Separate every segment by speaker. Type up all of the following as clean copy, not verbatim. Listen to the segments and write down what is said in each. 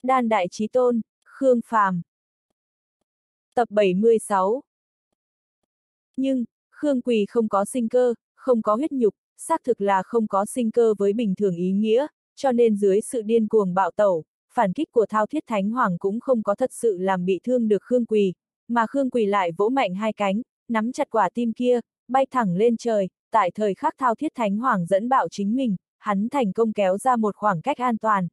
Speaker 1: Đan Đại Chí Tôn, Khương Phàm. Tập 76. Nhưng, Khương Quỳ không có sinh cơ, không có huyết nhục, xác thực là không có sinh cơ với bình thường ý nghĩa, cho nên dưới sự điên cuồng bạo tẩu, phản kích của Thao Thiết Thánh Hoàng cũng không có thật sự làm bị thương được Khương Quỳ, mà Khương Quỳ lại vỗ mạnh hai cánh, nắm chặt quả tim kia, bay thẳng lên trời, tại thời khắc Thao Thiết Thánh Hoàng dẫn bạo chính mình, hắn thành công kéo ra một khoảng cách an toàn.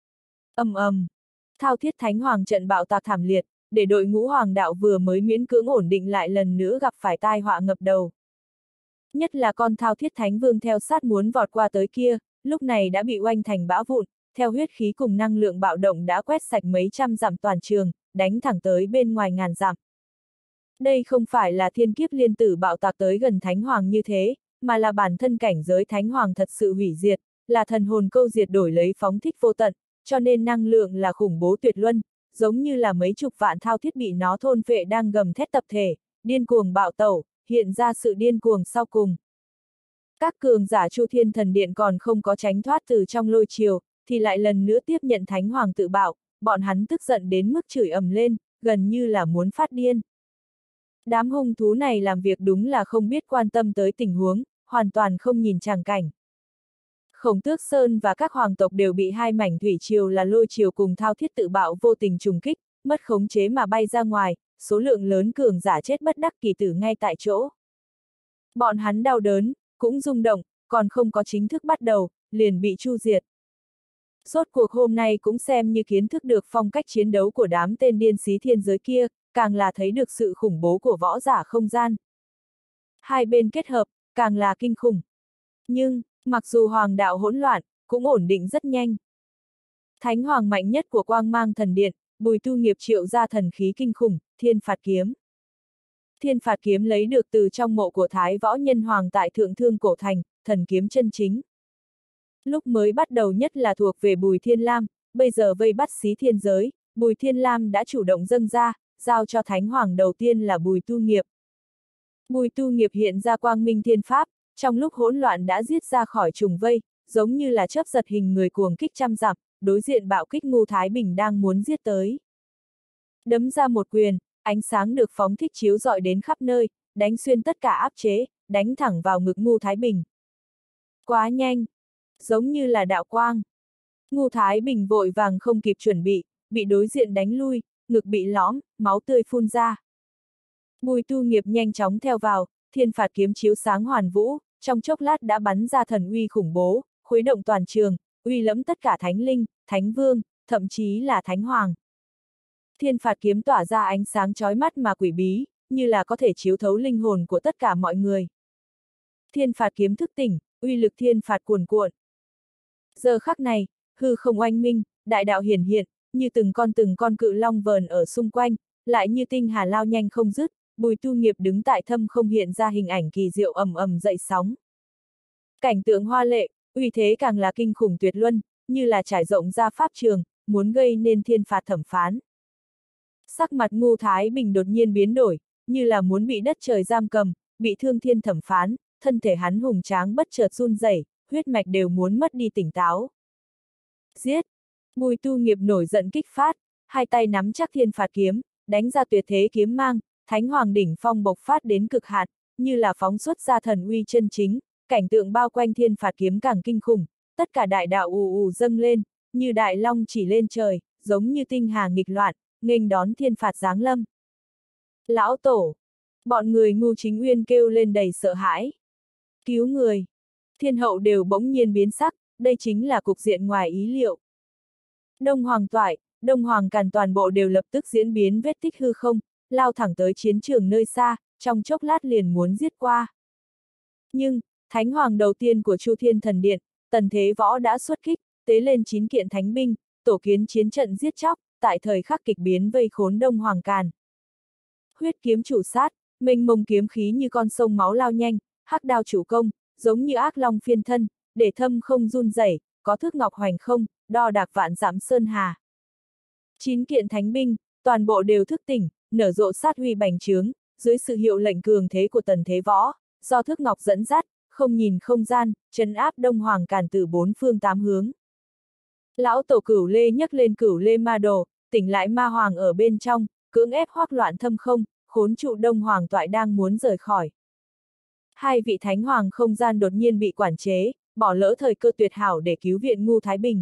Speaker 1: Ầm ầm, Thao Thiết Thánh Hoàng trận bạo tạc thảm liệt, để đội ngũ hoàng đạo vừa mới miễn cưỡng ổn định lại lần nữa gặp phải tai họa ngập đầu. Nhất là con Thao Thiết Thánh Vương theo sát muốn vọt qua tới kia, lúc này đã bị oanh thành bão vụn, theo huyết khí cùng năng lượng bạo động đã quét sạch mấy trăm dặm toàn trường, đánh thẳng tới bên ngoài ngàn dặm. Đây không phải là thiên kiếp liên tử bạo tạc tới gần Thánh Hoàng như thế, mà là bản thân cảnh giới Thánh Hoàng thật sự hủy diệt, là thần hồn câu diệt đổi lấy phóng thích vô tận, cho nên năng lượng là khủng bố tuyệt luân, giống như là mấy chục vạn thao thiết bị nó thôn phệ đang gầm thét tập thể, điên cuồng bạo tẩu, hiện ra sự điên cuồng sau cùng. Các cường giả Chu Thiên Thần Điện còn không có tránh thoát từ trong lôi triều, thì lại lần nữa tiếp nhận Thánh Hoàng tự bạo, bọn hắn tức giận đến mức chửi ầm lên, gần như là muốn phát điên. Đám hung thú này làm việc đúng là không biết quan tâm tới tình huống, hoàn toàn không nhìn tràng cảnh. Khổng Tước Sơn và các hoàng tộc đều bị hai mảnh thủy triều là lôi triều cùng thao thiết tự bạo vô tình trùng kích, mất khống chế mà bay ra ngoài, số lượng lớn cường giả chết bất đắc kỳ tử ngay tại chỗ. Bọn hắn đau đớn, cũng rung động, còn không có chính thức bắt đầu, liền bị chu diệt. Rốt cuộc hôm nay cũng xem như kiến thức được phong cách chiến đấu của đám tên điên xí thiên giới kia, càng là thấy được sự khủng bố của võ giả không gian. Hai bên kết hợp, càng là kinh khủng. Nhưng, mặc dù hoàng đạo hỗn loạn, cũng ổn định rất nhanh. Thánh hoàng mạnh nhất của Quang Mang Thần Điện, Bùi Tu Nghiệp triệu ra thần khí kinh khủng, Thiên Phạt Kiếm. Thiên Phạt Kiếm lấy được từ trong mộ của Thái Võ Nhân Hoàng tại Thượng Thương Cổ Thành, thần kiếm chân chính. Lúc mới bắt đầu nhất là thuộc về Bùi Thiên Lam, bây giờ vây bắt xí thiên giới, Bùi Thiên Lam đã chủ động dâng ra, giao cho Thánh Hoàng đầu tiên là Bùi Tu Nghiệp. Bùi Tu Nghiệp hiện ra quang minh thiên pháp, trong lúc hỗn loạn đã giết ra khỏi trùng vây, giống như là chớp giật hình người cuồng kích trăm dặm, đối diện bạo kích Ngô Thái Bình đang muốn giết tới. Đấm ra một quyền, ánh sáng được phóng thích chiếu rọi đến khắp nơi, đánh xuyên tất cả áp chế, đánh thẳng vào ngực Ngô Thái Bình. Quá nhanh, giống như là đạo quang. Ngô Thái Bình vội vàng không kịp chuẩn bị đối diện đánh lui, ngực bị lõm, máu tươi phun ra. Bùi Tu Nghiệp nhanh chóng theo vào, Thiên Phạt Kiếm chiếu sáng hoàn vũ, trong chốc lát đã bắn ra thần uy khủng bố, khuấy động toàn trường, uy lẫm tất cả thánh linh, thánh vương, thậm chí là thánh hoàng. Thiên Phạt Kiếm tỏa ra ánh sáng chói mắt mà quỷ bí, như là có thể chiếu thấu linh hồn của tất cả mọi người. Thiên Phạt Kiếm thức tỉnh, uy lực thiên phạt cuồn cuộn. Giờ khắc này, hư không oanh minh, đại đạo hiển hiện, như từng con cự long vờn ở xung quanh, lại như tinh hà lao nhanh không dứt. Bùi Tu Nghiệp đứng tại thâm không hiện ra hình ảnh kỳ diệu ầm ầm dậy sóng. Cảnh tượng hoa lệ, uy thế càng là kinh khủng tuyệt luân, như là trải rộng ra pháp trường, muốn gây nên thiên phạt thẩm phán. Sắc mặt Ngô Thái Bình đột nhiên biến đổi, như là muốn bị đất trời giam cầm, bị thương thiên thẩm phán, thân thể hắn hùng tráng bất chợt run rẩy, huyết mạch đều muốn mất đi tỉnh táo. Giết! Bùi Tu Nghiệp nổi giận kích phát, hai tay nắm chắc Thiên Phạt Kiếm, đánh ra tuyệt thế kiếm mang. Thánh Hoàng đỉnh phong bộc phát đến cực hạn, như là phóng xuất ra thần uy chân chính, cảnh tượng bao quanh Thiên Phạt Kiếm càng kinh khủng, tất cả đại đạo ù ù dâng lên, như đại long chỉ lên trời, giống như tinh hà nghịch loạn, nghênh đón thiên phạt giáng lâm. Lão Tổ! Bọn người Ngô Chính Uyên kêu lên đầy sợ hãi. Cứu người! Thiên hậu đều bỗng nhiên biến sắc, đây chính là cục diện ngoài ý liệu. Đông Hoàng Toại, Đông Hoàng Càn toàn bộ đều lập tức diễn biến vết tích hư không, lao thẳng tới chiến trường nơi xa, trong chốc lát liền muốn giết qua. Nhưng, Thánh Hoàng đầu tiên của Chu Thiên Thần Điện, Tần Thế Võ đã xuất kích, tế lên 9 kiện thánh binh, tổ kiến chiến trận giết chóc, tại thời khắc kịch biến vây khốn Đông Hoàng Càn. Huyết kiếm chủ sát, mênh mông kiếm khí như con sông máu lao nhanh, hắc đao chủ công, giống như ác long phiên thân, để thâm không run rẩy, có thước ngọc hoành không, đo đạc vạn dặm sơn hà. 9 kiện thánh binh, toàn bộ đều thức tỉnh, nở rộ sát huy bành trướng, dưới sự hiệu lệnh cường thế của Tần Thế Võ, do thước ngọc dẫn dắt, không nhìn không gian, trấn áp Đông Hoàng Càn từ 4 phương 8 hướng. Lão tổ Cửu Lê nhấc lên Cửu Lê ma đồ, tỉnh lại ma hoàng ở bên trong, cưỡng ép Hoắc Loạn Thâm không, khốn trụ Đông Hoàng toại đang muốn rời khỏi. Hai vị thánh hoàng không gian đột nhiên bị quản chế, bỏ lỡ thời cơ tuyệt hảo để cứu viện Ngu Thái Bình.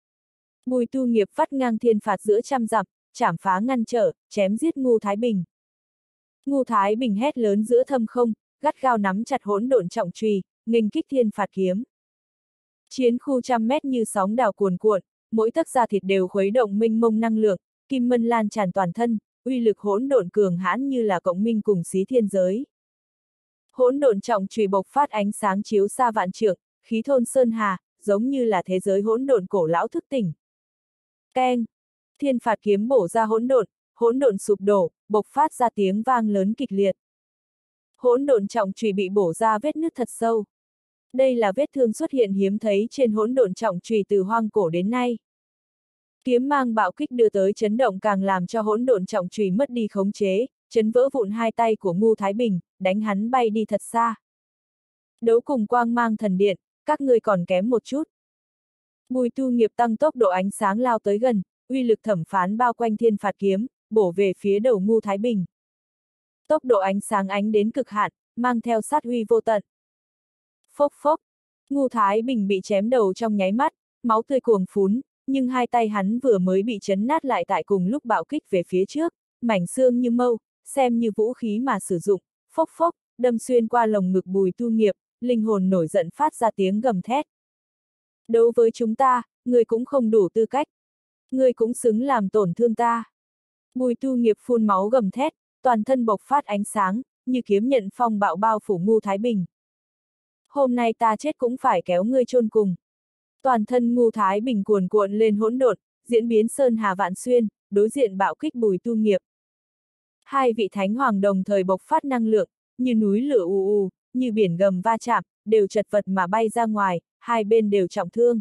Speaker 1: Bùi Tu Nghiệp vắt ngang thiên phạt giữa trăm dặm, chảm phá ngăn trở, chém giết Ngu Thái Bình. Ngu Thái Bình hét lớn giữa thâm không, gắt gao nắm chặt hỗn độn trọng chùy, nghênh kích thiên phạt kiếm. Chiến khu trăm mét như sóng đảo cuồn cuộn, mỗi tấc da thịt đều khuấy động mênh mông năng lượng, kim mân lan tràn toàn thân, uy lực hỗn độn cường hãn như là cộng minh cùng xí thiên giới. Hỗn độn trọng chùy bộc phát ánh sáng chiếu xa vạn trượng, khí thôn sơn hà, giống như là thế giới hỗn độn cổ lão thức tỉnh. Keng! Thiên phạt kiếm bổ ra hỗn độn sụp đổ, bộc phát ra tiếng vang lớn kịch liệt. Hỗn độn trọng chùy bị bổ ra vết nứt thật sâu. Đây là vết thương xuất hiện hiếm thấy trên hỗn độn trọng chùy từ hoang cổ đến nay. Kiếm mang bạo kích đưa tới chấn động càng làm cho hỗn độn trọng chùy mất đi khống chế, chấn vỡ vụn hai tay của Ngu Thái Bình, đánh hắn bay đi thật xa. Đấu cùng quang mang thần điện, các ngươi còn kém một chút. Bùi Tu Nghiệp tăng tốc độ ánh sáng lao tới gần, uy lực thẩm phán bao quanh thiên phạt kiếm, bổ về phía đầu Ngu Thái Bình. Tốc độ ánh sáng ánh đến cực hạn, mang theo sát uy vô tận. Phốc phốc, Ngu Thái Bình bị chém đầu trong nháy mắt, máu tươi cuồng phún, nhưng hai tay hắn vừa mới bị chấn nát lại tại cùng lúc bạo kích về phía trước, mảnh xương như mâu, xem như vũ khí mà sử dụng, phốc phốc, đâm xuyên qua lồng ngực Bùi Tu Nghiệp, linh hồn nổi giận phát ra tiếng gầm thét. Đấu với chúng ta, ngươi cũng không đủ tư cách. Ngươi cũng xứng làm tổn thương ta. Bùi Tu Nghiệp phun máu gầm thét, toàn thân bộc phát ánh sáng, như kiếm nhận phong bạo bao phủ Ngu Thái Bình. Hôm nay ta chết cũng phải kéo ngươi chôn cùng. Toàn thân Ngu Thái Bình cuồn cuộn lên hỗn độn, diễn biến sơn hà vạn xuyên, đối diện bạo kích Bùi Tu Nghiệp. Hai vị thánh hoàng đồng thời bộc phát năng lượng, như núi lửa ù ù, như biển gầm va chạm, đều chật vật mà bay ra ngoài, hai bên đều trọng thương.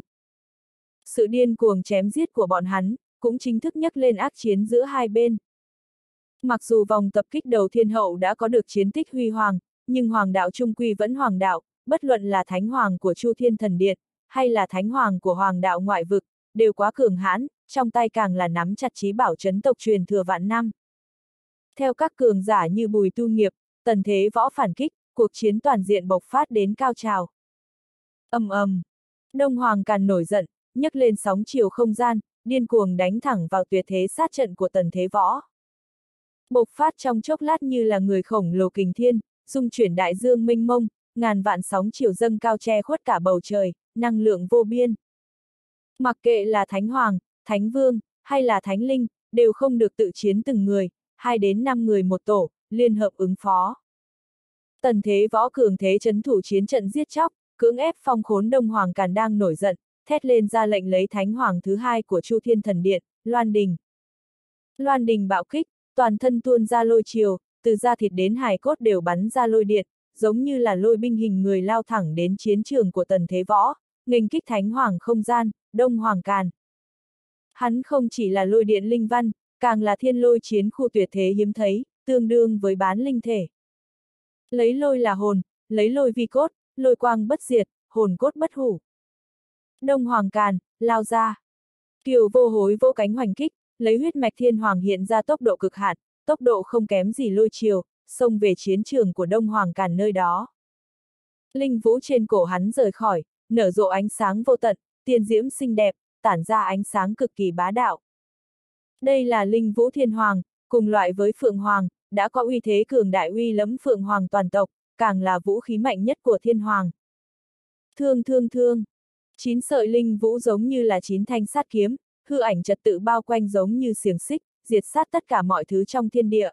Speaker 1: Sự điên cuồng chém giết của bọn hắn, cũng chính thức nhắc lên ác chiến giữa hai bên. Mặc dù vòng tập kích đầu thiên hậu đã có được chiến tích huy hoàng, nhưng hoàng đạo trung quy vẫn hoàng đạo, bất luận là thánh hoàng của Chu Thiên Thần Điện, hay là thánh hoàng của hoàng đạo ngoại vực, đều quá cường hãn, trong tay càng là nắm chặt chí bảo chấn tộc truyền thừa vạn năm. Theo các cường giả như Bùi Tu Nghiệp, Tần Thế Võ phản kích, cuộc chiến toàn diện bộc phát đến cao trào. Ầm ầm, Đông Hoàng Càn nổi giận, nhấc lên sóng chiều không gian, điên cuồng đánh thẳng vào tuyệt thế sát trận của Tần Thế Võ. Bộc phát trong chốc lát như là người khổng lồ kình thiên, dung chuyển đại dương mênh mông, ngàn vạn sóng chiều dâng cao che khuất cả bầu trời, năng lượng vô biên. Mặc kệ là Thánh Hoàng, Thánh Vương, hay là Thánh Linh, đều không được tự chiến từng người, 2 đến 5 người một tổ, liên hợp ứng phó. Tần Thế Võ cường thế trấn thủ chiến trận giết chóc, cưỡng ép phong khốn Đông Hoàng Càn đang nổi giận, thét lên ra lệnh lấy Thánh Hoàng thứ 2 của Chu Thiên Thần Điện, Loan Đình. Loan Đình bạo kích, toàn thân tuôn ra lôi chiều, từ da thịt đến hài cốt đều bắn ra lôi điện, giống như là lôi binh hình người lao thẳng đến chiến trường của Tần Thế Võ, nghênh kích Thánh Hoàng không gian, Đông Hoàng Càn. Hắn không chỉ là lôi điện linh văn, càng là thiên lôi chiến khu tuyệt thế hiếm thấy, tương đương với bán linh thể. Lấy lôi là hồn, lấy lôi vi cốt, lôi quang bất diệt, hồn cốt bất hủ. Đông Hoàng Càn, lao ra. Kiều Vô Hối vỗ cánh hoành kích, lấy huyết mạch thiên hoàng hiện ra tốc độ cực hạn, tốc độ không kém gì lôi chiều, xông về chiến trường của Đông Hoàng Càn nơi đó. Linh vũ trên cổ hắn rời khỏi, nở rộ ánh sáng vô tận, tiên diễm xinh đẹp, tản ra ánh sáng cực kỳ bá đạo. Đây là linh vũ thiên hoàng, cùng loại với Phượng Hoàng, đã có uy thế cường đại uy lẫm Phượng Hoàng toàn tộc, càng là vũ khí mạnh nhất của thiên hoàng. Thương thương thương. 9 sợi linh vũ giống như là 9 thanh sát kiếm, hư ảnh trật tự bao quanh giống như xiềng xích, diệt sát tất cả mọi thứ trong thiên địa.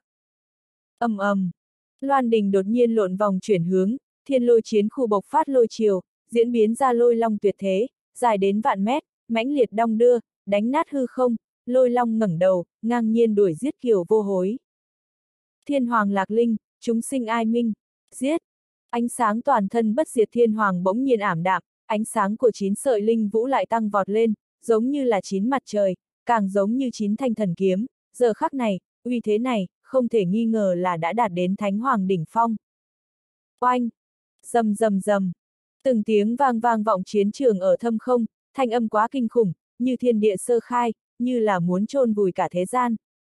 Speaker 1: Ầm ầm. Loan Đình đột nhiên lộn vòng chuyển hướng, thiên lôi chiến khu bộc phát lôi chiều, diễn biến ra lôi long tuyệt thế, dài đến vạn mét, mãnh liệt đong đưa, đánh nát hư không, lôi long ngẩng đầu, ngang nhiên đuổi giết Kiều Vô Hối. Thiên Hoàng Lạc Linh, chúng sinh ai minh, giết. Ánh sáng toàn thân bất diệt thiên hoàng bỗng nhiên ảm đạm, ánh sáng của 9 sợi linh vũ lại tăng vọt lên, giống như là 9 mặt trời, càng giống như 9 thanh thần kiếm, giờ khắc này, uy thế này, không thể nghi ngờ là đã đạt đến Thánh Hoàng đỉnh phong. Oanh! Rầm rầm rầm! Từng tiếng vang vang vọng chiến trường ở thâm không, thanh âm quá kinh khủng, như thiên địa sơ khai, như là muốn chôn vùi cả thế gian.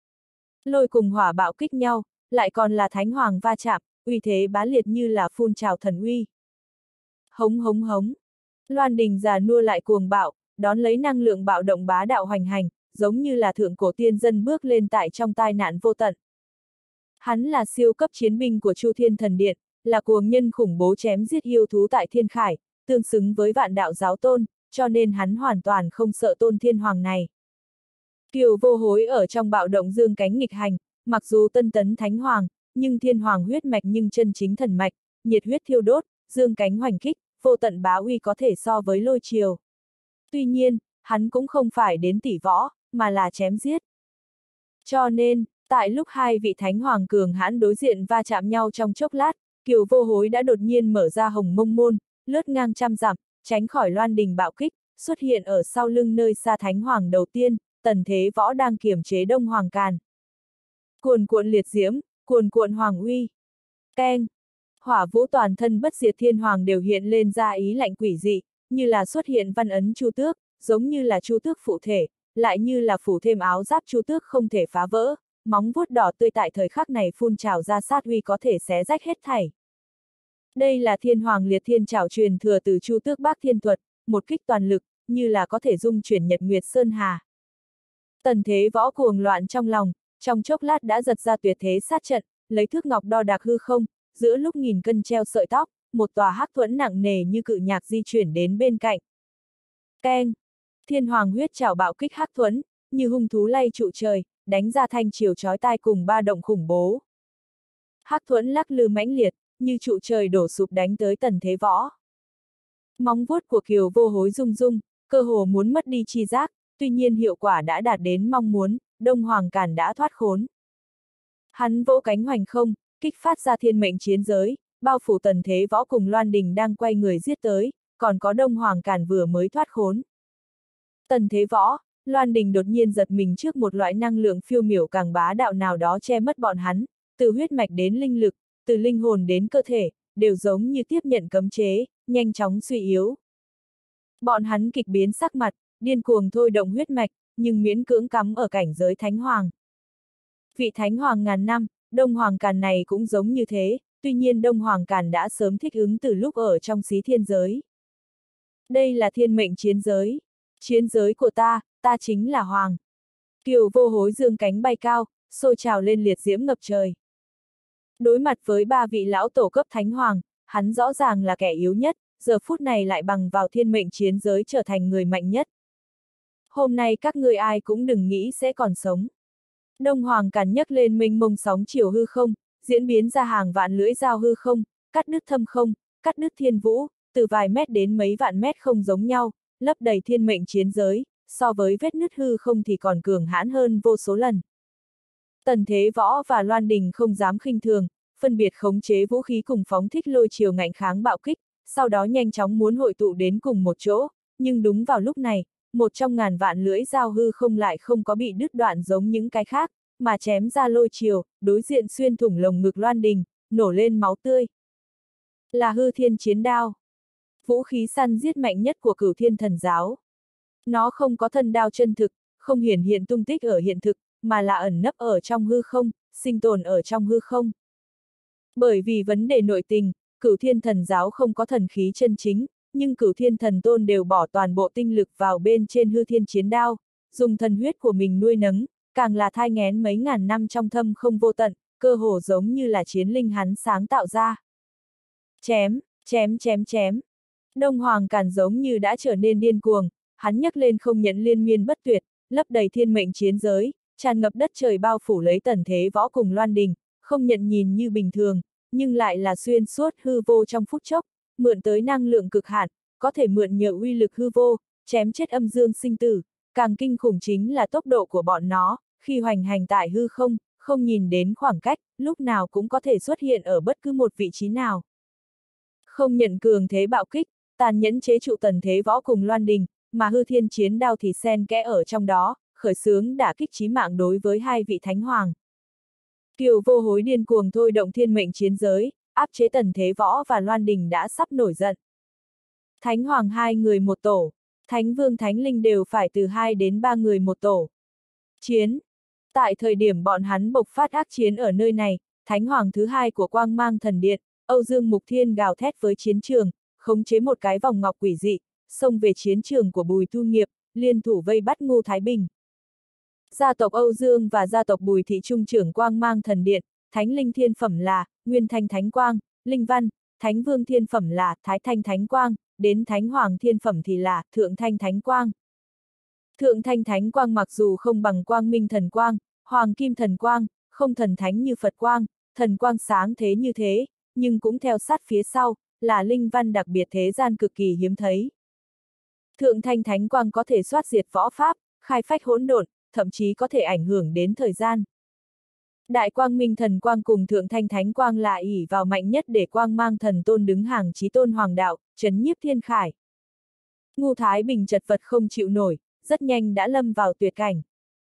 Speaker 1: Lôi cùng hỏa bạo kích nhau, lại còn là thánh hoàng va chạm, uy thế bá liệt như là phun trào thần uy. Hống hống hống. Loan Đình già nua lại cuồng bạo, đón lấy năng lượng bạo động bá đạo hoành hành, giống như là thượng cổ tiên dân bước lên tại trong tai nạn vô tận. Hắn là siêu cấp chiến binh của Chu Thiên Thần Điện, là cuồng nhân khủng bố chém giết yêu thú tại Thiên Khải, tương xứng với vạn đạo giáo tôn, cho nên hắn hoàn toàn không sợ tôn thiên hoàng này. Kiều Vô Hối ở trong bạo động dương cánh nghịch hành, mặc dù tân tấn thánh hoàng, nhưng thiên hoàng huyết mạch nhưng chân chính thần mạch, nhiệt huyết thiêu đốt, dương cánh hoành kích, vô tận bá uy có thể so với lôi triều. Tuy nhiên, hắn cũng không phải đến tỷ võ, mà là chém giết. Cho nên, tại lúc hai vị thánh hoàng cường hãn đối diện va chạm nhau trong chốc lát, Kiều Vô Hối đã đột nhiên mở ra hồng mông môn, lướt ngang trăm dặm, tránh khỏi Loan Đình bạo kích, xuất hiện ở sau lưng nơi xa thánh hoàng đầu tiên, Tần Thế Võ đang kiểm chế Đông Hoàng Càn. Cuồn cuộn liệt diễm, cuồn cuộn hoàng uy. Keng. Hỏa vũ toàn thân bất diệt thiên hoàng đều hiện lên ra ý lạnh quỷ dị, như là xuất hiện văn ấn chu tước, giống như là chu tước phụ thể, lại như là phủ thêm áo giáp chu tước không thể phá vỡ, móng vuốt đỏ tươi tại thời khắc này phun trào ra sát uy có thể xé rách hết thảy. Đây là thiên hoàng liệt thiên trảo truyền thừa từ chu tước bác thiên thuật, một kích toàn lực, như là có thể dung chuyển nhật nguyệt sơn hà. Tần Thế Võ cuồng loạn trong lòng, trong chốc lát đã giật ra tuyệt thế sát trận, lấy thước ngọc đo đạc hư không, giữa lúc nghìn cân treo sợi tóc, một tòa hắc thuẫn nặng nề như cự nhạc di chuyển đến bên cạnh. Keng! Thiên hoàng huyết trảo bạo kích hắc thuẫn, như hung thú lay trụ trời, đánh ra thanh chiều chói tai cùng ba động khủng bố. Hắc thuẫn lắc lư mãnh liệt, như trụ trời đổ sụp đánh tới Tần Thế Võ. Móng vuốt của Kiều Vô Hối rung rung, cơ hồ muốn mất đi chi giác, tuy nhiên hiệu quả đã đạt đến mong muốn, Đông Hoàng Càn đã thoát khốn. Hắn vỗ cánh hoành không, kích phát ra thiên mệnh chiến giới, bao phủ Tần Thế Võ cùng Loan Đình đang quay người giết tới, còn có Đông Hoàng Càn vừa mới thoát khốn. Tần Thế Võ, Loan Đình đột nhiên giật mình trước một loại năng lượng phiêu miểu càng bá đạo nào đó che mất bọn hắn, từ huyết mạch đến linh lực, từ linh hồn đến cơ thể, đều giống như tiếp nhận cấm chế, nhanh chóng suy yếu. Bọn hắn kịch biến sắc mặt, điên cuồng thôi động huyết mạch, nhưng miễn cưỡng cắm ở cảnh giới thánh hoàng. Vị thánh hoàng ngàn năm, Đông Hoàng Càn này cũng giống như thế, tuy nhiên Đông Hoàng Càn đã sớm thích ứng từ lúc ở trong xí thiên giới. Đây là thiên mệnh chiến giới của ta chính là hoàng. Kiều Vô Hối dương cánh bay cao, sôi trào lên liệt diễm ngập trời. Đối mặt với ba vị lão tổ cấp thánh hoàng, hắn rõ ràng là kẻ yếu nhất, giờ phút này lại bằng vào thiên mệnh chiến giới trở thành người mạnh nhất. Hôm nay các ngươi ai cũng đừng nghĩ sẽ còn sống. Đông Hoàng Càn nhấc lên mênh mông sóng chiều hư không, diễn biến ra hàng vạn lưỡi dao hư không, cắt đứt thâm không, cắt đứt thiên vũ, từ vài mét đến mấy vạn mét không giống nhau, lấp đầy thiên mệnh chiến giới, so với vết nứt hư không thì còn cường hãn hơn vô số lần. Tần Thế Võ và Loan Đình không dám khinh thường, phân biệt khống chế vũ khí cùng phóng thích lôi chiều ngạnh kháng bạo kích, sau đó nhanh chóng muốn hội tụ đến cùng một chỗ, nhưng đúng vào lúc này, một trong ngàn vạn lưỡi dao hư không lại không có bị đứt đoạn giống những cái khác, mà chém ra lôi chiều, đối diện xuyên thủng lồng ngực Loan Đình, nổ lên máu tươi. Là hư thiên chiến đao. Vũ khí săn giết mạnh nhất của Cửu Thiên Thần Giáo. Nó không có thân đao chân thực, không hiển hiện tung tích ở hiện thực, mà là ẩn nấp ở trong hư không, sinh tồn ở trong hư không. Bởi vì vấn đề nội tình, Cửu Thiên Thần Giáo không có thần khí chân chính, nhưng Cửu Thiên Thần Tôn đều bỏ toàn bộ tinh lực vào bên trên hư thiên chiến đao, dùng thần huyết của mình nuôi nấng, càng là thai nghén mấy ngàn năm trong thâm không vô tận, cơ hồ giống như là chiến linh hắn sáng tạo ra. Chém, chém chém chém. Đông Hoàng Càn giống như đã trở nên điên cuồng, hắn nhấc lên không nhận liên miên bất tuyệt, lấp đầy thiên mệnh chiến giới, tràn ngập đất trời bao phủ lấy Tần Thế Võ cùng Loan Đình, không nhận nhìn như bình thường, nhưng lại là xuyên suốt hư vô trong phút chốc, mượn tới năng lượng cực hạn, có thể mượn nhờ uy lực hư vô, chém chết âm dương sinh tử, càng kinh khủng chính là tốc độ của bọn nó, khi hoành hành tại hư không, không nhìn đến khoảng cách, lúc nào cũng có thể xuất hiện ở bất cứ một vị trí nào. Không nhận cường thế bạo kích, tàn nhẫn chế trụ Tần Thế Võ cùng Loan Đình, mà hư thiên chiến đao thì xen kẽ ở trong đó, khởi xướng đả kích chí mạng đối với hai vị thánh hoàng. Kiều Vô Hối điên cuồng thôi động thiên mệnh chiến giới, áp chế Tần Thế Võ và Loan Đình đã sắp nổi giận. Thánh hoàng hai người một tổ, Thánh vương thánh linh đều phải từ 2 đến 3 người một tổ. Chiến. Tại thời điểm bọn hắn bộc phát ác chiến ở nơi này, Thánh Hoàng thứ 2 của Quang Mang Thần Điện, Âu Dương Mục Thiên gào thét với chiến trường, khống chế một cái vòng ngọc quỷ dị, xông về chiến trường của Bùi Tu Nghiệp, liên thủ vây bắt Ngô Thái Bình. Gia tộc Âu Dương và gia tộc Bùi thị trung trưởng Quang Mang Thần Điện, Thánh Linh thiên phẩm là Nguyên Thanh Thánh Quang, Linh Văn, Thánh Vương thiên phẩm là Thái Thanh Thánh Quang, đến Thánh Hoàng thiên phẩm thì là Thượng Thanh Thánh Quang. Thượng Thanh Thánh Quang mặc dù không bằng Quang Minh Thần Quang, Hoàng Kim Thần Quang, không thần thánh như Phật Quang, thần quang sáng thế như thế, nhưng cũng theo sát phía sau, là linh văn đặc biệt thế gian cực kỳ hiếm thấy. Thượng Thanh Thánh Quang có thể soát diệt võ pháp, khai phách hỗn độn, thậm chí có thể ảnh hưởng đến thời gian. Đại Quang Minh Thần Quang cùng Thượng Thanh Thánh Quang là ỷ vào mạnh nhất để Quang Mang Thần Tôn đứng hàng chí tôn hoàng đạo, trấn nhiếp thiên khải. Ngô Thái Bình chật vật không chịu nổi, rất nhanh đã lâm vào tuyệt cảnh.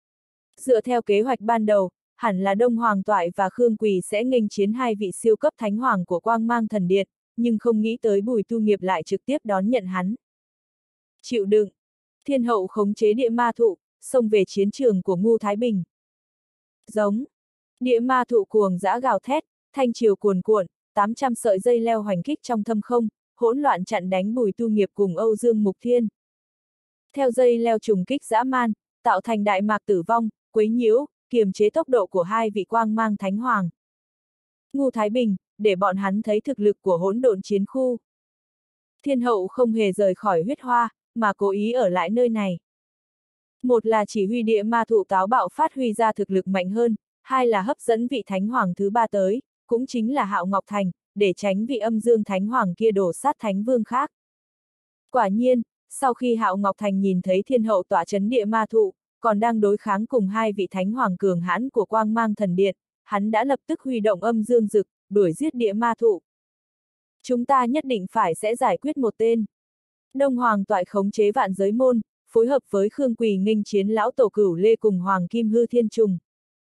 Speaker 1: Dựa theo kế hoạch ban đầu, hẳn là Đông Hoàng Toại và Khương Quỳ sẽ nghênh chiến 2 vị siêu cấp thánh hoàng của Quang Mang Thần Điện, nhưng không nghĩ tới Bùi Tu Nghiệp lại trực tiếp đón nhận hắn. Chịu đựng. Thiên hậu khống chế địa ma thụ, xông về chiến trường của Ngô Thái Bình. Giống. Địa ma thụ cuồng dã gào thét, thanh triều cuồn cuộn, 800 sợi dây leo hoành kích trong thâm không, hỗn loạn chặn đánh Bùi Tu Nghiệp cùng Âu Dương Mục Thiên. Theo dây leo trùng kích dã man, tạo thành đại mạc tử vong, quấy nhiễu, kiềm chế tốc độ của 2 vị Quang Mang Thánh Hoàng. Ngô Thái Bình, để bọn hắn thấy thực lực của hỗn độn chiến khu. Thiên hậu không hề rời khỏi huyết hoa, mà cố ý ở lại nơi này. Một là chỉ huy địa ma thụ táo bạo phát huy ra thực lực mạnh hơn, hai là hấp dẫn vị Thánh Hoàng thứ 3 tới, cũng chính là Hạo Ngọc Thành, để tránh vị âm dương Thánh Hoàng kia đổ sát Thánh Vương khác. Quả nhiên, sau khi Hạo Ngọc Thành nhìn thấy thiên hậu tỏa chấn địa ma thụ, còn đang đối kháng cùng 2 vị Thánh Hoàng cường hãn của Quang Mang Thần Điện, hắn đã lập tức huy động âm dương dực, đuổi giết địa ma thụ. Chúng ta nhất định phải sẽ giải quyết một tên. Đông Hoàng Toại khống chế vạn giới môn, phối hợp với Khương Quỳ nghênh chiến lão tổ Cửu Lê cùng Hoàng Kim Hư Thiên Trùng.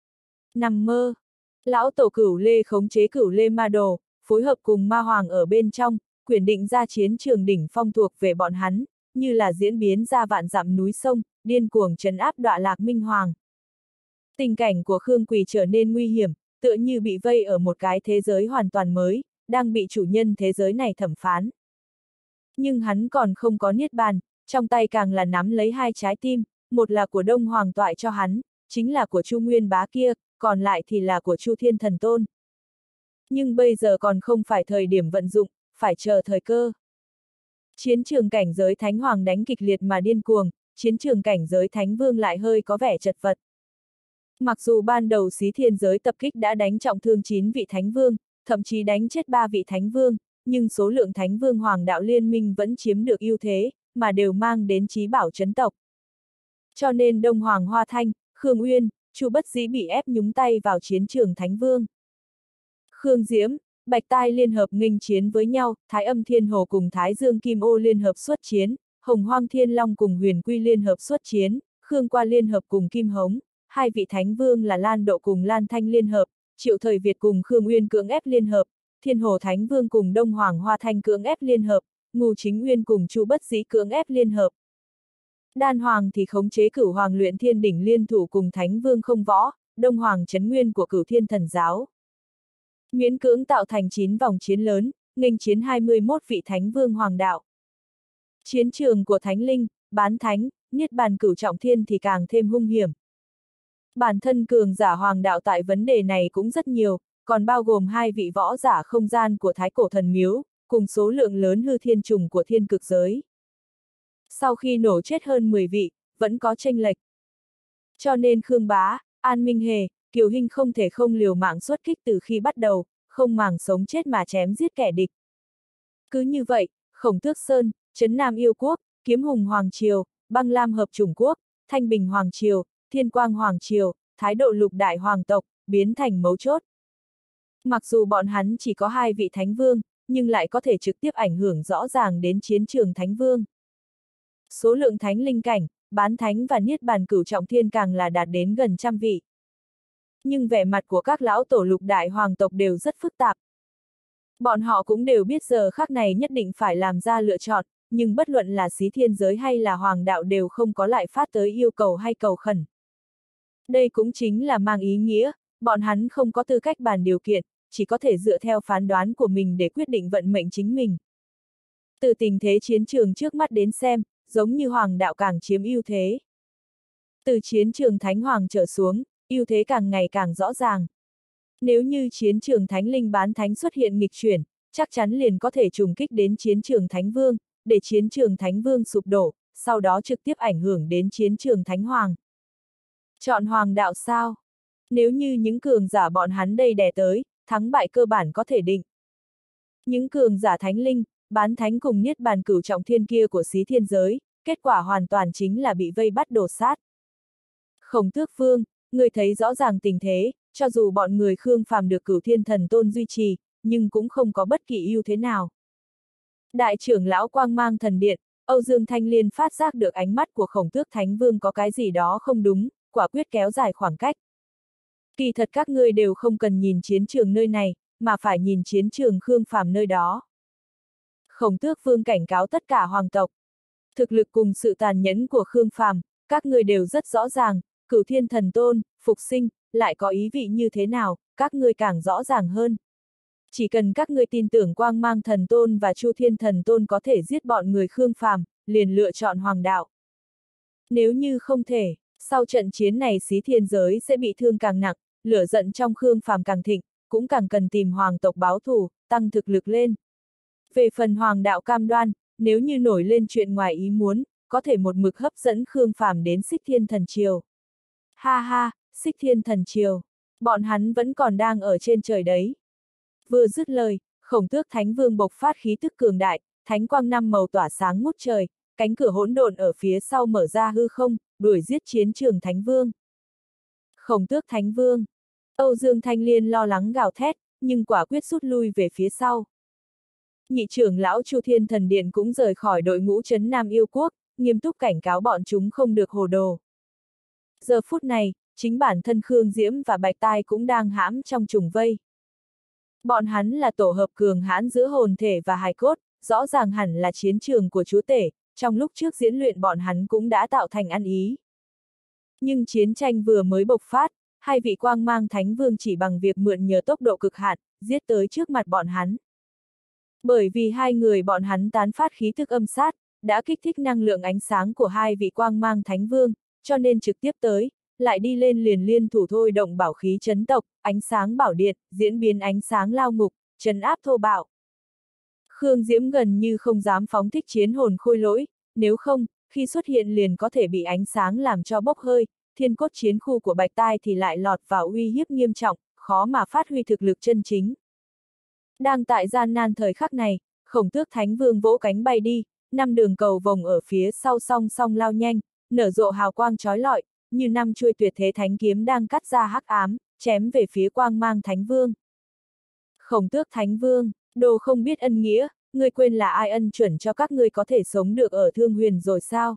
Speaker 1: Nằm mơ. Lão tổ Cửu Lê khống chế Cửu Lê Ma Đồ, phối hợp cùng Ma Hoàng ở bên trong, quyền định ra chiến trường đỉnh phong thuộc về bọn hắn, như là diễn biến ra vạn dặm núi sông, điên cuồng trấn áp Đọa Lạc Minh Hoàng. Tình cảnh của Khương Quỳ trở nên nguy hiểm, tựa như bị vây ở một cái thế giới hoàn toàn mới, đang bị chủ nhân thế giới này thẩm phán. Nhưng hắn còn không có niết bàn, trong tay càng là nắm lấy 2 trái tim, một là của Đông Hoàng Toại cho hắn, chính là của Chu Nguyên Bá kia, còn lại thì là của Chu Thiên Thần Tôn. Nhưng bây giờ còn không phải thời điểm vận dụng, phải chờ thời cơ. Chiến trường cảnh giới Thánh Hoàng đánh kịch liệt mà điên cuồng, chiến trường cảnh giới Thánh Vương lại hơi có vẻ chật vật. Mặc dù ban đầu Xí Thiên giới tập kích đã đánh trọng thương 9 vị Thánh Vương, thậm chí đánh chết 3 vị Thánh Vương, nhưng số lượng Thánh Vương Hoàng đạo liên minh vẫn chiếm được ưu thế, mà đều mang đến chí bảo chấn tộc. Cho nên Đông Hoàng Hoa Thanh, Khương Uyên, Chu Bất Dĩ bị ép nhúng tay vào chiến trường Thánh Vương. Khương Diễm, Bạch Tai liên hợp nghênh chiến với nhau, Thái Âm Thiên Hồ cùng Thái Dương Kim Ô liên hợp xuất chiến, Hồng Hoang Thiên Long cùng Huyền Quy liên hợp xuất chiến, Khương Qua liên hợp cùng Kim Hống, 2 vị Thánh Vương là Lan Độ cùng Lan Thanh liên hợp, Triệu Thời Việt cùng Khương Uyên cưỡng ép liên hợp, Thiên Hồ Thánh Vương cùng Đông Hoàng Hoa Thanh cưỡng ép liên hợp, Ngô Chính Uyên cùng Chu Bất Dĩ cưỡng ép liên hợp. Đan Hoàng thì khống chế Cửu Hoàng Luyện Thiên đỉnh liên thủ cùng Thánh Vương Không Võ, Đông Hoàng Trấn Nguyên của Cửu Thiên Thần Giáo. Miễn cưỡng tạo thành 9 vòng chiến lớn, nghênh chiến 21 vị Thánh Vương Hoàng đạo. Chiến trường của Thánh Linh, Bán Thánh, Niết Bàn Cửu Trọng Thiên thì càng thêm hung hiểm. Bản thân cường giả Hoàng đạo tại vấn đề này cũng rất nhiều, còn bao gồm 2 vị võ giả không gian của Thái Cổ Thần Miếu, cùng số lượng lớn hư thiên trùng của thiên cực giới. Sau khi nổ chết hơn 10 vị, vẫn có chênh lệch. Cho nên Khương Bá, An Minh Hề, Kiều Hinh không thể không liều mạng xuất kích từ khi bắt đầu, không màng sống chết mà chém giết kẻ địch. Cứ như vậy, Khổng Tước Sơn, Trấn Nam Yêu Quốc, Kiếm Hùng Hoàng Triều, Băng Lam Hợp Chủng Quốc, Thanh Bình Hoàng Triều, Thiên Quang Hoàng Triều, Thái Độ Lục Đại Hoàng tộc, biến thành mấu chốt. Mặc dù bọn hắn chỉ có 2 vị Thánh Vương, nhưng lại có thể trực tiếp ảnh hưởng rõ ràng đến chiến trường Thánh Vương. Số lượng Thánh Linh cảnh, Bán Thánh và Niết Bàn Cửu Trọng Thiên càng là đạt đến gần 100 vị. Nhưng vẻ mặt của các lão tổ lục đại hoàng tộc đều rất phức tạp. Bọn họ cũng đều biết giờ khắc này nhất định phải làm ra lựa chọn, nhưng bất luận là Xí Thiên Giới hay là Hoàng đạo đều không có lại phát tới yêu cầu hay cầu khẩn. Đây cũng chính là mang ý nghĩa, bọn hắn không có tư cách bàn điều kiện, chỉ có thể dựa theo phán đoán của mình để quyết định vận mệnh chính mình. Từ tình thế chiến trường trước mắt đến xem, giống như Hoàng đạo càng chiếm ưu thế. Từ chiến trường Thánh Hoàng trở xuống, ưu thế càng ngày càng rõ ràng. Nếu như chiến trường Thánh Linh Bán Thánh xuất hiện nghịch chuyển, chắc chắn liền có thể trùng kích đến chiến trường Thánh Vương, để chiến trường Thánh Vương sụp đổ, sau đó trực tiếp ảnh hưởng đến chiến trường Thánh Hoàng. Chọn Hoàng đạo sao? Nếu như những cường giả bọn hắn đây đè tới, thắng bại cơ bản có thể định. Những cường giả Thánh Linh, Bán Thánh cùng Niết Bàn Cửu Trọng Thiên kia của Xí Thiên Giới, kết quả hoàn toàn chính là bị vây bắt đổ sát. Khổng Tước Vương, người thấy rõ ràng tình thế, cho dù bọn người Khương Phàm được Cửu Thiên Thần Tôn duy trì, nhưng cũng không có bất kỳ ưu thế nào. Đại trưởng lão Quang Mang Thần Điện, Âu Dương Thanh Liên phát giác được ánh mắt của Khổng Tước Thánh Vương có cái gì đó không đúng, quả quyết kéo dài khoảng cách. Kỳ thật các ngươi đều không cần nhìn chiến trường nơi này, mà phải nhìn chiến trường Khương Phàm nơi đó. Khổng Tước Vương cảnh cáo tất cả hoàng tộc. Thực lực cùng sự tàn nhẫn của Khương Phàm, các ngươi đều rất rõ ràng, Cửu Thiên Thần Tôn, phục sinh, lại có ý vị như thế nào, các ngươi càng rõ ràng hơn. Chỉ cần các ngươi tin tưởng Quang Mang Thần Tôn và Chu Thiên Thần Tôn có thể giết bọn người Khương Phàm, liền lựa chọn Hoàng đạo. Nếu như không thể, sau trận chiến này Xí Thiên Giới sẽ bị thương càng nặng, lửa giận trong Khương Phàm càng thịnh, cũng càng cần tìm hoàng tộc báo thù, tăng thực lực lên. Về phần Hoàng đạo cam đoan, nếu như nổi lên chuyện ngoài ý muốn, có thể một mực hấp dẫn Khương Phàm đến Xích Thiên Thần Triều. Ha ha, Xích Thiên Thần Triều, bọn hắn vẫn còn đang ở trên trời đấy. Vừa dứt lời, Khổng Tước Thánh Vương bộc phát khí tức cường đại, thánh quang năm màu tỏa sáng ngút trời, cánh cửa hỗn độn ở phía sau mở ra hư không, đuổi giết chiến trường Thánh Vương. Khổng Tước Thánh Vương, Âu Dương Thanh Liên lo lắng gào thét, nhưng quả quyết rút lui về phía sau. Nhị trưởng lão Chu Thiên Thần Điện cũng rời khỏi đội ngũ trấn Nam Yêu Quốc, nghiêm túc cảnh cáo bọn chúng không được hồ đồ. Giờ phút này, chính bản thân Khương Diễm và Bạch Tai cũng đang hãm trong trùng vây. Bọn hắn là tổ hợp cường hãn giữa hồn thể và hài cốt, rõ ràng hẳn là chiến trường của chúa tể, trong lúc trước diễn luyện bọn hắn cũng đã tạo thành ăn ý. Nhưng chiến tranh vừa mới bộc phát, hai vị Quang Mang Thánh Vương chỉ bằng việc mượn nhờ tốc độ cực hạn, giết tới trước mặt bọn hắn. Bởi vì hai người bọn hắn tán phát khí thức âm sát, đã kích thích năng lượng ánh sáng của hai vị Quang Mang Thánh Vương, cho nên trực tiếp tới, lại đi lên liền liên thủ thôi động bảo khí chấn tộc, ánh sáng bảo điện, diễn biến ánh sáng lao ngục, trấn áp thô bạo. Khương Diễm gần như không dám phóng thích chiến hồn khôi lỗi, nếu không, khi xuất hiện liền có thể bị ánh sáng làm cho bốc hơi, thiên cốt chiến khu của Bạch Tai thì lại lọt vào uy hiếp nghiêm trọng, khó mà phát huy thực lực chân chính. Đang tại gian nan thời khắc này, Khổng Tước Thánh Vương vỗ cánh bay đi, 5 đường cầu vồng ở phía sau song song lao nhanh, nở rộ hào quang chói lọi, như 5 chuôi tuyệt thế thánh kiếm đang cắt ra hắc ám, chém về phía Quang Mang Thánh Vương. Khổng Tước Thánh Vương, đồ không biết ân nghĩa, ngươi quên là ai ân chuẩn cho các ngươi có thể sống được ở Thương Huyền rồi sao?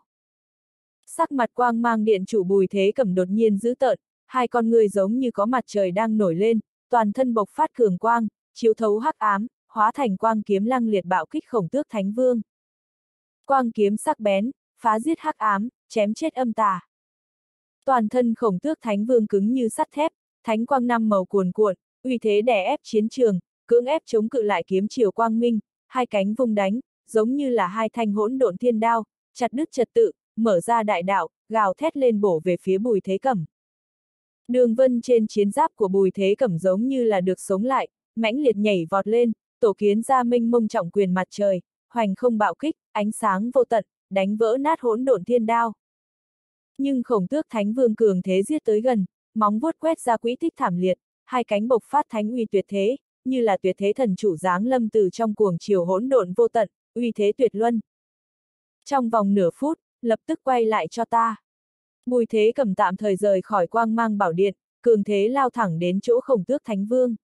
Speaker 1: Sắc mặt Quang Mang Điện chủ Bùi Thế Cẩm đột nhiên dữ tợn, hai con ngươi giống như có mặt trời đang nổi lên, toàn thân bộc phát cường quang, chiếu thấu hắc ám, hóa thành quang kiếm lăng liệt bạo kích Khổng Tước Thánh Vương. Quang kiếm sắc bén, phá giết hắc ám, chém chết âm tà. Toàn thân Khổng Tước Thánh Vương cứng như sắt thép, thánh quang năm màu cuồn cuộn, uy thế đè ép chiến trường, cưỡng ép chống cự lại kiếm chiều quang minh, hai cánh vung đánh, giống như là hai thanh hỗn độn thiên đao, chặt đứt trật tự, mở ra đại đạo, gào thét lên bổ về phía Bùi Thế Cẩm. Đường vân trên chiến giáp của Bùi Thế Cẩm giống như là được sống lại, mãnh liệt nhảy vọt lên, tổ kiến ra minh mông trọng quyền mặt trời, hoành không bạo kích, ánh sáng vô tận, đánh vỡ nát hỗn độn thiên đao. Nhưng Khổng Tước Thánh Vương cường thế giết tới gần, móng vuốt quét ra quỹ tích thảm liệt, hai cánh bộc phát thánh uy tuyệt thế, như là tuyệt thế thần chủ giáng lâm từ trong cuồng chiều hỗn độn vô tận, uy thế tuyệt luân. Trong vòng nửa phút, lập tức quay lại cho ta. Bùi Thế Cẩm tạm thời rời khỏi Quang Mang Bảo Điện, cường thế lao thẳng đến chỗ Khổng Tước Thánh Vương.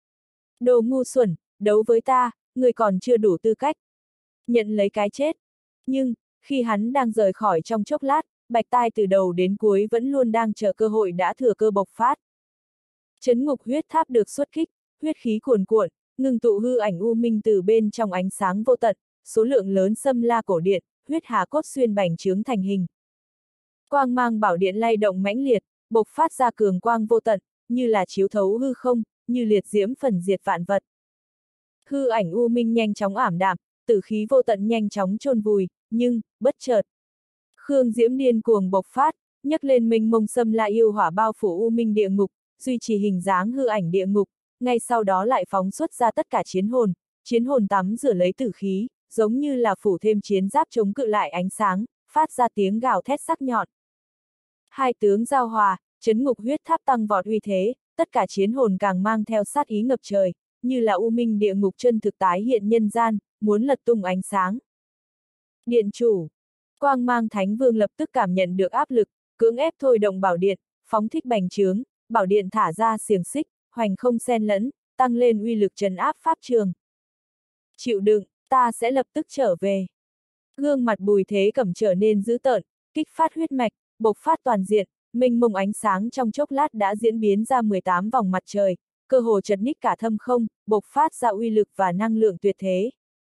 Speaker 1: Đồ ngu xuẩn, đấu với ta, người còn chưa đủ tư cách. Nhận lấy cái chết. Nhưng, khi hắn đang rời khỏi trong chốc lát, Bạch Tai từ đầu đến cuối vẫn luôn đang chờ cơ hội đã thừa cơ bộc phát. Trấn ngục huyết tháp được xuất kích, huyết khí cuồn cuộn, ngưng tụ hư ảnh u minh từ bên trong ánh sáng vô tận, số lượng lớn Sâm La cổ điện, huyết hà cốt xuyên bành trướng thành hình. Quang mang bảo điện lay động mãnh liệt, bộc phát ra cường quang vô tận, như là chiếu thấu hư không, như liệt diễm phần diệt vạn vật. Hư ảnh u minh nhanh chóng ảm đạm, tử khí vô tận nhanh chóng chôn vùi, nhưng, bất chợt. Khương diễm điên cuồng bộc phát, nhấc lên mênh mông Sâm La yêu hỏa bao phủ u minh địa ngục, duy trì hình dáng hư ảnh địa ngục, ngay sau đó lại phóng xuất ra tất cả chiến hồn tắm rửa lấy tử khí, giống như là phủ thêm chiến giáp chống cự lại ánh sáng, phát ra tiếng gào thét sắc nhọn. Hai tướng giao hòa, chấn ngục huyết tháp tăng vọt uy thế, tất cả chiến hồn càng mang theo sát ý ngập trời, như là u minh địa ngục chân thực tái hiện nhân gian, muốn lật tung ánh sáng. Điện chủ, quang mang thánh vương lập tức cảm nhận được áp lực, cưỡng ép thôi động bảo điện, phóng thích bành trướng, bảo điện thả ra xiềng xích, hoành không xen lẫn, tăng lên uy lực trấn áp pháp trường. Chịu đựng, ta sẽ lập tức trở về. Gương mặt Bùi Thế Cẩm trở nên dữ tợn, kích phát huyết mạch, bộc phát toàn diện, mênh mông ánh sáng trong chốc lát đã diễn biến ra 18 vòng mặt trời, cơ hồ chật ních cả thâm không, bộc phát ra uy lực và năng lượng tuyệt thế.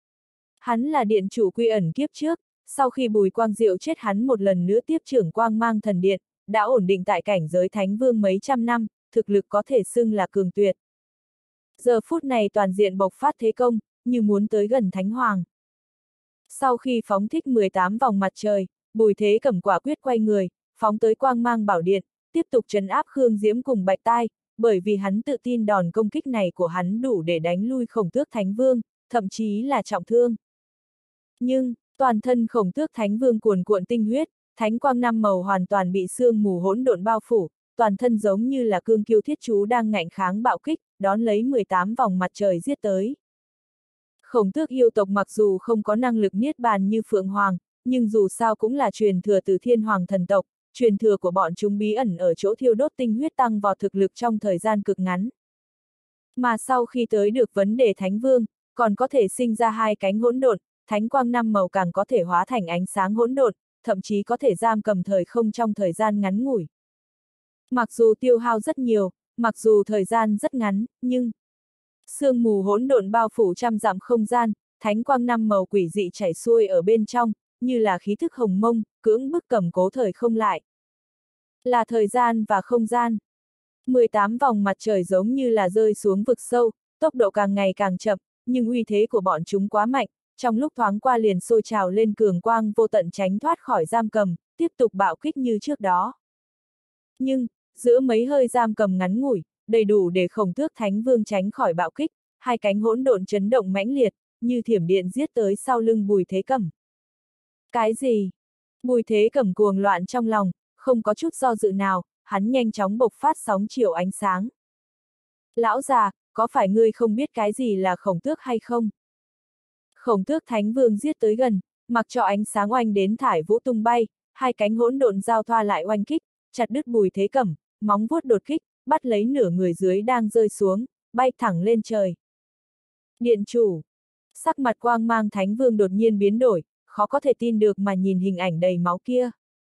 Speaker 1: Hắn là điện chủ quy ẩn kiếp trước, sau khi Bùi Quang Diệu chết hắn một lần nữa tiếp trưởng quang mang thần điện, đã ổn định tại cảnh giới thánh vương mấy trăm năm, thực lực có thể xưng là cường tuyệt. Giờ phút này toàn diện bộc phát thế công, như muốn tới gần thánh hoàng. Sau khi phóng thích 18 vòng mặt trời, Bùi Thế Cẩm quả quyết quay người, phóng tới quang mang bảo điện, tiếp tục trấn áp Khương Diễm cùng Bạch Tai, bởi vì hắn tự tin đòn công kích này của hắn đủ để đánh lui Khổng Tước Thánh Vương, thậm chí là trọng thương. Nhưng, toàn thân Khổng Tước Thánh Vương cuồn cuộn tinh huyết, thánh quang năm màu hoàn toàn bị sương mù hỗn độn bao phủ, toàn thân giống như là cương kiêu thiết chú đang ngạnh kháng bạo kích, đón lấy 18 vòng mặt trời giết tới. Khổng Tước yêu tộc mặc dù không có năng lực niết bàn như Phượng Hoàng, nhưng dù sao cũng là truyền thừa từ Thiên Hoàng thần tộc, truyền thừa của bọn chúng bí ẩn ở chỗ thiêu đốt tinh huyết tăng vọt thực lực trong thời gian cực ngắn. Mà sau khi tới được vấn đề Thánh Vương, còn có thể sinh ra hai cánh hỗn độn, thánh quang năm màu càng có thể hóa thành ánh sáng hỗn độn, thậm chí có thể giam cầm thời không trong thời gian ngắn ngủi. Mặc dù tiêu hao rất nhiều, mặc dù thời gian rất ngắn, nhưng sương mù hỗn độn bao phủ trăm dặm không gian, thánh quang năm màu quỷ dị chảy xuôi ở bên trong, như là khí thức hồng mông, cưỡng bức cầm cố thời không lại. Là thời gian và không gian. 18 vòng mặt trời giống như là rơi xuống vực sâu, tốc độ càng ngày càng chậm, nhưng uy thế của bọn chúng quá mạnh, trong lúc thoáng qua liền sôi trào lên cường quang vô tận tránh thoát khỏi giam cầm, tiếp tục bạo kích như trước đó. Nhưng, giữa mấy hơi giam cầm ngắn ngủi, đầy đủ để Khổng Tước Thánh Vương tránh khỏi bạo kích, hai cánh hỗn độn chấn động mãnh liệt, như thiểm điện giết tới sau lưng Bùi Thế Cẩm. Cái gì? Bùi Thế Cẩm cuồng loạn trong lòng, không có chút do dự nào, hắn nhanh chóng bộc phát sóng chiều ánh sáng. Lão già, có phải ngươi không biết cái gì là Khổng Tước hay không? Khổng Tước Thánh Vương giết tới gần, mặc cho ánh sáng oanh đến thải vũ tung bay, hai cánh hỗn độn giao thoa lại oanh kích, chặt đứt Bùi Thế Cẩm, móng vuốt đột kích, bắt lấy nửa người dưới đang rơi xuống, bay thẳng lên trời. Điện chủ, sắc mặt quang mang Thánh Vương đột nhiên biến đổi, khó có thể tin được mà nhìn hình ảnh đầy máu kia.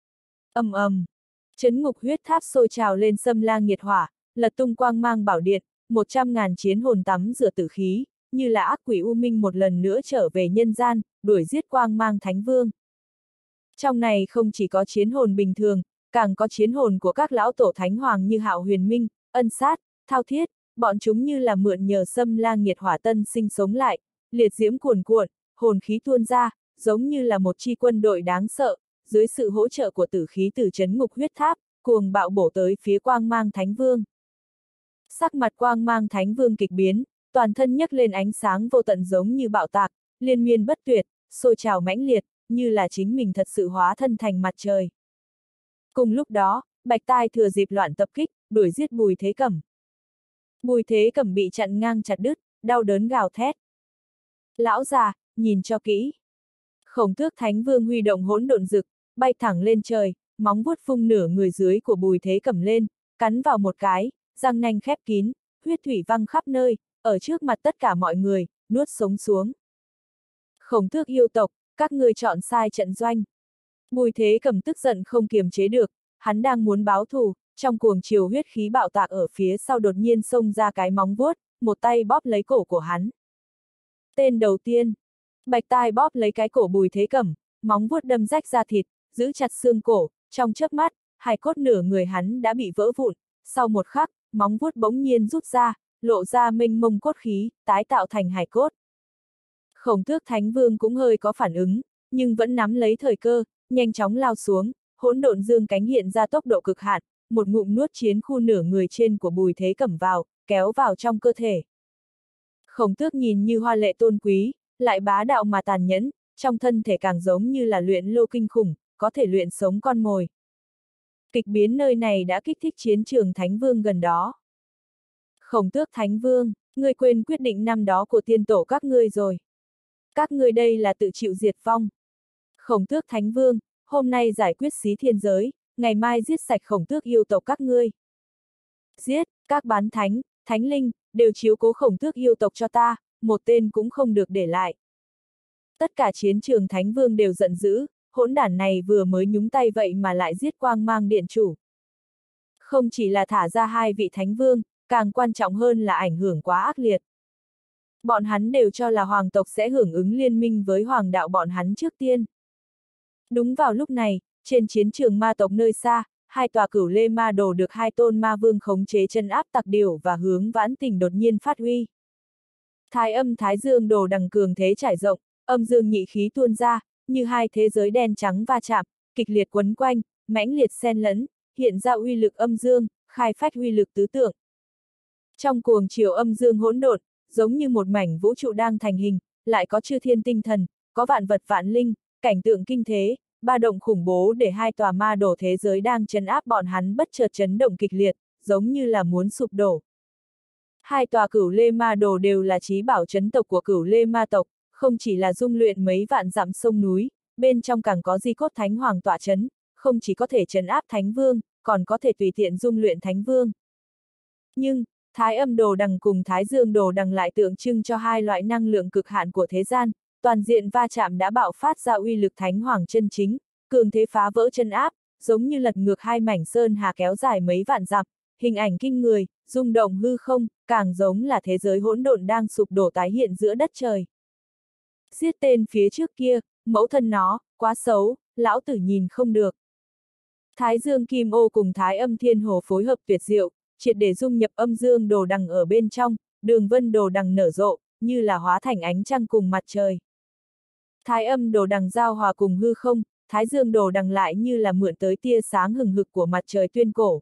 Speaker 1: Ầm ầm, chấn ngục huyết tháp sôi trào lên xâm la nghiệt hỏa, lật tung quang mang bảo điện, 100.000 chiến hồn tắm rửa tử khí, như là ác quỷ u minh một lần nữa trở về nhân gian, đuổi giết quang mang Thánh Vương. Trong này không chỉ có chiến hồn bình thường, càng có chiến hồn của các lão tổ thánh hoàng như Hạo Huyền Minh, Ân Sát, Thao Thiết, bọn chúng như là mượn nhờ xâm la nghiệt hỏa tân sinh sống lại, liệt diễm cuồn cuộn, hồn khí tuôn ra, giống như là một chi quân đội đáng sợ, dưới sự hỗ trợ của tử khí từ chấn ngục huyết tháp, cuồng bạo bổ tới phía quang mang Thánh Vương. Sắc mặt quang mang Thánh Vương kịch biến, toàn thân nhấc lên ánh sáng vô tận giống như bạo tạc, liên miên bất tuyệt, sôi trào mãnh liệt, như là chính mình thật sự hóa thân thành mặt trời. Cùng lúc đó, Bạch Tai thừa dịp loạn tập kích, đuổi giết Bùi Thế Cẩm. Bùi Thế Cẩm bị chặn ngang chặt đứt, đau đớn gào thét. Lão già, nhìn cho kỹ. Khổng Tước Thánh Vương huy động hỗn độn rực, bay thẳng lên trời, móng vuốt phung nửa người dưới của Bùi Thế Cẩm lên, cắn vào một cái, răng nanh khép kín, huyết thủy văng khắp nơi, ở trước mặt tất cả mọi người, nuốt sống xuống. Khổng Tước yêu tộc, các ngươi chọn sai trận doanh. Bùi Thế Cẩm tức giận không kiềm chế được, hắn đang muốn báo thù, trong cuồng chiều huyết khí bạo tạc ở phía sau đột nhiên xông ra cái móng vuốt, một tay bóp lấy cổ của hắn. Tên đầu tiên. Bạch tai bóp lấy cái cổ Bùi Thế Cẩm, móng vuốt đâm rách da thịt, giữ chặt xương cổ, trong chớp mắt, hài cốt nửa người hắn đã bị vỡ vụn, sau một khắc, móng vuốt bỗng nhiên rút ra, lộ ra mênh mông cốt khí, tái tạo thành hài cốt. Khổng Tước Thánh Vương cũng hơi có phản ứng, nhưng vẫn nắm lấy thời cơ, nhanh chóng lao xuống, hỗn độn dương cánh hiện ra tốc độ cực hạn, một ngụm nuốt chiến khu nửa người trên của Bùi Thế Cẩm vào, kéo vào trong cơ thể. Khổng Tước nhìn như hoa lệ tôn quý, lại bá đạo mà tàn nhẫn, trong thân thể càng giống như là luyện lô kinh khủng, có thể luyện sống con mồi. Kịch biến nơi này đã kích thích chiến trường Thánh Vương gần đó. Khổng Tước Thánh Vương, ngươi quên quyết định năm đó của tiên tổ các ngươi rồi. Các ngươi đây là tự chịu diệt vong. Khổng Tước Thánh Vương, hôm nay giải quyết xí thiên giới, ngày mai giết sạch Khổng Tước yêu tộc các ngươi. Giết, các bán thánh, thánh linh, đều chiếu cố Khổng Tước yêu tộc cho ta, một tên cũng không được để lại. Tất cả chiến trường Thánh Vương đều giận dữ, hỗn đản này vừa mới nhúng tay vậy mà lại giết Quang Mang Điện Chủ. Không chỉ là thả ra hai vị Thánh Vương, càng quan trọng hơn là ảnh hưởng quá ác liệt. Bọn hắn đều cho là hoàng tộc sẽ hưởng ứng liên minh với hoàng đạo bọn hắn trước tiên. Đúng vào lúc này, trên chiến trường ma tộc nơi xa, hai tòa Cửu Lê Ma Đồ được hai tôn ma vương khống chế chân áp Tặc Điểu và Hướng Vãn Tình đột nhiên phát huy. Thái âm Thái dương đồ đằng cường thế trải rộng, âm dương nhị khí tuôn ra, như hai thế giới đen trắng va chạm, kịch liệt quấn quanh, mãnh liệt xen lẫn, hiện ra uy lực âm dương, khai phách uy lực tứ tượng. Trong cuồng chiều âm dương hỗn độn, giống như một mảnh vũ trụ đang thành hình, lại có chư thiên tinh thần, có vạn vật vạn linh, cảnh tượng kinh thế, ba động khủng bố để hai tòa ma đổ thế giới đang trấn áp bọn hắn bất chợt chấn động kịch liệt, giống như là muốn sụp đổ. Hai tòa Cửu Lê Ma Đồ đều là chí bảo trấn tộc của Cửu Lê Ma tộc, không chỉ là dung luyện mấy vạn dặm sông núi, bên trong càng có Di Cốt Thánh Hoàng tọa trấn, không chỉ có thể trấn áp Thánh Vương, còn có thể tùy tiện dung luyện Thánh Vương. Nhưng, Thái âm đồ đằng cùng Thái dương đồ đằng lại tượng trưng cho hai loại năng lượng cực hạn của thế gian, toàn diện va chạm đã bạo phát ra uy lực Thánh Hoàng chân chính, cường thế phá vỡ chân áp, giống như lật ngược hai mảnh sơn hà kéo dài mấy vạn dặm, hình ảnh kinh người, rung động hư không, càng giống là thế giới hỗn độn đang sụp đổ tái hiện giữa đất trời. Giết tên phía trước kia, mẫu thân nó, quá xấu, lão tử nhìn không được. Thái dương kim ô cùng Thái âm thiên hồ phối hợp tuyệt diệu, triệt để dung nhập âm dương đồ đằng ở bên trong, đường vân đồ đằng nở rộ, như là hóa thành ánh trăng cùng mặt trời. Thái âm đồ đằng giao hòa cùng hư không, thái dương đồ đằng lại như là mượn tới tia sáng hừng hực của mặt trời tuyên cổ.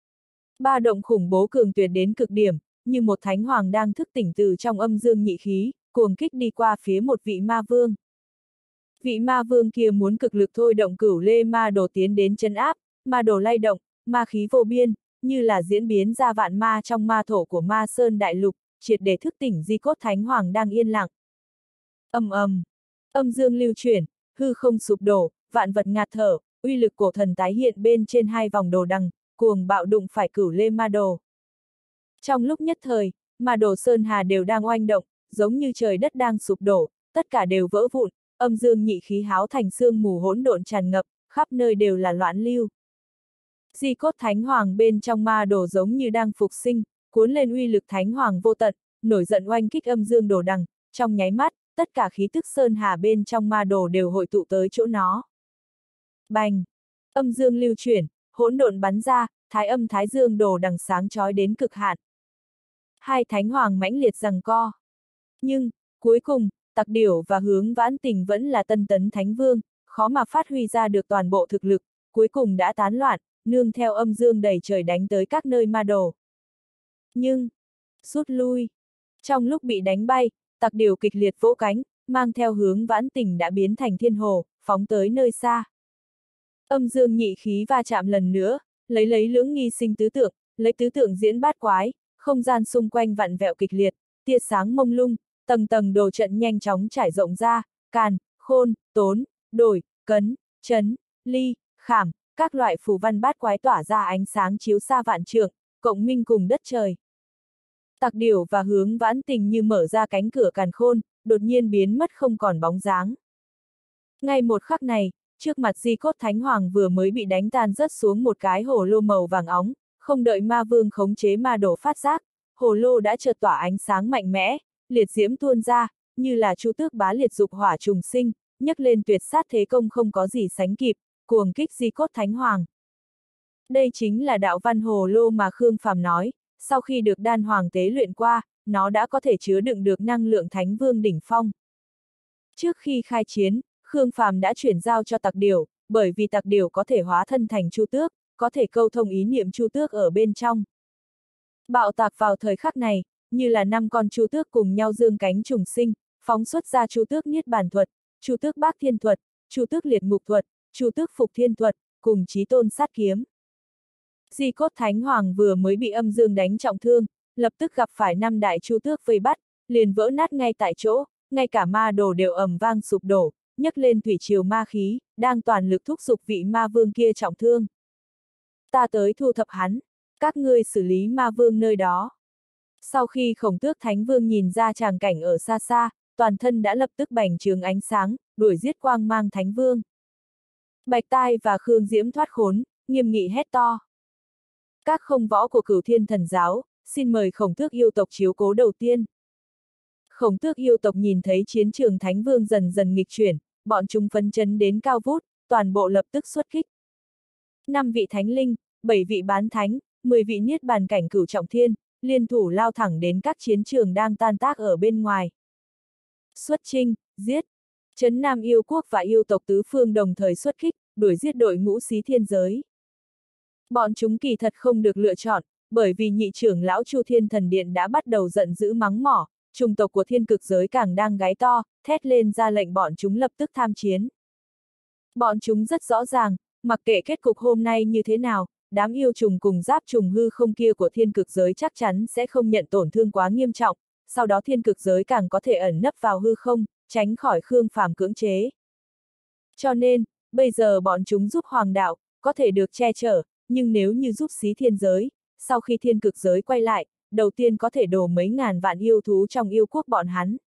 Speaker 1: Ba động khủng bố cường tuyệt đến cực điểm, như một thánh hoàng đang thức tỉnh từ trong âm dương nhị khí, cuồng kích đi qua phía một vị ma vương. Vị ma vương kia muốn cực lực thôi động Cửu Lê Ma Đồ tiến đến trấn áp, ma đồ lay động, ma khí vô biên, như là diễn biến ra vạn ma trong ma thổ của Ma Sơn Đại Lục, triệt để thức tỉnh Di Cốt Thánh Hoàng đang yên lặng. Ầm ầm, âm dương lưu chuyển, hư không sụp đổ, vạn vật ngạt thở, uy lực cổ thần tái hiện bên trên hai vòng đồ đằng, cuồng bạo đụng phải Cửu Lê Ma Đồ. Trong lúc nhất thời, ma đồ sơn hà đều đang oanh động, giống như trời đất đang sụp đổ, tất cả đều vỡ vụn, âm dương nhị khí háo thành sương mù hỗn độn tràn ngập, khắp nơi đều là loạn lưu. Di Cốt Thánh Hoàng bên trong ma đồ giống như đang phục sinh, cuốn lên uy lực Thánh Hoàng vô tận, nổi giận oanh kích âm dương đồ đằng, trong nháy mắt, tất cả khí tức sơn hà bên trong ma đồ đều hội tụ tới chỗ nó. Bành! Âm dương lưu chuyển, hỗn độn bắn ra, thái âm thái dương đồ đằng sáng chói đến cực hạn. Hai Thánh Hoàng mãnh liệt giằng co. Nhưng, cuối cùng, Tặc Điểu và Hướng Vãn Tình vẫn là tân tấn Thánh Vương, khó mà phát huy ra được toàn bộ thực lực, cuối cùng đã tán loạn, nương theo âm dương đầy trời đánh tới các nơi ma đồ. Nhưng, rút lui. Trong lúc bị đánh bay, Tặc Điểu kịch liệt vỗ cánh, mang theo Hướng Vãn Tình đã biến thành thiên hồ, phóng tới nơi xa. Âm dương nhị khí va chạm lần nữa, lấy lưỡng nghi sinh tứ tượng, lấy tứ tượng diễn bát quái, không gian xung quanh vặn vẹo kịch liệt, tia sáng mông lung, tầng tầng đồ trận nhanh chóng trải rộng ra, càn, khôn, tốn, đổi, cấn, chấn, ly, khảm, các loại phù văn bát quái tỏa ra ánh sáng chiếu xa vạn trượng, cộng minh cùng đất trời. Tặc Điểu và Hướng Vãn Tình như mở ra cánh cửa càn khôn, đột nhiên biến mất không còn bóng dáng. Ngay một khắc này, trước mặt Di Cốt Thánh Hoàng vừa mới bị đánh tan rớt xuống một cái hồ lô màu vàng óng, không đợi ma vương khống chế ma đồ phát giác, hồ lô đã chợt tỏa ánh sáng mạnh mẽ, liệt diễm tuôn ra, như là Chu Tước bá liệt dục hỏa trùng sinh, nhấc lên tuyệt sát thế công không có gì sánh kịp, cuồng kích di cốt thánh hoàng. Đây chính là đạo văn hồ lô mà Khương Phàm nói, sau khi được đan hoàng tế luyện qua, nó đã có thể chứa đựng được năng lượng thánh vương đỉnh phong. Trước khi khai chiến, Khương Phàm đã chuyển giao cho Tặc Điểu, bởi vì Tặc Điểu có thể hóa thân thành Chu Tước, có thể câu thông ý niệm Chu Tước ở bên trong. Bạo tạc vào thời khắc này, như là 5 con Chu Tước cùng nhau dương cánh trùng sinh, phóng xuất ra Chu Tước Niết Bàn thuật, Chu Tước Bác Thiên thuật, Chu Tước Liệt Ngục thuật, Chu Tước Phục Thiên thuật, cùng Chí Tôn Sát kiếm. Di cốt Thánh Hoàng vừa mới bị âm dương đánh trọng thương, lập tức gặp phải 5 đại Chu Tước vây bắt, liền vỡ nát ngay tại chỗ, ngay cả ma đồ đều ầm vang sụp đổ, nhấc lên thủy triều ma khí, đang toàn lực thúc giục vị ma vương kia trọng thương. Ta tới thu thập hắn, các ngươi xử lý ma vương nơi đó. Sau khi Khổng Tước Thánh Vương nhìn ra tràng cảnh ở xa xa, toàn thân đã lập tức bành trướng ánh sáng, đuổi giết quang mang Thánh Vương. Bạch Tai và Khương Diễm thoát khốn, nghiêm nghị hét to. Các không võ của Cửu Thiên Thần Giáo, xin mời Khổng Tước yêu tộc chiếu cố đầu tiên. Khổng Tước yêu tộc nhìn thấy chiến trường Thánh Vương dần dần nghịch chuyển, bọn chúng phấn chấn đến cao vút, toàn bộ lập tức xuất kích. 5 vị Thánh Linh, 7 vị Bán Thánh, 10 vị Niết Bàn cảnh Cửu Trọng Thiên, liên thủ lao thẳng đến các chiến trường đang tan tác ở bên ngoài. Xuất chinh, giết. Trấn Nam yêu quốc và yêu tộc tứ phương đồng thời xuất kích, đuổi giết đội ngũ Xí Thiên Giới. Bọn chúng kỳ thật không được lựa chọn, bởi vì nhị trưởng lão Chu Thiên Thần Điện đã bắt đầu giận dữ mắng mỏ, chủng tộc của thiên cực giới càng đang gáy to, thét lên ra lệnh bọn chúng lập tức tham chiến. Bọn chúng rất rõ ràng, mặc kệ kết cục hôm nay như thế nào, đám yêu trùng cùng giáp trùng hư không kia của thiên cực giới chắc chắn sẽ không nhận tổn thương quá nghiêm trọng, sau đó thiên cực giới càng có thể ẩn nấp vào hư không, tránh khỏi Khương Phàm cưỡng chế. Cho nên, bây giờ bọn chúng giúp hoàng đạo, có thể được che chở, nhưng nếu như giúp Xí Thiên giới, sau khi thiên cực giới quay lại, đầu tiên có thể đổ mấy ngàn vạn yêu thú trong yêu quốc bọn hắn.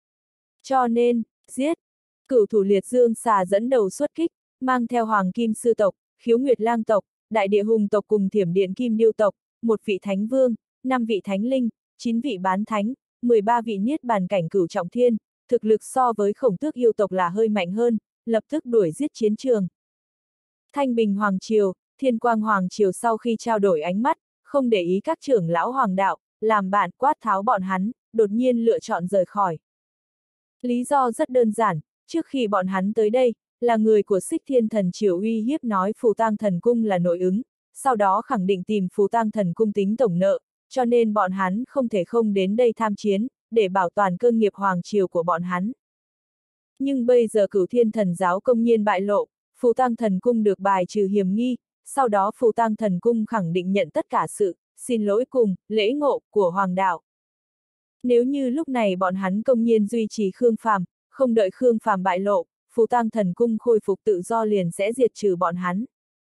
Speaker 1: Cho nên, giết! Cửu thủ liệt dương xà dẫn đầu xuất kích, mang theo Hoàng Kim Sư tộc, Khiếu Nguyệt Lang tộc, Đại Địa Hùng tộc cùng Thiểm Điện Kim Điêu tộc, 1 vị Thánh Vương, 5 vị Thánh Linh, 9 vị Bán Thánh, 13 vị Niết Bàn cảnh Cửu Trọng Thiên, thực lực so với Khổng Tước yêu tộc là hơi mạnh hơn, lập tức đuổi giết chiến trường. Thanh Bình Hoàng Triều, Thiên Quang Hoàng Triều sau khi trao đổi ánh mắt, không để ý các trưởng lão hoàng đạo, làm bạn quát tháo bọn hắn, đột nhiên lựa chọn rời khỏi. Lý do rất đơn giản, trước khi bọn hắn tới đây, là người của Xích Thiên Thần Triều uy hiếp nói Phù Tang Thần Cung là nội ứng, sau đó khẳng định tìm Phù Tang Thần Cung tính tổng nợ, cho nên bọn hắn không thể không đến đây tham chiến, để bảo toàn cơ nghiệp hoàng triều của bọn hắn. Nhưng bây giờ Cửu Thiên Thần Giáo công nhiên bại lộ, Phù Tang Thần Cung được bài trừ hiểm nghi, sau đó Phù Tang Thần Cung khẳng định nhận tất cả sự xin lỗi cùng lễ ngộ của hoàng đạo. Nếu như lúc này bọn hắn công nhiên duy trì Khương Phàm, không đợi Khương Phàm bại lộ, Phù Tang Thần Cung khôi phục tự do liền sẽ diệt trừ bọn hắn.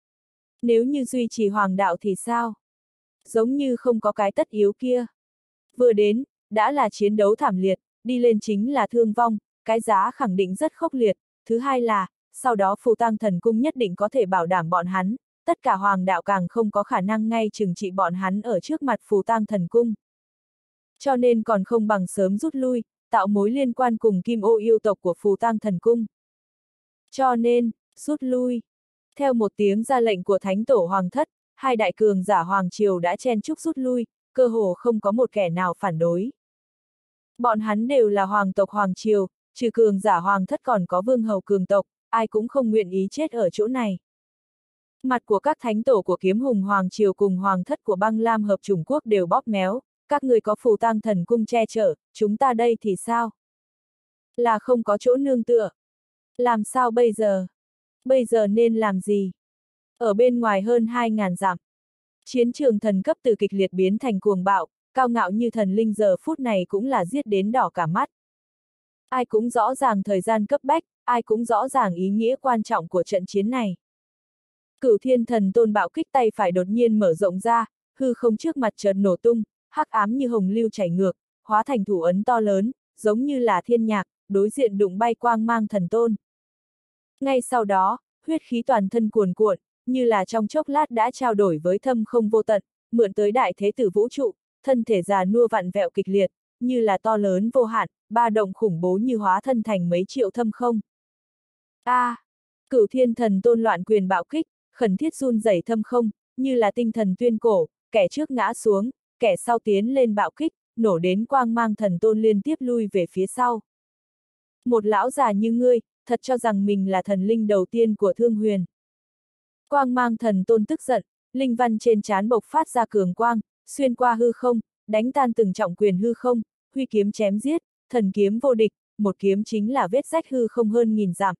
Speaker 1: Nếu như duy trì hoàng đạo thì sao? Giống như không có cái tất yếu kia. Vừa đến, đã là chiến đấu thảm liệt, đi lên chính là thương vong, cái giá khẳng định rất khốc liệt. Thứ hai là, sau đó Phù Tang Thần Cung nhất định có thể bảo đảm bọn hắn, tất cả hoàng đạo càng không có khả năng ngay trừng trị bọn hắn ở trước mặt Phù Tang Thần Cung. Cho nên còn không bằng sớm rút lui, tạo mối liên quan cùng Kim Ô yêu tộc của Phù Tang Thần Cung. Cho nên, rút lui. Theo một tiếng ra lệnh của Thánh Tổ Hoàng Thất, 2 đại cường giả Hoàng Triều đã chen chúc rút lui, cơ hồ không có một kẻ nào phản đối. Bọn hắn đều là hoàng tộc Hoàng Triều, trừ cường giả Hoàng Thất còn có vương hầu cường tộc, ai cũng không nguyện ý chết ở chỗ này. Mặt của các thánh tổ của Kiếm Hùng Hoàng Triều cùng Hoàng Thất của Băng Lam Hợp Chủng Quốc đều bóp méo, các người có Phù Tang Thần Cung che chở, chúng ta đây thì sao? Là không có chỗ nương tựa. Làm sao bây giờ? Bây giờ nên làm gì? Ở bên ngoài hơn 2.000 dặm, chiến trường thần cấp từ kịch liệt biến thành cuồng bạo, cao ngạo như thần linh giờ phút này cũng là giết đến đỏ cả mắt. Ai cũng rõ ràng thời gian cấp bách, ai cũng rõ ràng ý nghĩa quan trọng của trận chiến này. Cửu Thiên Thần Tôn bạo kích tay phải đột nhiên mở rộng ra, hư không trước mặt chợt nổ tung, hắc ám như hồng lưu chảy ngược, hóa thành thủ ấn to lớn, giống như là thiên nhạc, đối diện đụng bay quang mang thần tôn. Ngay sau đó, huyết khí toàn thân cuồn cuộn, như là trong chốc lát đã trao đổi với thâm không vô tận, mượn tới đại thế tử vũ trụ, thân thể già nua vặn vẹo kịch liệt, như là to lớn vô hạn, ba động khủng bố như hóa thân thành mấy triệu thâm không. Cửu Thiên Thần Tôn loạn quyền bạo kích, khẩn thiết run rẩy thâm không, như là tinh thần tuyên cổ, kẻ trước ngã xuống, kẻ sau tiến lên bạo kích, nổ đến quang mang thần tôn liên tiếp lui về phía sau. Một lão già như ngươi, thật cho rằng mình là thần linh đầu tiên của Thương Huyền. Quang mang thần tôn tức giận, linh văn trên trán bộc phát ra cường quang, xuyên qua hư không, đánh tan từng trọng quyền hư không, huy kiếm chém giết, thần kiếm vô địch, một kiếm chính là vết rách hư không hơn nghìn dặm.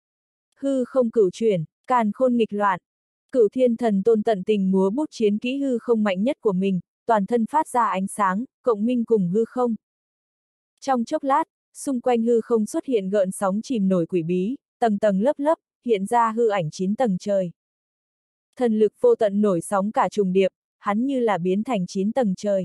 Speaker 1: Hư không cửu chuyển, càn khôn nghịch loạn. Cửu Thiên Thần Tôn tận tình múa bút chiến kỹ hư không mạnh nhất của mình, toàn thân phát ra ánh sáng, cộng minh cùng hư không. Trong chốc lát, xung quanh hư không xuất hiện gợn sóng chìm nổi quỷ bí, tầng tầng lớp lớp, hiện ra hư ảnh 9 tầng trời. Thần lực vô tận nổi sóng cả trùng điệp, hắn như là biến thành 9 tầng trời.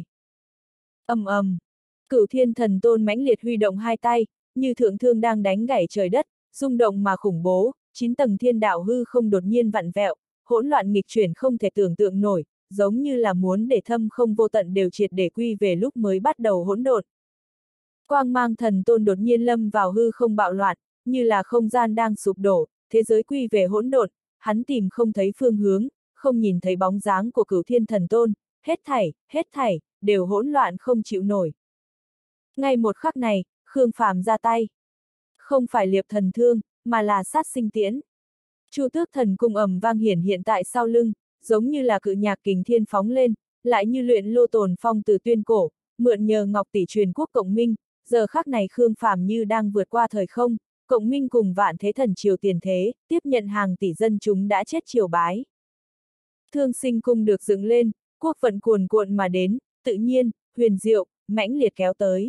Speaker 1: Ầm ầm, Cửu Thiên Thần Tôn mãnh liệt huy động hai tay, như thượng thương đang đánh gãy trời đất, rung động mà khủng bố, 9 tầng thiên đạo hư không đột nhiên vặn vẹo, hỗn loạn nghịch chuyển không thể tưởng tượng nổi, giống như là muốn để thâm không vô tận đều triệt để quy về lúc mới bắt đầu hỗn độn. Quang mang thần tôn đột nhiên lâm vào hư không bạo loạn, như là không gian đang sụp đổ, thế giới quy về hỗn độn, hắn tìm không thấy phương hướng, không nhìn thấy bóng dáng của Cửu Thiên Thần Tôn, hết thảy, đều hỗn loạn không chịu nổi. Ngay một khắc này, Khương Phàm ra tay. Không phải liệp thần thương, mà là sát sinh tiễn. Chu Tước Thần Cung ầm vang hiện tại sau lưng, giống như là cự nhạc kình thiên phóng lên, lại như luyện lô tồn phong từ tuyên cổ, mượn nhờ ngọc tỷ truyền quốc cộng minh, giờ khắc này Khương Phàm như đang vượt qua thời không, cộng minh cùng vạn thế thần triều tiền thế, tiếp nhận hàng tỷ dân chúng đã chết triều bái. Thương Sinh Cung được dựng lên, quốc vận cuồn cuộn mà đến, tự nhiên, huyền diệu, mãnh liệt kéo tới.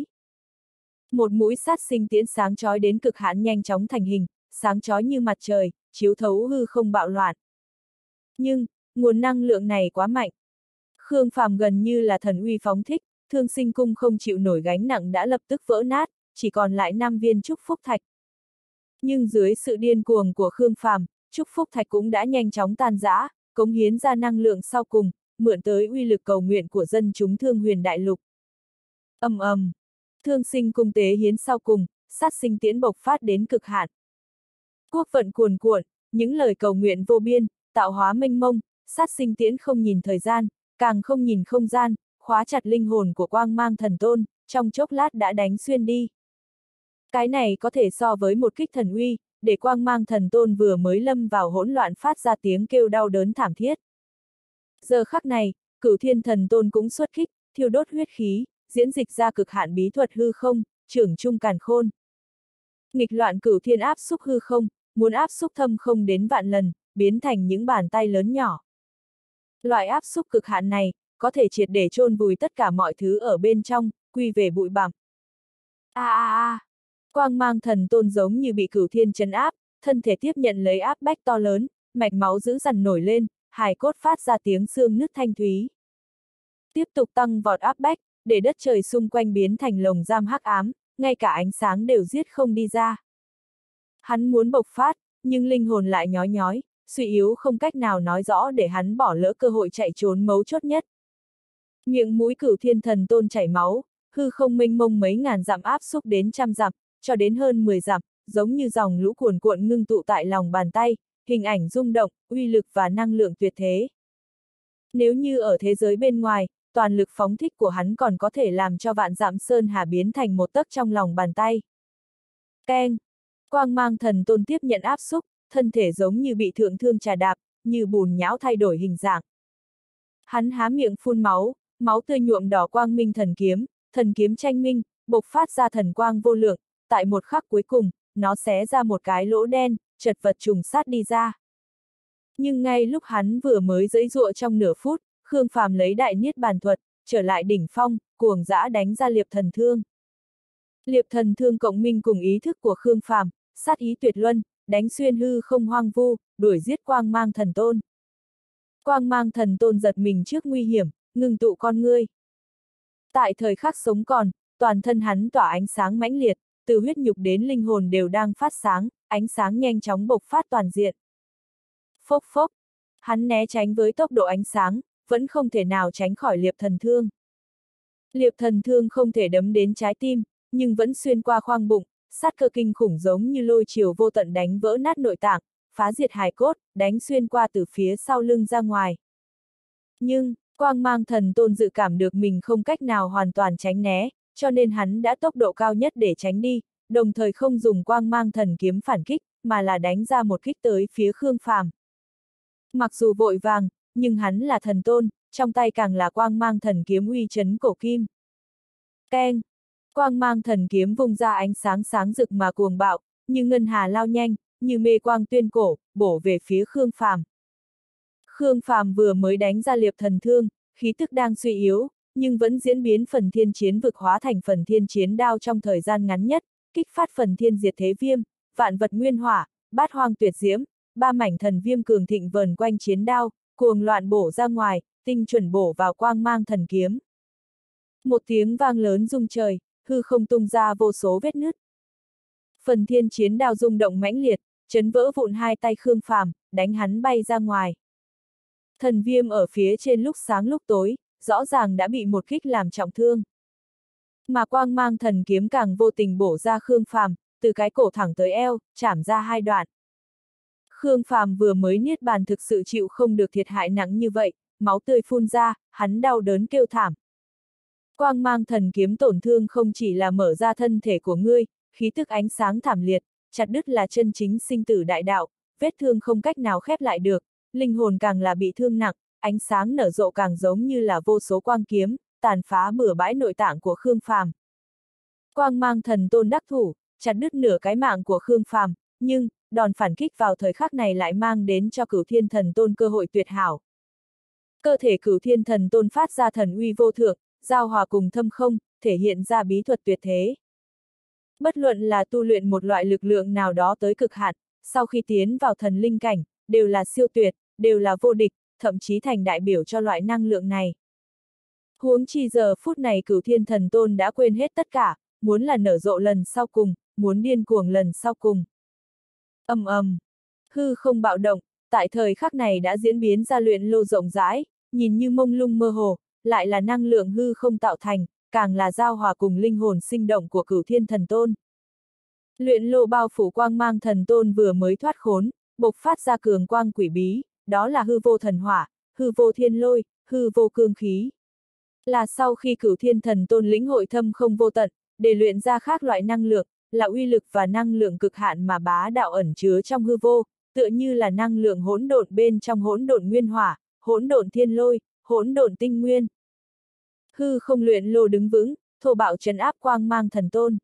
Speaker 1: Một mũi sát sinh tiễn sáng chói đến cực hạn nhanh chóng thành hình, sáng chói như mặt trời, chiếu thấu hư không bạo loạn. Nhưng, nguồn năng lượng này quá mạnh. Khương Phàm gần như là thần uy phóng thích, Thương Sinh Cung không chịu nổi gánh nặng đã lập tức vỡ nát, chỉ còn lại 5 viên chúc phúc thạch. Nhưng dưới sự điên cuồng của Khương Phàm, chúc phúc thạch cũng đã nhanh chóng tan rã, cống hiến ra năng lượng sau cùng, mượn tới uy lực cầu nguyện của dân chúng Thương Huyền đại lục. Ầm ầm, Thương Sinh Cung tế hiến sau cùng, sát sinh tiễn bộc phát đến cực hạn. Quốc vận cuồn cuộn, những lời cầu nguyện vô biên, tạo hóa mênh mông, sát sinh tiễn không nhìn thời gian, càng không nhìn không gian, khóa chặt linh hồn của quang mang thần tôn, trong chốc lát đã đánh xuyên đi. Cái này có thể so với một kích thần uy, để quang mang thần tôn vừa mới lâm vào hỗn loạn phát ra tiếng kêu đau đớn thảm thiết. Giờ khắc này, Cửu Thiên Thần Tôn cũng xuất kích, thiêu đốt huyết khí, diễn dịch ra cực hạn bí thuật hư không, trưởng trung càn khôn. Nghịch loạn Cửu Thiên áp xúc hư không, muốn áp xúc thâm không đến vạn lần, biến thành những bàn tay lớn nhỏ. Loại áp xúc cực hạn này, có thể triệt để chôn vùi tất cả mọi thứ ở bên trong, quy về bụi bặm. Quang mang thần tôn giống như bị Cửu Thiên trấn áp, thân thể tiếp nhận lấy áp bách to lớn, mạch máu dữ dằn nổi lên, hài cốt phát ra tiếng xương nứt thanh thúy. Tiếp tục tăng vọt áp bách, để đất trời xung quanh biến thành lồng giam hắc ám, ngay cả ánh sáng đều giết không đi ra. Hắn muốn bộc phát, nhưng linh hồn lại nhói nhói, suy yếu không cách nào nói rõ để hắn bỏ lỡ cơ hội chạy trốn mấu chốt nhất. Miệng mũi Cửu Thiên Thần Tôn chảy máu, hư không mênh mông mấy ngàn dặm áp xúc đến trăm dặm, cho đến hơn 10 dặm, giống như dòng lũ cuồn cuộn ngưng tụ tại lòng bàn tay, hình ảnh rung động, uy lực và năng lượng tuyệt thế. Nếu như ở thế giới bên ngoài, toàn lực phóng thích của hắn còn có thể làm cho vạn dặm sơn hà biến thành một tấc trong lòng bàn tay. Keng! Quang mang thần tôn tiếp nhận áp xúc, thân thể giống như bị thượng thương trà đạp, như bùn nhão thay đổi hình dạng. Hắn há miệng phun máu, máu tươi nhuộm đỏ quang minh thần kiếm tranh minh, bộc phát ra thần quang vô lượng, tại một khắc cuối cùng, nó xé ra một cái lỗ đen, chật vật trùng sát đi ra. Nhưng ngay lúc hắn vừa mới giãy giụa trong nửa phút, Khương Phàm lấy đại niết bàn thuật, trở lại đỉnh phong, cuồng dã đánh ra liệp thần thương. Liệp thần thương cộng minh cùng ý thức của Khương Phàm, sát ý tuyệt luân, đánh xuyên hư không hoang vu, đuổi giết quang mang thần tôn. Quang mang thần tôn giật mình trước nguy hiểm, ngưng tụ con ngươi. Tại thời khắc sống còn, toàn thân hắn tỏa ánh sáng mãnh liệt, từ huyết nhục đến linh hồn đều đang phát sáng, ánh sáng nhanh chóng bộc phát toàn diện. Phốc phốc, hắn né tránh với tốc độ ánh sáng, vẫn không thể nào tránh khỏi liệp thần thương. Liệp thần thương không thể đấm đến trái tim, nhưng vẫn xuyên qua khoang bụng, sát cơ kinh khủng giống như lôi chiều vô tận đánh vỡ nát nội tạng, phá diệt hài cốt, đánh xuyên qua từ phía sau lưng ra ngoài. Nhưng, quang mang thần tôn dự cảm được mình không cách nào hoàn toàn tránh né, cho nên hắn đã tốc độ cao nhất để tránh đi, đồng thời không dùng quang mang thần kiếm phản kích, mà là đánh ra một kích tới phía Khương Phàm. Mặc dù vội vàng, nhưng hắn là thần tôn, trong tay càng là quang mang thần kiếm uy chấn cổ kim. Keng! Quang mang thần kiếm vung ra ánh sáng sáng rực mà cuồng bạo, như ngân hà lao nhanh, như mê quang tuyên cổ, bổ về phía Khương Phàm. Khương Phàm vừa mới đánh ra liệp thần thương, khí tức đang suy yếu, nhưng vẫn diễn biến phần thiên chiến vực hóa thành phần thiên chiến đao trong thời gian ngắn nhất, kích phát phần thiên diệt thế viêm, vạn vật nguyên hỏa, bát hoang tuyệt diễm, ba mảnh thần viêm cường thịnh vờn quanh chiến đao, cuồng loạn bổ ra ngoài, tinh chuẩn bổ vào quang mang thần kiếm. Một tiếng vang lớn rung trời, hư không tung ra vô số vết nứt. Phần thiên chiến đao rung động mãnh liệt, chấn vỡ vụn hai tay Khương Phàm, đánh hắn bay ra ngoài. Thần viêm ở phía trên lúc sáng lúc tối, rõ ràng đã bị một kích làm trọng thương. Mà quang mang thần kiếm càng vô tình bổ ra Khương Phàm, từ cái cổ thẳng tới eo, chảm ra hai đoạn. Khương Phàm vừa mới niết bàn thực sự chịu không được thiệt hại nặng như vậy, máu tươi phun ra, hắn đau đớn kêu thảm. Quang mang thần kiếm tổn thương không chỉ là mở ra thân thể của ngươi, khí tức ánh sáng thảm liệt, chặt đứt là chân chính sinh tử đại đạo, vết thương không cách nào khép lại được, linh hồn càng là bị thương nặng, ánh sáng nở rộ càng giống như là vô số quang kiếm, tàn phá bừa bãi nội tạng của Khương Phàm. Quang mang thần tôn đắc thủ, chặt đứt nửa cái mạng của Khương Phàm, nhưng, đòn phản kích vào thời khắc này lại mang đến cho Cửu Thiên Thần Tôn cơ hội tuyệt hảo. Cơ thể Cửu Thiên Thần Tôn phát ra thần uy vô thượng, giao hòa cùng thâm không, thể hiện ra bí thuật tuyệt thế. Bất luận là tu luyện một loại lực lượng nào đó tới cực hạn, sau khi tiến vào thần linh cảnh, đều là siêu tuyệt, đều là vô địch, thậm chí thành đại biểu cho loại năng lượng này. Huống chi giờ phút này Cửu Thiên Thần Tôn đã quên hết tất cả, muốn là nở rộ lần sau cùng, muốn điên cuồng lần sau cùng. Ầm ầm, hư không bạo động, tại thời khắc này đã diễn biến ra luyện lô rộng rãi, nhìn như mông lung mơ hồ, lại là năng lượng hư không tạo thành, càng là giao hòa cùng linh hồn sinh động của Cửu Thiên Thần Tôn. Luyện lô bao phủ quang mang thần tôn vừa mới thoát khốn, bộc phát ra cường quang quỷ bí, đó là hư vô thần hỏa, hư vô thiên lôi, hư vô cương khí. Là sau khi Cửu Thiên Thần Tôn lĩnh hội thâm không vô tận, để luyện ra khác loại năng lượng, là uy lực và năng lượng cực hạn mà bá đạo ẩn chứa trong hư vô, tựa như là năng lượng hỗn độn bên trong hỗn độn nguyên hỏa, hỗn độn thiên lôi, hỗn độn tinh nguyên. Hư không luyện lô đứng vững, thô bạo trấn áp quang mang thần tôn.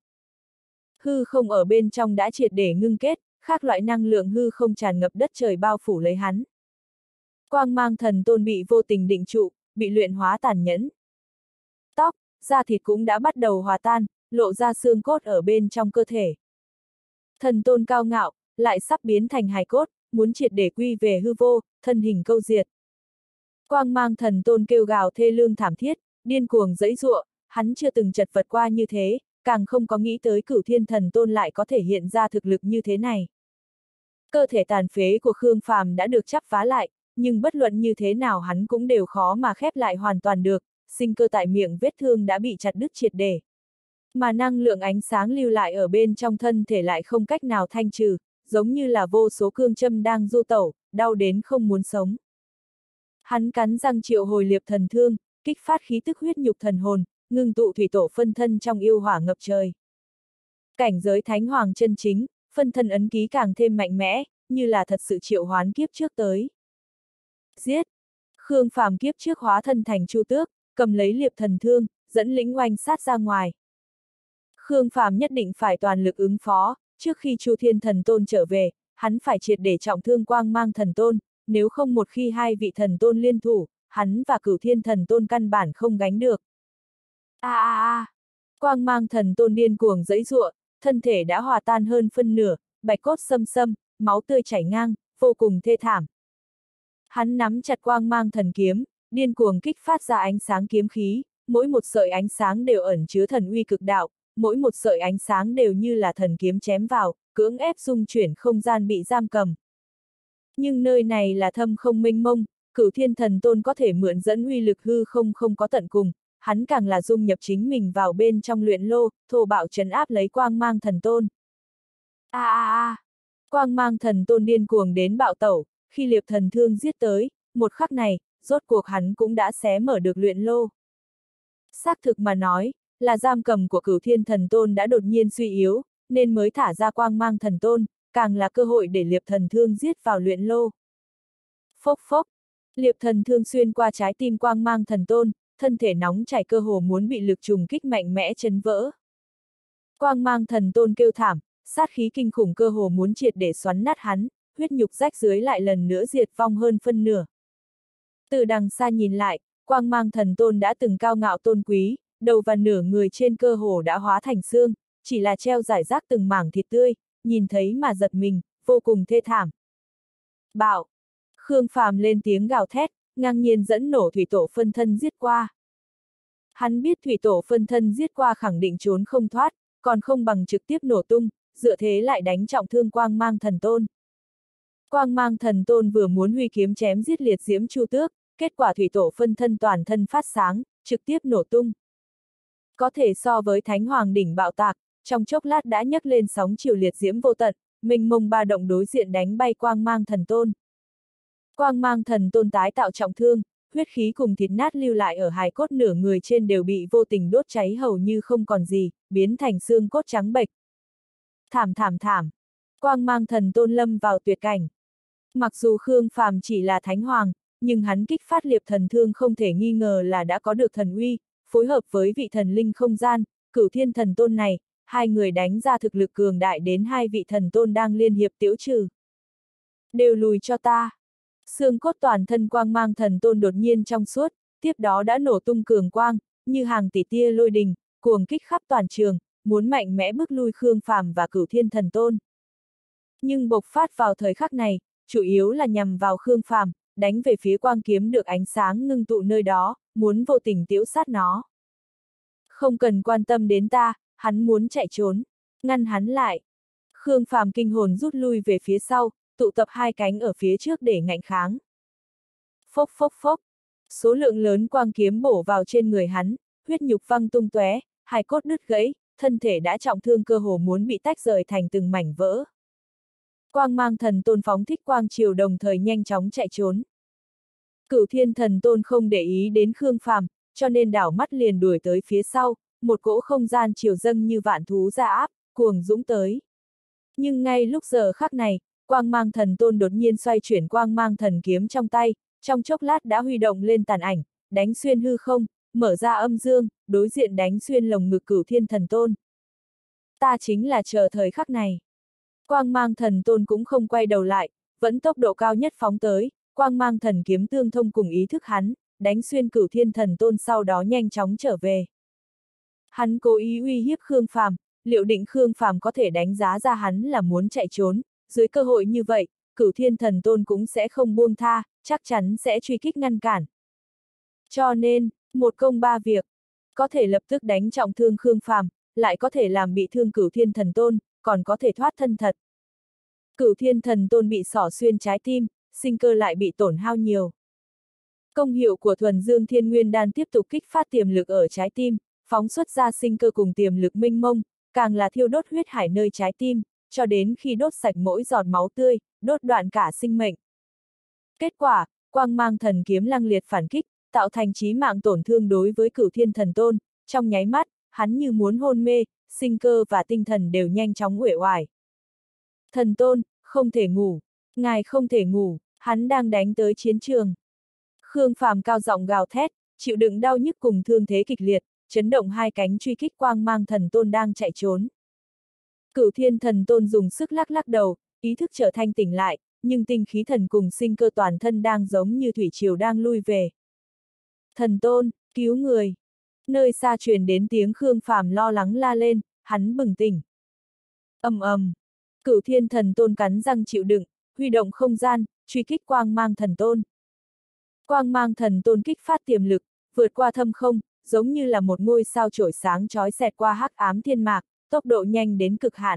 Speaker 1: Hư không ở bên trong đã triệt để ngưng kết, khác loại năng lượng hư không tràn ngập đất trời bao phủ lấy hắn. Quang mang thần tôn bị vô tình định trụ, bị luyện hóa tàn nhẫn. Tóc, da thịt cũng đã bắt đầu hòa tan, lộ ra xương cốt ở bên trong cơ thể. Thần tôn cao ngạo, lại sắp biến thành hài cốt, muốn triệt để quy về hư vô, thân hình câu diệt. Quang mang thần tôn kêu gào thê lương thảm thiết, điên cuồng giãy giụa, hắn chưa từng chật vật qua như thế, càng không có nghĩ tới Cửu Thiên Thần Tôn lại có thể hiện ra thực lực như thế này. Cơ thể tàn phế của Khương Phàm đã được chắp vá lại, nhưng bất luận như thế nào hắn cũng đều khó mà khép lại hoàn toàn được, sinh cơ tại miệng vết thương đã bị chặt đứt triệt để. Mà năng lượng ánh sáng lưu lại ở bên trong thân thể lại không cách nào thanh trừ, giống như là vô số cương châm đang du tẩu, đau đến không muốn sống. Hắn cắn răng triệu hồi liệp thần thương, kích phát khí tức huyết nhục thần hồn, ngưng tụ thủy tổ phân thân trong yêu hỏa ngập trời. Cảnh giới thánh hoàng chân chính, phân thân ấn ký càng thêm mạnh mẽ, như là thật sự triệu hoán kiếp trước tới. Giết! Khương Phàm kiếp trước hóa thân thành Chu Tước, cầm lấy liệp thần thương, dẫn lĩnh oanh sát ra ngoài. Khương Phàm nhất định phải toàn lực ứng phó, trước khi Chu Thiên Thần Tôn trở về, hắn phải triệt để trọng thương quang mang thần tôn, nếu không một khi hai vị thần tôn liên thủ, hắn và Cửu Thiên Thần Tôn căn bản không gánh được. Quang mang thần tôn điên cuồng giãy giụa, thân thể đã hòa tan hơn phân nửa, bạch cốt xâm xâm, máu tươi chảy ngang, vô cùng thê thảm. Hắn nắm chặt quang mang thần kiếm, điên cuồng kích phát ra ánh sáng kiếm khí, mỗi một sợi ánh sáng đều ẩn chứa thần uy cực đạo, mỗi một sợi ánh sáng đều như là thần kiếm chém vào, cưỡng ép dung chuyển không gian bị giam cầm. Nhưng nơi này là thâm không mênh mông, Cửu Thiên Thần Tôn có thể mượn dẫn uy lực hư không không có tận cùng, hắn càng là dung nhập chính mình vào bên trong luyện lô, thô bạo trấn áp lấy quang mang thần tôn. Quang mang thần tôn điên cuồng đến bạo tẩu, khi liệp thần thương giết tới, một khắc này, rốt cuộc hắn cũng đã xé mở được luyện lô. Xác thực mà nói, là giam cầm của Cửu Thiên thần tôn đã đột nhiên suy yếu, nên mới thả ra quang mang thần tôn, càng là cơ hội để liệp thần thương giết vào luyện lô. Phốc phốc, liệp thần thương xuyên qua trái tim quang mang thần tôn, thân thể nóng chảy cơ hồ muốn bị lực trùng kích mạnh mẽ chấn vỡ. Quang mang thần tôn kêu thảm, sát khí kinh khủng cơ hồ muốn triệt để xoắn nát hắn, huyết nhục rách dưới lại lần nữa diệt vong hơn phân nửa. Từ đằng xa nhìn lại, quang mang thần tôn đã từng cao ngạo tôn quý, đầu và nửa người trên cơ hồ đã hóa thành xương, chỉ là treo rải rác từng mảng thịt tươi, nhìn thấy mà giật mình, vô cùng thê thảm. Bạo! Khương Phàm lên tiếng gào thét, ngang nhiên dẫn nổ thủy tổ phân thân giết qua. Hắn biết thủy tổ phân thân giết qua khẳng định trốn không thoát, còn không bằng trực tiếp nổ tung, dựa thế lại đánh trọng thương quang mang thần tôn. Quang mang thần tôn vừa muốn huy kiếm chém giết liệt diễm chu tước, kết quả thủy tổ phân thân toàn thân phát sáng, trực tiếp nổ tung. Có thể so với Thánh Hoàng đỉnh bạo tạc, trong chốc lát đã nhấc lên sóng chiều liệt diễm vô tận, mênh mông ba động đối diện đánh bay quang mang thần tôn. Quang mang thần tôn tái tạo trọng thương, huyết khí cùng thịt nát lưu lại ở hài cốt nửa người trên đều bị vô tình đốt cháy hầu như không còn gì, biến thành xương cốt trắng bệch. Thảm thảm thảm, quang mang thần tôn lâm vào tuyệt cảnh. Mặc dù Khương Phàm chỉ là Thánh Hoàng, nhưng hắn kích phát liệp thần thương không thể nghi ngờ là đã có được thần uy, phối hợp với vị thần linh không gian, Cửu Thiên thần tôn này, hai người đánh ra thực lực cường đại đến hai vị thần tôn đang liên hiệp tiễu trừ. Đều lùi cho ta. Xương cốt toàn thân quang mang thần tôn đột nhiên trong suốt, tiếp đó đã nổ tung cường quang, như hàng tỷ tia lôi đình, cuồng kích khắp toàn trường, muốn mạnh mẽ bức lui Khương Phàm và Cửu Thiên thần tôn. Nhưng bộc phát vào thời khắc này, chủ yếu là nhằm vào Khương Phàm, đánh về phía quang kiếm được ánh sáng ngưng tụ nơi đó, muốn vô tình tiễu sát nó. Không cần quan tâm đến ta, hắn muốn chạy trốn, ngăn hắn lại. Khương Phàm kinh hồn rút lui về phía sau, tụ tập hai cánh ở phía trước để ngạnh kháng. Phốc phốc phốc, số lượng lớn quang kiếm bổ vào trên người hắn, huyết nhục văng tung tóe, hài cốt đứt gãy, thân thể đã trọng thương cơ hồ muốn bị tách rời thành từng mảnh vỡ. Quang mang thần tôn phóng thích quang triều đồng thời nhanh chóng chạy trốn. Cửu Thiên thần tôn không để ý đến Khương Phàm, cho nên đảo mắt liền đuổi tới phía sau, một cỗ không gian triều dâng như vạn thú ra áp, cuồng dũng tới. Nhưng ngay lúc giờ khắc này, quang mang thần tôn đột nhiên xoay chuyển quang mang thần kiếm trong tay, trong chốc lát đã huy động lên tàn ảnh, đánh xuyên hư không, mở ra âm dương, đối diện đánh xuyên lồng ngực Cửu Thiên thần tôn. Ta chính là chờ thời khắc này. Quang mang thần tôn cũng không quay đầu lại, vẫn tốc độ cao nhất phóng tới, quang mang thần kiếm tương thông cùng ý thức hắn, đánh xuyên Cửu Thiên thần tôn sau đó nhanh chóng trở về. Hắn cố ý uy hiếp Khương Phàm, liệu định Khương Phàm có thể đánh giá ra hắn là muốn chạy trốn, dưới cơ hội như vậy, Cửu Thiên thần tôn cũng sẽ không buông tha, chắc chắn sẽ truy kích ngăn cản. Cho nên, một công ba việc, có thể lập tức đánh trọng thương Khương Phàm, lại có thể làm bị thương Cửu Thiên thần tôn, còn có thể thoát thân thật. Cửu Thiên thần tôn bị xỏ xuyên trái tim, sinh cơ lại bị tổn hao nhiều. Công hiệu của thuần dương thiên nguyên đan tiếp tục kích phát tiềm lực ở trái tim, phóng xuất ra sinh cơ cùng tiềm lực mênh mông, càng là thiêu đốt huyết hải nơi trái tim, cho đến khi đốt sạch mỗi giọt máu tươi, đốt đoạn cả sinh mệnh. Kết quả, quang mang thần kiếm lăng liệt phản kích, tạo thành chí mạng tổn thương đối với Cửu Thiên thần tôn, trong nháy mắt, hắn như muốn hôn mê, sinh cơ và tinh thần đều nhanh chóng uể oải. Thần tôn, không thể ngủ, ngài không thể ngủ, hắn đang đánh tới chiến trường. Khương Phàm cao giọng gào thét, chịu đựng đau nhức cùng thương thế kịch liệt, chấn động hai cánh truy kích quang mang thần tôn đang chạy trốn. Cửu Thiên thần tôn dùng sức lắc lắc đầu, ý thức trở thanh tỉnh lại, nhưng tinh khí thần cùng sinh cơ toàn thân đang giống như thủy triều đang lui về. Thần tôn, cứu người! Nơi xa truyền đến tiếng Khương Phàm lo lắng la lên, hắn bừng tỉnh. Ầm ầm, Cửu Thiên thần tôn cắn răng chịu đựng, huy động không gian, truy kích quang mang thần tôn. Quang mang thần tôn kích phát tiềm lực, vượt qua thâm không, giống như là một ngôi sao chổi sáng chói xẹt qua hắc ám thiên mạc, tốc độ nhanh đến cực hạn.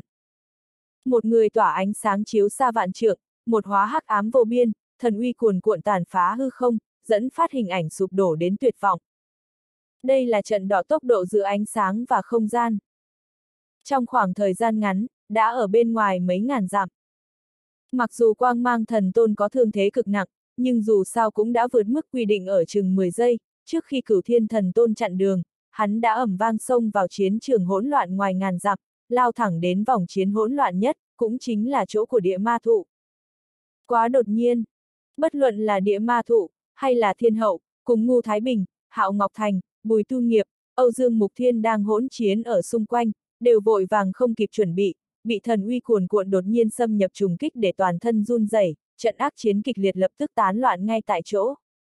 Speaker 1: Một người tỏa ánh sáng chiếu xa vạn trượng, một hóa hắc ám vô biên, thần uy cuồn cuộn tàn phá hư không, dẫn phát hình ảnh sụp đổ đến tuyệt vọng. Đây là trận đỏ tốc độ giữa ánh sáng và không gian. Trong khoảng thời gian ngắn, đã ở bên ngoài mấy ngàn dặm. Mặc dù quang mang thần tôn có thương thế cực nặng, nhưng dù sao cũng đã vượt mức quy định ở chừng 10 giây, trước khi Cửu Thiên thần tôn chặn đường, hắn đã ầm vang xông vào chiến trường hỗn loạn ngoài ngàn dặm, lao thẳng đến vòng chiến hỗn loạn nhất, cũng chính là chỗ của địa ma thụ. Quá đột nhiên, bất luận là địa ma thụ, hay là thiên hậu, cùng Ngu Thái Bình, Hạo Ngọc Thành, Bùi Tu Nghiệp, Âu Dương Mục Thiên đang hỗn chiến ở xung quanh, đều vội vàng không kịp chuẩn bị thần uy cuồn cuộn đột nhiên xâm nhập trùng kích để toàn thân run rẩy, trận ác chiến kịch liệt lập tức tán loạn ngay tại chỗ.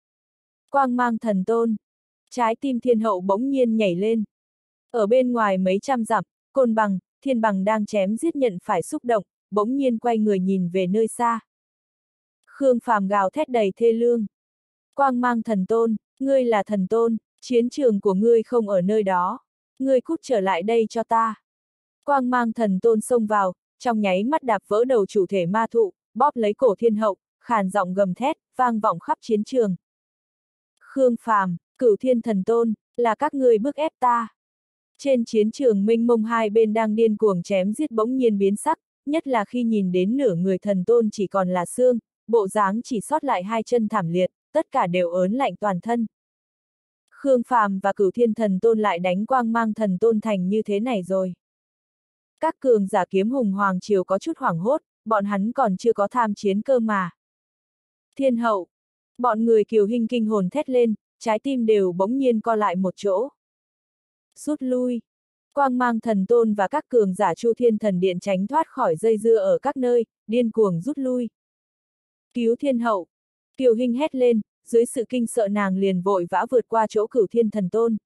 Speaker 1: Quang mang thần tôn, trái tim thiên hậu bỗng nhiên nhảy lên. Ở bên ngoài mấy trăm dặm, Côn Bằng, Thiên Bằng đang chém giết nhận phải xúc động, bỗng nhiên quay người nhìn về nơi xa. Khương Phàm gào thét đầy thê lương. Quang mang thần tôn, ngươi là thần tôn, chiến trường của ngươi không ở nơi đó. Ngươi cút trở lại đây cho ta. Quang mang thần tôn xông vào, trong nháy mắt đạp vỡ đầu chủ thể ma thụ, bóp lấy cổ thiên hậu, khàn giọng gầm thét, vang vọng khắp chiến trường. Khương Phàm, Cửu Thiên thần tôn, là các ngươi bức ép ta. Trên chiến trường mênh mông hai bên đang điên cuồng chém giết bỗng nhiên biến sắc, nhất là khi nhìn đến nửa người thần tôn chỉ còn là xương, bộ dáng chỉ sót lại hai chân thảm liệt, tất cả đều ớn lạnh toàn thân. Khương Phàm và Cửu Thiên thần tôn lại đánh quang mang thần tôn thành như thế này rồi. Các cường giả kiếm hùng hoàng triều có chút hoảng hốt, bọn hắn còn chưa có tham chiến cơ mà. Thiên hậu, bọn người Kiều Hinh kinh hồn thét lên, trái tim đều bỗng nhiên co lại một chỗ. Rút lui. Quang mang thần tôn và các cường giả Chu Thiên thần điện tránh thoát khỏi dây dưa ở các nơi, điên cuồng rút lui. Cứu thiên hậu. Kiều Hinh hét lên, dưới sự kinh sợ nàng liền vội vã vượt qua chỗ Cửu Thiên thần tôn.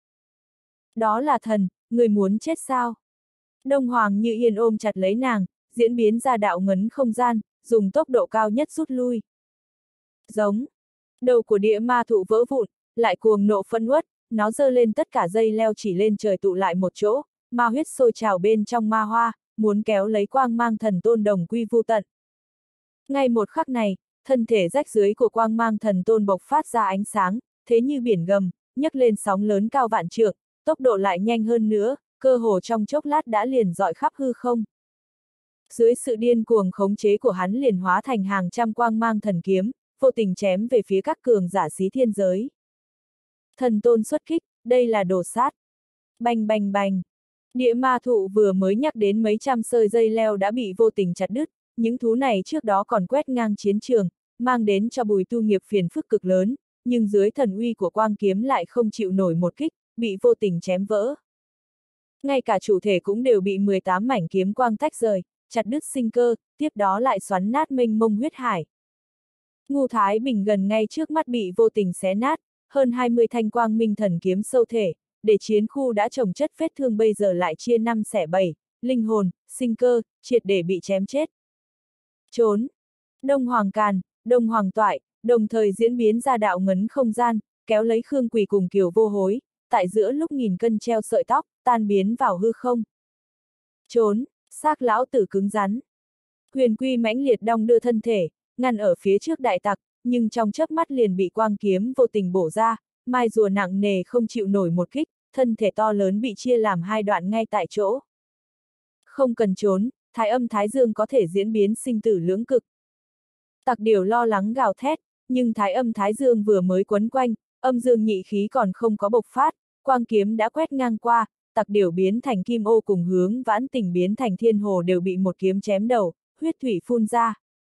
Speaker 1: Đó là thần, người muốn chết sao? Đông Hoàng Như Yên ôm chặt lấy nàng, diễn biến ra đạo ngấn không gian, dùng tốc độ cao nhất rút lui. Giống. Đầu của địa ma thụ vỡ vụn, lại cuồng nộ phân uất, nó giơ lên tất cả dây leo chỉ lên trời tụ lại một chỗ, ma huyết sôi trào bên trong ma hoa, muốn kéo lấy quang mang thần tôn đồng quy vu tận. Ngay một khắc này, thân thể rách dưới của quang mang thần tôn bộc phát ra ánh sáng, thế như biển gầm, nhấc lên sóng lớn cao vạn trượng, tốc độ lại nhanh hơn nữa, cơ hồ trong chốc lát đã liền rọi khắp hư không. Dưới sự điên cuồng khống chế của hắn liền hóa thành hàng trăm quang mang thần kiếm, vô tình chém về phía các cường giả xí thiên giới. Thần tôn xuất kích, đây là đồ sát. Bành bành bành. Địa ma thụ vừa mới nhắc đến mấy trăm sợi dây leo đã bị vô tình chặt đứt, những thú này trước đó còn quét ngang chiến trường, mang đến cho Bùi Tu Nghiệp phiền phức cực lớn, nhưng dưới thần uy của quang kiếm lại không chịu nổi một kích, bị vô tình chém vỡ. Ngay cả chủ thể cũng đều bị 18 mảnh kiếm quang tách rời, chặt đứt sinh cơ, tiếp đó lại xoắn nát mênh mông huyết hải. Ngu Thái Bình gần ngay trước mắt bị vô tình xé nát, hơn 20 thanh quang minh thần kiếm sâu thể, để chiến khu đã trồng chất vết thương bây giờ lại chia 5 xẻ 7, linh hồn, sinh cơ, triệt để bị chém chết. Trốn! Đông Hoàng Càn, Đông Hoàng Toại, đồng thời diễn biến ra đạo ngấn không gian, kéo lấy Khương Quỳ cùng Kiều Vô Hối, tại giữa lúc nghìn cân treo sợi tóc, tan biến vào hư không. Trốn! Xác lão tử cứng rắn. Huyền Quy mãnh liệt đong đưa thân thể, ngăn ở phía trước đại tặc, nhưng trong chớp mắt liền bị quang kiếm vô tình bổ ra, mai rùa nặng nề không chịu nổi một kích, thân thể to lớn bị chia làm hai đoạn ngay tại chỗ. Không cần trốn, Thái Âm Thái Dương có thể diễn biến sinh tử lưỡng cực. Tặc điểu lo lắng gào thét, nhưng Thái Âm Thái Dương vừa mới quấn quanh, âm dương nhị khí còn không có bộc phát, quang kiếm đã quét ngang qua, tặc điểu biến thành kim ô cùng hướng Vãn Tình biến thành thiên hồ đều bị một kiếm chém đầu, huyết thủy phun ra.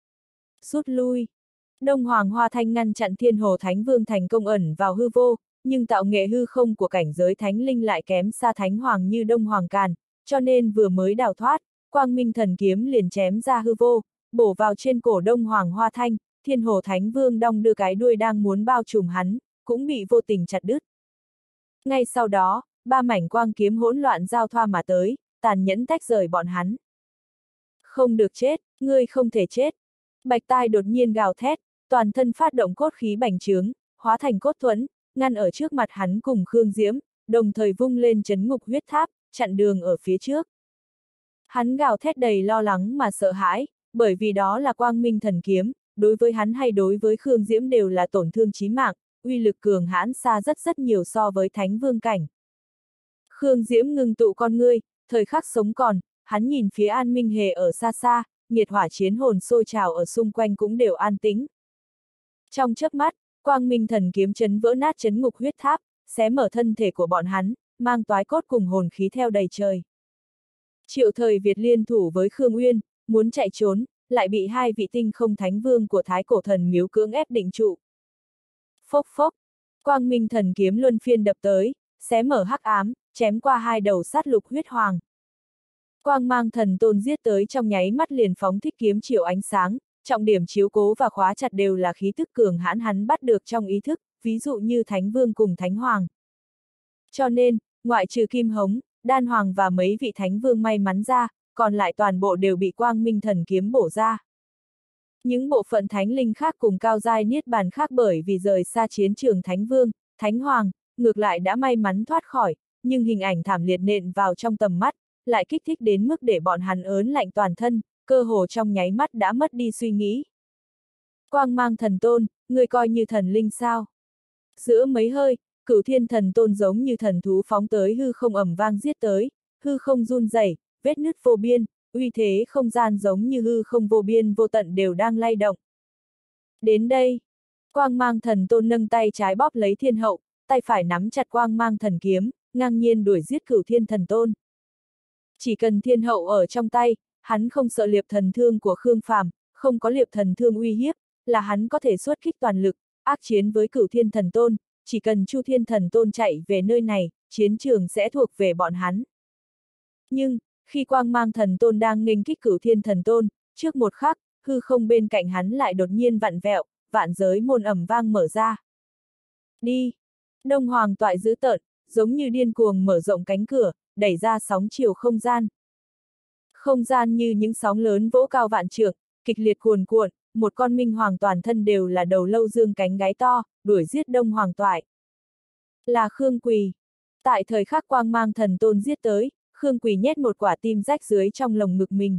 Speaker 1: Rút lui. Đông Hoàng Hoa Thanh ngăn chặn Thiên Hồ Thánh Vương thành công ẩn vào hư vô, nhưng tạo nghệ hư không của cảnh giới thánh linh lại kém xa Thánh Hoàng như Đông Hoàng Càn, cho nên vừa mới đào thoát, Quang Minh thần kiếm liền chém ra hư vô, bổ vào trên cổ Đông Hoàng Hoa Thanh, Thiên Hồ Thánh Vương đong đưa cái đuôi đang muốn bao trùm hắn, cũng bị vô tình chặt đứt. Ngay sau đó, ba mảnh quang kiếm hỗn loạn giao thoa mà tới, tàn nhẫn tách rời bọn hắn. Không được chết, ngươi không thể chết. Bạch Tai đột nhiên gào thét, toàn thân phát động cốt khí bành trướng, hóa thành cốt thuẫn, ngăn ở trước mặt hắn cùng Khương Diễm, đồng thời vung lên chấn ngục huyết tháp, chặn đường ở phía trước. Hắn gào thét đầy lo lắng mà sợ hãi, bởi vì đó là quang minh thần kiếm, đối với hắn hay đối với Khương Diễm đều là tổn thương chí mạng, uy lực cường hãn xa rất rất nhiều so với thánh vương cảnh. Khương Diễm ngưng tụ con ngươi, thời khắc sống còn, hắn nhìn phía An Minh Hề ở xa xa, nhiệt hỏa chiến hồn sôi trào ở xung quanh cũng đều an tĩnh. Trong chớp mắt, Quang Minh Thần kiếm chấn vỡ nát chấn ngục huyết tháp, xé mở thân thể của bọn hắn, mang toái cốt cùng hồn khí theo đầy trời. Triệu Thời Việt liên thủ với Khương Uyên, muốn chạy trốn, lại bị hai vị tinh không thánh vương của Thái Cổ Thần Miếu cưỡng ép định trụ. Phốc phốc, Quang Minh Thần kiếm luân phiên đập tới, xé mở hắc ám, chém qua hai đầu sát lục huyết hoàng. Quang Mang Thần Tôn giết tới trong nháy mắt liền phóng thích kiếm chiếu ánh sáng, trọng điểm chiếu cố và khóa chặt đều là khí tức cường hãn hắn bắt được trong ý thức, ví dụ như Thánh Vương cùng Thánh Hoàng. Cho nên, ngoại trừ Kim Hống, Đan Hoàng và mấy vị Thánh Vương may mắn ra, còn lại toàn bộ đều bị Quang Minh Thần kiếm bổ ra. Những bộ phận Thánh Linh khác cùng cao giai niết bàn khác bởi vì rời xa chiến trường Thánh Vương, Thánh Hoàng, ngược lại đã may mắn thoát khỏi, nhưng hình ảnh thảm liệt nện vào trong tầm mắt, lại kích thích đến mức để bọn hắn ớn lạnh toàn thân, cơ hồ trong nháy mắt đã mất đi suy nghĩ. Quang Mang Thần Tôn, người coi như thần linh sao? Giữa mấy hơi, Cửu Thiên Thần Tôn giống như thần thú phóng tới hư không ầm vang giết tới, hư không run rẩy, vết nứt vô biên, uy thế không gian giống như hư không vô biên vô tận đều đang lay động. Đến đây, Quang Mang Thần Tôn nâng tay trái bóp lấy thiên hậu, tay phải nắm chặt Quang Mang Thần kiếm, ngang nhiên đuổi giết Cửu Thiên Thần Tôn. Chỉ cần thiên hậu ở trong tay, hắn không sợ liệp thần thương của Khương Phàm, không có liệp thần thương uy hiếp, là hắn có thể xuất kích toàn lực, ác chiến với Cửu Thiên Thần Tôn, chỉ cần Chu Thiên Thần Tôn chạy về nơi này, chiến trường sẽ thuộc về bọn hắn. Nhưng, khi Quang Mang Thần Tôn đang nghênh kích Cửu Thiên Thần Tôn, trước một khắc, hư không bên cạnh hắn lại đột nhiên vặn vẹo, vạn giới môn ầm vang mở ra. Đi! Đông Hoàng toại dữ tợn, giống như điên cuồng mở rộng cánh cửa, đẩy ra sóng chiều không gian. Không gian như những sóng lớn vỗ cao vạn trượng, kịch liệt cuồn cuộn, một con minh hoàng toàn thân đều là đầu lâu dương cánh gáy to, đuổi giết Đông Hoàng toại. Là Khương Quỳ. Tại thời khắc Quang Mang Thần Tôn giết tới, Khương Quỳ nhét một quả tim rách dưới trong lồng ngực mình.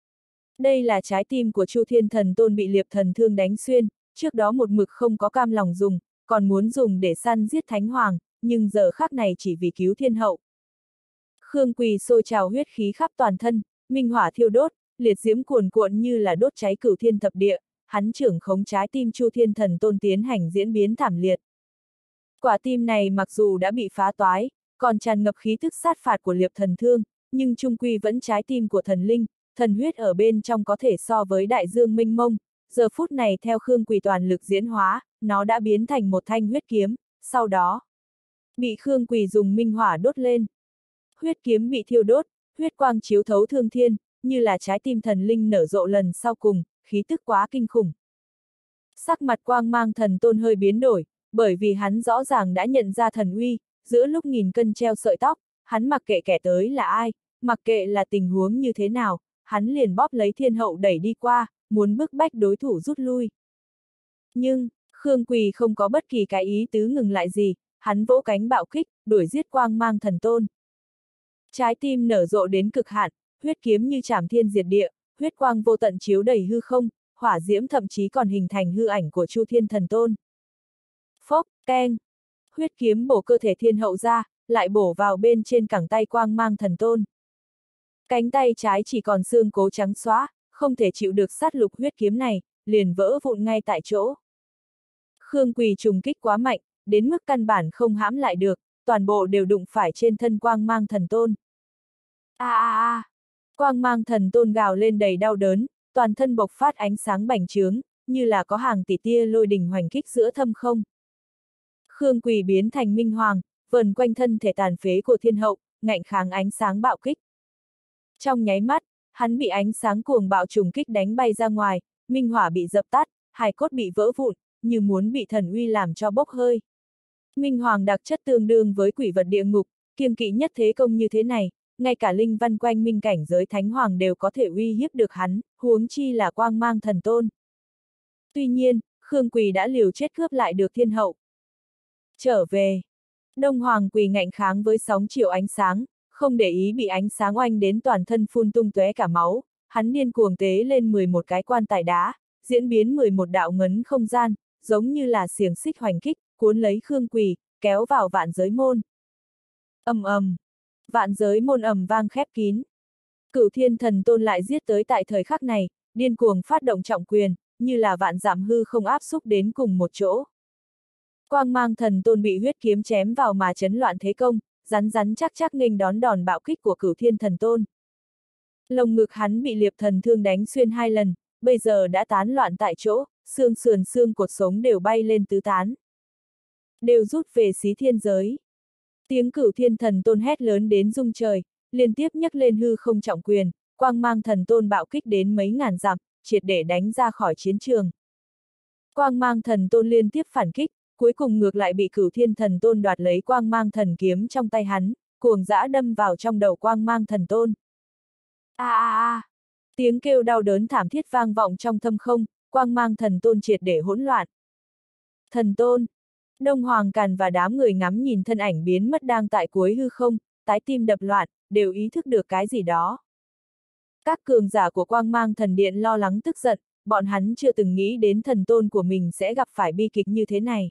Speaker 1: Đây là trái tim của Chu Thiên Thần Tôn bị liệp thần thương đánh xuyên, trước đó một mực không có cam lòng dùng, còn muốn dùng để săn giết Thánh Hoàng, nhưng giờ khắc này chỉ vì cứu thiên hậu. Khương Quỳ sôi trào huyết khí khắp toàn thân, minh hỏa thiêu đốt, liệt diễm cuồn cuộn như là đốt cháy cửu thiên thập địa, hắn trưởng khống trái tim Chu Thiên Thần Tôn tiến hành diễn biến thảm liệt. Quả tim này mặc dù đã bị phá toái, còn tràn ngập khí tức sát phạt của liệp thần thương, nhưng chung quy vẫn trái tim của thần linh, thần huyết ở bên trong có thể so với đại dương mênh mông, giờ phút này theo Khương Quỳ toàn lực diễn hóa, nó đã biến thành một thanh huyết kiếm, sau đó bị Khương Quỳ dùng minh hỏa đốt lên. Huyết kiếm bị thiêu đốt, huyết quang chiếu thấu thương thiên, như là trái tim thần linh nở rộ lần sau cùng, khí tức quá kinh khủng. Sắc mặt Quang Mang Thần Tôn hơi biến đổi, bởi vì hắn rõ ràng đã nhận ra thần uy, giữa lúc nghìn cân treo sợi tóc, hắn mặc kệ kẻ tới là ai, mặc kệ là tình huống như thế nào, hắn liền bóp lấy thiên hậu đẩy đi qua, muốn bức bách đối thủ rút lui. Nhưng, Khương Quỳ không có bất kỳ cái ý tứ ngừng lại gì, hắn vỗ cánh bạo kích, đuổi giết Quang Mang Thần Tôn. Trái tim nở rộ đến cực hạn, huyết kiếm như chảm thiên diệt địa, huyết quang vô tận chiếu đầy hư không, hỏa diễm thậm chí còn hình thành hư ảnh của Chu Thiên Thần Tôn. Phốc, keng! Huyết kiếm bổ cơ thể thiên hậu ra, lại bổ vào bên trên cẳng tay Quang Mang Thần Tôn. Cánh tay trái chỉ còn xương cố trắng xóa, không thể chịu được sát lục huyết kiếm này, liền vỡ vụn ngay tại chỗ. Khương Quỳ trùng kích quá mạnh, đến mức căn bản không hãm lại được, toàn bộ đều đụng phải trên thân Quang Mang Thần Tôn. Quang Mang Thần Tôn gào lên đầy đau đớn, toàn thân bộc phát ánh sáng bành trướng, như là có hàng tỷ tia lôi đình hoành kích giữa thâm không. Khương Quỳ biến thành minh hoàng, vần quanh thân thể tàn phế của thiên hậu, ngạnh kháng ánh sáng bạo kích. Trong nháy mắt, hắn bị ánh sáng cuồng bạo trùng kích đánh bay ra ngoài, minh hỏa bị dập tắt, hài cốt bị vỡ vụn, như muốn bị thần uy làm cho bốc hơi. Minh hoàng đặc chất tương đương với quỷ vật địa ngục, kiêng kỵ nhất thế công như thế này, ngay cả linh văn quanh minh cảnh giới thánh hoàng đều có thể uy hiếp được hắn, huống chi là Quang Mang Thần Tôn. Tuy nhiên, Khương Quỳ đã liều chết cướp lại được thiên hậu. Trở về, Đông Hoàng Quỳ ngạnh kháng với sóng chiều ánh sáng, không để ý bị ánh sáng oanh đến toàn thân phun tung tóe cả máu, hắn điên cuồng tế lên 11 cái quan tài đá, diễn biến 11 đạo ngấn không gian, giống như là xiềng xích hoành kích, cuốn lấy Khương Quỳ, kéo vào vạn giới môn. Ầm ầm, vạn giới môn ầm vang khép kín. Cửu Thiên Thần Tôn lại giết tới tại thời khắc này, điên cuồng phát động trọng quyền, như là vạn dặm hư không áp xúc đến cùng một chỗ. Quang Mang Thần Tôn bị huyết kiếm chém vào mà chấn loạn thế công, rắn rắn chắc chắc nghênh đón đòn bạo kích của Cửu Thiên Thần Tôn. Lồng ngực hắn bị liệp thần thương đánh xuyên 2 lần, bây giờ đã tán loạn tại chỗ, xương sườn xương cột sống đều bay lên tứ tán. Đều rút về xí thiên giới. Tiếng Cửu Thiên Thần Tôn hét lớn đến rung trời, liên tiếp nhấc lên hư không trọng quyền, Quang Mang Thần Tôn bạo kích đến mấy ngàn dặm, triệt để đánh ra khỏi chiến trường. Quang Mang Thần Tôn liên tiếp phản kích, cuối cùng ngược lại bị Cửu Thiên Thần Tôn đoạt lấy Quang Mang Thần kiếm trong tay hắn, cuồng dã đâm vào trong đầu Quang Mang Thần Tôn. Tiếng kêu đau đớn thảm thiết vang vọng trong thâm không, Quang Mang Thần Tôn triệt để hỗn loạn. Thần Tôn! Đông Hoàng Càn và đám người ngắm nhìn thân ảnh biến mất đang tại cuối hư không, trái tim đập loạn, đều ý thức được cái gì đó. Các cường giả của Quang Mang Thần Điện lo lắng tức giận, bọn hắn chưa từng nghĩ đến thần tôn của mình sẽ gặp phải bi kịch như thế này.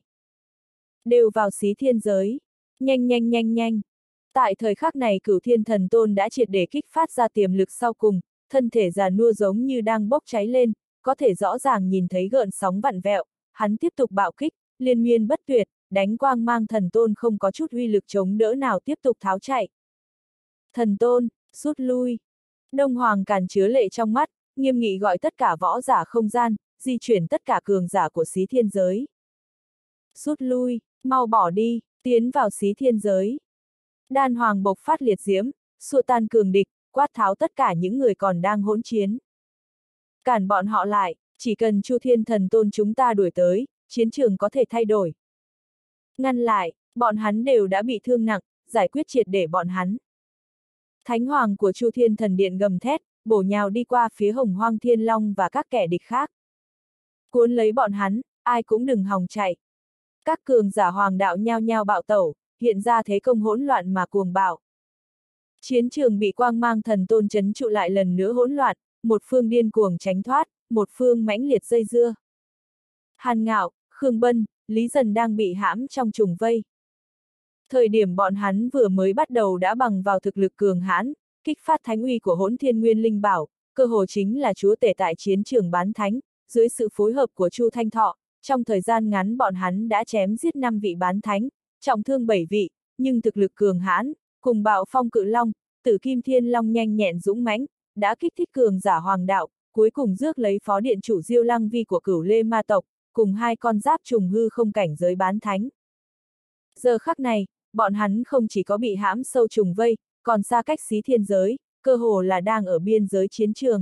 Speaker 1: Đều vào xí thiên giới. Nhanh nhanh nhanh nhanh. Tại thời khắc này Cửu Thiên Thần Tôn đã triệt để kích phát ra tiềm lực sau cùng, thân thể già nua giống như đang bốc cháy lên, có thể rõ ràng nhìn thấy gợn sóng vặn vẹo, hắn tiếp tục bạo kích, liên miên bất tuyệt, đánh Quang Mang Thần Tôn không có chút uy lực chống đỡ nào tiếp tục tháo chạy. Thần Tôn, rút lui. Đông Hoàng Càn chứa lệ trong mắt, nghiêm nghị gọi tất cả võ giả không gian, di chuyển tất cả cường giả của xí thiên giới. Rút lui, mau bỏ đi, tiến vào xí thiên giới. Đan Hoàng bộc phát liệt diễm, xua tan cường địch, quát tháo tất cả những người còn đang hỗn chiến. Cản bọn họ lại, chỉ cần Chu Thiên Thần Tôn chúng ta đuổi tới, chiến trường có thể thay đổi. Ngăn lại, bọn hắn đều đã bị thương nặng, giải quyết triệt để bọn hắn. Thánh Hoàng của Chu Thiên Thần Điện gầm thét, bổ nhào đi qua phía Hồng Hoang Thiên Long và các kẻ địch khác. Cuốn lấy bọn hắn, ai cũng đừng hòng chạy. Các cường giả hoàng đạo nhao nhao bạo tẩu, hiện ra thế công hỗn loạn mà cuồng bạo. Chiến trường bị Quang Mang Thần Tôn trấn trụ lại lần nữa hỗn loạn, một phương điên cuồng tránh thoát, một phương mãnh liệt dây dưa. Hàn Ngạo, Khương Bân, Lý Dần đang bị hãm trong trùng vây. Thời điểm bọn hắn vừa mới bắt đầu đã bằng vào thực lực cường hãn, kích phát thánh uy của Hỗn Thiên Nguyên Linh Bảo, cơ hồ chính là chúa tể tại chiến trường bán thánh, dưới sự phối hợp của Chu Thanh Thọ, trong thời gian ngắn bọn hắn đã chém giết 5 vị bán thánh, trọng thương 7 vị, nhưng thực lực cường hãn, cùng Bạo Phong Cự Long, Tử Kim Thiên Long nhanh nhẹn dũng mãnh, đã kích thích cường giả hoàng đạo, cuối cùng rước lấy phó điện chủ Diêu Lăng Vi của Cửu Lê Ma tộc, cùng 2 con giáp trùng hư không cảnh giới bán thánh. Giờ khắc này, bọn hắn không chỉ có bị hãm sâu trùng vây, còn xa cách xí thiên giới, cơ hồ là đang ở biên giới chiến trường.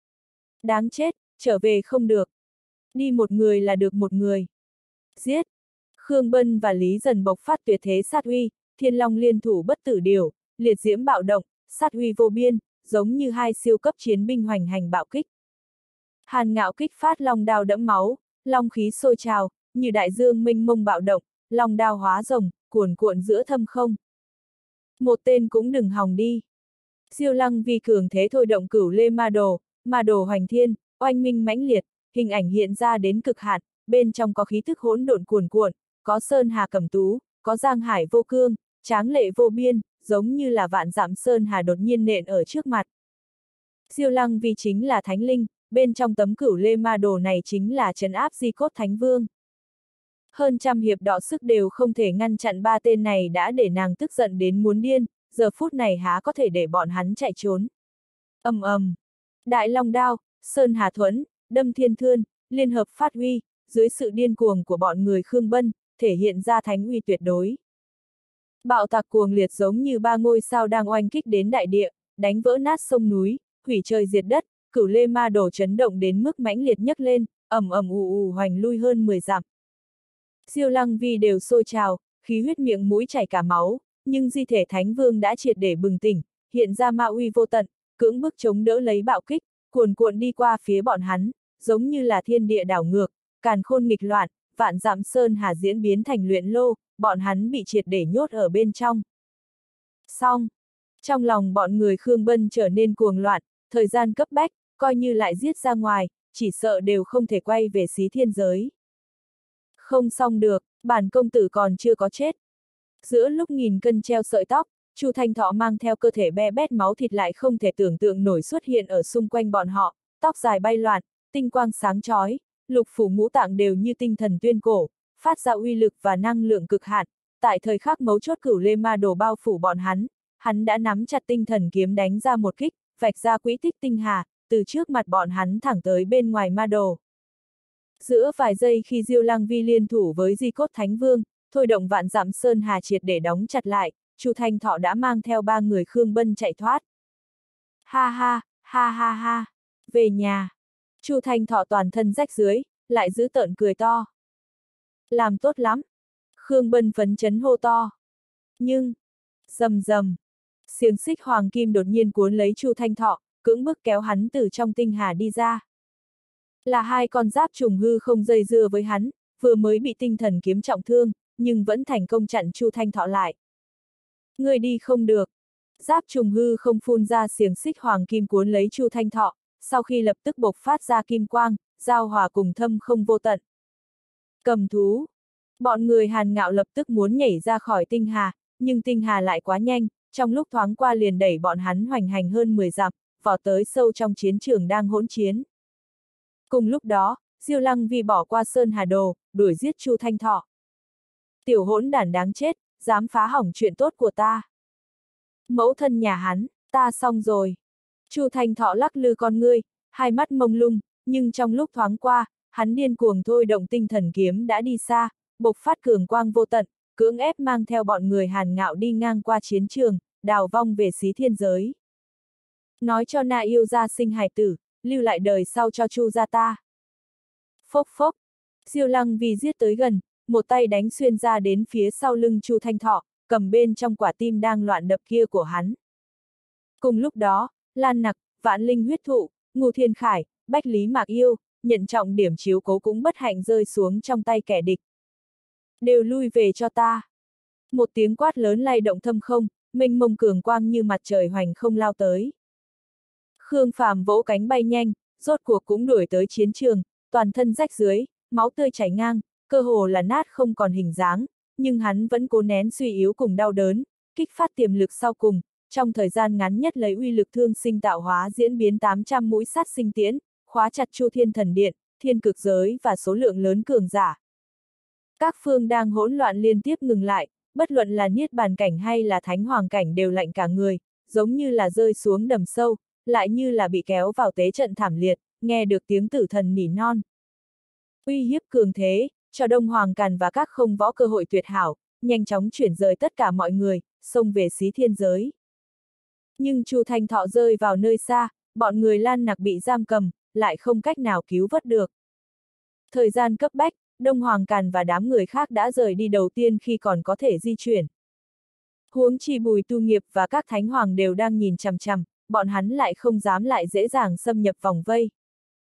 Speaker 1: Đáng chết, trở về không được. Đi một người là được một người. Giết! Khương Bân và Lý Dần bộc phát tuyệt thế sát uy, Thiên Long liên thủ bất tử điều, liệt diễm bạo động, sát uy vô biên, giống như 2 siêu cấp chiến binh hoành hành bạo kích. Hàn Ngạo kích phát long đao đẫm máu, long khí sôi trào, như đại dương mênh mông bạo động, long đao hóa rồng, cuồn cuộn giữa thâm không. Một tên cũng đừng hòng đi. Diêu Lăng Vi cường thế thôi động Cửu Lê Ma đồ hoành thiên, oanh minh mãnh liệt, hình ảnh hiện ra đến cực hạn, bên trong có khí thức hỗn độn cuồn cuộn, có Sơn Hà Cẩm Tú, có Giang Hải vô cương, tráng lệ vô biên, giống như là vạn dặm Sơn Hà đột nhiên nện ở trước mặt. Diêu Lăng Vi chính là thánh linh, bên trong tấm Cửu Lê Ma đồ này chính là trấn áp Di Cốt Thánh Vương. Hơn trăm hiệp đọ sức đều không thể ngăn chặn 3 tên này đã để nàng tức giận đến muốn điên, giờ phút này há có thể để bọn hắn chạy trốn. Ầm ầm, Đại Long Đao, Sơn Hà Thuẫn, Đâm Thiên Thươn, liên hợp phát huy, dưới sự điên cuồng của bọn người Khương Bân, thể hiện ra thánh uy tuyệt đối. Bạo tạc cuồng liệt giống như 3 ngôi sao đang oanh kích đến đại địa, đánh vỡ nát sông núi, hủy trời diệt đất, Cửu Lê Ma đồ chấn động đến mức mãnh liệt nhấc lên, ầm ầm ù ù hoành lui hơn 10 dặm. Diêu Lăng Vi đều sôi trào, khí huyết miệng mũi chảy cả máu, nhưng di thể Thánh Vương đã triệt để bừng tỉnh, hiện ra ma uy vô tận, cưỡng bức chống đỡ lấy bạo kích, cuồn cuộn đi qua phía bọn hắn, giống như là thiên địa đảo ngược, càn khôn nghịch loạn, vạn dặm Sơn Hà diễn biến thành luyện lô, bọn hắn bị triệt để nhốt ở bên trong. Xong, trong lòng bọn người Khương Bân trở nên cuồng loạn, thời gian cấp bách, coi như lại giết ra ngoài, chỉ sợ đều không thể quay về xí thiên giới. Không xong được, Bản công tử còn chưa có chết. Giữa lúc nghìn cân treo sợi tóc, Chu Thanh Thọ mang theo cơ thể be bét máu thịt lại không thể tưởng tượng nổi xuất hiện ở xung quanh bọn họ, tóc dài bay loạn, tinh quang sáng chói, lục phủ ngũ tạng đều như tinh thần tuyên cổ, phát ra uy lực và năng lượng cực hạn. Tại thời khắc mấu chốt Cửu Lê Ma Đồ bao phủ bọn hắn đã nắm chặt tinh thần kiếm đánh ra một kích, vạch ra quỹ tích tinh hà, từ trước mặt bọn hắn thẳng tới bên ngoài ma đồ. Giữa vài giây khi Diêu Lăng Vi liên thủ với Di Cốt Thánh Vương, thôi động vạn dặm sơn hà triệt để đóng chặt lại, Chu Thanh Thọ đã mang theo 3 người Khương Bân chạy thoát. Ha ha, ha ha ha, về nhà. Chu Thanh Thọ toàn thân rách dưới, lại giữ tợn cười to. Làm tốt lắm. Khương Bân phấn chấn hô to. Nhưng, rầm rầm, xiềng xích hoàng kim đột nhiên cuốn lấy Chu Thanh Thọ, cưỡng bức kéo hắn từ trong tinh hà đi ra. Là 2 con giáp trùng hư không dây dưa với hắn, vừa mới bị tinh thần kiếm trọng thương, nhưng vẫn thành công chặn Chu Thanh Thọ lại. Người đi không được. Giáp trùng hư không phun ra xiềng xích hoàng kim cuốn lấy Chu Thanh Thọ, sau khi lập tức bộc phát ra kim quang, giao hòa cùng thâm không vô tận. Cầm thú. Bọn người Hàn Ngạo lập tức muốn nhảy ra khỏi tinh hà, nhưng tinh hà lại quá nhanh, trong lúc thoáng qua liền đẩy bọn hắn hoành hành hơn 10 dặm, vọt tới sâu trong chiến trường đang hỗn chiến. Cùng lúc đó, Diêu Lăng Vi bỏ qua Sơn Hà Đồ, đuổi giết Chu Thanh Thọ. Tiểu hỗn đản đáng chết, dám phá hỏng chuyện tốt của ta. Mẫu thân nhà hắn, ta xong rồi. Chu Thanh Thọ lắc lư con ngươi, hai mắt mông lung, nhưng trong lúc thoáng qua, hắn điên cuồng thôi động tinh thần kiếm đã đi xa, bộc phát cường quang vô tận, cưỡng ép mang theo bọn người Hàn Ngạo đi ngang qua chiến trường, đào vong về xí thiên giới. Nói cho Na Yêu gia sinh hài tử, lưu lại đời sau cho Chu gia ta. Phốc phốc, Diêu Lăng Vi giết tới gần, một tay đánh xuyên ra đến phía sau lưng Chu Thanh Thọ, cầm bên trong quả tim đang loạn đập kia của hắn. Cùng lúc đó, Lan Nặc, Vạn Linh huyết thụ, Ngô Thiên Khải, Bách Lý Mạc Yêu, nhận trọng điểm chiếu cố cũng bất hạnh rơi xuống trong tay kẻ địch. Đều lui về cho ta. Một tiếng quát lớn lay động thâm không, mênh mông cường quang như mặt trời hoành không lao tới. Khương Phàm vỗ cánh bay nhanh, rốt cuộc cũng đuổi tới chiến trường, toàn thân rách dưới, máu tươi chảy ngang, cơ hồ là nát không còn hình dáng, nhưng hắn vẫn cố nén suy yếu cùng đau đớn, kích phát tiềm lực sau cùng, trong thời gian ngắn nhất lấy uy lực thương sinh tạo hóa diễn biến 800 mũi sát sinh tiễn, khóa chặt Chu Thiên Thần Điện, thiên cực giới và số lượng lớn cường giả. Các phương đang hỗn loạn liên tiếp ngừng lại, bất luận là niết bàn cảnh hay là thánh hoàng cảnh đều lạnh cả người, giống như là rơi xuống đầm sâu, lại như là bị kéo vào tế trận thảm liệt, nghe được tiếng tử thần nỉ non. Uy hiếp cường thế, cho Đông Hoàng Càn và các không võ cơ hội tuyệt hảo, nhanh chóng chuyển rời tất cả mọi người, xông về xí thiên giới. Nhưng Chu Thanh Thọ rơi vào nơi xa, bọn người Lan Nặc bị giam cầm, lại không cách nào cứu vớt được. Thời gian cấp bách, Đông Hoàng Càn và đám người khác đã rời đi đầu tiên khi còn có thể di chuyển. Huống chi Bùi Tu Nghiệp và các thánh hoàng đều đang nhìn chằm chằm, bọn hắn lại không dám lại dễ dàng xâm nhập vòng vây.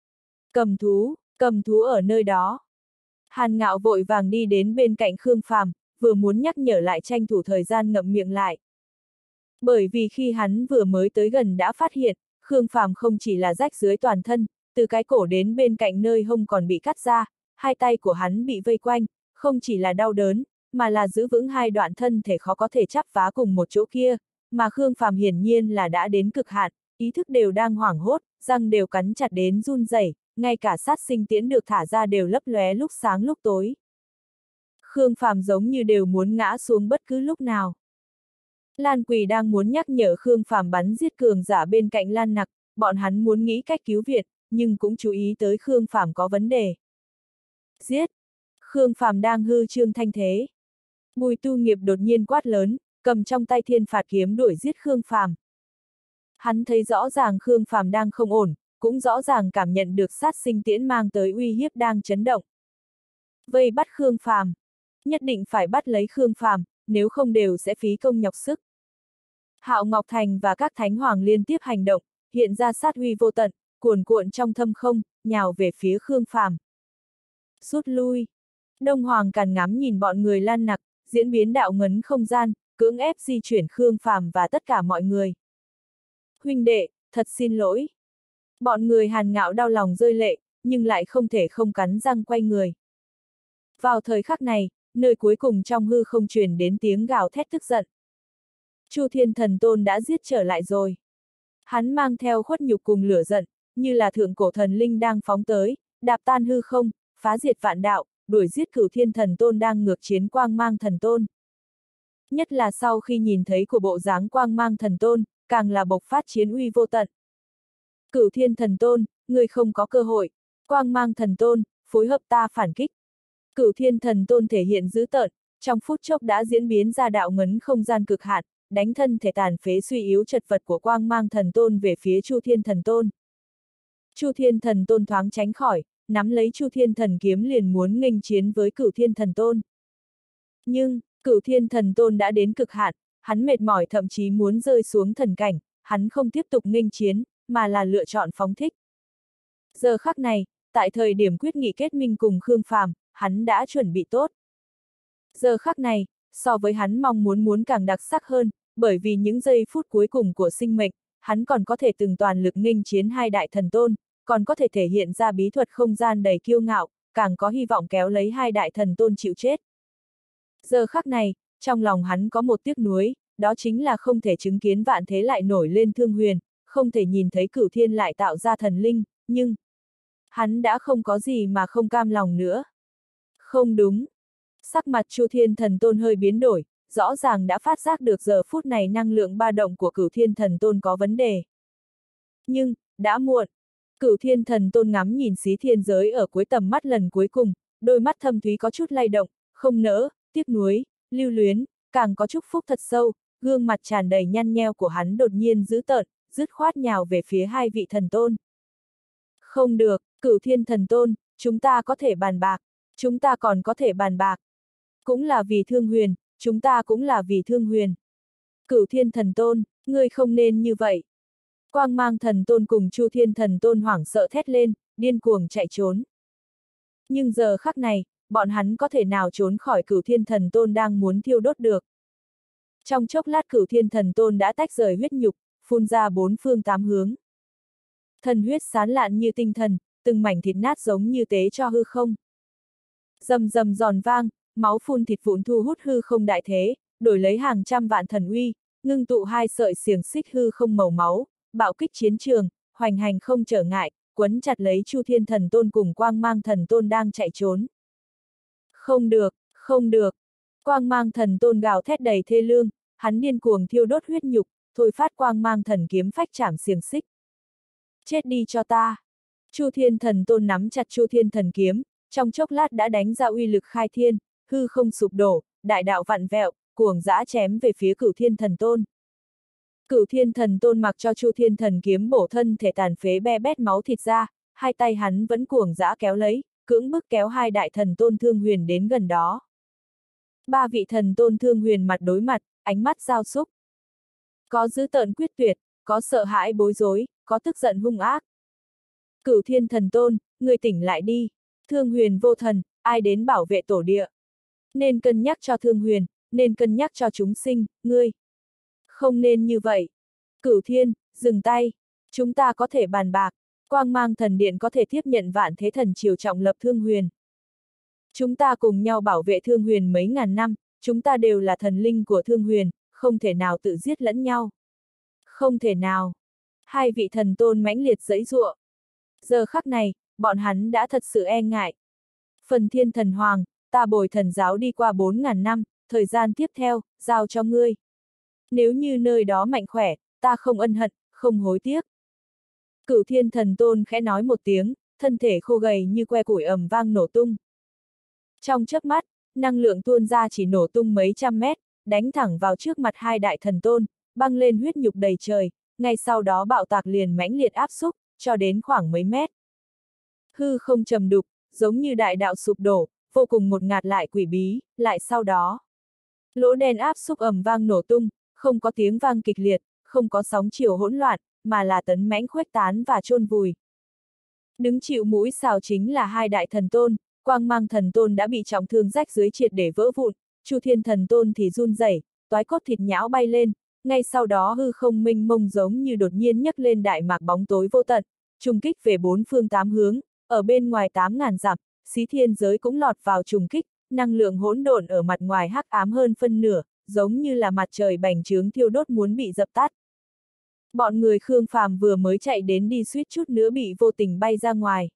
Speaker 1: Cầm thú ở nơi đó. Hàn Ngạo vội vàng đi đến bên cạnh Khương Phàm, vừa muốn nhắc nhở lại tranh thủ thời gian ngậm miệng lại. Bởi vì khi hắn vừa mới tới gần đã phát hiện, Khương Phàm không chỉ là rách dưới toàn thân, từ cái cổ đến bên cạnh nơi hông còn bị cắt ra, hai tay của hắn bị vây quanh, không chỉ là đau đớn, mà là giữ vững hai đoạn thân thể khó có thể chắp vá cùng một chỗ kia, mà Khương Phàm hiển nhiên là đã đến cực hạn, ý thức đều đang hoảng hốt, răng đều cắn chặt đến run rẩy, ngay cả sát sinh tiễn được thả ra đều lấp lóe lúc sáng lúc tối. Khương Phàm giống như đều muốn ngã xuống bất cứ lúc nào. Lan Quỳ đang muốn nhắc nhở Khương Phàm bắn giết cường giả bên cạnh Lan Nặc, bọn hắn muốn nghĩ cách cứu viện, nhưng cũng chú ý tới Khương Phàm có vấn đề. Giết! Khương Phàm đang hư trương thanh thế. Bùi Tu Nghiệp đột nhiên quát lớn, cầm trong tay thiên phạt kiếm đuổi giết Khương Phàm. Hắn thấy rõ ràng Khương Phàm đang không ổn, cũng rõ ràng cảm nhận được sát sinh tiễn mang tới uy hiếp đang chấn động. Vây bắt Khương Phàm, nhất định phải bắt lấy Khương Phàm, nếu không đều sẽ phí công nhọc sức. Hạo Ngọc Thành và các thánh hoàng liên tiếp hành động, hiện ra sát uy vô tận, cuồn cuộn trong thâm không, nhào về phía Khương Phàm. Rút lui. Đông Hoàng Càn ngắm nhìn bọn người Lan Nặc, diễn biến đạo ngấn không gian, cưỡng ép di chuyển Khương Phàm và tất cả mọi người. Huynh đệ, thật xin lỗi. Bọn người Hàn Ngạo đau lòng rơi lệ, nhưng lại không thể không cắn răng quay người. Vào thời khắc này, nơi cuối cùng trong hư không truyền đến tiếng gào thét tức giận. Chu Thiên Thần Tôn đã giết trở lại rồi. Hắn mang theo khuất nhục cùng lửa giận, như là thượng cổ thần linh đang phóng tới, đạp tan hư không, phá diệt vạn đạo, đuổi giết Cửu Thiên Thần Tôn đang ngược chiến Quang Mang Thần Tôn. Nhất là sau khi nhìn thấy của bộ dáng Quang Mang Thần Tôn, càng là bộc phát chiến uy vô tận. Cửu Thiên Thần Tôn, người không có cơ hội. Quang Mang Thần Tôn, phối hợp ta phản kích. Cửu Thiên Thần Tôn thể hiện dữ tợn, trong phút chốc đã diễn biến ra đạo ngấn không gian cực hạn, đánh thân thể tàn phế suy yếu chật vật của Quang Mang Thần Tôn về phía Chu Thiên Thần Tôn. Chu Thiên Thần Tôn thoáng tránh khỏi, nắm lấy Chu Thiên Thần kiếm liền muốn nghênh chiến với Cửu Thiên Thần Tôn. Nhưng, Cửu Thiên Thần Tôn đã đến cực hạn, hắn mệt mỏi thậm chí muốn rơi xuống thần cảnh, hắn không tiếp tục nghênh chiến, mà là lựa chọn phóng thích. Giờ khắc này, tại thời điểm quyết nghị kết minh cùng Khương Phàm, hắn đã chuẩn bị tốt. Giờ khắc này, so với hắn mong muốn càng đặc sắc hơn, bởi vì những giây phút cuối cùng của sinh mệnh, hắn còn có thể từng toàn lực nghênh chiến hai đại thần tôn, còn có thể thể hiện ra bí thuật không gian đầy kiêu ngạo, càng có hy vọng kéo lấy hai đại thần tôn chịu chết. Giờ khắc này, trong lòng hắn có một tiếc nuối, đó chính là không thể chứng kiến vạn thế lại nổi lên thương huyền, không thể nhìn thấy Cửu Thiên lại tạo ra thần linh, nhưng hắn đã không có gì mà không cam lòng nữa. Không đúng. Sắc mặt Chu Thiên Thần Tôn hơi biến đổi, rõ ràng đã phát giác được giờ phút này năng lượng ba động của Cửu Thiên Thần Tôn có vấn đề. Nhưng, đã muộn. Cửu Thiên Thần Tôn ngắm nhìn xí thiên giới ở cuối tầm mắt lần cuối cùng, đôi mắt thâm thúy có chút lay động, không nỡ, tiếc nuối, lưu luyến, càng có chúc phúc thật sâu, gương mặt tràn đầy nhăn nheo của hắn đột nhiên dữ tợn, dứt khoát nhào về phía hai vị thần tôn. Không được, Cửu Thiên Thần Tôn, chúng ta có thể bàn bạc, chúng ta còn có thể bàn bạc. Cũng là vì Thương Huyền, chúng ta cũng là vì Thương Huyền. Cửu Thiên Thần Tôn, ngươi không nên như vậy. Quang Mang Thần Tôn cùng Chu Thiên Thần Tôn hoảng sợ thét lên, điên cuồng chạy trốn. Nhưng giờ khắc này, bọn hắn có thể nào trốn khỏi Cửu Thiên Thần Tôn đang muốn thiêu đốt được. Trong chốc lát Cửu Thiên Thần Tôn đã tách rời huyết nhục, phun ra bốn phương tám hướng. Thần huyết sán lạn như tinh thần, từng mảnh thịt nát giống như tế cho hư không. Rầm rầm giòn vang, máu phun thịt vụn thu hút hư không đại thế, đổi lấy hàng trăm vạn thần uy, ngưng tụ hai sợi xiềng xích hư không màu máu, bạo kích chiến trường, hoành hành không trở ngại, quấn chặt lấy Chu Thiên Thần Tôn cùng Quang Mang Thần Tôn đang chạy trốn. Không được, không được. Quang Mang Thần Tôn gào thét đầy thê lương, hắn điên cuồng thiêu đốt huyết nhục, thôi phát Quang Mang Thần kiếm phách chảm xiềng xích. Chết đi cho ta. Chu Thiên Thần Tôn nắm chặt Chu Thiên Thần kiếm, trong chốc lát đã đánh ra uy lực khai thiên, hư không sụp đổ, đại đạo vặn vẹo, cuồng dã chém về phía Cửu Thiên Thần Tôn. Cửu Thiên Thần Tôn mặc cho Chu Thiên Thần kiếm bổ thân thể tàn phế be bét máu thịt ra, hai tay hắn vẫn cuồng dã kéo lấy, cưỡng bức kéo hai đại thần tôn Thương Huyền đến gần đó. Ba vị thần tôn Thương Huyền mặt đối mặt, ánh mắt giao xúc. Có dữ tợn quyết tuyệt, có sợ hãi bối rối, có tức giận hung ác. Cửu Thiên Thần Tôn, người tỉnh lại đi. Thương Huyền vô thần, ai đến bảo vệ tổ địa. Nên cân nhắc cho Thương Huyền, nên cân nhắc cho chúng sinh, ngươi. Không nên như vậy. Cửu Thiên, dừng tay. Chúng ta có thể bàn bạc. Quang Mang Thần Điện có thể tiếp nhận vạn thế thần triều trọng lập Thương Huyền. Chúng ta cùng nhau bảo vệ Thương Huyền mấy ngàn năm, chúng ta đều là thần linh của Thương Huyền, không thể nào tự giết lẫn nhau. Không thể nào. Hai vị thần tôn mãnh liệt giãy giụa. Giờ khắc này, bọn hắn đã thật sự e ngại. Phần Thiên Thần Hoàng, ta bồi thần giáo đi qua 4.000 năm, thời gian tiếp theo, giao cho ngươi. Nếu như nơi đó mạnh khỏe, ta không ân hận, không hối tiếc. Cửu Thiên Thần Tôn khẽ nói một tiếng, thân thể khô gầy như que củi ầm vang nổ tung. Trong chớp mắt, năng lượng tuôn ra chỉ nổ tung mấy trăm mét, đánh thẳng vào trước mặt hai đại thần tôn, băng lên huyết nhục đầy trời, ngay sau đó bạo tạc liền mãnh liệt áp xúc, cho đến khoảng mấy mét. Hư không trầm đục, giống như đại đạo sụp đổ, vô cùng ngột ngạt lại quỷ bí, lại sau đó. Lỗ đen áp xúc ầm vang nổ tung, không có tiếng vang kịch liệt, không có sóng chiều hỗn loạn, mà là tấn mãnh khuếch tán và chôn vùi. Đứng chịu mũi xào chính là hai đại thần tôn, Quang Mang Thần Tôn đã bị trọng thương rách dưới triệt để vỡ vụn, Chu Thiên Thần Tôn thì run rẩy, toái cốt thịt nhão bay lên, ngay sau đó hư không mênh mông giống như đột nhiên nhấc lên đại mạc bóng tối vô tận, trùng kích về bốn phương tám hướng, ở bên ngoài 8.000 dặm, xí thiên giới cũng lọt vào trùng kích, năng lượng hỗn độn ở mặt ngoài hắc ám hơn phân nửa, giống như là mặt trời bành trướng thiêu đốt muốn bị dập tắt. Bọn người Khương Phàm vừa mới chạy đến đi suýt chút nữa bị vô tình bay ra ngoài.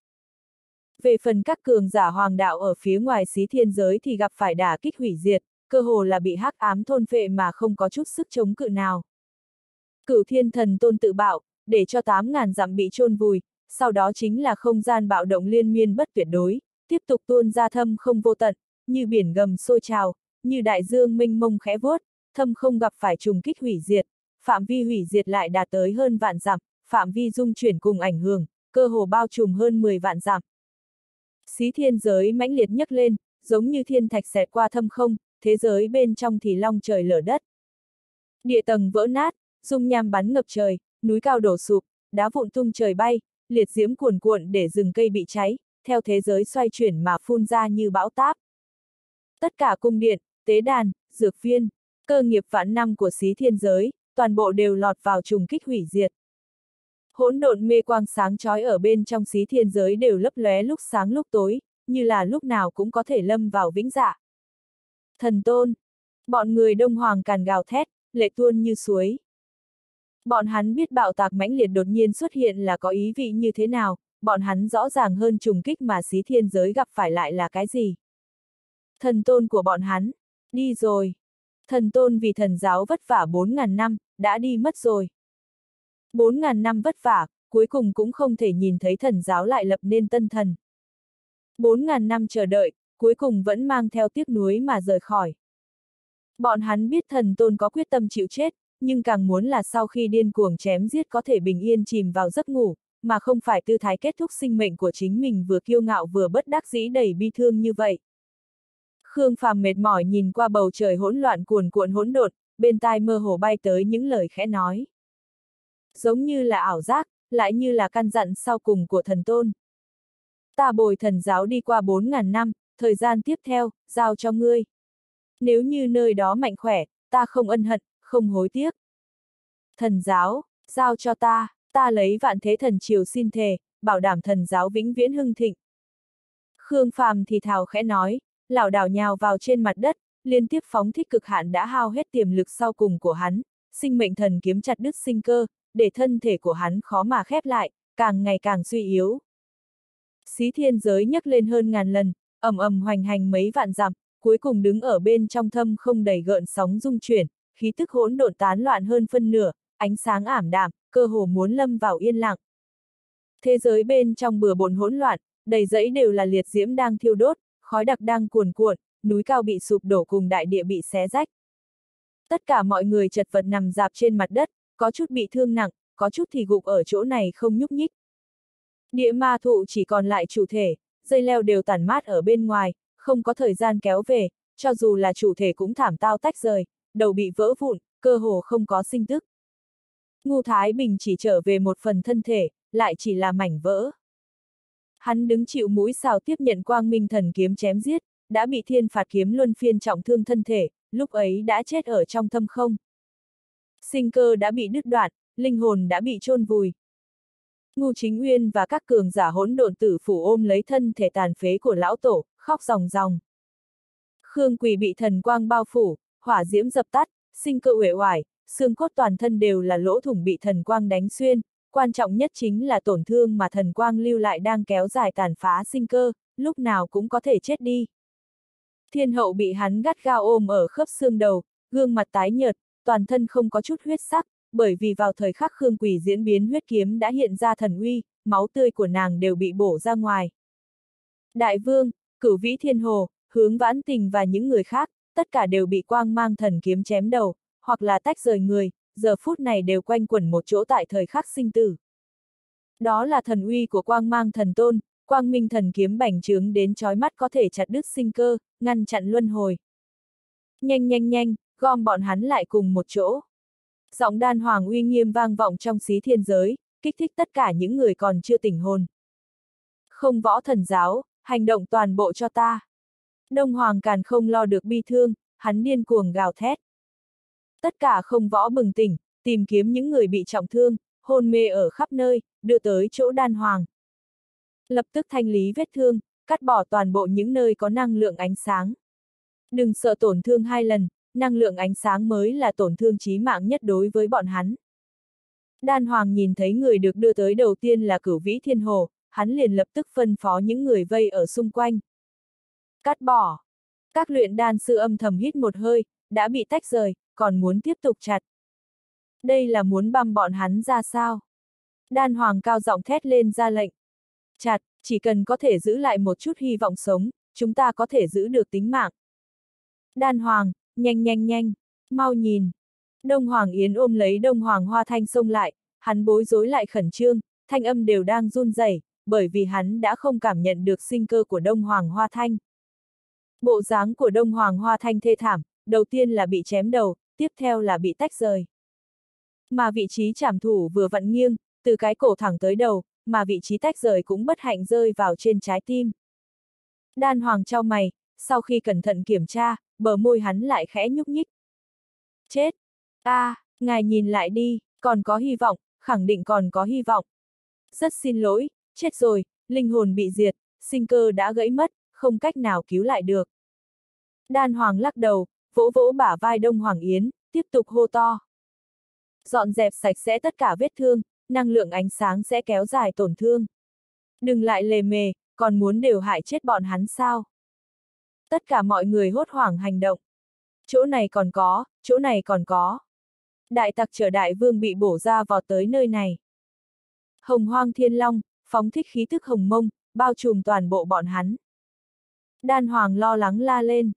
Speaker 1: Về phần các cường giả hoàng đạo ở phía ngoài xí thiên giới thì gặp phải đả kích hủy diệt, cơ hồ là bị hắc ám thôn phệ mà không có chút sức chống cự nào. Cửu Thiên Thần Tôn tự bạo, để cho 8.000 dặm bị chôn vùi, sau đó chính là không gian bạo động liên miên bất tuyệt đối, tiếp tục tuôn ra thâm không vô tận, như biển gầm sôi trào, như đại dương mênh mông khẽ vuốt, thâm không gặp phải trùng kích hủy diệt, phạm vi hủy diệt lại đạt tới hơn vạn dặm, phạm vi dung chuyển cùng ảnh hưởng, cơ hồ bao trùm hơn 10 vạn dặm. Xí thiên giới mãnh liệt nhấc lên, giống như thiên thạch xẹt qua thâm không, thế giới bên trong thì long trời lở đất. Địa tầng vỡ nát, dung nham bắn ngập trời, núi cao đổ sụp, đá vụn tung trời bay, liệt diễm cuồn cuộn để rừng cây bị cháy, theo thế giới xoay chuyển mà phun ra như bão táp. Tất cả cung điện, tế đàn, dược viên, cơ nghiệp vạn năm của xí thiên giới, toàn bộ đều lọt vào trùng kích hủy diệt. Hỗn độn mê quang sáng chói ở bên trong xí thiên giới đều lấp lóe lúc sáng lúc tối, như là lúc nào cũng có thể lâm vào vĩnh dạ. Thần tôn! Bọn người Đông Hoàng càn gào thét, lệ tuôn như suối. Bọn hắn biết bạo tạc mãnh liệt đột nhiên xuất hiện là có ý vị như thế nào, bọn hắn rõ ràng hơn trùng kích mà xí thiên giới gặp phải lại là cái gì. Thần tôn của bọn hắn, đi rồi. Thần tôn vì thần giáo vất vả 4.000 năm, đã đi mất rồi. 4.000 năm vất vả, cuối cùng cũng không thể nhìn thấy thần giáo lại lập nên tân thần. 4.000 năm chờ đợi, cuối cùng vẫn mang theo tiếc nuối mà rời khỏi. Bọn hắn biết thần tôn có quyết tâm chịu chết, nhưng càng muốn là sau khi điên cuồng chém giết có thể bình yên chìm vào giấc ngủ, mà không phải tư thái kết thúc sinh mệnh của chính mình vừa kiêu ngạo vừa bất đắc dĩ đầy bi thương như vậy. Khương Phàm mệt mỏi nhìn qua bầu trời hỗn loạn cuồn cuộn hỗn độn, bên tai mơ hồ bay tới những lời khẽ nói. Giống như là ảo giác, lại như là căn dặn sau cùng của thần tôn. Ta bồi thần giáo đi qua 4.000 năm, thời gian tiếp theo, giao cho ngươi. Nếu như nơi đó mạnh khỏe, ta không ân hận, không hối tiếc. Thần giáo, giao cho ta lấy vạn thế thần triều xin thề, bảo đảm thần giáo vĩnh viễn hưng thịnh. Khương Phàm thì thào khẽ nói, lảo đảo nhào vào trên mặt đất, liên tiếp phóng thích cực hạn đã hao hết tiềm lực sau cùng của hắn, sinh mệnh thần kiếm chặt đứt sinh cơ, để thân thể của hắn khó mà khép lại, càng ngày càng suy yếu. Xí thiên giới nhấc lên hơn ngàn lần, ầm ầm hoành hành mấy vạn dặm, cuối cùng đứng ở bên trong thâm không đầy gợn sóng rung chuyển, khí tức hỗn độn tán loạn hơn phân nửa, ánh sáng ảm đạm, cơ hồ muốn lâm vào yên lặng. Thế giới bên trong bừa bộn hỗn loạn, đầy dẫy đều là liệt diễm đang thiêu đốt, khói đặc đang cuồn cuộn, núi cao bị sụp đổ cùng đại địa bị xé rách. Tất cả mọi người chật vật nằm rạp trên mặt đất, có chút bị thương nặng, có chút thì gục ở chỗ này không nhúc nhích. Địa ma thụ chỉ còn lại chủ thể, dây leo đều tản mát ở bên ngoài, không có thời gian kéo về, cho dù là chủ thể cũng thảm tao tách rời, đầu bị vỡ vụn, cơ hồ không có sinh tức. Ngô Thái Bình chỉ trở về một phần thân thể, lại chỉ là mảnh vỡ. Hắn đứng chịu mũi xào tiếp nhận quang minh thần kiếm chém giết, đã bị thiên phạt kiếm luân phiên trọng thương thân thể, lúc ấy đã chết ở trong thâm không. Sinh cơ đã bị đứt đoạn, linh hồn đã bị chôn vùi. Ngô Chính Uyên và các cường giả hỗn độn tử phủ ôm lấy thân thể tàn phế của lão tổ, khóc ròng ròng. Khương Quỳ bị thần quang bao phủ, hỏa diễm dập tắt, sinh cơ uể oải, xương cốt toàn thân đều là lỗ thủng bị thần quang đánh xuyên, quan trọng nhất chính là tổn thương mà thần quang lưu lại đang kéo dài tàn phá sinh cơ, lúc nào cũng có thể chết đi. Thiên hậu bị hắn gắt gao ôm ở khớp xương đầu, gương mặt tái nhợt, toàn thân không có chút huyết sắc, bởi vì vào thời khắc Khương Quỳ diễn biến huyết kiếm đã hiện ra thần uy, máu tươi của nàng đều bị bổ ra ngoài. Đại vương, Cửu Vĩ Thiên Hồ, Hướng Vãn Tình và những người khác, tất cả đều bị quang mang thần kiếm chém đầu, hoặc là tách rời người, giờ phút này đều quanh quẩn một chỗ tại thời khắc sinh tử. Đó là thần uy của quang mang thần tôn, quang minh thần kiếm bành trướng đến chói mắt có thể chặt đứt sinh cơ, ngăn chặn luân hồi. Nhanh nhanh nhanh, gom bọn hắn lại cùng một chỗ. Giọng đan hoàng uy nghiêm vang vọng trong xí thiên giới, kích thích tất cả những người còn chưa tỉnh hồn. Không võ thần giáo, hành động toàn bộ cho ta. Đông Hoàng Càn không lo được bi thương, hắn điên cuồng gào thét. Tất cả không võ bừng tỉnh, tìm kiếm những người bị trọng thương, hôn mê ở khắp nơi, đưa tới chỗ đan hoàng. Lập tức thanh lý vết thương, cắt bỏ toàn bộ những nơi có năng lượng ánh sáng. Đừng sợ tổn thương 2 lần, năng lượng ánh sáng mới là tổn thương chí mạng nhất đối với bọn hắn. Đan Hoàng nhìn thấy người được đưa tới đầu tiên là Cửu Vĩ Thiên Hồ, hắn liền lập tức phân phó những người vây ở xung quanh. Cắt bỏ. Các luyện đan sư âm thầm hít một hơi, đã bị tách rời, còn muốn tiếp tục chặt. Đây là muốn băm bọn hắn ra sao? Đan Hoàng cao giọng thét lên ra lệnh. Chặt, chỉ cần có thể giữ lại một chút hy vọng sống, chúng ta có thể giữ được tính mạng. Đan Hoàng, nhanh nhanh nhanh, mau nhìn. Đông Hoàng Yến ôm lấy Đông Hoàng Hoa Thanh xông lại, hắn bối rối lại khẩn trương, thanh âm đều đang run rẩy, bởi vì hắn đã không cảm nhận được sinh cơ của Đông Hoàng Hoa Thanh. Bộ dáng của Đông Hoàng Hoa Thanh thê thảm, đầu tiên là bị chém đầu, tiếp theo là bị tách rời. Mà vị trí trảm thủ vừa vặn nghiêng, từ cái cổ thẳng tới đầu, mà vị trí tách rời cũng bất hạnh rơi vào trên trái tim. Đan Hoàng chau mày, sau khi cẩn thận kiểm tra, bờ môi hắn lại khẽ nhúc nhích. Chết! Ngài nhìn lại đi, còn có hy vọng, khẳng định còn có hy vọng. Rất xin lỗi, chết rồi, linh hồn bị diệt, sinh cơ đã gãy mất, không cách nào cứu lại được. Đan Hoàng lắc đầu, vỗ vỗ bả vai Đông Hoàng Yến, tiếp tục hô to. Dọn dẹp sạch sẽ tất cả vết thương, năng lượng ánh sáng sẽ kéo dài tổn thương. Đừng lại lề mề, còn muốn đều hại chết bọn hắn sao? Tất cả mọi người hốt hoảng hành động. Chỗ này còn có, chỗ này còn có. Đại tặc trở đại vương bị bổ ra vọt tới nơi này. Hồng Hoang Thiên Long, phóng thích khí tức hồng mông, bao trùm toàn bộ bọn hắn. Đan Hoàng lo lắng la lên.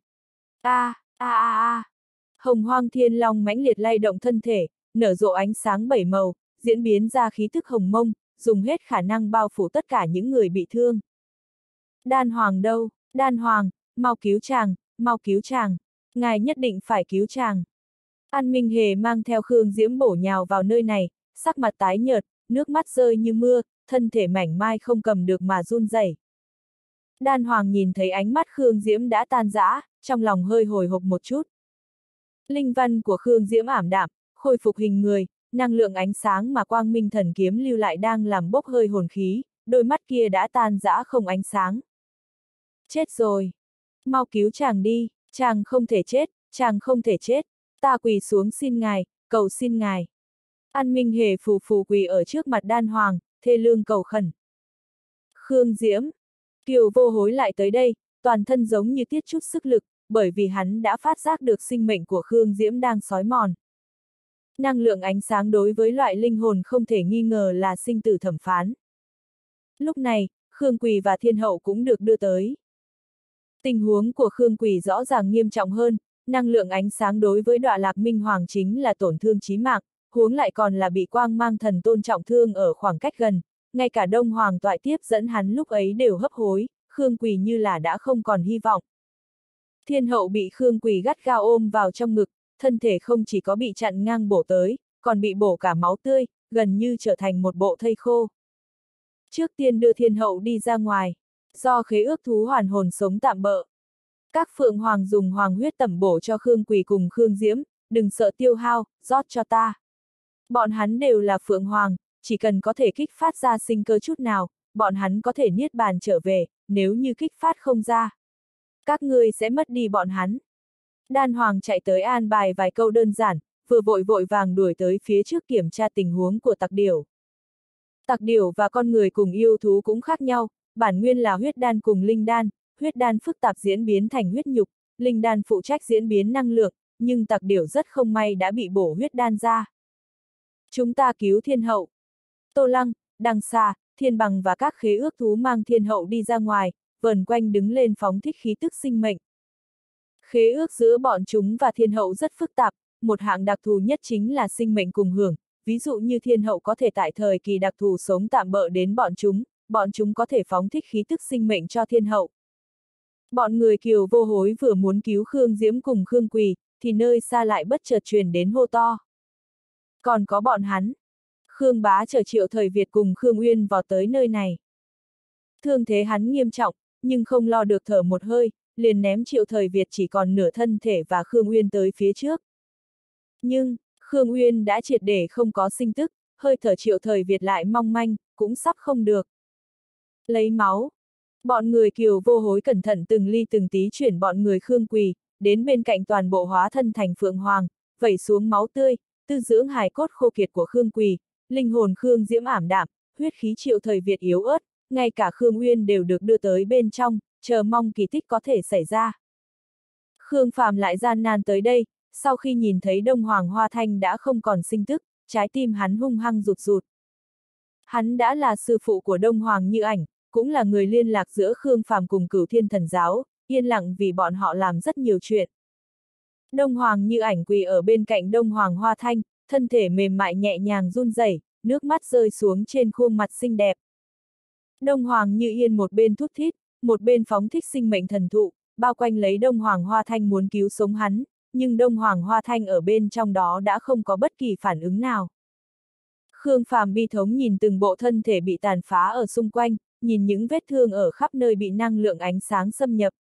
Speaker 1: Hồng Hoang Thiên Long mãnh liệt lay động thân thể, nở rộ ánh sáng 7 màu, diễn biến ra khí tức hồng mông, dùng hết khả năng bao phủ tất cả những người bị thương. Đan Hoàng đâu? Đan Hoàng, mau cứu chàng, mau cứu chàng. Ngài nhất định phải cứu chàng. An Minh Hề mang theo Khương Diễm bổ nhào vào nơi này, sắc mặt tái nhợt, nước mắt rơi như mưa, thân thể mảnh mai không cầm được mà run rẩy. Đan Hoàng nhìn thấy ánh mắt Khương Diễm đã tan rã, trong lòng hơi hồi hộp một chút. Linh văn của Khương Diễm ảm đạm, khôi phục hình người, năng lượng ánh sáng mà Quang Minh Thần Kiếm lưu lại đang làm bốc hơi hồn khí, đôi mắt kia đã tan rã không ánh sáng. Chết rồi! Mau cứu chàng đi, chàng không thể chết, chàng không thể chết, ta quỳ xuống xin ngài, cầu xin ngài. An Minh Hề phù phù quỳ ở trước mặt Đan Hoàng, thê lương cầu khẩn. Khương Diễm! Kiều Vô Hối lại tới đây, toàn thân giống như tiết chút sức lực, bởi vì hắn đã phát giác được sinh mệnh của Khương Diễm đang xói mòn. Năng lượng ánh sáng đối với loại linh hồn không thể nghi ngờ là sinh tử thẩm phán. Lúc này, Khương Quỳ và Thiên Hậu cũng được đưa tới. Tình huống của Khương Quỳ rõ ràng nghiêm trọng hơn, năng lượng ánh sáng đối với Đọa Lạc Minh Hoàng chính là tổn thương chí mạng, huống lại còn là bị Quang Mang Thần Tôn trọng thương ở khoảng cách gần, ngay cả Đông Hoàng toại tiếp dẫn hắn lúc ấy đều hấp hối, Khương Quỳ như là đã không còn hy vọng. Thiên Hậu bị Khương Quỳ gắt gao ôm vào trong ngực, thân thể không chỉ có bị chặn ngang bổ tới, còn bị bổ cả máu tươi, gần như trở thành một bộ thây khô. Trước tiên đưa Thiên Hậu đi ra ngoài, do khế ước thú hoàn hồn sống tạm bợ. Các Phượng Hoàng dùng hoàng huyết tẩm bổ cho Khương Quỳ cùng Khương Diễm, đừng sợ tiêu hao, rót cho ta. Bọn hắn đều là Phượng Hoàng, chỉ cần có thể kích phát ra sinh cơ chút nào, bọn hắn có thể niết bàn trở về, nếu như kích phát không ra. Các ngươi sẽ mất đi bọn hắn. Đan Hoàng chạy tới an bài vài câu đơn giản, vừa vội vội vàng đuổi tới phía trước kiểm tra tình huống của tặc điểu. Tặc điểu và con người cùng yêu thú cũng khác nhau, bản nguyên là huyết đan cùng linh đan, huyết đan phức tạp diễn biến thành huyết nhục, linh đan phụ trách diễn biến năng lượng, nhưng tặc điểu rất không may đã bị bổ huyết đan ra. Chúng ta cứu Thiên Hậu. Tô Lăng, Đằng Xà, Thiên Bằng và các khế ước thú mang Thiên Hậu đi ra ngoài, vờn quanh đứng lên phóng thích khí tức sinh mệnh. Khế ước giữa bọn chúng và Thiên Hậu rất phức tạp, một hạng đặc thù nhất chính là sinh mệnh cùng hưởng, ví dụ như Thiên Hậu có thể tại thời kỳ đặc thù sống tạm bợ đến bọn chúng có thể phóng thích khí tức sinh mệnh cho Thiên Hậu. Bọn người Kiều Vô Hối vừa muốn cứu Khương Diễm cùng Khương Quỳ, thì nơi xa lại bất chợt truyền đến hô to. Còn có bọn hắn. Khương Bá chờ Triệu Thời Việt cùng Khương Uyên vào tới nơi này. Thương thế hắn nghiêm trọng, nhưng không lo được thở một hơi, liền ném Triệu Thời Việt chỉ còn nửa thân thể và Khương Uyên tới phía trước. Nhưng, Khương Uyên đã triệt để không có sinh tức, hơi thở Triệu Thời Việt lại mong manh, cũng sắp không được. Lấy máu. Bọn người Kiều Vô Hối cẩn thận từng ly từng tí chuyển bọn người Khương Quỳ, đến bên cạnh toàn bộ hóa thân thành phượng hoàng, vẩy xuống máu tươi, tư dưỡng hài cốt khô kiệt của Khương Quỳ, linh hồn Khương Diễm ảm đạm, huyết khí Triệu Thời Việt yếu ớt, ngay cả Khương Uyên đều được đưa tới bên trong, chờ mong kỳ tích có thể xảy ra. Khương Phàm lại gian nan tới đây, sau khi nhìn thấy Đông Hoàng Hoa Thanh đã không còn sinh tức, trái tim hắn hung hăng rụt rụt. Hắn đã là sư phụ của Đông Hoàng Như Ảnh, cũng là người liên lạc giữa Khương Phàm cùng Cửu Thiên Thần Giáo, yên lặng vì bọn họ làm rất nhiều chuyện. Đông Hoàng Như Ảnh quỳ ở bên cạnh Đông Hoàng Hoa Thanh, thân thể mềm mại nhẹ nhàng run rẩy, nước mắt rơi xuống trên khuôn mặt xinh đẹp. Đông Hoàng Như Yên một bên thút thít, một bên phóng thích sinh mệnh thần thụ, bao quanh lấy Đông Hoàng Hoa Thanh muốn cứu sống hắn, nhưng Đông Hoàng Hoa Thanh ở bên trong đó đã không có bất kỳ phản ứng nào. Khương Phàm bi thống nhìn từng bộ thân thể bị tàn phá ở xung quanh, nhìn những vết thương ở khắp nơi bị năng lượng ánh sáng xâm nhập.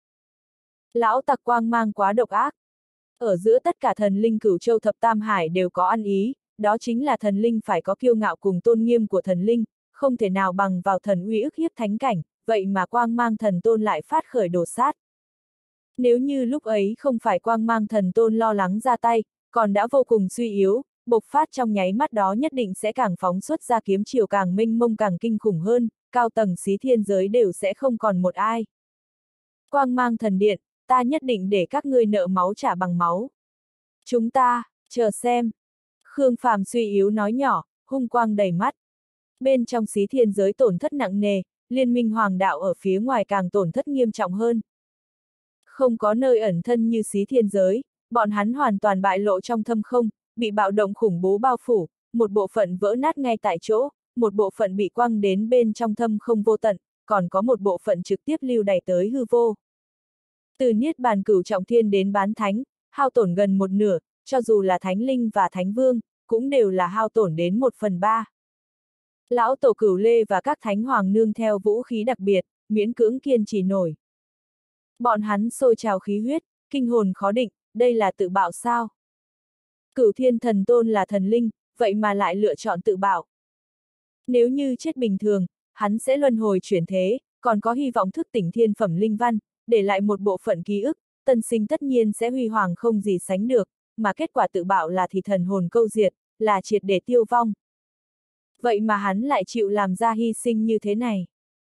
Speaker 1: Lão tặc quang mang quá độc ác. Ở giữa tất cả thần linh Cửu Châu Thập Tam Hải đều có ăn ý, đó chính là thần linh phải có kiêu ngạo cùng tôn nghiêm của thần linh, không thể nào bằng vào thần uy ức hiếp thánh cảnh, vậy mà quang mang thần tôn lại phát khởi đổ sát. Nếu như lúc ấy không phải quang mang thần tôn lo lắng ra tay, còn đã vô cùng suy yếu, bộc phát trong nháy mắt đó nhất định sẽ càng phóng xuất ra kiếm chiều càng mênh mông càng kinh khủng hơn, cao tầng xí thiên giới đều sẽ không còn một ai. Quang mang thần điện, ta nhất định để các ngươi nợ máu trả bằng máu. Chúng ta, chờ xem. Khương Phàm suy yếu nói nhỏ, hung quang đầy mắt. Bên trong xí thiên giới tổn thất nặng nề, liên minh hoàng đạo ở phía ngoài càng tổn thất nghiêm trọng hơn. Không có nơi ẩn thân như xí thiên giới, bọn hắn hoàn toàn bại lộ trong thâm không, bị bạo động khủng bố bao phủ, một bộ phận vỡ nát ngay tại chỗ, một bộ phận bị quăng đến bên trong thâm không vô tận, còn có một bộ phận trực tiếp lưu đày tới hư vô. Từ Niết Bàn Cửu Trọng Thiên đến Bán Thánh, hao tổn gần một nửa, cho dù là Thánh Linh và Thánh Vương, cũng đều là hao tổn đến 1/3. Lão Tổ Cửu Lê và các Thánh Hoàng nương theo vũ khí đặc biệt, miễn cưỡng kiên trì nổi. Bọn hắn sôi trào khí huyết, kinh hồn khó định, đây là tự bạo sao? Cửu Thiên Thần Tôn là thần linh, vậy mà lại lựa chọn tự bạo. Nếu như chết bình thường, hắn sẽ luân hồi chuyển thế, còn có hy vọng thức tỉnh thiên phẩm linh văn, để lại một bộ phận ký ức, tân sinh tất nhiên sẽ huy hoàng không gì sánh được, mà kết quả tự bạo là thì thần hồn câu diệt, là triệt để tiêu vong. Vậy mà hắn lại chịu làm ra hy sinh như thế này.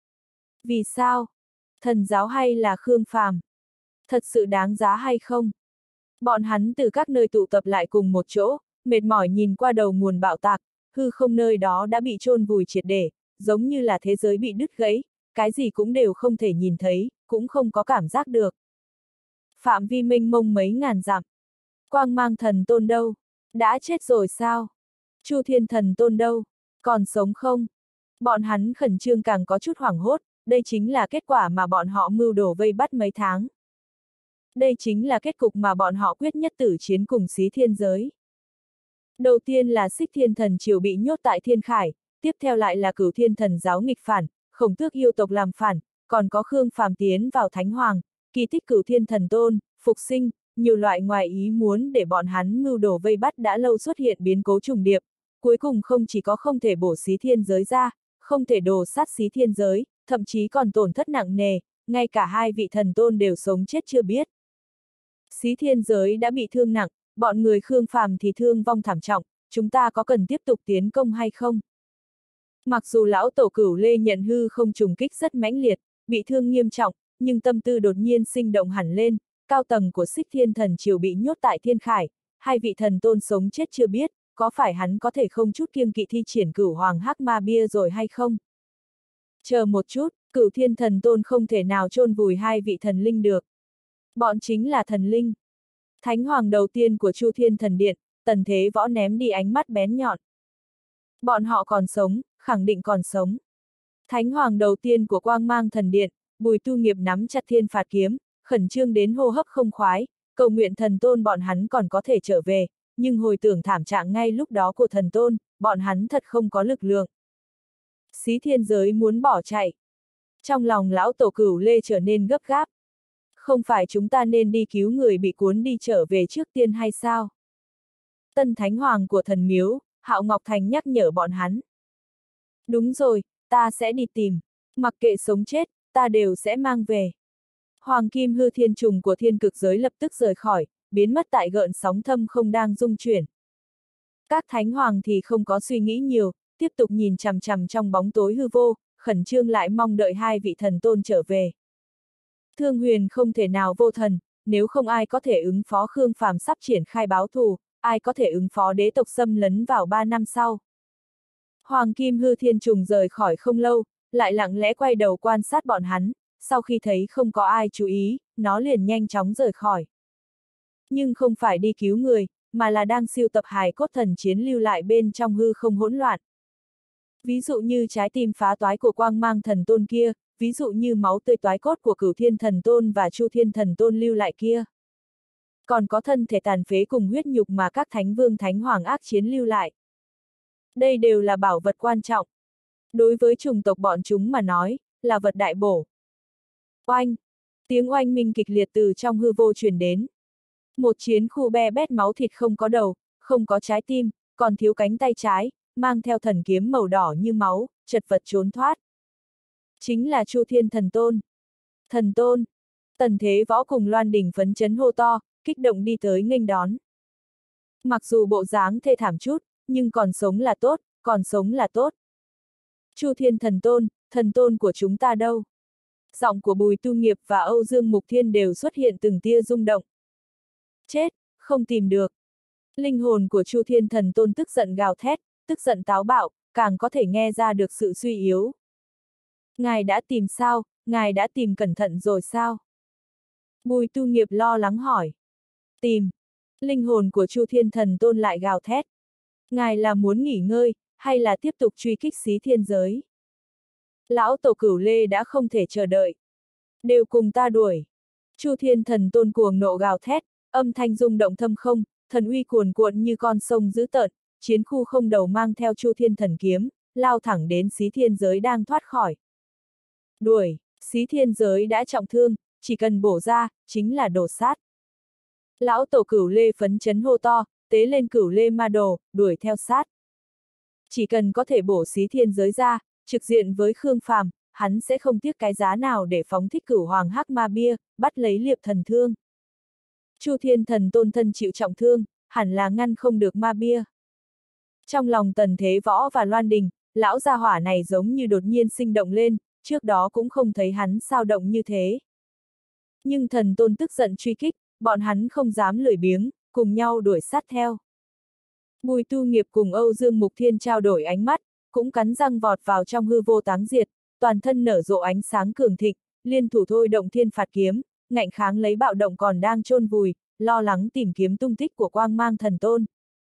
Speaker 1: Vì sao? Thần giáo hay là Khương Phàm? Thật sự đáng giá hay không? Bọn hắn từ các nơi tụ tập lại cùng một chỗ, mệt mỏi nhìn qua đầu nguồn bạo tạc, hư không nơi đó đã bị chôn vùi triệt để, giống như là thế giới bị đứt gãy, cái gì cũng đều không thể nhìn thấy, cũng không có cảm giác được. Phạm vi mênh mông mấy ngàn dặm. Quang mang thần tôn đâu? Đã chết rồi sao? Chu Thiên Thần Tôn đâu? Còn sống không? Bọn hắn khẩn trương càng có chút hoảng hốt, đây chính là kết quả mà bọn họ mưu đồ vây bắt mấy tháng. Đây chính là kết cục mà bọn họ quyết nhất tử chiến cùng xí thiên giới. Đầu tiên là Xích Thiên Thần Triều bị nhốt tại Thiên Khải, tiếp theo lại là Cửu Thiên Thần Giáo nghịch phản, Khổng Tước yêu tộc làm phản, còn có Khương Phàm tiến vào Thánh Hoàng, kỳ tích Cửu Thiên Thần Tôn, phục sinh, nhiều loại ngoài ý muốn để bọn hắn mưu đồ vây bắt đã lâu xuất hiện biến cố trùng điệp, cuối cùng không chỉ có không thể bổ xí thiên giới ra, không thể đồ sát xí thiên giới, thậm chí còn tổn thất nặng nề, ngay cả hai vị thần tôn đều sống chết chưa biết. Xí thiên giới đã bị thương nặng, bọn người Khương Phàm thì thương vong thảm trọng, chúng ta có cần tiếp tục tiến công hay không? Mặc dù lão tổ Cửu Lê nhận hư không trùng kích rất mãnh liệt, bị thương nghiêm trọng, nhưng tâm tư đột nhiên sinh động hẳn lên, cao tầng của Xích Thiên Thần Triều bị nhốt tại Thiên Khải, hai vị thần tôn sống chết chưa biết, có phải hắn có thể không chút kiêng kỵ thi triển Cửu Hoàng Hắc Ma Bia rồi hay không? Chờ một chút, Cửu Thiên Thần Tôn không thể nào chôn vùi hai vị thần linh được. Bọn chính là thần linh. Thánh Hoàng đầu tiên của Chu Thiên Thần Điện, Tần Thế Võ ném đi ánh mắt bén nhọn. Bọn họ còn sống, khẳng định còn sống. Thánh Hoàng đầu tiên của Quang Mang Thần Điện, Bùi Tu Nghiệp nắm chặt thiên phạt kiếm, khẩn trương đến hô hấp không khoái, cầu nguyện thần tôn bọn hắn còn có thể trở về, nhưng hồi tưởng thảm trạng ngay lúc đó của thần tôn, bọn hắn thật không có lực lượng. Xí thiên giới muốn bỏ chạy. Trong lòng lão tổ Cửu Lê trở nên gấp gáp. Không phải chúng ta nên đi cứu người bị cuốn đi trở về trước tiên hay sao? Tân Thánh Hoàng của thần miếu, Hạo Ngọc Thành nhắc nhở bọn hắn. Đúng rồi, ta sẽ đi tìm. Mặc kệ sống chết, ta đều sẽ mang về. Hoàng kim hư thiên trùng của thiên cực giới lập tức rời khỏi, biến mất tại gợn sóng thâm không đang rung chuyển. Các thánh hoàng thì không có suy nghĩ nhiều, tiếp tục nhìn chằm chằm trong bóng tối hư vô, khẩn trương lại mong đợi hai vị thần tôn trở về. Thương Huyền không thể nào vô thần, nếu không ai có thể ứng phó Khương Phàm sắp triển khai báo thù, ai có thể ứng phó đế tộc xâm lấn vào 3 năm sau. Hoàng kim hư thiên trùng rời khỏi không lâu, lại lặng lẽ quay đầu quan sát bọn hắn, sau khi thấy không có ai chú ý, nó liền nhanh chóng rời khỏi. Nhưng không phải đi cứu người, mà là đang sưu tập hài cốt thần chiến lưu lại bên trong hư không hỗn loạn. Ví dụ như trái tim phá toái của quang mang thần tôn kia, ví dụ như máu tươi toái cốt của Cửu Thiên Thần Tôn và Chu Thiên Thần Tôn lưu lại kia. Còn có thân thể tàn phế cùng huyết nhục mà các thánh vương thánh hoàng ác chiến lưu lại. Đây đều là bảo vật quan trọng. Đối với chủng tộc bọn chúng mà nói, là vật đại bổ. Oanh! Tiếng oanh minh kịch liệt từ trong hư vô truyền đến. Một chiến khu be bét máu thịt không có đầu, không có trái tim, còn thiếu cánh tay trái, mang theo thần kiếm màu đỏ như máu, chật vật trốn thoát. Chính là Chu Thiên Thần Tôn. Thần Tôn! Tần Thế Võ cùng Loan Đỉnh phấn chấn hô to, kích động đi tới nghênh đón. Mặc dù bộ dáng thê thảm chút, nhưng còn sống là tốt, còn sống là tốt. Chu Thiên thần tôn của chúng ta đâu? Giọng của Bùi Tu Nghiệp và Âu Dương Mục Thiên đều xuất hiện từng tia rung động. Chết, không tìm được. Linh hồn của Chu Thiên Thần Tôn tức giận gào thét, tức giận táo bạo, càng có thể nghe ra được sự suy yếu. Ngài đã tìm sao, ngài đã tìm cẩn thận rồi sao? Bùi Tu Nghiệp lo lắng hỏi. Tìm. Linh hồn của Chu Thiên Thần Tôn lại gào thét. Ngài là muốn nghỉ ngơi, hay là tiếp tục truy kích xí thiên giới? Lão tổ Cửu Lê đã không thể chờ đợi. Đều cùng ta đuổi. Chu Thiên Thần Tôn cuồng nộ gào thét, âm thanh rung động thâm không, thần uy cuồn cuộn như con sông dữ tợn, chiến khu không đầu mang theo Chu Thiên Thần kiếm, lao thẳng đến xí thiên giới đang thoát khỏi. Đuổi, xí thiên giới đã trọng thương, chỉ cần bổ ra, chính là đổ sát. Lão tổ Cửu Lê phấn chấn hô to, tế lên Cửu Lê ma đồ, đuổi theo sát. Chỉ cần có thể bổ xí thiên giới ra, trực diện với Khương Phàm, hắn sẽ không tiếc cái giá nào để phóng thích Cửu Hoàng Hắc Ma Bia, bắt lấy Liệp Thần Thương. Chu Thiên Thần Tôn thân chịu trọng thương, hẳn là ngăn không được ma bia. Trong lòng Tần Thế Võ và Loan Đình, lão gia hỏa này giống như đột nhiên sinh động lên, trước đó cũng không thấy hắn sao động như thế. Nhưng Thần Tôn tức giận truy kích, bọn hắn không dám lười biếng, cùng nhau đuổi sát theo. Bùi Tu Nghiệp cùng Âu Dương Mục Thiên trao đổi ánh mắt, cũng cắn răng vọt vào trong hư vô táng diệt, toàn thân nở rộ ánh sáng cường thịnh, liên thủ thôi động thiên phạt kiếm, ngạnh kháng lấy bạo động còn đang chôn vùi, lo lắng tìm kiếm tung tích của quang mang thần tôn.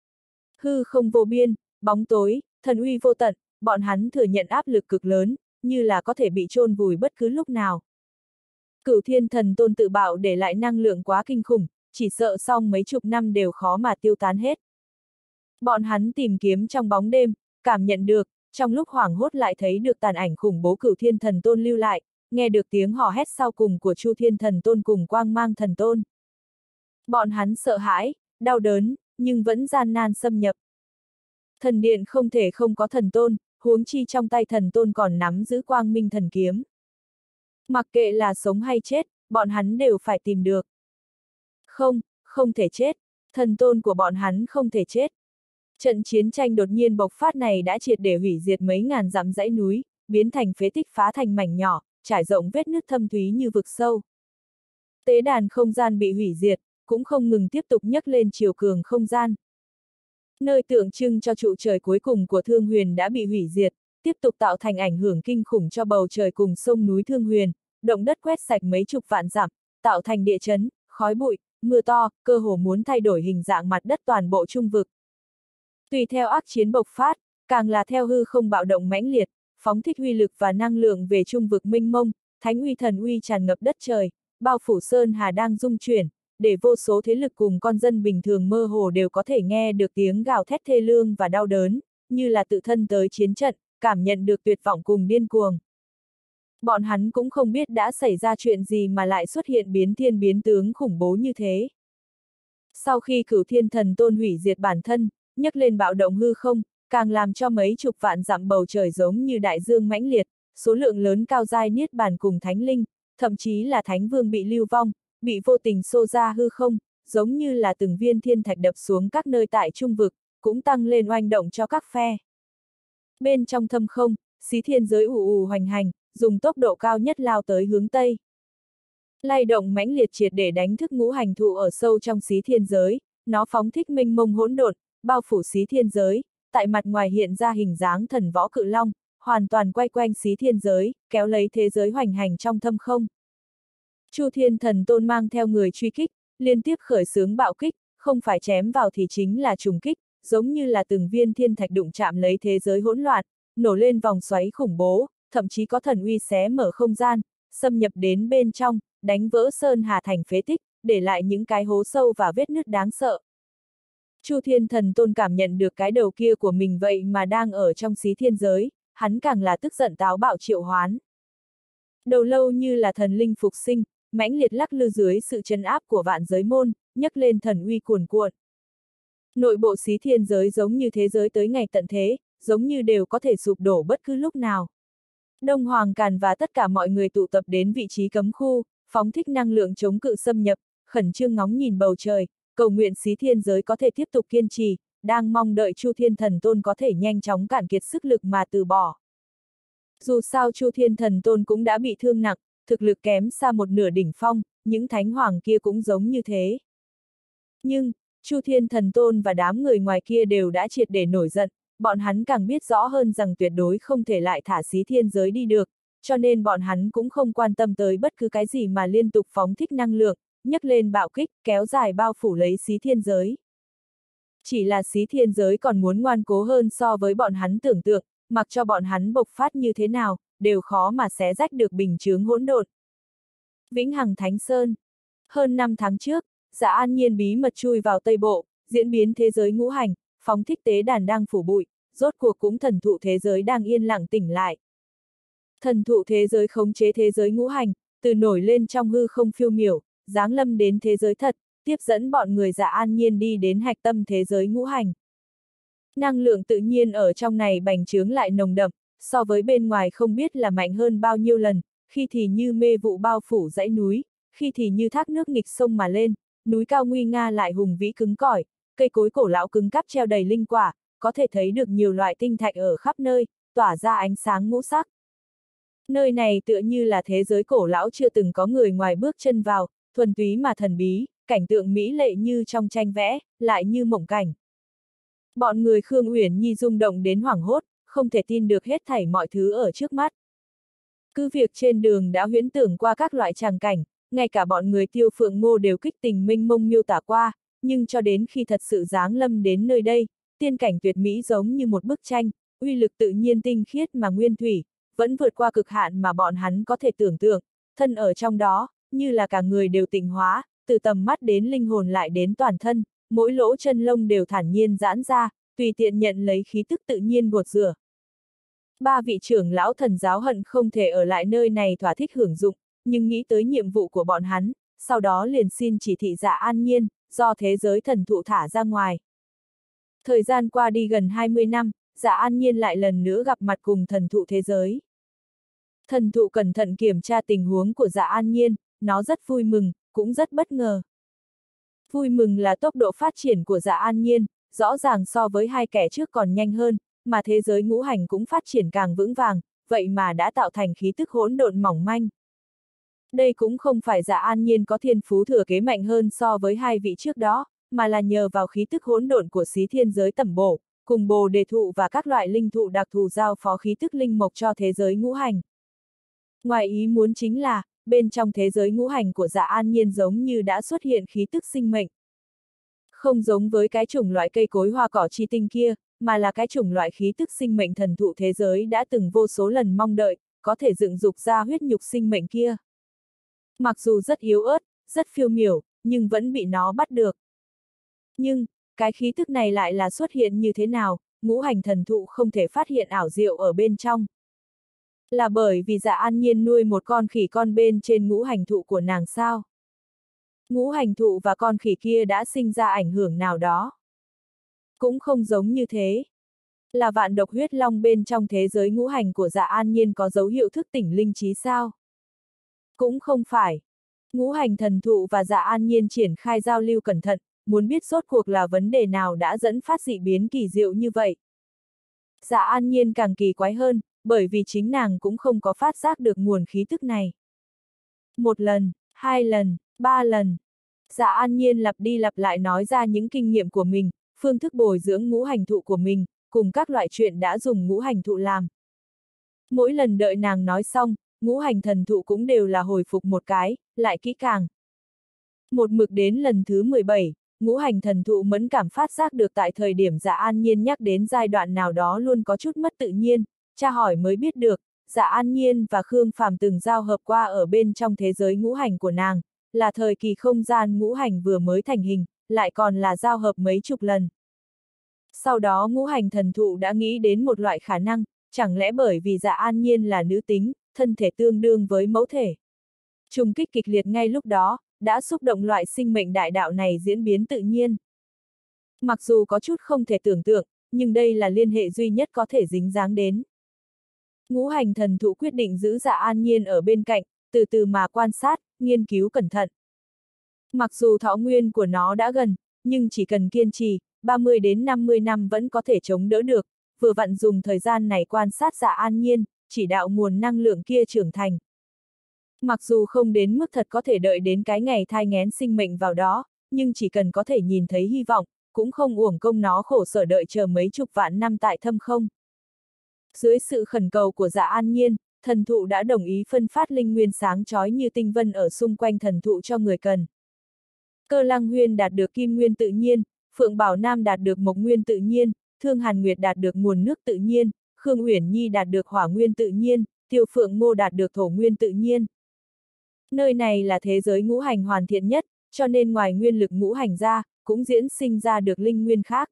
Speaker 1: Hư không vô biên, bóng tối, thần uy vô tận, bọn hắn thừa nhận áp lực cực lớn, như là có thể bị chôn vùi bất cứ lúc nào. Cửu Thiên Thần Tôn tự bạo để lại năng lượng quá kinh khủng, chỉ sợ sau mấy chục năm đều khó mà tiêu tán hết. Bọn hắn tìm kiếm trong bóng đêm, cảm nhận được, trong lúc hoảng hốt lại thấy được tàn ảnh khủng bố Cửu Thiên Thần Tôn lưu lại, nghe được tiếng hò hét sau cùng của Chu Thiên Thần Tôn cùng Quang Mang Thần Tôn. Bọn hắn sợ hãi, đau đớn, nhưng vẫn gian nan xâm nhập. Thần điện không thể không có thần tôn, huống chi trong tay thần tôn còn nắm giữ quang minh thần kiếm. Mặc kệ là sống hay chết, bọn hắn đều phải tìm được. Không thể chết, thần tôn của bọn hắn không thể chết. Trận chiến tranh đột nhiên bộc phát này đã triệt để hủy diệt mấy ngàn dặm dãy núi, biến thành phế tích phá thành mảnh nhỏ, trải rộng vết nứt thâm thúy như vực sâu. Tế đàn không gian bị hủy diệt, cũng không ngừng tiếp tục nhấc lên chiều cường không gian. Nơi tượng trưng cho trụ trời cuối cùng của Thương Huyền đã bị hủy diệt, tiếp tục tạo thành ảnh hưởng kinh khủng cho bầu trời cùng sông núi Thương Huyền, động đất quét sạch mấy chục vạn dặm, tạo thành địa chấn, khói bụi, mưa to, cơ hồ muốn thay đổi hình dạng mặt đất toàn bộ trung vực. Tùy theo ác chiến bộc phát, càng là theo hư không bạo động mãnh liệt, phóng thích uy lực và năng lượng về trung vực mênh mông, thánh uy thần uy tràn ngập đất trời, bao phủ sơn hà đang rung chuyển, để vô số thế lực cùng con dân bình thường mơ hồ đều có thể nghe được tiếng gào thét thê lương và đau đớn, như là tự thân tới chiến trận, cảm nhận được tuyệt vọng cùng điên cuồng. Bọn hắn cũng không biết đã xảy ra chuyện gì mà lại xuất hiện biến thiên biến tướng khủng bố như thế. Sau khi Cửu Thiên Thần Tôn hủy diệt bản thân, nhấc lên bạo động hư không, càng làm cho mấy chục vạn dặm bầu trời giống như đại dương mãnh liệt, số lượng lớn cao giai niết bàn cùng thánh linh, thậm chí là thánh vương bị lưu vong, bị vô tình xô ra hư không, giống như là từng viên thiên thạch đập xuống các nơi tại trung vực, cũng tăng lên oanh động cho các phe. Bên trong thâm không, xí thiên giới ù ù hoành hành, dùng tốc độ cao nhất lao tới hướng Tây. Lay động mãnh liệt triệt để đánh thức ngũ hành thụ ở sâu trong xí thiên giới, nó phóng thích mênh mông hỗn độn, bao phủ xí thiên giới, tại mặt ngoài hiện ra hình dáng thần võ cự long, hoàn toàn quay quanh xí thiên giới, kéo lấy thế giới hoành hành trong thâm không. Chu Thiên Thần Tôn mang theo người truy kích, liên tiếp khởi xướng bạo kích, không phải chém vào thì chính là trùng kích, giống như là từng viên thiên thạch đụng chạm lấy thế giới hỗn loạn, nổ lên vòng xoáy khủng bố, thậm chí có thần uy xé mở không gian, xâm nhập đến bên trong, đánh vỡ sơn hà thành phế tích, để lại những cái hố sâu và vết nứt đáng sợ. Chu Thiên Thần Tôn cảm nhận được cái đầu kia của mình vậy mà đang ở trong xí thiên giới, hắn càng là tức giận táo bạo triệu hoán. Đầu lâu như là thần linh phục sinh, mãnh liệt lắc lư dưới sự trấn áp của vạn giới môn, nhấc lên thần uy cuồn cuộn. Nội bộ xí thiên giới giống như thế giới tới ngày tận thế, giống như đều có thể sụp đổ bất cứ lúc nào. Đông Hoàng Càn và tất cả mọi người tụ tập đến vị trí cấm khu, phóng thích năng lượng chống cự xâm nhập, khẩn trương ngóng nhìn bầu trời, cầu nguyện xí thiên giới có thể tiếp tục kiên trì, đang mong đợi Chu Thiên Thần Tôn có thể nhanh chóng cạn kiệt sức lực mà từ bỏ. Dù sao Chu Thiên Thần Tôn cũng đã bị thương nặng, thực lực kém xa một nửa đỉnh phong, những thánh hoàng kia cũng giống như thế. Nhưng, Chu Thiên Thần Tôn và đám người ngoài kia đều đã triệt để nổi giận, bọn hắn càng biết rõ hơn rằng tuyệt đối không thể lại thả xí thiên giới đi được, cho nên bọn hắn cũng không quan tâm tới bất cứ cái gì mà liên tục phóng thích năng lượng, nhấc lên bạo kích, kéo dài bao phủ lấy xí thiên giới. Chỉ là xí thiên giới còn muốn ngoan cố hơn so với bọn hắn tưởng tượng, mặc cho bọn hắn bộc phát như thế nào, đều khó mà xé rách được bình chướng hỗn độn. Vĩnh Hằng Thánh Sơn. Hơn 5 tháng trước, Dạ An Nhiên bí mật chui vào Tây Bộ, diễn biến thế giới ngũ hành, phóng thích tế đàn đang phủ bụi, rốt cuộc cũng thần thụ thế giới đang yên lặng tỉnh lại. Thần thụ thế giới khống chế thế giới ngũ hành, từ nổi lên trong hư không phiêu miểu, giáng lâm đến thế giới thật, tiếp dẫn bọn người Dạ An Nhiên đi đến hạch tâm thế giới ngũ hành. Năng lượng tự nhiên ở trong này bành trướng lại nồng đậm, so với bên ngoài không biết là mạnh hơn bao nhiêu lần, khi thì như mê vụ bao phủ dãy núi, khi thì như thác nước nghịch sông mà lên, núi cao nguy nga lại hùng vĩ cứng cỏi, cây cối cổ lão cứng cáp treo đầy linh quả, có thể thấy được nhiều loại tinh thạch ở khắp nơi, tỏa ra ánh sáng ngũ sắc. Nơi này tựa như là thế giới cổ lão chưa từng có người ngoài bước chân vào, thuần túy mà thần bí, cảnh tượng mỹ lệ như trong tranh vẽ, lại như mộng cảnh. Bọn người Khương Uyển Nhi rung động đến hoảng hốt, không thể tin được hết thảy mọi thứ ở trước mắt. Cứ việc trên đường đã huyễn tưởng qua các loại tràng cảnh, ngay cả bọn người Tiêu Phượng Ngô đều kích tình mênh mông miêu tả qua, nhưng cho đến khi thật sự giáng lâm đến nơi đây, tiên cảnh tuyệt mỹ giống như một bức tranh, uy lực tự nhiên tinh khiết mà nguyên thủy, vẫn vượt qua cực hạn mà bọn hắn có thể tưởng tượng, thân ở trong đó, như là cả người đều tịnh hóa, từ tầm mắt đến linh hồn lại đến toàn thân, mỗi lỗ chân lông đều thản nhiên giãn ra, tùy tiện nhận lấy khí tức tự nhiên gột rửa. Ba vị trưởng lão thần giáo hận không thể ở lại nơi này thỏa thích hưởng dụng, nhưng nghĩ tới nhiệm vụ của bọn hắn, sau đó liền xin chỉ thị Dạ An Nhiên, do thế giới thần thụ thả ra ngoài. Thời gian qua đi gần 20 năm, Dạ An Nhiên lại lần nữa gặp mặt cùng thần thụ thế giới. Thần thụ cẩn thận kiểm tra tình huống của Dạ An Nhiên, nó rất vui mừng, cũng rất bất ngờ. Vui mừng là tốc độ phát triển của Dạ An Nhiên, rõ ràng so với hai kẻ trước còn nhanh hơn, mà thế giới ngũ hành cũng phát triển càng vững vàng, vậy mà đã tạo thành khí tức hỗn độn mỏng manh. Đây cũng không phải Dạ An Nhiên có thiên phú thừa kế mạnh hơn so với hai vị trước đó, mà là nhờ vào khí tức hỗn độn của xí thiên giới tẩm bổ, cùng bồ đề thụ và các loại linh thụ đặc thù giao phó khí tức linh mộc cho thế giới ngũ hành. Ngoài ý muốn chính là, bên trong thế giới ngũ hành của Dạ An Nhiên giống như đã xuất hiện khí tức sinh mệnh. Không giống với cái chủng loại cây cối hoa cỏ chi tinh kia, mà là cái chủng loại khí tức sinh mệnh thần thụ thế giới đã từng vô số lần mong đợi, có thể dựng dục ra huyết nhục sinh mệnh kia. Mặc dù rất yếu ớt, rất phiêu miểu, nhưng vẫn bị nó bắt được. Nhưng, cái khí tức này lại là xuất hiện như thế nào, ngũ hành thần thụ không thể phát hiện ảo diệu ở bên trong. Là bởi vì Dạ An Nhiên nuôi một con khỉ con bên trên ngũ hành thụ của nàng sao? Ngũ hành thụ và con khỉ kia đã sinh ra ảnh hưởng nào đó? Cũng không giống như thế. Là vạn độc huyết long bên trong thế giới ngũ hành của Dạ An Nhiên có dấu hiệu thức tỉnh linh trí sao? Cũng không phải. Ngũ hành thần thụ và Dạ An Nhiên triển khai giao lưu cẩn thận, muốn biết rốt cuộc là vấn đề nào đã dẫn phát dị biến kỳ diệu như vậy. Dạ An Nhiên càng kỳ quái hơn, bởi vì chính nàng cũng không có phát giác được nguồn khí tức này. Một lần, hai lần, ba lần. Dạ An Nhiên lặp đi lặp lại nói ra những kinh nghiệm của mình, phương thức bồi dưỡng ngũ hành thụ của mình, cùng các loại chuyện đã dùng ngũ hành thụ làm. Mỗi lần đợi nàng nói xong, ngũ hành thần thụ cũng đều là hồi phục một cái, lại kỹ càng. Một mực đến lần thứ 17, ngũ hành thần thụ mẫn cảm phát giác được tại thời điểm Dạ An Nhiên nhắc đến giai đoạn nào đó luôn có chút mất tự nhiên, tra hỏi mới biết được, Dạ An Nhiên và Khương Phàm từng giao hợp qua ở bên trong thế giới ngũ hành của nàng, là thời kỳ không gian ngũ hành vừa mới thành hình, lại còn là giao hợp mấy chục lần. Sau đó ngũ hành thần thụ đã nghĩ đến một loại khả năng, chẳng lẽ bởi vì Dạ An Nhiên là nữ tính, thân thể tương đương với mẫu thể. Trùng kích kịch liệt ngay lúc đó, đã xúc động loại sinh mệnh đại đạo này diễn biến tự nhiên. Mặc dù có chút không thể tưởng tượng, nhưng đây là liên hệ duy nhất có thể dính dáng đến. Ngũ hành thần thụ quyết định giữ Dạ An Nhiên ở bên cạnh, từ từ mà quan sát, nghiên cứu cẩn thận. Mặc dù thọ nguyên của nó đã gần, nhưng chỉ cần kiên trì, 30 đến 50 năm vẫn có thể chống đỡ được, vừa vặn dùng thời gian này quan sát Dạ An Nhiên, chỉ đạo nguồn năng lượng kia trưởng thành. Mặc dù không đến mức thật có thể đợi đến cái ngày thai nghén sinh mệnh vào đó, nhưng chỉ cần có thể nhìn thấy hy vọng, cũng không uổng công nó khổ sở đợi chờ mấy chục vạn năm tại thâm không. Dưới sự khẩn cầu của Dạ An Nhiên, thần thụ đã đồng ý phân phát linh nguyên sáng chói như tinh vân ở xung quanh thần thụ cho người cần. Cơ Lăng Huyên đạt được kim nguyên tự nhiên, Phượng Bảo Nam đạt được mộc nguyên tự nhiên, Thương Hàn Nguyệt đạt được nguồn nước tự nhiên, Khương Uyển Nhi đạt được hỏa nguyên tự nhiên, Tiêu Phượng Ngô đạt được thổ nguyên tự nhiên. Nơi này là thế giới ngũ hành hoàn thiện nhất, cho nên ngoài nguyên lực ngũ hành ra, cũng diễn sinh ra được linh nguyên khác.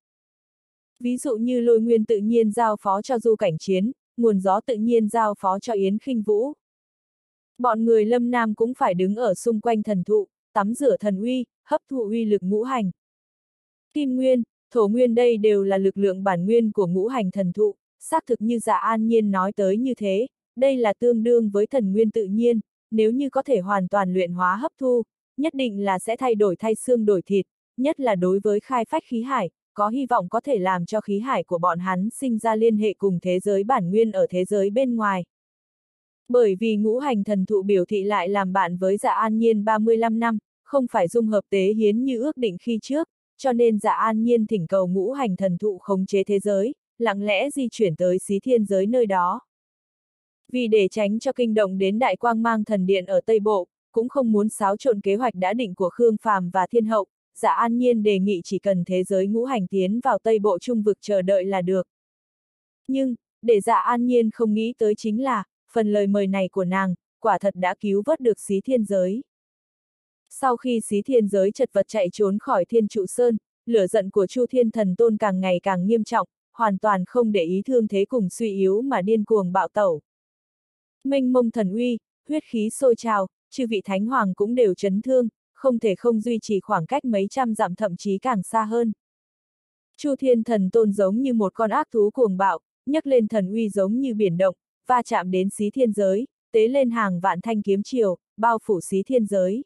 Speaker 1: Ví dụ như lôi nguyên tự nhiên giao phó cho Du Cảnh Chiến, nguồn gió tự nhiên giao phó cho Yến Khinh Vũ. Bọn người Lâm Nam cũng phải đứng ở xung quanh thần thụ, tắm rửa thần uy, hấp thụ uy lực ngũ hành. Kim nguyên, thổ nguyên đây đều là lực lượng bản nguyên của ngũ hành thần thụ, xác thực như Dạ An Nhiên nói tới như thế, đây là tương đương với thần nguyên tự nhiên, nếu như có thể hoàn toàn luyện hóa hấp thu, nhất định là sẽ thay đổi thay xương đổi thịt, nhất là đối với khai phách khí hải, có hy vọng có thể làm cho khí hải của bọn hắn sinh ra liên hệ cùng thế giới bản nguyên ở thế giới bên ngoài. Bởi vì ngũ hành thần thụ biểu thị lại làm bạn với Dạ An Nhiên 35 năm, không phải dung hợp tế hiến như ước định khi trước, cho nên Dạ An Nhiên thỉnh cầu ngũ hành thần thụ khống chế thế giới, lặng lẽ di chuyển tới Xí Thiên giới nơi đó. Vì để tránh cho kinh động đến Đại Quang Mang Thần Điện ở Tây Bộ, cũng không muốn xáo trộn kế hoạch đã định của Khương Phàm và Thiên Hậu, Dạ An Nhiên đề nghị chỉ cần thế giới ngũ hành tiến vào Tây Bộ trung vực chờ đợi là được. Nhưng, để Dạ An Nhiên không nghĩ tới chính là, phần lời mời này của nàng, quả thật đã cứu vớt được Xí Thiên giới. Sau khi Xí Thiên giới chật vật chạy trốn khỏi Thiên Trụ Sơn, lửa giận của Chu Thiên Thần Tôn càng ngày càng nghiêm trọng, hoàn toàn không để ý thương thế cùng suy yếu mà điên cuồng bạo tẩu. Mênh mông thần uy, huyết khí sôi trào, chư vị thánh hoàng cũng đều chấn thương, không thể không duy trì khoảng cách mấy trăm dặm thậm chí càng xa hơn. Chu Thiên Thần Tôn giống như một con ác thú cuồng bạo, nhấc lên thần uy giống như biển động, va chạm đến Xí Thiên giới, tế lên hàng vạn thanh kiếm triều, bao phủ Xí Thiên giới.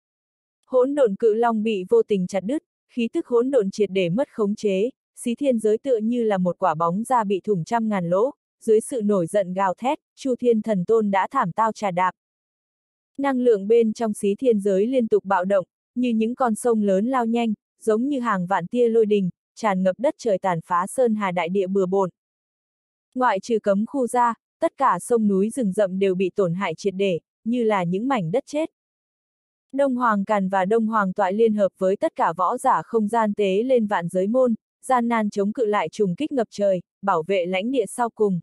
Speaker 1: Hỗn độn cự long bị vô tình chặt đứt, khí tức hỗn độn triệt để mất khống chế, Xí Thiên giới tựa như là một quả bóng da bị thủng trăm ngàn lỗ, dưới sự nổi giận gào thét, Chu Thiên Thần Tôn đã thảm tao trà đạp. Năng lượng bên trong Xí Thiên giới liên tục bạo động, như những con sông lớn lao nhanh, giống như hàng vạn tia lôi đình, tràn ngập đất trời tàn phá sơn hà đại địa bừa bộn. Ngoại trừ cấm khu ra, tất cả sông núi rừng rậm đều bị tổn hại triệt để, như là những mảnh đất chết. Đông Hoàng Càn và Đông Hoàng Toại liên hợp với tất cả võ giả không gian tế lên vạn giới môn, gian nan chống cự lại trùng kích ngập trời, bảo vệ lãnh địa sau cùng.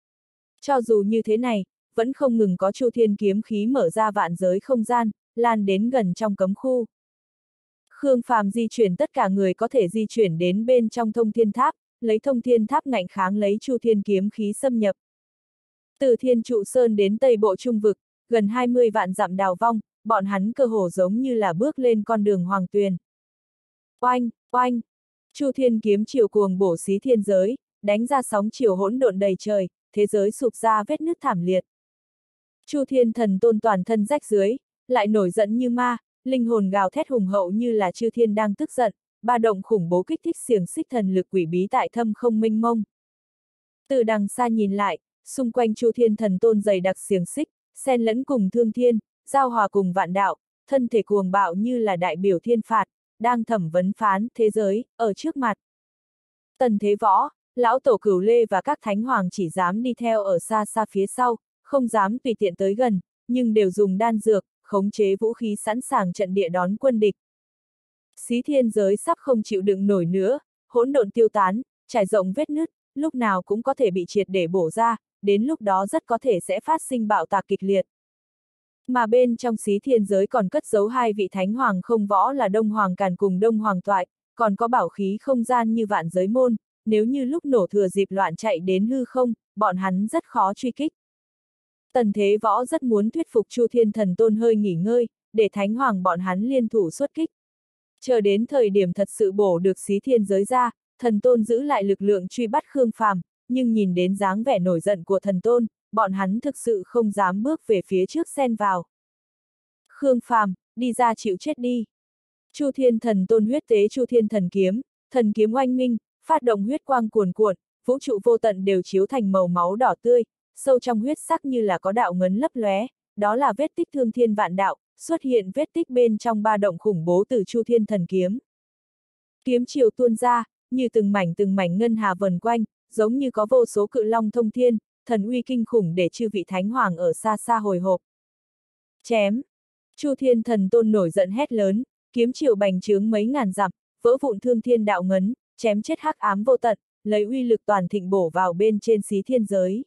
Speaker 1: Cho dù như thế này, vẫn không ngừng có Chu Thiên kiếm khí mở ra vạn giới không gian, lan đến gần trong cấm khu. Khương Phàm di chuyển tất cả người có thể di chuyển đến bên trong Thông Thiên Tháp, lấy Thông Thiên Tháp ngạnh kháng lấy Chu Thiên kiếm khí xâm nhập. Từ Thiên Trụ Sơn đến Tây Bộ Trung Vực, gần 20 vạn dặm đào vong, bọn hắn cơ hồ giống như là bước lên con đường hoàng tuyền. Oanh, oanh! Chu Thiên kiếm chiều cuồng bổ Xí Thiên giới, đánh ra sóng chiều hỗn độn đầy trời, thế giới sụp ra vết nứt thảm liệt. Chu Thiên Thần Tôn toàn thân rách dưới, lại nổi giận như ma, linh hồn gào thét hùng hậu như là chư thiên đang tức giận, ba động khủng bố kích thích xiềng xích thần lực quỷ bí tại thâm không mênh mông. Từ đằng xa nhìn lại, xung quanh Chu Thiên Thần Tôn dày đặc xiềng xích, xen lẫn cùng thương thiên, giao hòa cùng vạn đạo, thân thể cuồng bạo như là đại biểu thiên phạt, đang thẩm vấn phán thế giới, ở trước mặt. Tần Thế Võ, lão tổ Cửu Lê và các thánh hoàng chỉ dám đi theo ở xa xa phía sau, không dám tùy tiện tới gần, nhưng đều dùng đan dược, khống chế vũ khí sẵn sàng trận địa đón quân địch. Xí thiên giới sắp không chịu đựng nổi nữa, hỗn độn tiêu tán, trải rộng vết nứt, lúc nào cũng có thể bị triệt để bổ ra, đến lúc đó rất có thể sẽ phát sinh bạo tạc kịch liệt. Mà bên trong xí thiên giới còn cất giấu hai vị thánh hoàng không võ là Đông Hoàng Càn cùng Đông Hoàng Toại, còn có bảo khí không gian như Vạn Giới Môn, nếu như lúc nổ thừa dịp loạn chạy đến hư không, bọn hắn rất khó truy kích. Tần Thế Võ rất muốn thuyết phục Chu Thiên Thần Tôn hơi nghỉ ngơi, để thánh hoàng bọn hắn liên thủ xuất kích. Chờ đến thời điểm thật sự bổ được xí thiên giới ra, thần tôn giữ lại lực lượng truy bắt Khương Phàm, nhưng nhìn đến dáng vẻ nổi giận của thần tôn, bọn hắn thực sự không dám bước về phía trước xen vào. Khương Phàm, đi ra chịu chết đi. Chu Thiên Thần Tôn huyết tế Chu Thiên Thần kiếm oanh minh, phát động huyết quang cuồn cuộn, vũ trụ vô tận đều chiếu thành màu máu đỏ tươi, sâu trong huyết sắc như là có đạo ngấn lấp lóe, đó là vết tích thương thiên vạn đạo, xuất hiện vết tích bên trong ba động khủng bố từ Chu Thiên Thần kiếm. Kiếm chiều tuôn ra, như từng mảnh ngân hà vần quanh, giống như có vô số cự long thông thiên, thần uy kinh khủng để chư vị thánh hoàng ở xa xa hồi hộp. Chém! Chu Thiên Thần Tôn nổi giận hét lớn, kiếm chiều bành trướng mấy ngàn dặm, vỡ vụn thương thiên đạo ngấn, chém chết hắc ám vô tận, lấy uy lực toàn thịnh bổ vào bên trên xí thiên giới.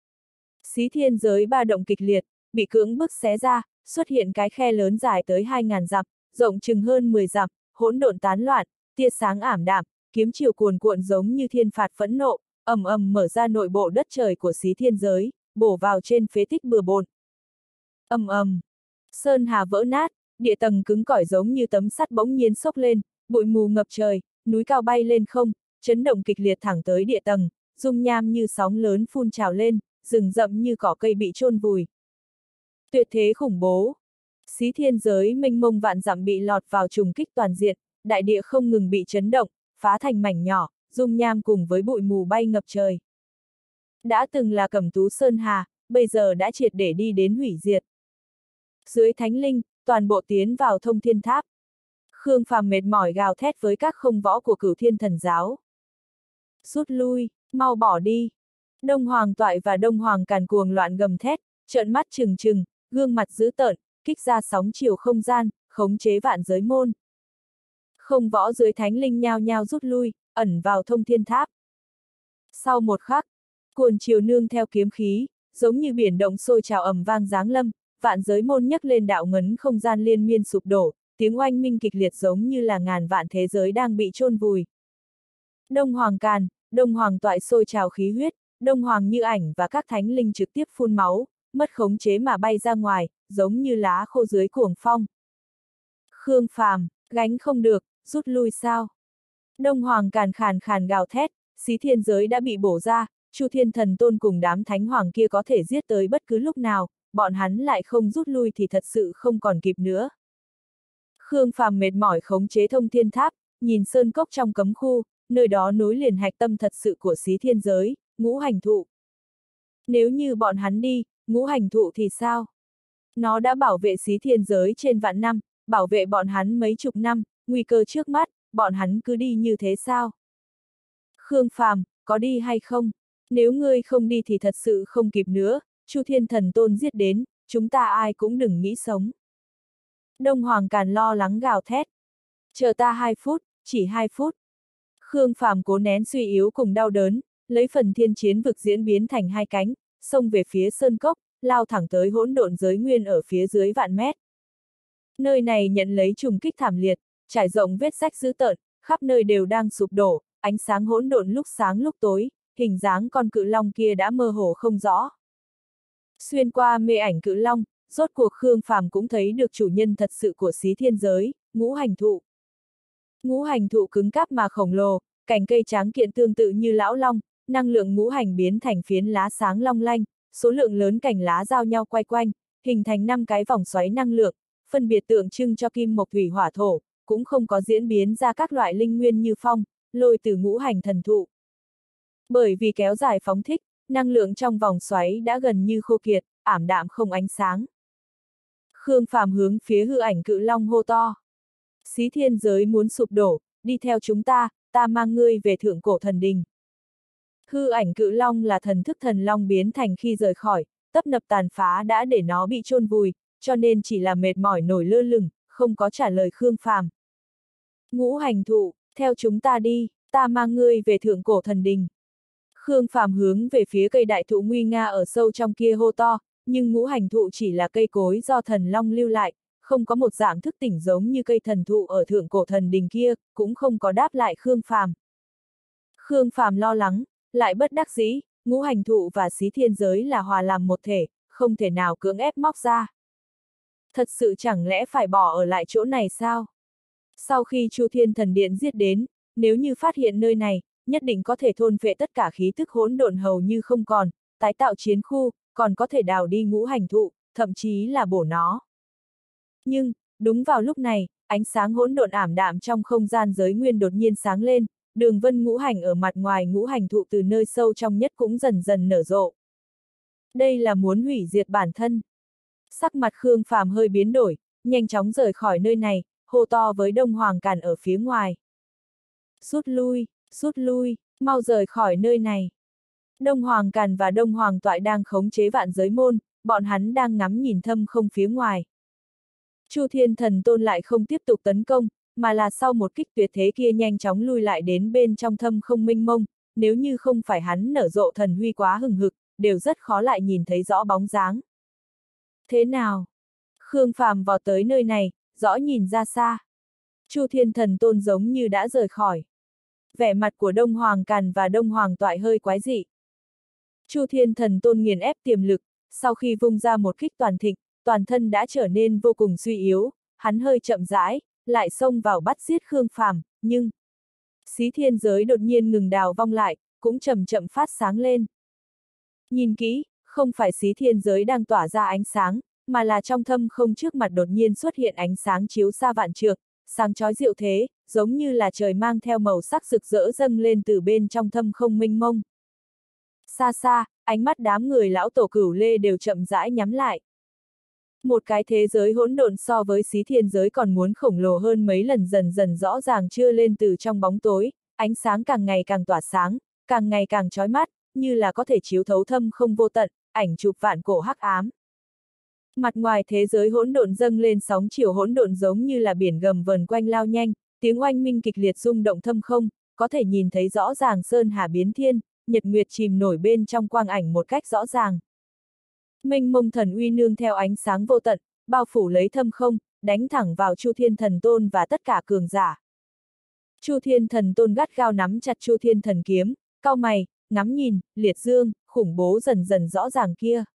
Speaker 1: Xí thiên giới ba động kịch liệt, bị cưỡng bức xé ra, xuất hiện cái khe lớn dài tới 2.000 dặm, rộng chừng hơn 10 dặm, hỗn độn tán loạn, tia sáng ảm đạm, kiếm chiều cuồn cuộn giống như thiên phạt phẫn nộ, ầm ầm mở ra nội bộ đất trời của xí thiên giới, bổ vào trên phế tích bừa bộn. Ầm ầm, sơn hà vỡ nát, địa tầng cứng cỏi giống như tấm sắt bỗng nhiên sốc lên, bụi mù ngập trời, núi cao bay lên không, chấn động kịch liệt thẳng tới địa tầng, dung nham như sóng lớn phun trào lên, rừng rậm như cỏ cây bị chôn vùi. Tuyệt thế khủng bố. Xí thiên giới mênh mông vạn dặm bị lọt vào trùng kích toàn diện, đại địa không ngừng bị chấn động, phá thành mảnh nhỏ, dung nham cùng với bụi mù bay ngập trời. Đã từng là Cẩm Tú Sơn Hà, bây giờ đã triệt để đi đến hủy diệt. Dưới thánh linh, toàn bộ tiến vào thông thiên tháp. Khương Phàm mệt mỏi gào thét với các không võ của Cửu Thiên Thần Giáo. Rút lui, mau bỏ đi. Đông Hoàng Toại và Đông Hoàng Càn cuồng loạn gầm thét, trợn mắt trừng trừng, gương mặt dữ tợn, kích ra sóng chiều không gian, khống chế vạn giới môn. Không võ dưới thánh linh nhao nhao rút lui, ẩn vào thông thiên tháp. Sau một khắc, cuồn chiều nương theo kiếm khí, giống như biển động sôi trào ầm vang giáng lâm, vạn giới môn nhấc lên đạo ngấn không gian liên miên sụp đổ, tiếng oanh minh kịch liệt giống như là ngàn vạn thế giới đang bị chôn vùi. Đông Hoàng Càn, Đông Hoàng Toại sôi trào khí huyết, Đông Hoàng Như Ảnh và các thánh linh trực tiếp phun máu, mất khống chế mà bay ra ngoài, giống như lá khô dưới cuồng phong. Khương Phàm, gánh không được, rút lui sao? Đông Hoàng Càn khàn khàn gào thét, xí thiên giới đã bị bổ ra, Chu Thiên Thần Tôn cùng đám thánh hoàng kia có thể giết tới bất cứ lúc nào, bọn hắn lại không rút lui thì thật sự không còn kịp nữa. Khương Phàm mệt mỏi khống chế thông thiên tháp, nhìn sơn cốc trong cấm khu, nơi đó nối liền hạch tâm thật sự của xí thiên giới, Ngũ Hành Thụ. Nếu như bọn hắn đi, Ngũ Hành Thụ thì sao? Nó đã bảo vệ xí thiên giới trên vạn năm, bảo vệ bọn hắn mấy chục năm, nguy cơ trước mắt, bọn hắn cứ đi như thế sao? Khương Phàm, có đi hay không? Nếu ngươi không đi thì thật sự không kịp nữa, Chu Thiên Thần Tôn giết đến, chúng ta ai cũng đừng nghĩ sống. Đông Hoàng Càn lo lắng gào thét. Chờ ta 2 phút, chỉ 2 phút. Khương Phàm cố nén suy yếu cùng đau đớn, lấy phần thiên chiến vực diễn biến thành 2 cánh, xông về phía sơn cốc, lao thẳng tới hỗn độn giới nguyên ở phía dưới vạn mét. Nơi này nhận lấy trùng kích thảm liệt, trải rộng vết rách dữ tợn, khắp nơi đều đang sụp đổ, ánh sáng hỗn độn lúc sáng lúc tối, hình dáng con cự long kia đã mơ hồ không rõ. Xuyên qua mê ảnh cự long, rốt cuộc Khương Phàm cũng thấy được chủ nhân thật sự của xí thiên giới, Ngũ Hành Thụ. Ngũ Hành Thụ cứng cáp mà khổng lồ, cành cây tráng kiện tương tự như lão long, năng lượng ngũ hành biến thành phiến lá sáng long lanh, số lượng lớn cành lá giao nhau quay quanh, hình thành 5 cái vòng xoáy năng lượng, phân biệt tượng trưng cho kim mộc thủy hỏa thổ, cũng không có diễn biến ra các loại linh nguyên như phong, lôi từ ngũ hành thần thụ. Bởi vì kéo dài phóng thích, năng lượng trong vòng xoáy đã gần như khô kiệt, ảm đạm không ánh sáng. Khương Phàm hướng phía hư ảnh cự long hô to. Xí thiên giới muốn sụp đổ, đi theo chúng ta, ta mang ngươi về thượng cổ thần đình. Hư ảnh cự long là thần thức thần long biến thành khi rời khỏi, tấp nập tàn phá đã để nó bị chôn vùi, cho nên chỉ là mệt mỏi nổi lơ lửng, không có trả lời Khương Phàm. Ngũ hành thụ, theo chúng ta đi, ta mang ngươi về thượng cổ thần đình. Khương Phàm hướng về phía cây đại thụ nguy nga ở sâu trong kia hô to, nhưng ngũ hành thụ chỉ là cây cối do thần long lưu lại, không có một dạng thức tỉnh giống như cây thần thụ ở thượng cổ thần đình kia, cũng không có đáp lại Khương Phàm. Khương Phàm lo lắng, lại bất đắc dĩ, ngũ hành thụ và xí thiên giới là hòa làm một thể, không thể nào cưỡng ép móc ra. Thật sự chẳng lẽ phải bỏ ở lại chỗ này sao? Sau khi Chu Thiên Thần Điện giết đến, nếu như phát hiện nơi này, nhất định có thể thôn phệ tất cả khí tức hỗn độn hầu như không còn, tái tạo chiến khu, còn có thể đào đi ngũ hành thụ, thậm chí là bổ nó. Nhưng, đúng vào lúc này, ánh sáng hỗn độn ảm đạm trong không gian giới nguyên đột nhiên sáng lên, đường vân ngũ hành ở mặt ngoài ngũ hành thụ từ nơi sâu trong nhất cũng dần dần nở rộ. Đây là muốn hủy diệt bản thân. Sắc mặt Khương Phàm hơi biến đổi, nhanh chóng rời khỏi nơi này, hô to với Đông Hoàng Càn ở phía ngoài. Rút lui, mau rời khỏi nơi này. Đông Hoàng Càn và Đông Hoàng Toại đang khống chế vạn giới môn, bọn hắn đang ngắm nhìn thâm không phía ngoài. Chu Thiên Thần Tôn lại không tiếp tục tấn công, mà là sau một kích tuyệt thế kia nhanh chóng lui lại đến bên trong thâm không mênh mông, nếu như không phải hắn nở rộ thần huy quá hừng hực, đều rất khó lại nhìn thấy rõ bóng dáng. Thế nào? Khương Phàm vào tới nơi này, rõ nhìn ra xa. Chu Thiên Thần Tôn giống như đã rời khỏi. Vẻ mặt của Đông Hoàng Càn và Đông Hoàng Toại hơi quái dị. Chu Thiên Thần Tôn nghiền ép tiềm lực, sau khi vung ra một kích toàn thịnh, toàn thân đã trở nên vô cùng suy yếu, hắn hơi chậm rãi, lại xông vào bắt giết Khương Phàm, nhưng xí thiên giới đột nhiên ngừng đào vong lại, cũng chậm chậm phát sáng lên. Nhìn kỹ, không phải xí thiên giới đang tỏa ra ánh sáng, mà là trong thâm không trước mặt đột nhiên xuất hiện ánh sáng chiếu xa vạn trượng, sáng chói diệu thế, giống như là trời mang theo màu sắc rực rỡ dâng lên từ bên trong thâm không mênh mông. Xa xa, ánh mắt đám người lão tổ Cửu Lê đều chậm rãi nhắm lại. Một cái thế giới hỗn độn so với xí thiên giới còn muốn khổng lồ hơn mấy lần dần dần rõ ràng chưa lên từ trong bóng tối, ánh sáng càng ngày càng tỏa sáng, càng ngày càng chói mắt, như là có thể chiếu thấu thâm không vô tận, ảnh chụp vạn cổ hắc ám. Mặt ngoài thế giới hỗn độn dâng lên sóng chiều hỗn độn giống như là biển gầm vần quanh lao nhanh, tiếng oanh minh kịch liệt rung động thâm không, có thể nhìn thấy rõ ràng sơn hà biến thiên, nhật nguyệt chìm nổi bên trong quang ảnh một cách rõ ràng. Mênh mông thần uy nương theo ánh sáng vô tận, bao phủ lấy thâm không, đánh thẳng vào Chu Thiên Thần Tôn và tất cả cường giả. Chu Thiên Thần Tôn gắt gao nắm chặt Chu Thiên Thần kiếm, cau mày, ngắm nhìn, liệt dương, khủng bố dần dần rõ ràng kia.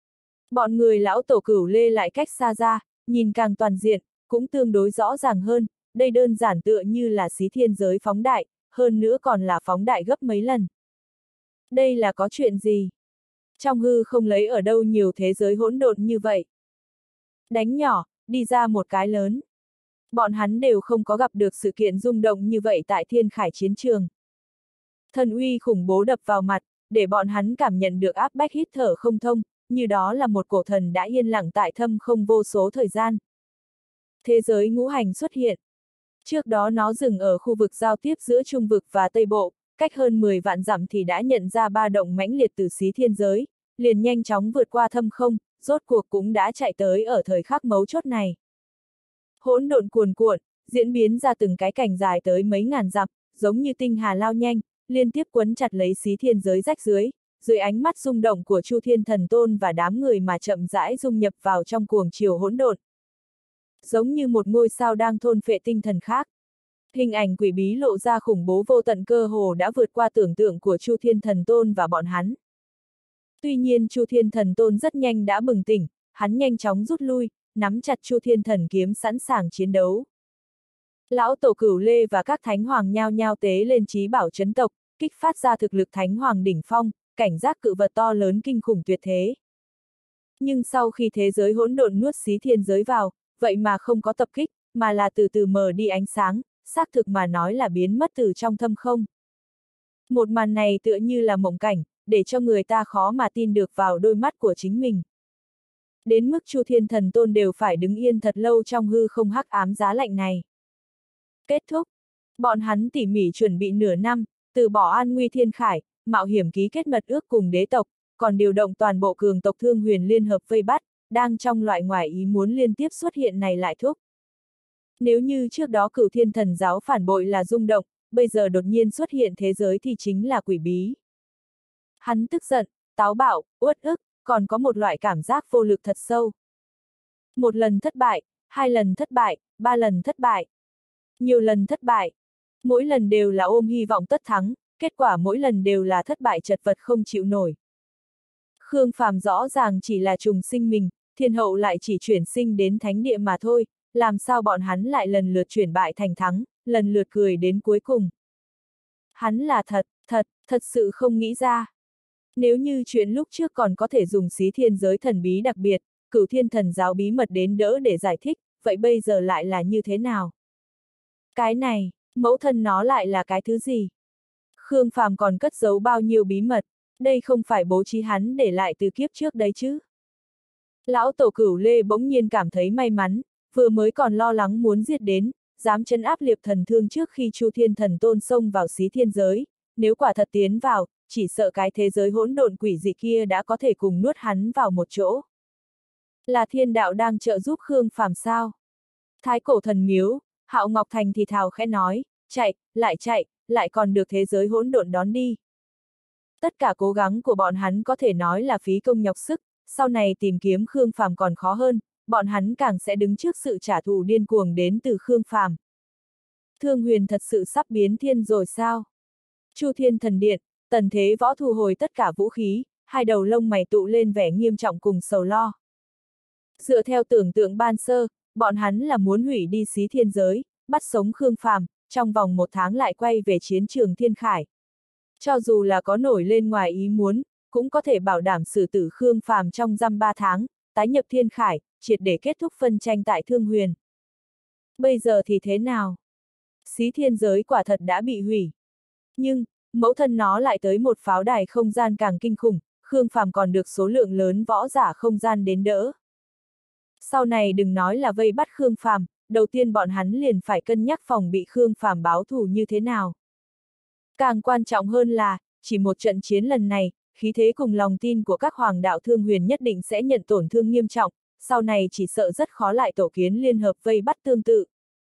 Speaker 1: Bọn người lão tổ Cửu Lê lại cách xa ra, nhìn càng toàn diện, cũng tương đối rõ ràng hơn, đây đơn giản tựa như là xí thiên giới phóng đại, hơn nữa còn là phóng đại gấp mấy lần. Đây là có chuyện gì? Trong hư không lấy ở đâu nhiều thế giới hỗn độn như vậy? Đánh nhỏ, đi ra một cái lớn. Bọn hắn đều không có gặp được sự kiện rung động như vậy tại Thiên Khải chiến trường. Thần uy khủng bố đập vào mặt, để bọn hắn cảm nhận được áp bách hít thở không thông, như đó là một cổ thần đã yên lặng tại thâm không vô số thời gian. Thế giới ngũ hành xuất hiện. Trước đó nó dừng ở khu vực giao tiếp giữa Trung vực và Tây Bộ, cách hơn 10 vạn dặm thì đã nhận ra ba động mãnh liệt từ xí thiên giới, liền nhanh chóng vượt qua thâm không, rốt cuộc cũng đã chạy tới ở thời khắc mấu chốt này. Hỗn độn cuồn cuộn, diễn biến ra từng cái cảnh dài tới mấy ngàn dặm, giống như tinh hà lao nhanh, liên tiếp quấn chặt lấy xí thiên giới rách dưới ánh mắt rung động của Chu Thiên Thần Tôn và đám người mà chậm rãi dung nhập vào trong cuồng chiều hỗn độn. Giống như một ngôi sao đang thôn phệ tinh thần khác. Hình ảnh quỷ bí lộ ra khủng bố vô tận cơ hồ đã vượt qua tưởng tượng của Chu Thiên Thần Tôn và bọn hắn. Tuy nhiên Chu Thiên Thần Tôn rất nhanh đã bừng tỉnh, hắn nhanh chóng rút lui, nắm chặt Chu Thiên Thần kiếm sẵn sàng chiến đấu. Lão tổ Cửu Lê và các thánh hoàng nhao nhao tế lên chí bảo chấn tộc, kích phát ra thực lực thánh hoàng đỉnh phong, cảnh giác cự vật to lớn kinh khủng tuyệt thế. Nhưng sau khi thế giới hỗn độn nuốt xí thiên giới vào, vậy mà không có tập kích, mà là từ từ mờ đi ánh sáng, xác thực mà nói là biến mất từ trong thâm không. Một màn này tựa như là mộng cảnh, để cho người ta khó mà tin được vào đôi mắt của chính mình. Đến mức Chu Thiên Thần Tôn đều phải đứng yên thật lâu trong hư không hắc ám giá lạnh này. Kết thúc. Bọn hắn tỉ mỉ chuẩn bị nửa năm, từ bỏ an nguy thiên khải, mạo hiểm ký kết mật ước cùng đế tộc, còn điều động toàn bộ cường tộc Thương Huyền liên hợp vây bắt, đang trong loại ngoài ý muốn liên tiếp xuất hiện này lại thúc. Nếu như trước đó Cửu Thiên Thần giáo phản bội là rung động, bây giờ đột nhiên xuất hiện thế giới thì chính là quỷ bí. Hắn tức giận, táo bạo, uất ức, còn có một loại cảm giác vô lực thật sâu. Một lần thất bại, hai lần thất bại, ba lần thất bại. Nhiều lần thất bại. Mỗi lần đều là ôm hy vọng tất thắng, kết quả mỗi lần đều là thất bại chật vật không chịu nổi. Khương Phàm rõ ràng chỉ là trùng sinh mình, thiên hậu lại chỉ chuyển sinh đến thánh địa mà thôi, làm sao bọn hắn lại lần lượt chuyển bại thành thắng, lần lượt cười đến cuối cùng. Hắn là thật sự không nghĩ ra. Nếu như chuyện lúc trước còn có thể dùng xí thiên giới thần bí đặc biệt, Cửu Thiên Thần giáo bí mật đến đỡ để giải thích, vậy bây giờ lại là như thế nào? Cái này, mẫu thân nó lại là cái thứ gì? Khương Phàm còn cất giấu bao nhiêu bí mật, đây không phải bố trí hắn để lại từ kiếp trước đấy chứ? Lão tổ Cửu Lê bỗng nhiên cảm thấy may mắn, vừa mới còn lo lắng muốn giết đến, dám trấn áp Liệp Thần Thương trước khi Chu Thiên Thần Tôn xông vào xí thiên giới, nếu quả thật tiến vào, chỉ sợ cái thế giới hỗn độn quỷ dị kia đã có thể cùng nuốt hắn vào một chỗ. Là thiên đạo đang trợ giúp Khương Phàm sao? Thái cổ thần miếu, Hạo Ngọc Thành thì thào khẽ nói, chạy, lại còn được thế giới hỗn độn đón đi. Tất cả cố gắng của bọn hắn có thể nói là phí công nhọc sức, sau này tìm kiếm Khương Phàm còn khó hơn, bọn hắn càng sẽ đứng trước sự trả thù điên cuồng đến từ Khương Phàm. Thương Huyền thật sự sắp biến thiên rồi sao? Chu Thiên Thần Điện, Tần Thế Võ thu hồi tất cả vũ khí, hai đầu lông mày tụ lên vẻ nghiêm trọng cùng sầu lo. Dựa theo tưởng tượng ban sơ, bọn hắn là muốn hủy đi xí thiên giới, bắt sống Khương Phàm, trong vòng 1 tháng lại quay về chiến trường Thiên Khải. Cho dù là có nổi lên ngoài ý muốn, cũng có thể bảo đảm xử tử Khương Phàm trong dăm 3 tháng, tái nhập Thiên Khải, triệt để kết thúc phân tranh tại Thương Huyền. Bây giờ thì thế nào? Xí thiên giới quả thật đã bị hủy. Nhưng, mẫu thân nó lại tới một pháo đài không gian càng kinh khủng, Khương Phàm còn được số lượng lớn võ giả không gian đến đỡ. Sau này đừng nói là vây bắt Khương Phàm, đầu tiên bọn hắn liền phải cân nhắc phòng bị Khương Phàm báo thù như thế nào. Càng quan trọng hơn là, chỉ một trận chiến lần này, khí thế cùng lòng tin của các hoàng đạo Thương Huyền nhất định sẽ nhận tổn thương nghiêm trọng, sau này chỉ sợ rất khó lại tổ kiến liên hợp vây bắt tương tự.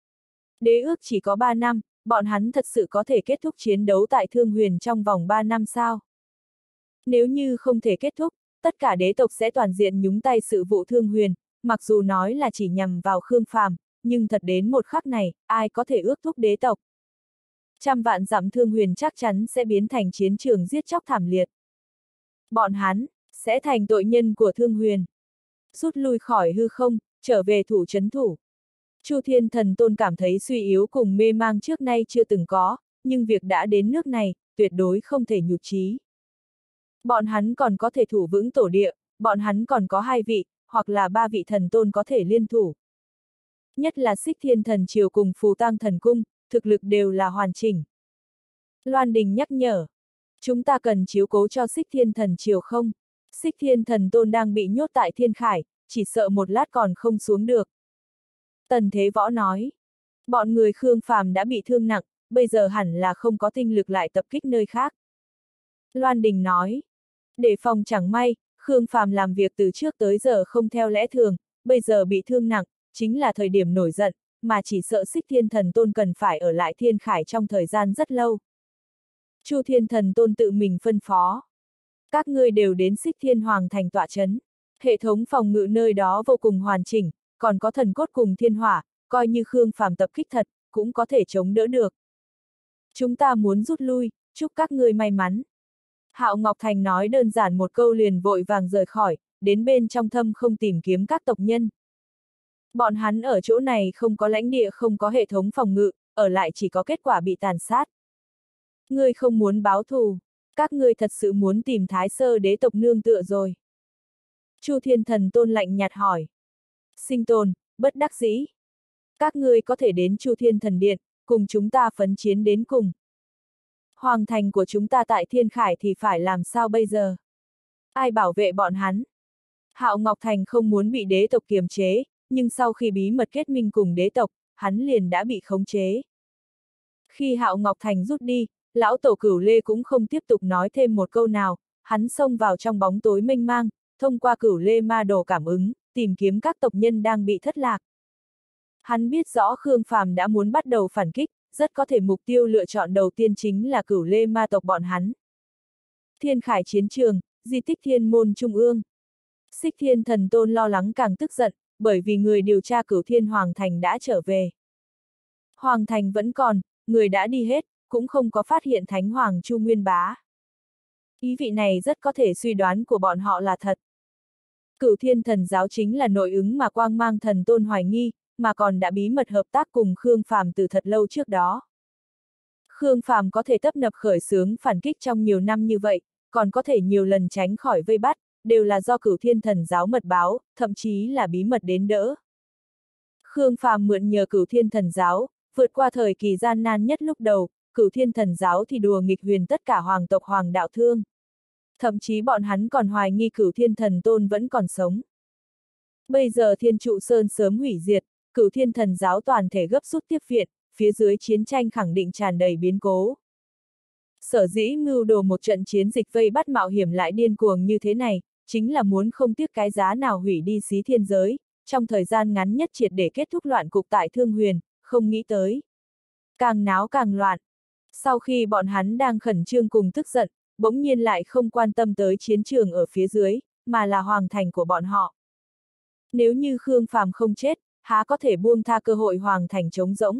Speaker 1: Đế ước chỉ có 3 năm, bọn hắn thật sự có thể kết thúc chiến đấu tại Thương Huyền trong vòng 3 năm sao? Nếu như không thể kết thúc, tất cả đế tộc sẽ toàn diện nhúng tay sự vụ Thương Huyền, mặc dù nói là chỉ nhằm vào Khương Phàm, nhưng thật đến một khắc này, ai có thể ước thúc đế tộc? Trăm vạn dặm Thương Huyền chắc chắn sẽ biến thành chiến trường giết chóc thảm liệt. Bọn hắn sẽ thành tội nhân của Thương Huyền. Rút lui khỏi hư không, trở về thủ trấn thủ. Chu Thiên Thần Tôn cảm thấy suy yếu cùng mê mang trước nay chưa từng có, nhưng việc đã đến nước này, tuyệt đối không thể nhụt chí. Bọn hắn còn có thể thủ vững tổ địa, bọn hắn còn có 2 vị, hoặc là 3 vị thần tôn có thể liên thủ. Nhất là Xích Thiên Thần Triều cùng Phù Tang Thần Cung, thực lực đều là hoàn chỉnh. Loan Đình nhắc nhở, chúng ta cần chiếu cố cho Xích Thiên Thần Triều không? Xích Thiên Thần Tôn đang bị nhốt tại Thiên Khải, chỉ sợ một lát còn không xuống được. Tần Thế Võ nói, bọn người Khương Phàm đã bị thương nặng, bây giờ hẳn là không có tinh lực lại tập kích nơi khác. Loan Đình nói, để phòng chẳng may, Khương Phàm làm việc từ trước tới giờ không theo lẽ thường, bây giờ bị thương nặng, chính là thời điểm nổi giận, mà chỉ sợ Xích Thiên Thần Tôn cần phải ở lại Thiên Khải trong thời gian rất lâu. Chu Thiên Thần Tôn tự mình phân phó. Các ngươi đều đến Xích Thiên Hoàng thành tọa trấn. Hệ thống phòng ngự nơi đó vô cùng hoàn chỉnh, còn có thần cốt cùng thiên hỏa, coi như Khương Phàm tập kích thật, cũng có thể chống đỡ được. Chúng ta muốn rút lui, chúc các ngươi may mắn. Hạo Ngọc Thành nói đơn giản một câu liền vội vàng rời khỏi, đến bên trong thâm không tìm kiếm các tộc nhân. Bọn hắn ở chỗ này không có lãnh địa, không có hệ thống phòng ngự, ở lại chỉ có kết quả bị tàn sát. Ngươi không muốn báo thù. Các ngươi thật sự muốn tìm Thái Sơ đế tộc nương tựa rồi. Chu Thiên Thần Tôn lạnh nhạt hỏi. Sinh tồn, bất đắc dĩ. Các ngươi có thể đến Chu Thiên Thần Điện, cùng chúng ta phấn chiến đến cùng. Hoàng thành của chúng ta tại Thiên Khải thì phải làm sao bây giờ? Ai bảo vệ bọn hắn? Hạo Ngọc Thành không muốn bị đế tộc kiềm chế, nhưng sau khi bí mật kết minh cùng đế tộc, hắn liền đã bị khống chế. Khi Hạo Ngọc Thành rút đi, lão tổ Cửu Lê cũng không tiếp tục nói thêm một câu nào, hắn xông vào trong bóng tối mênh mang, thông qua Cửu Lê ma đồ cảm ứng, tìm kiếm các tộc nhân đang bị thất lạc. Hắn biết rõ Khương Phàm đã muốn bắt đầu phản kích, rất có thể mục tiêu lựa chọn đầu tiên chính là Cửu Lê ma tộc bọn hắn. Thiên Khải chiến trường, di tích Thiên Môn Trung ương. Xích Thiên Thần Tôn lo lắng càng tức giận, bởi vì người điều tra Cửu Thiên Hoàng Thành đã trở về. Hoàng Thành vẫn còn, người đã đi hết, cũng không có phát hiện Thánh Hoàng Chu Nguyên Bá. Ý vị này rất có thể suy đoán của bọn họ là thật. Cửu Thiên Thần Giáo chính là nội ứng mà Quang Mang Thần Tôn hoài nghi, mà còn đã bí mật hợp tác cùng Khương Phàm từ thật lâu trước đó. Khương Phàm có thể tấp nập khởi xướng phản kích trong nhiều năm như vậy, còn có thể nhiều lần tránh khỏi vây bắt, đều là do Cửu Thiên Thần Giáo mật báo, thậm chí là bí mật đến đỡ. Khương Phàm mượn nhờ Cửu Thiên Thần Giáo, vượt qua thời kỳ gian nan nhất lúc đầu, Cửu Thiên Thần Giáo thì đùa nghịch huyền tất cả hoàng tộc Hoàng Đạo Thương. Thậm chí bọn hắn còn hoài nghi Cửu Thiên Thần Tôn vẫn còn sống. Bây giờ Thiên Trụ Sơn sớm hủy diệt, Cửu Thiên Thần Giáo toàn thể gấp rút tiếp viện, phía dưới chiến tranh khẳng định tràn đầy biến cố. Sở dĩ mưu đồ một trận chiến dịch vây bắt mạo hiểm lại điên cuồng như thế này, chính là muốn không tiếc cái giá nào hủy đi Xí Thiên giới, trong thời gian ngắn nhất triệt để kết thúc loạn cục tại Thương Huyền, không nghĩ tới. Càng náo càng loạn. Sau khi bọn hắn đang khẩn trương cùng tức giận, bỗng nhiên lại không quan tâm tới chiến trường ở phía dưới, mà là hoàng thành của bọn họ. Nếu như Khương Phàm không chết, há có thể buông tha cơ hội hoàng thành trống rỗng.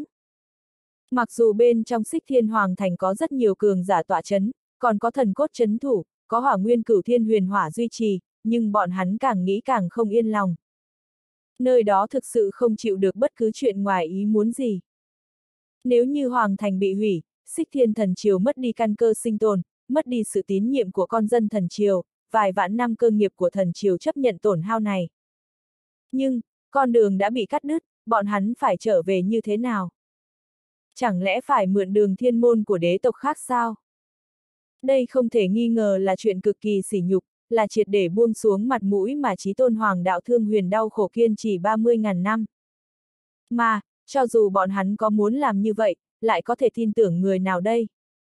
Speaker 1: Mặc dù bên trong Xích Thiên Hoàng thành có rất nhiều cường giả tọa chấn, còn có thần cốt chấn thủ, có Hỏa Nguyên Cửu Thiên Huyền Hỏa duy trì, nhưng bọn hắn càng nghĩ càng không yên lòng. Nơi đó thực sự không chịu được bất cứ chuyện ngoài ý muốn gì. Nếu như Hoàng thành bị hủy, Xích Thiên Thần Triều mất đi căn cơ sinh tồn, mất đi sự tín nhiệm của con dân Thần Triều, vài vạn năm cơ nghiệp của Thần Triều chấp nhận tổn hao này. Nhưng, con đường đã bị cắt đứt, bọn hắn phải trở về như thế nào? Chẳng lẽ phải mượn đường thiên môn của đế tộc khác sao? Đây không thể nghi ngờ là chuyện cực kỳ sỉ nhục, là triệt để buông xuống mặt mũi mà Chí Tôn Hoàng Đạo Thương Huyền đau khổ kiên trì 30.000 năm. Mà, cho dù bọn hắn có muốn làm như vậy, lại có thể tin tưởng người nào đây?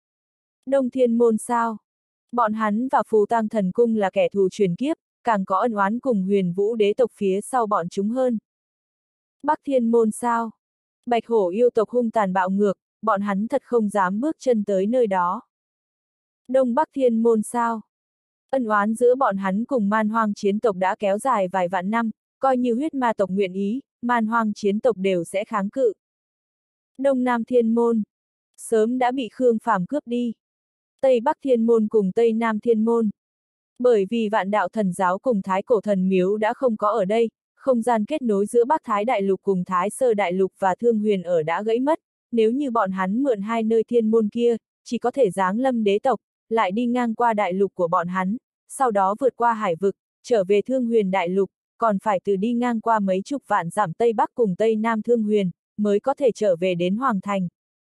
Speaker 1: Đông Thiên Môn sao? Bọn hắn và Phù Tang Thần Cung là kẻ thù truyền kiếp, càng có ân oán cùng Huyền Vũ đế tộc phía sau bọn chúng hơn. Bắc Thiên Môn sao? Bạch hổ yêu tộc hung tàn bạo ngược, bọn hắn thật không dám bước chân tới nơi đó. Đông Bắc Thiên Môn sao? Ân oán giữa bọn hắn cùng Man Hoang chiến tộc đã kéo dài vài vạn năm, coi như huyết ma tộc nguyện ý, Man Hoang chiến tộc đều sẽ kháng cự. Đông Nam Thiên Môn, sớm đã bị Khương Phàm cướp đi. Tây Bắc Thiên Môn cùng Tây Nam Thiên Môn. Bởi vì Vạn Đạo Thần Giáo cùng Thái Cổ Thần Miếu đã không có ở đây, không gian kết nối giữa Bắc Thái Đại Lục cùng Thái Sơ Đại Lục và Thương Huyền ở đã gãy mất, nếu như bọn hắn mượn hai nơi thiên môn kia, chỉ có thể giáng lâm đế tộc, lại đi ngang qua đại lục của bọn hắn, sau đó vượt qua hải vực, trở về Thương Huyền Đại Lục, còn phải từ đi ngang qua mấy chục vạn dặm Tây Bắc cùng Tây Nam Thương Huyền, mới có thể trở về đến Hoàng Thành.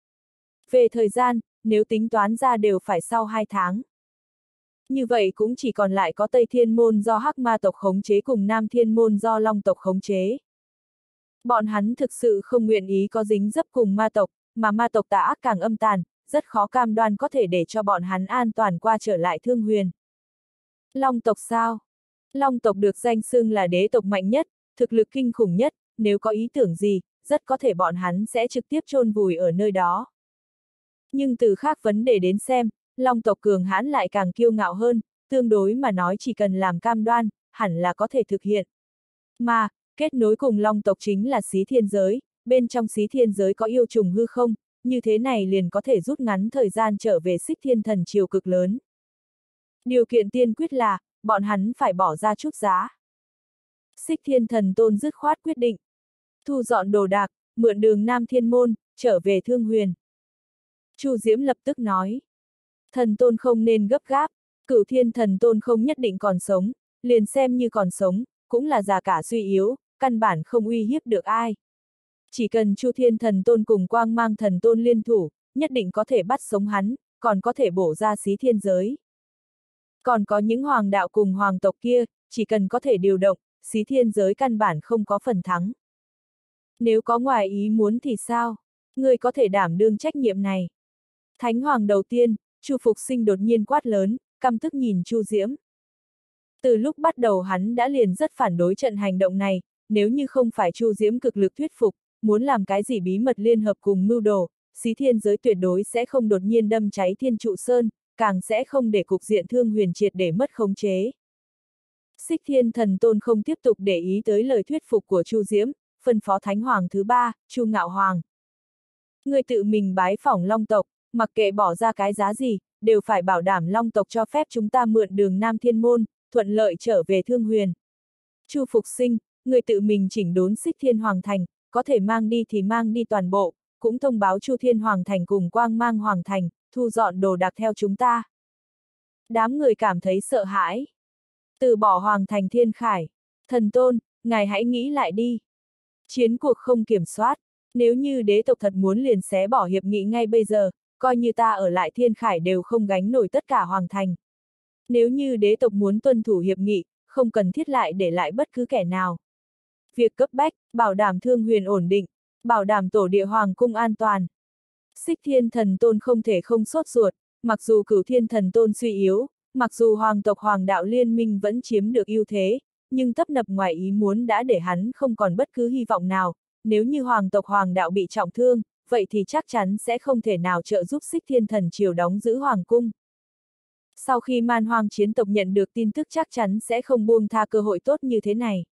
Speaker 1: Về thời gian, nếu tính toán ra đều phải sau 2 tháng. Như vậy cũng chỉ còn lại có Tây Thiên Môn do Hắc Ma tộc khống chế cùng Nam Thiên Môn do Long tộc khống chế. Bọn hắn thực sự không nguyện ý có dính dấp cùng ma tộc, mà ma tộc tà ác càng âm tàn, rất khó cam đoan có thể để cho bọn hắn an toàn qua trở lại Thương Huyền. Long tộc sao? Long tộc được danh xưng là đế tộc mạnh nhất, thực lực kinh khủng nhất, nếu có ý tưởng gì, rất có thể bọn hắn sẽ trực tiếp chôn vùi ở nơi đó. Nhưng từ khác vấn đề đến xem, Long tộc cường hãn lại càng kiêu ngạo hơn, tương đối mà nói chỉ cần làm cam đoan, hẳn là có thể thực hiện. Mà, kết nối cùng Long tộc chính là Xí Thiên giới, bên trong Xí Thiên giới có yêu trùng hư không, như thế này liền có thể rút ngắn thời gian trở về Xích Thiên Thần Triều cực lớn. Điều kiện tiên quyết là, bọn hắn phải bỏ ra chút giá. Xích Thiên Thần Tôn dứt khoát quyết định. Thu dọn đồ đạc, mượn đường Nam Thiên Môn, trở về Thương Huyền. Chu Diễm lập tức nói. Thần tôn không nên gấp gáp, Cửu Thiên thần tôn không nhất định còn sống, liền xem như còn sống, cũng là già cả suy yếu, căn bản không uy hiếp được ai. Chỉ cần Chu Thiên thần tôn cùng Quang Mang thần tôn liên thủ, nhất định có thể bắt sống hắn, còn có thể bổ ra xí thiên giới. Còn có những hoàng đạo cùng hoàng tộc kia, chỉ cần có thể điều động, xí thiên giới căn bản không có phần thắng. Nếu có ngoài ý muốn thì sao? Ngươi có thể đảm đương trách nhiệm này. Thánh hoàng đầu tiên, Chu Phục Sinh đột nhiên quát lớn, căm tức nhìn Chu Diễm. Từ lúc bắt đầu hắn đã liền rất phản đối trận hành động này, nếu như không phải Chu Diễm cực lực thuyết phục, muốn làm cái gì bí mật liên hợp cùng mưu đồ, xí thiên giới tuyệt đối sẽ không đột nhiên đâm cháy Thiên Trụ Sơn, càng sẽ không để cục diện Thương Huyền triệt để mất khống chế. Xích Thiên thần tôn không tiếp tục để ý tới lời thuyết phục của Chu Diễm, phân phó Thánh Hoàng thứ ba, Chu Ngạo Hoàng. Người tự mình bái phỏng Long tộc, mặc kệ bỏ ra cái giá gì, đều phải bảo đảm Long tộc cho phép chúng ta mượn đường Nam Thiên Môn, thuận lợi trở về Thương Huyền. Chu Phục Sinh, người tự mình chỉnh đốn Xích Thiên Hoàng Thành, có thể mang đi thì mang đi toàn bộ, cũng thông báo Chu Thiên Hoàng Thành cùng Quang Mang Hoàng Thành, thu dọn đồ đạc theo chúng ta. Đám người cảm thấy sợ hãi. Từ bỏ Hoàng Thành Thiên Khải. Thần tôn, ngài hãy nghĩ lại đi. Chiến cuộc không kiểm soát. Nếu như đế tộc thật muốn liền xé bỏ hiệp nghị ngay bây giờ, coi như ta ở lại Thiên Khải đều không gánh nổi tất cả Hoàng Thành. Nếu như đế tộc muốn tuân thủ hiệp nghị, không cần thiết lại để lại bất cứ kẻ nào. Việc cấp bách, bảo đảm Thương Huyền ổn định, bảo đảm tổ địa Hoàng cung an toàn. Xích Thiên thần tôn không thể không sốt ruột, mặc dù Cửu Thiên thần tôn suy yếu, mặc dù hoàng tộc hoàng đạo liên minh vẫn chiếm được ưu thế, nhưng tấp nập ngoài ý muốn đã để hắn không còn bất cứ hy vọng nào, nếu như hoàng tộc hoàng đạo bị trọng thương, vậy thì chắc chắn sẽ không thể nào trợ giúp Xích Thiên thần triều đóng giữ hoàng cung. Sau khi Man Hoang chiến tộc nhận được tin tức chắc chắn sẽ không buông tha cơ hội tốt như thế này.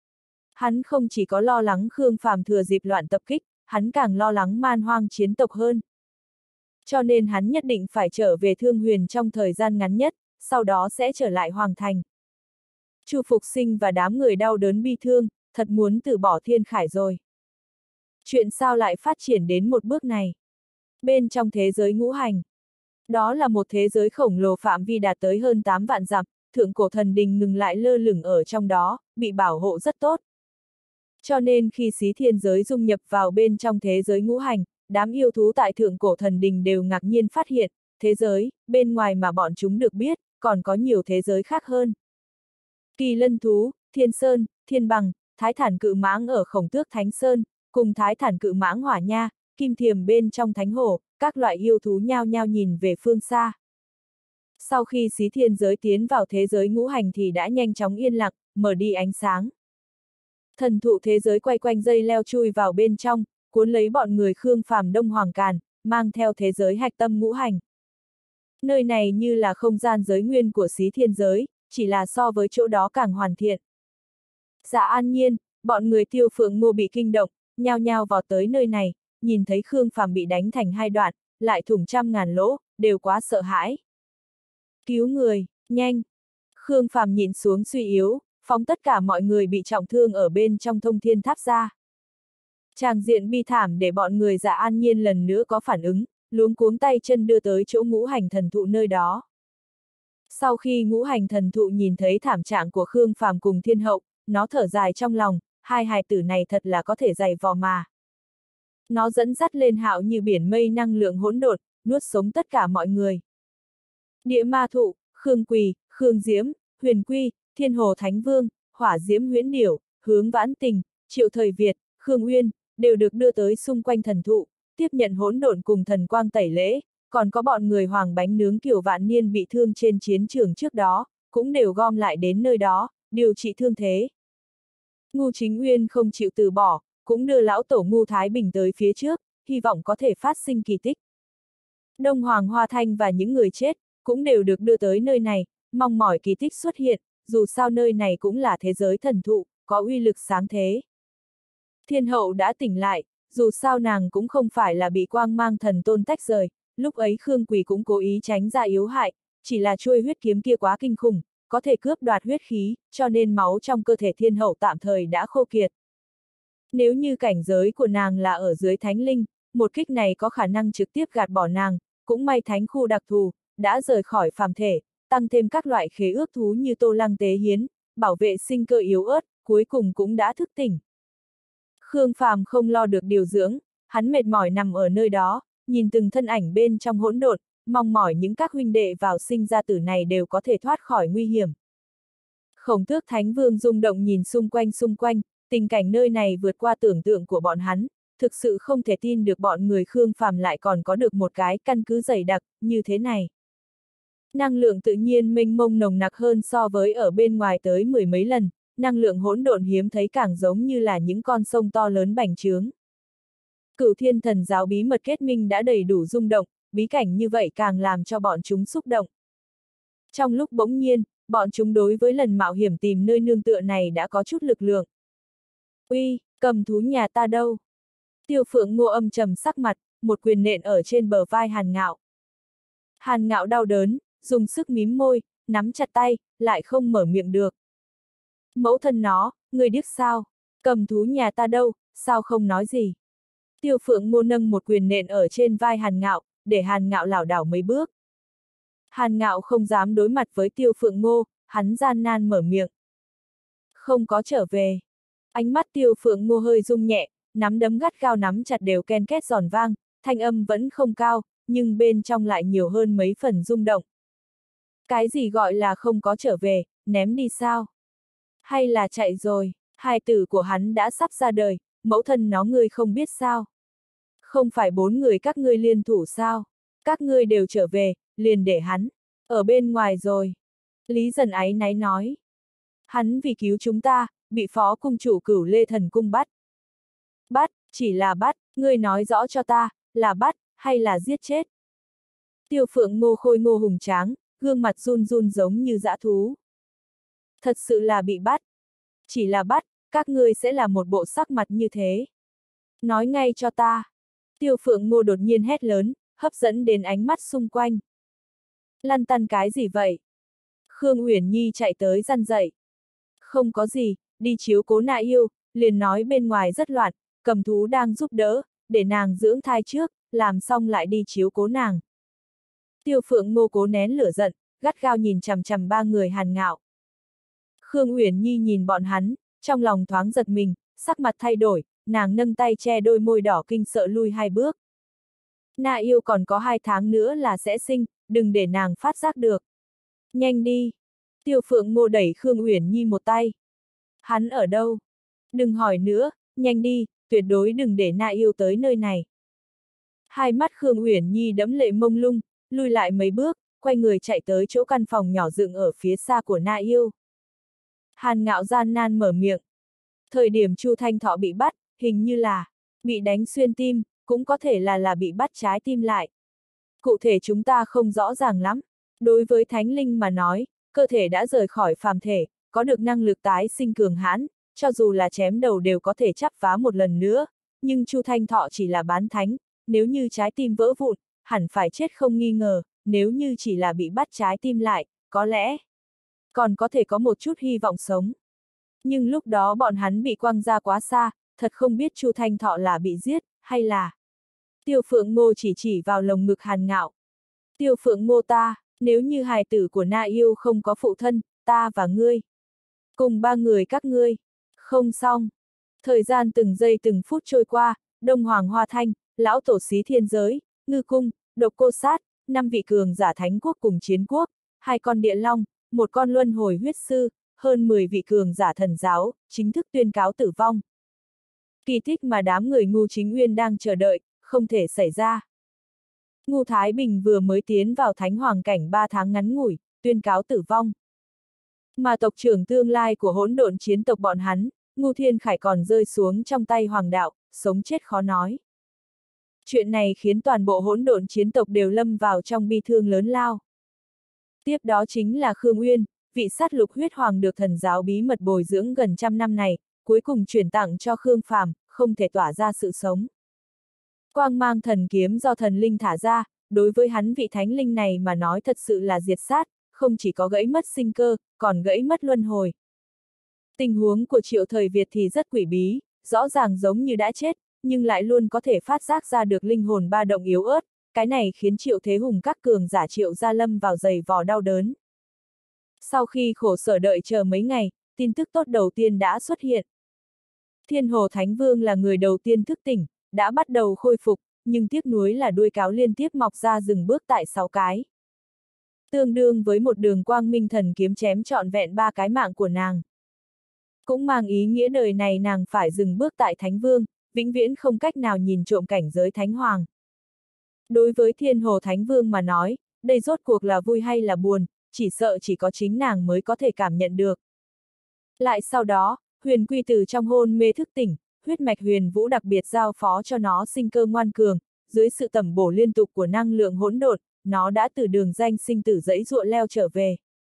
Speaker 1: Hắn không chỉ có lo lắng Khương Phàm thừa dịp loạn tập kích, hắn càng lo lắng Man Hoang chiến tộc hơn. Cho nên hắn nhất định phải trở về Thương Huyền trong thời gian ngắn nhất, sau đó sẽ trở lại Hoàng Thành. Chu Phục Sinh và đám người đau đớn bi thương, thật muốn từ bỏ Thiên Khải rồi. Chuyện sao lại phát triển đến một bước này? Bên trong thế giới ngũ hành. Đó là một thế giới khổng lồ phạm vi đạt tới hơn 8 vạn dặm, thượng cổ thần đình ngừng lại lơ lửng ở trong đó, bị bảo hộ rất tốt. Cho nên khi xí thiên giới dung nhập vào bên trong thế giới ngũ hành, đám yêu thú tại thượng cổ thần đình đều ngạc nhiên phát hiện, thế giới, bên ngoài mà bọn chúng được biết, còn có nhiều thế giới khác hơn. Kỳ lân thú, thiên sơn, thiên bằng, thái thản cự mãng ở khổng tước thánh sơn, cùng thái thản cự mãng hỏa nha, kim thiềm bên trong thánh hồ, các loại yêu thú nhao nhao nhìn về phương xa. Sau khi xí thiên giới tiến vào thế giới ngũ hành thì đã nhanh chóng yên lặng, mở đi ánh sáng. Thần thụ thế giới quay quanh dây leo chui vào bên trong, cuốn lấy bọn người Khương Phàm Đông Hoàng Càn, mang theo thế giới hạch tâm ngũ hành. Nơi này như là không gian giới nguyên của xí thiên giới, chỉ là so với chỗ đó càng hoàn thiện. Dạ An Nhiên, bọn người Tiêu Phượng Ngô bị kinh động, nhao nhao vào tới nơi này, nhìn thấy Khương Phàm bị đánh thành hai đoạn, lại thủng trăm ngàn lỗ, đều quá sợ hãi. Cứu người, nhanh! Khương Phàm nhìn xuống suy yếu, phóng tất cả mọi người bị trọng thương ở bên trong thông thiên tháp ra. Tràng diện bi thảm để bọn người Dạ An Nhiên lần nữa có phản ứng, luống cuống tay chân đưa tới chỗ ngũ hành thần thụ nơi đó. Sau khi ngũ hành thần thụ nhìn thấy thảm trạng của Khương Phàm cùng Thiên Hậu, nó thở dài trong lòng, hai hài tử này thật là có thể dày vò mà. Nó dẫn dắt lên hạo như biển mây năng lượng hỗn độn, nuốt sống tất cả mọi người. Địa ma thụ, Khương Quỳ, Khương Diễm, Huyền Quy, Thiên Hồ Thánh Vương, Hỏa Diễm Huyễn Điểu, Hướng Vãn Tình, Triệu Thời Việt, Khương Uyên, đều được đưa tới xung quanh thần thụ, tiếp nhận hỗn độn cùng thần quang tẩy lễ, còn có bọn người Hoàng Bánh Nướng Kiều Vạn Niên bị thương trên chiến trường trước đó, cũng đều gom lại đến nơi đó, điều trị thương thế. Ngu Chính Uyên không chịu từ bỏ, cũng đưa lão tổ Ngu Thái Bình tới phía trước, hy vọng có thể phát sinh kỳ tích. Đông Hoàng Hoa Thanh và những người chết, cũng đều được đưa tới nơi này, mong mỏi kỳ tích xuất hiện, dù sao nơi này cũng là thế giới thần thụ, có uy lực sáng thế. Thiên Hậu đã tỉnh lại, dù sao nàng cũng không phải là bị quang mang thần tôn tách rời, lúc ấy Khương Quỳ cũng cố ý tránh ra yếu hại, chỉ là chuôi huyết kiếm kia quá kinh khủng, có thể cướp đoạt huyết khí, cho nên máu trong cơ thể Thiên Hậu tạm thời đã khô kiệt. Nếu như cảnh giới của nàng là ở dưới thánh linh, một kích này có khả năng trực tiếp gạt bỏ nàng, cũng may thánh khu đặc thù, đã rời khỏi phàm thể, tăng thêm các loại khế ước thú như Tô Lăng tế hiến, bảo vệ sinh cơ yếu ớt, cuối cùng cũng đã thức tỉnh. Khương Phàm không lo được điều dưỡng, hắn mệt mỏi nằm ở nơi đó, nhìn từng thân ảnh bên trong hỗn độn, mong mỏi những các huynh đệ vào sinh ra tử này đều có thể thoát khỏi nguy hiểm. Khổng Tước Thánh Vương rung động nhìn xung quanh, tình cảnh nơi này vượt qua tưởng tượng của bọn hắn, thực sự không thể tin được bọn người Khương Phàm lại còn có được một cái căn cứ dày đặc, như thế này. Năng lượng tự nhiên mênh mông nồng nặc hơn so với ở bên ngoài tới 10 mấy lần, năng lượng hỗn độn hiếm thấy càng giống như là những con sông to lớn bành trướng. Cửu Thiên Thần Giáo bí mật kết minh đã đầy đủ rung động, bí cảnh như vậy càng làm cho bọn chúng xúc động. Trong lúc bỗng nhiên, bọn chúng đối với lần mạo hiểm tìm nơi nương tựa này đã có chút lực lượng. Uy, cầm thú nhà ta đâu? Tiêu Phượng Ngô âm trầm sắc mặt, một quyền nện ở trên bờ vai Hàn Ngạo. Hàn Ngạo đau đớn, dùng sức mím môi, nắm chặt tay, lại không mở miệng được. Mẫu thân nó, người điếc sao? Cầm thú nhà ta đâu, sao không nói gì? Tiêu Phượng Ngô nâng một quyền nện ở trên vai Hàn Ngạo, để Hàn Ngạo lảo đảo mấy bước. Hàn Ngạo không dám đối mặt với Tiêu Phượng Ngô, hắn gian nan mở miệng. Không có trở về. Ánh mắt Tiêu Phượng Ngô hơi rung nhẹ, nắm đấm gắt gao nắm chặt đều ken két giòn vang, thanh âm vẫn không cao, nhưng bên trong lại nhiều hơn mấy phần rung động. Cái gì gọi là không có trở về, ném đi sao? Hay là chạy rồi, hài tử của hắn đã sắp ra đời, mẫu thân nó ngươi không biết sao? Không phải 4 người các ngươi liên thủ sao? Các ngươi đều trở về, liền để hắn ở bên ngoài rồi. Lý Dần áy náy nói. Hắn vì cứu chúng ta, bị phó cung chủ Cửu Lê Thần Cung bắt. Bắt, chỉ là bắt, ngươi nói rõ cho ta, là bắt, hay là giết chết? Tiêu Phượng Ngô khôi ngô hùng tráng, gương mặt run run giống như dã thú. Thật sự là bị bắt. Chỉ là bắt, các ngươi sẽ là một bộ sắc mặt như thế. Nói ngay cho ta. Tiêu Phượng Ngô đột nhiên hét lớn, hấp dẫn đến ánh mắt xung quanh. Lăn tăn cái gì vậy? Khương Uyển Nhi chạy tới răn dậy. Không có gì, đi chiếu cố Na Yêu, liền nói bên ngoài rất loạn, cầm thú đang giúp đỡ, để nàng dưỡng thai trước, làm xong lại đi chiếu cố nàng. Tiêu Phượng Ngô cố nén lửa giận, gắt gao nhìn chằm chằm 3 người Hàn Ngạo. Khương Uyển Nhi nhìn bọn hắn, trong lòng thoáng giật mình, sắc mặt thay đổi, nàng nâng tay che đôi môi đỏ kinh sợ lui 2 bước. Na Yêu còn có 2 tháng nữa là sẽ sinh, đừng để nàng phát giác được. Nhanh đi! Tiêu Phượng Ngô đẩy Khương Uyển Nhi một tay. Hắn ở đâu? Đừng hỏi nữa, nhanh đi, tuyệt đối đừng để Na Yêu tới nơi này. Hai mắt Khương Uyển Nhi đẫm lệ mông lung, lui lại mấy bước, quay người chạy tới chỗ căn phòng nhỏ dựng ở phía xa của Na Yêu. Hàn Ngạo gian nan mở miệng. Thời điểm Chu Thanh Thọ bị bắt, hình như là bị đánh xuyên tim, cũng có thể là bị bắt trái tim lại. Cụ thể chúng ta không rõ ràng lắm. Đối với Thánh Linh mà nói, cơ thể đã rời khỏi phàm thể, có được năng lực tái sinh cường hãn, cho dù là chém đầu đều có thể chắp vá một lần nữa, nhưng Chu Thanh Thọ chỉ là bán thánh, nếu như trái tim vỡ vụn, hẳn phải chết không nghi ngờ, nếu như chỉ là bị bắt trái tim lại, có lẽ còn có thể có một chút hy vọng sống. Nhưng lúc đó bọn hắn bị quăng ra quá xa, thật không biết Chu Thanh Thọ là bị giết, hay là... Tiêu Phượng Ngô chỉ vào lồng ngực Hàn Ngạo. Tiêu Phượng Ngô ta, nếu như hài tử của Na Yêu không có phụ thân, ta và ngươi. Cùng 3 người các ngươi. Không xong. Thời gian từng giây từng phút trôi qua, Đông Hoàng Hoa Thanh, Lão Tổ Xí Thiên Giới, Ngư Cung, Độc Cô Sát, 5 vị cường giả Thánh Quốc cùng Chiến Quốc, 2 con Địa Long, 1 con Luân Hồi Huyết Sư, hơn 10 vị cường giả thần giáo, chính thức tuyên cáo tử vong. Kỳ tích mà đám người Ngu Chính Uyên đang chờ đợi, không thể xảy ra. Ngu Thái Bình vừa mới tiến vào Thánh Hoàng cảnh 3 tháng ngắn ngủi, tuyên cáo tử vong. Mà tộc trưởng tương lai của hỗn độn chiến tộc bọn hắn, Ngu Thiên Khải còn rơi xuống trong tay Hoàng đạo, sống chết khó nói. Chuyện này khiến toàn bộ hỗn độn chiến tộc đều lâm vào trong bi thương lớn lao. Tiếp đó chính là Khương Uyên, vị sát lục huyết hoàng được thần giáo bí mật bồi dưỡng gần trăm năm này, cuối cùng chuyển tặng cho Khương Phàm, không thể tỏa ra sự sống. Quang mang thần kiếm do thần linh thả ra, đối với hắn vị thánh linh này mà nói thật sự là diệt sát, không chỉ có gãy mất sinh cơ, còn gãy mất luân hồi. Tình huống của Triệu Thời Việt thì rất quỷ bí, rõ ràng giống như đã chết, nhưng lại luôn có thể phát giác ra được linh hồn ba động yếu ớt, cái này khiến Triệu Thế Hùng các cường giả Triệu gia lâm vào giày vò đau đớn. Sau khi khổ sở đợi chờ mấy ngày, tin tức tốt đầu tiên đã xuất hiện. Thiên Hồ Thánh Vương là người đầu tiên thức tỉnh, đã bắt đầu khôi phục, nhưng tiếc nuối là đuôi cáo liên tiếp mọc ra dừng bước tại 6 cái. Tương đương với một đường quang minh thần kiếm chém trọn vẹn 3 cái mạng của nàng. Cũng mang ý nghĩa đời này nàng phải dừng bước tại Thánh Vương, vĩnh viễn không cách nào nhìn trộm cảnh giới Thánh Hoàng. Đối với Thiên Hồ Thánh Vương mà nói, đây rốt cuộc là vui hay là buồn, chỉ sợ chỉ có chính nàng mới có thể cảm nhận được. Lại sau đó, Huyền Quy từ trong hôn mê thức tỉnh, huyết mạch huyền vũ đặc biệt giao phó cho nó sinh cơ ngoan cường, dưới sự tẩm bổ liên tục của năng lượng hỗn độn, nó đã từ đường danh sinh tử dẫy dụa leo trở về.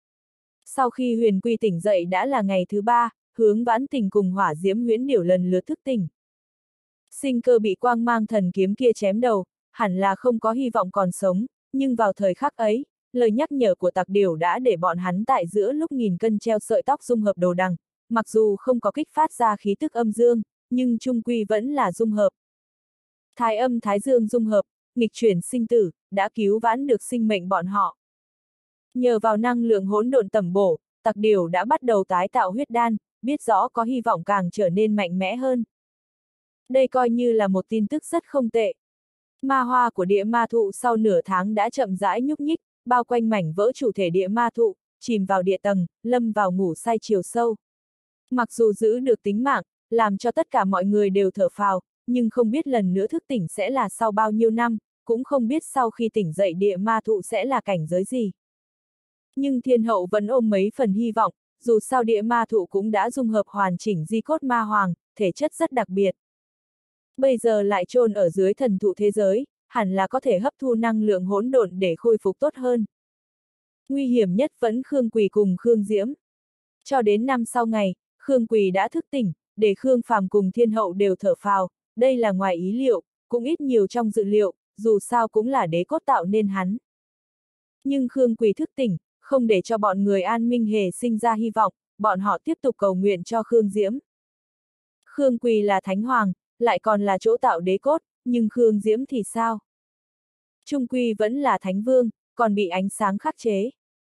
Speaker 1: Sau khi Huyền Quy tỉnh dậy đã là ngày thứ 3, Hướng Vãn Tình cùng Hỏa Diễm Huyễn Điểu lần lượt thức tỉnh. Sinh cơ bị quang mang thần kiếm kia chém đầu, hẳn là không có hy vọng còn sống, nhưng vào thời khắc ấy, lời nhắc nhở của Tặc Điểu đã để bọn hắn tại giữa lúc nghìn cân treo sợi tóc dung hợp đồ đằng, mặc dù không có kích phát ra khí tức âm dương, nhưng chung quy vẫn là dung hợp. Thái âm thái dương dung hợp, nghịch chuyển sinh tử, đã cứu vãn được sinh mệnh bọn họ. Nhờ vào năng lượng hỗn độn tẩm bổ, Tặc Điểu đã bắt đầu tái tạo huyết đan, biết rõ có hy vọng càng trở nên mạnh mẽ hơn. Đây coi như là một tin tức rất không tệ. Ma hoa của địa ma thụ sau nửa tháng đã chậm rãi nhúc nhích, bao quanh mảnh vỡ chủ thể địa ma thụ, chìm vào địa tầng, lâm vào ngủ say chiều sâu. Mặc dù giữ được tính mạng, làm cho tất cả mọi người đều thở phào, nhưng không biết lần nữa thức tỉnh sẽ là sau bao nhiêu năm, cũng không biết sau khi tỉnh dậy địa ma thụ sẽ là cảnh giới gì. Nhưng thiên hậu vẫn ôm mấy phần hy vọng, dù sao địa ma thụ cũng đã dung hợp hoàn chỉnh di cốt ma hoàng, thể chất rất đặc biệt. Bây giờ lại chôn ở dưới thần thụ thế giới, hẳn là có thể hấp thu năng lượng hỗn độn để khôi phục tốt hơn. Nguy hiểm nhất vẫn Khương Quỳ cùng Khương Diễm. Cho đến năm sau ngày, Khương Quỳ đã thức tỉnh, để Khương Phàm cùng thiên hậu đều thở phào, đây là ngoài ý liệu, cũng ít nhiều trong dự liệu, dù sao cũng là đế cốt tạo nên hắn. Nhưng Khương Quỳ thức tỉnh, không để cho bọn người An Minh Hề sinh ra hy vọng, bọn họ tiếp tục cầu nguyện cho Khương Diễm. Khương Quỳ là Thánh Hoàng, lại còn là chỗ tạo đế cốt, nhưng Khương Diễm thì sao? Trung quy vẫn là Thánh Vương, còn bị ánh sáng khắc chế.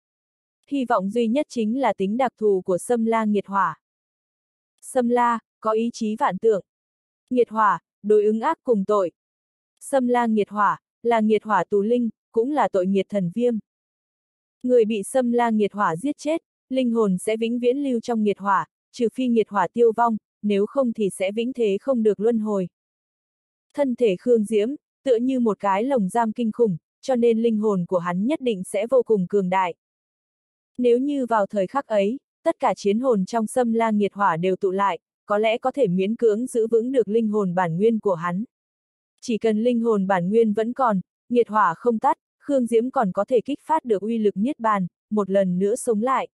Speaker 1: Hy vọng duy nhất chính là tính đặc thù của Sâm La Nghiệt Hỏa. Sâm La, có ý chí vạn tượng. Nghiệt Hỏa, đối ứng ác cùng tội. Sâm La Nghiệt Hỏa, là nghiệt hỏa tù linh, cũng là tội nghiệt thần viêm. Người bị Sâm La Nghiệt Hỏa giết chết, linh hồn sẽ vĩnh viễn lưu trong nghiệt hỏa, trừ phi nghiệt hỏa tiêu vong, nếu không thì sẽ vĩnh thế không được luân hồi. Thân thể Khương Diễm, tựa như một cái lồng giam kinh khủng, cho nên linh hồn của hắn nhất định sẽ vô cùng cường đại. Nếu như vào thời khắc ấy, tất cả chiến hồn trong Sâm La Nghiệt Hỏa đều tụ lại, có lẽ có thể miễn cưỡng giữ vững được linh hồn bản nguyên của hắn. Chỉ cần linh hồn bản nguyên vẫn còn, nghiệt hỏa không tắt, Khương Diễm còn có thể kích phát được uy lực niết bàn, một lần nữa sống lại.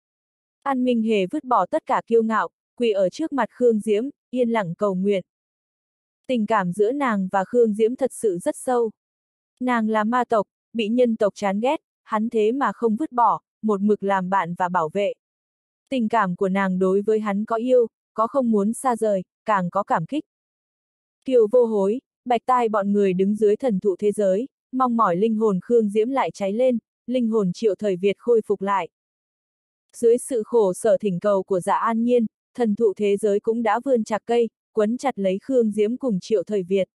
Speaker 1: An Minh Hề vứt bỏ tất cả kiêu ngạo, quỳ ở trước mặt Khương Diễm, yên lặng cầu nguyện. Tình cảm giữa nàng và Khương Diễm thật sự rất sâu. Nàng là ma tộc, bị nhân tộc chán ghét, hắn thế mà không vứt bỏ, một mực làm bạn và bảo vệ. Tình cảm của nàng đối với hắn có yêu, có không muốn xa rời, càng có cảm kích. Kiều Vô Hối, Bạch Tai bọn người đứng dưới thần thụ thế giới, mong mỏi linh hồn Khương Diễm lại cháy lên, linh hồn Triệu Thời Việt khôi phục lại. Dưới sự khổ sở thỉnh cầu của Dạ An Nhiên, thần thụ thế giới cũng đã vươn chạc cây, quấn chặt lấy Khương Diễm cùng Triệu Thời Việt.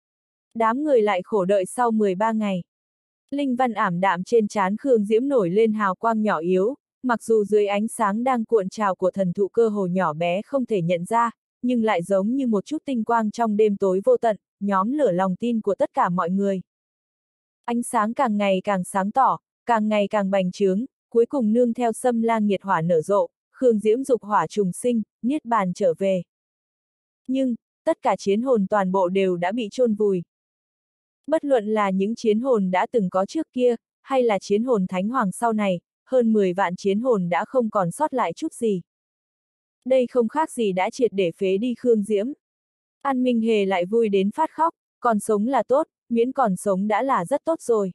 Speaker 1: Đám người lại khổ đợi sau 13 ngày. Linh văn ảm đạm trên trán Khương Diễm nổi lên hào quang nhỏ yếu, mặc dù dưới ánh sáng đang cuộn trào của thần thụ cơ hồ nhỏ bé không thể nhận ra, nhưng lại giống như một chút tinh quang trong đêm tối vô tận, nhóm lửa lòng tin của tất cả mọi người. Ánh sáng càng ngày càng sáng tỏ, càng ngày càng bành trướng, cuối cùng nương theo Sâm La Nghiệt Hỏa nở rộ, Khương Diễm dục hỏa trùng sinh, niết bàn trở về. Nhưng, tất cả chiến hồn toàn bộ đều đã bị chôn vùi. Bất luận là những chiến hồn đã từng có trước kia, hay là chiến hồn Thánh Hoàng sau này, hơn 10 vạn chiến hồn đã không còn sót lại chút gì. Đây không khác gì đã triệt để phế đi Khương Diễm. An Minh Hề lại vui đến phát khóc, còn sống là tốt, miễn còn sống đã là rất tốt rồi.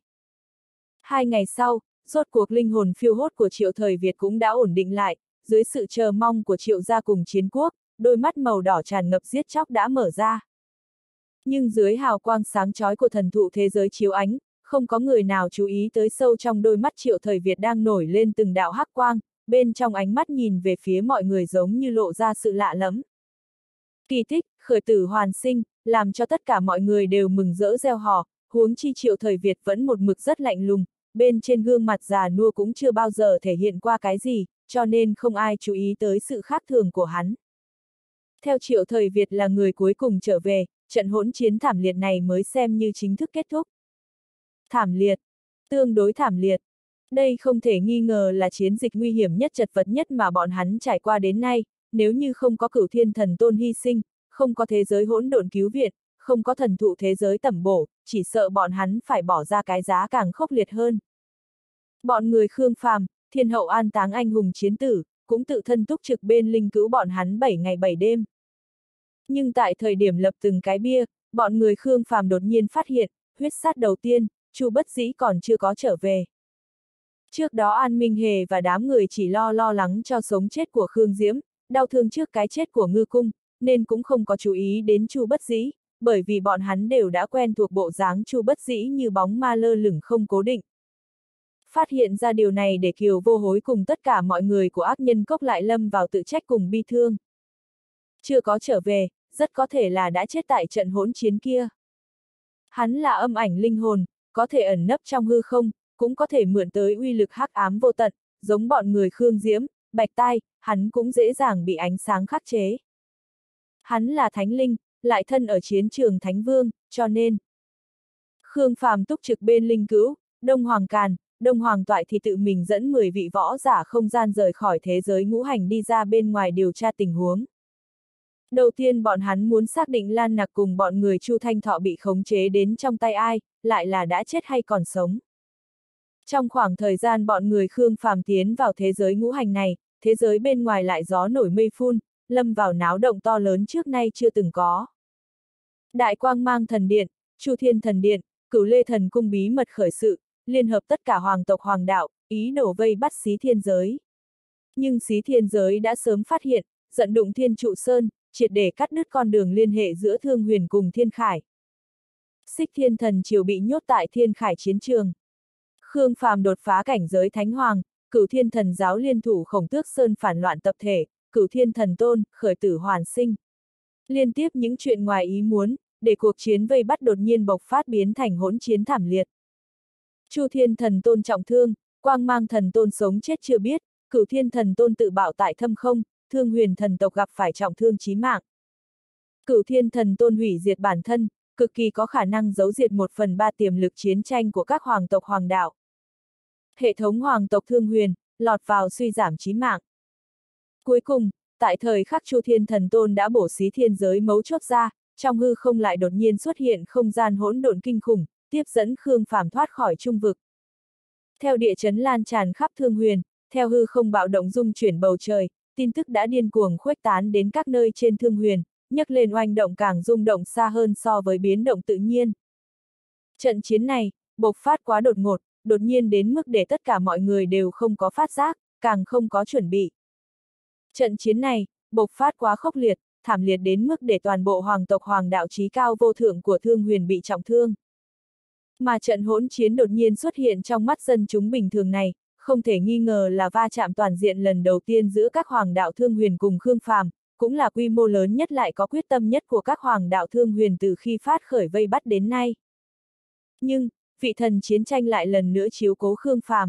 Speaker 1: 2 ngày sau, rốt cuộc linh hồn phiêu hốt của Triệu Thời Việt cũng đã ổn định lại, dưới sự chờ mong của Triệu gia cùng chiến quốc, đôi mắt màu đỏ tràn ngập giết chóc đã mở ra. Nhưng dưới hào quang sáng chói của thần thụ thế giới chiếu ánh, không có người nào chú ý tới sâu trong đôi mắt Triệu Thời Việt đang nổi lên từng đạo hắc quang, bên trong ánh mắt nhìn về phía mọi người giống như lộ ra sự lạ lẫm. Kỳ tích, khởi tử hoàn sinh, làm cho tất cả mọi người đều mừng rỡ reo hò, huống chi Triệu Thời Việt vẫn một mực rất lạnh lùng, bên trên gương mặt già nua cũng chưa bao giờ thể hiện qua cái gì, cho nên không ai chú ý tới sự khác thường của hắn. Theo Triệu Thời Việt là người cuối cùng trở về, trận hỗn chiến thảm liệt này mới xem như chính thức kết thúc. Thảm liệt, tương đối thảm liệt. Đây không thể nghi ngờ là chiến dịch nguy hiểm nhất chật vật nhất mà bọn hắn trải qua đến nay, nếu như không có Cửu Thiên Thần Tôn hy sinh, không có thế giới hỗn độn cứu viện, không có thần thụ thế giới tẩm bổ, chỉ sợ bọn hắn phải bỏ ra cái giá càng khốc liệt hơn. Bọn người Khương Phàm, Thiên Hậu an táng anh hùng chiến tử, cũng tự thân túc trực bên linh cứu bọn hắn 7 ngày 7 đêm. Nhưng tại thời điểm lập từng cái bia, bọn người Khương Phàm đột nhiên phát hiện, huyết sát đầu tiên, Chu Bất Dĩ còn chưa có trở về. Trước đó An Minh Hề và đám người chỉ lo lắng cho sống chết của Khương Diễm, đau thương trước cái chết của Ngư Cung, nên cũng không có chú ý đến Chu Bất Dĩ, bởi vì bọn hắn đều đã quen thuộc bộ dáng Chu Bất Dĩ như bóng ma lơ lửng không cố định. Phát hiện ra điều này để Kiều Vô Hối cùng tất cả mọi người của ác nhân cốc lại lâm vào tự trách cùng bi thương. Chưa có trở về, rất có thể là đã chết tại trận hỗn chiến kia. Hắn là âm ảnh linh hồn, có thể ẩn nấp trong hư không, cũng có thể mượn tới uy lực hắc ám vô tận, giống bọn người Khương Diễm, Bạch Tai, hắn cũng dễ dàng bị ánh sáng khắc chế. Hắn là thánh linh, lại thân ở chiến trường Thánh Vương, cho nên Khương Phàm túc trực bên linh cữu, Đông Hoàng Càn, Đông Hoàng Toại thì tự mình dẫn 10 vị võ giả không gian rời khỏi thế giới ngũ hành đi ra bên ngoài điều tra tình huống. Đầu tiên bọn hắn muốn xác định Lan Nặc cùng bọn người Chu Thanh Thọ bị khống chế đến trong tay ai, lại là đã chết hay còn sống. Trong khoảng thời gian bọn người Khương Phàm tiến vào thế giới ngũ hành này, thế giới bên ngoài lại gió nổi mây phun, lâm vào náo động to lớn trước nay chưa từng có. Đại Quang Mang Thần Điện, Chu Thiên Thần Điện, Cửu Lê Thần Cung bí mật khởi sự, liên hợp tất cả hoàng tộc hoàng đạo, ý đồ vây bắt Xí Thiên Giới. Nhưng Xí Thiên Giới đã sớm phát hiện, giận đụng Thiên Trụ Sơn, triệt để cắt đứt con đường liên hệ giữa Thương Huyền cùng Thiên Khải. Xích Thiên Thần Triều bị nhốt tại Thiên Khải chiến trường. Khương Phàm đột phá cảnh giới Thánh Hoàng, Cửu Thiên Thần Giáo liên thủ Khổng Tước Sơn phản loạn tập thể, Cửu Thiên Thần Tôn, khởi tử hoàn sinh. Liên tiếp những chuyện ngoài ý muốn, để cuộc chiến vây bắt đột nhiên bộc phát biến thành hỗn chiến thảm liệt. Chu Thiên Thần Tôn trọng thương, Quang Mang Thần Tôn sống chết chưa biết, Cửu Thiên Thần Tôn tự bạo tại thâm không, Thương Huyền Thần tộc gặp phải trọng thương chí mạng. Cửu Thiên Thần Tôn hủy diệt bản thân, cực kỳ có khả năng giấu diệt 1/3 tiềm lực chiến tranh của các hoàng tộc hoàng đạo. Hệ thống hoàng tộc Thương Huyền, lọt vào suy giảm chí mạng. Cuối cùng, tại thời khắc Chu Thiên Thần Tôn đã bổ Xí Thiên Giới mấu chốt ra, trong hư không lại đột nhiên xuất hiện không gian hỗn độn kinh khủng, tiếp dẫn Khương Phàm thoát khỏi trung vực. Theo địa chấn lan tràn khắp Thương Huyền, theo hư không bạo động rung chuyển bầu trời, tin tức đã điên cuồng khuếch tán đến các nơi trên Thương Huyền, nhấc lên oanh động càng rung động xa hơn so với biến động tự nhiên. Trận chiến này, bộc phát quá đột ngột, đột nhiên đến mức để tất cả mọi người đều không có phát giác, càng không có chuẩn bị. Trận chiến này, bộc phát quá khốc liệt, thảm liệt đến mức để toàn bộ hoàng tộc hoàng đạo chí cao vô thượng của Thương Huyền bị trọng thương. Mà trận hỗn chiến đột nhiên xuất hiện trong mắt dân chúng bình thường này, không thể nghi ngờ là va chạm toàn diện lần đầu tiên giữa các hoàng đạo Thương Huyền cùng Khương Phàm, cũng là quy mô lớn nhất lại có quyết tâm nhất của các hoàng đạo Thương Huyền từ khi phát khởi vây bắt đến nay. Nhưng, vị thần chiến tranh lại lần nữa chiếu cố Khương Phàm.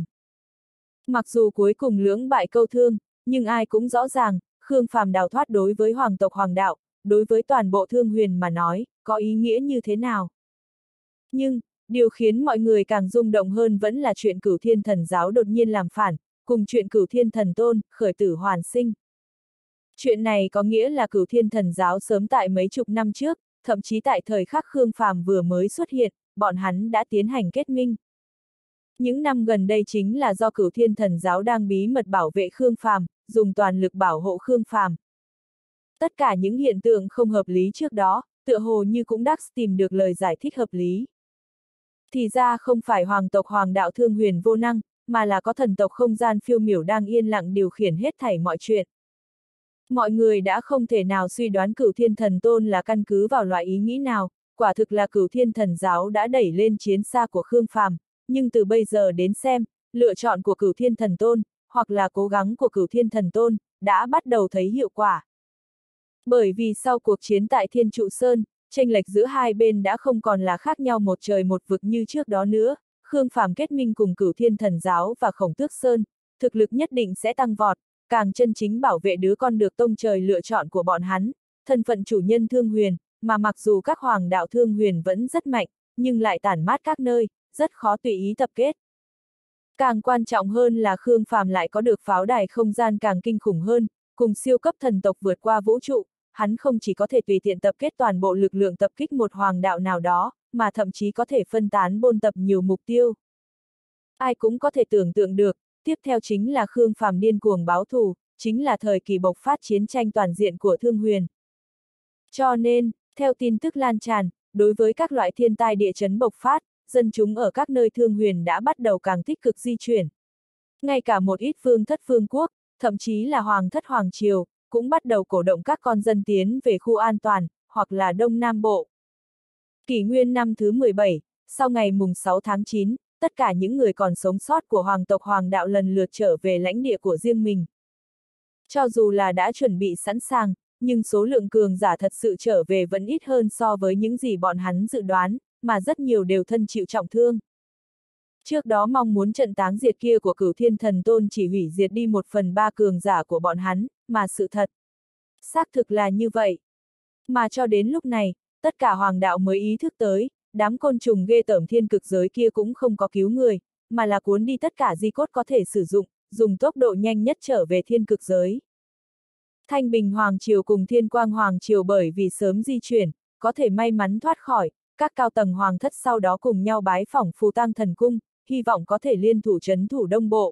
Speaker 1: Mặc dù cuối cùng lưỡng bại câu thương, nhưng ai cũng rõ ràng, Khương Phàm đào thoát đối với hoàng tộc hoàng đạo, đối với toàn bộ Thương Huyền mà nói, có ý nghĩa như thế nào. Nhưng, điều khiến mọi người càng rung động hơn vẫn là chuyện Cửu Thiên Thần Giáo đột nhiên làm phản, cùng chuyện Cửu Thiên Thần Tôn, khởi tử hoàn sinh. Chuyện này có nghĩa là Cửu Thiên Thần Giáo sớm tại mấy chục năm trước, thậm chí tại thời khắc Khương Phàm vừa mới xuất hiện, bọn hắn đã tiến hành kết minh. Những năm gần đây chính là do Cửu Thiên Thần Giáo đang bí mật bảo vệ Khương Phàm, dùng toàn lực bảo hộ Khương Phàm. Tất cả những hiện tượng không hợp lý trước đó, tựa hồ như cũng đã tìm được lời giải thích hợp lý. Thì ra không phải hoàng tộc hoàng đạo Thương Huyền vô năng, mà là có thần tộc không gian phiêu miểu đang yên lặng điều khiển hết thảy mọi chuyện. Mọi người đã không thể nào suy đoán Cửu Thiên Thần Tôn là căn cứ vào loại ý nghĩ nào, quả thực là Cửu Thiên Thần Giáo đã đẩy lên chiến xa của Khương Phàm, nhưng từ bây giờ đến xem, lựa chọn của Cửu Thiên Thần Tôn, hoặc là cố gắng của Cửu Thiên Thần Tôn, đã bắt đầu thấy hiệu quả. Bởi vì sau cuộc chiến tại Thiên Trụ Sơn, chênh lệch giữa hai bên đã không còn là khác nhau một trời một vực như trước đó nữa, Khương Phàm kết minh cùng Cửu Thiên Thần Giáo và Khổng Tước Sơn, thực lực nhất định sẽ tăng vọt, càng chân chính bảo vệ đứa con được tông trời lựa chọn của bọn hắn, thân phận chủ nhân Thương Huyền, mà mặc dù các hoàng đạo Thương Huyền vẫn rất mạnh, nhưng lại tản mát các nơi, rất khó tùy ý tập kết. Càng quan trọng hơn là Khương Phàm lại có được pháo đài không gian càng kinh khủng hơn, cùng siêu cấp thần tộc vượt qua vũ trụ, hắn không chỉ có thể tùy tiện tập kết toàn bộ lực lượng tập kích một hoàng đạo nào đó, mà thậm chí có thể phân tán bôn tập nhiều mục tiêu. Ai cũng có thể tưởng tượng được, tiếp theo chính là Khương Phàm điên cuồng báo thù, chính là thời kỳ bộc phát chiến tranh toàn diện của Thương Huyền. Cho nên, theo tin tức lan tràn, đối với các loại thiên tai địa chấn bộc phát, dân chúng ở các nơi Thương Huyền đã bắt đầu càng tích cực di chuyển. Ngay cả một ít vương thất vương quốc, thậm chí là hoàng thất hoàng triều, cũng bắt đầu cổ động các con dân tiến về khu an toàn, hoặc là Đông Nam Bộ. Kỷ nguyên năm thứ 17, sau ngày mùng 6 tháng 9, tất cả những người còn sống sót của hoàng tộc hoàng đạo lần lượt trở về lãnh địa của riêng mình. Cho dù là đã chuẩn bị sẵn sàng, nhưng số lượng cường giả thật sự trở về vẫn ít hơn so với những gì bọn hắn dự đoán, mà rất nhiều đều thân chịu trọng thương. Trước đó mong muốn trận táng diệt kia của Cửu Thiên Thần Tôn chỉ hủy diệt đi 1/3 cường giả của bọn hắn, mà sự thật xác thực là như vậy. Mà cho đến lúc này, tất cả hoàng đạo mới ý thức tới, đám côn trùng ghê tởm thiên cực giới kia cũng không có cứu người, mà là cuốn đi tất cả di cốt có thể sử dụng, dùng tốc độ nhanh nhất trở về thiên cực giới. Thanh Bình Hoàng Triều cùng Thiên Quang Hoàng Triều bởi vì sớm di chuyển, có thể may mắn thoát khỏi, các cao tầng hoàng thất sau đó cùng nhau bái phỏng Phù Tang Thần Cung, hy vọng có thể liên thủ trấn thủ Đông Bộ.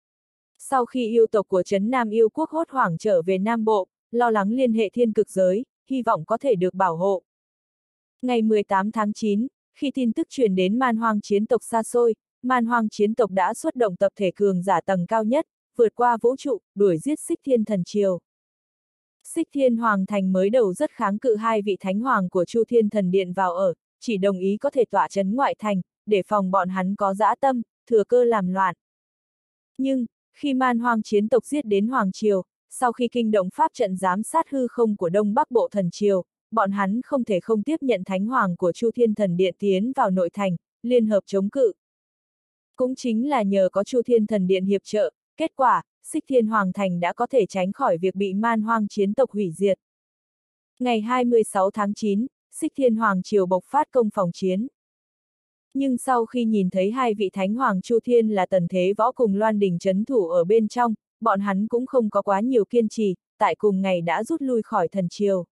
Speaker 1: Sau khi yêu tộc của trấn Nam Yêu Quốc hốt hoảng trở về Nam Bộ, lo lắng liên hệ thiên cực giới, hy vọng có thể được bảo hộ. Ngày 18 tháng 9, khi tin tức truyền đến Man Hoang chiến tộc xa xôi, Man Hoang chiến tộc đã xuất động tập thể cường giả tầng cao nhất, vượt qua vũ trụ, đuổi giết Xích Thiên Thần Triều. Xích Thiên Hoàng Thành mới đầu rất kháng cự hai vị thánh hoàng của Chu Thiên Thần Điện vào ở, chỉ đồng ý có thể tọa trấn ngoại thành, để phòng bọn hắn có dã tâm, thừa cơ làm loạn. Nhưng, khi Man Hoang chiến tộc giết đến Hoàng Triều, sau khi kinh động pháp trận giám sát hư không của Đông Bắc Bộ Thần Triều, bọn hắn không thể không tiếp nhận thánh hoàng của Chu Thiên Thần Điện tiến vào nội thành, liên hợp chống cự. Cũng chính là nhờ có Chu Thiên Thần Điện hiệp trợ, kết quả, Xích Thiên Hoàng Thành đã có thể tránh khỏi việc bị Man Hoang chiến tộc hủy diệt. Ngày 26 tháng 9, Xích Thiên Hoàng Triều bộc phát công phòng chiến. Nhưng sau khi nhìn thấy hai vị thánh hoàng Chu Thiên là Tần Thế Võ cùng Loan Đình trấn thủ ở bên trong, bọn hắn cũng không có quá nhiều kiên trì, tại cùng ngày đã rút lui khỏi thần triều.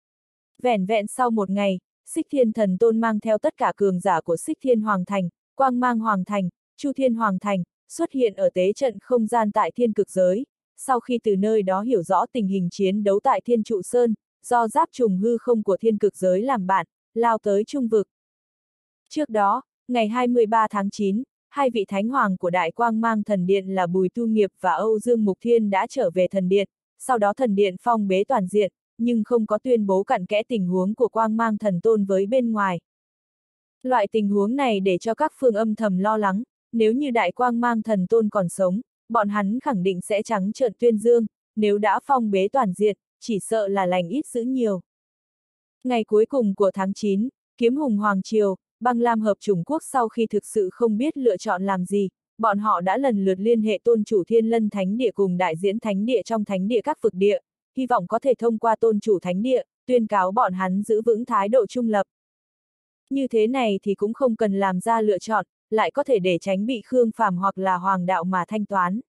Speaker 1: Vẻn vẹn sau một ngày, Xích Thiên Thần Tôn mang theo tất cả cường giả của Xích Thiên Hoàng Thành, Quang Mang Hoàng Thành, Chu Thiên Hoàng Thành, xuất hiện ở tế trận không gian tại thiên cực giới. Sau khi từ nơi đó hiểu rõ tình hình chiến đấu tại Thiên Trụ Sơn, do giáp trùng hư không của thiên cực giới làm bạn, lao tới trung vực. Trước đó, ngày 23 tháng 9, hai vị thánh hoàng của Đại Quang Mang Thần Điện là Bùi Tu Nghiệp và Âu Dương Mục Thiên đã trở về thần điện, sau đó thần điện phong bế toàn diện, nhưng không có tuyên bố cặn kẽ tình huống của Quang Mang Thần Tôn với bên ngoài. Loại tình huống này để cho các phương âm thầm lo lắng, nếu như Đại Quang Mang Thần Tôn còn sống, bọn hắn khẳng định sẽ trắng trợn tuyên dương, nếu đã phong bế toàn diện, chỉ sợ là lành ít dữ nhiều. Ngày cuối cùng của tháng 9, Kiếm Hùng Hoàng Triều, Băng Lam Hợp Chủng Quốc sau khi thực sự không biết lựa chọn làm gì, bọn họ đã lần lượt liên hệ tôn chủ Thiên Lân Thánh Địa cùng đại diễn Thánh Địa trong Thánh Địa các vực địa, hy vọng có thể thông qua tôn chủ Thánh Địa, tuyên cáo bọn hắn giữ vững thái độ trung lập. Như thế này thì cũng không cần làm ra lựa chọn, lại có thể để tránh bị Khương Phàm hoặc là Hoàng đạo mà thanh toán.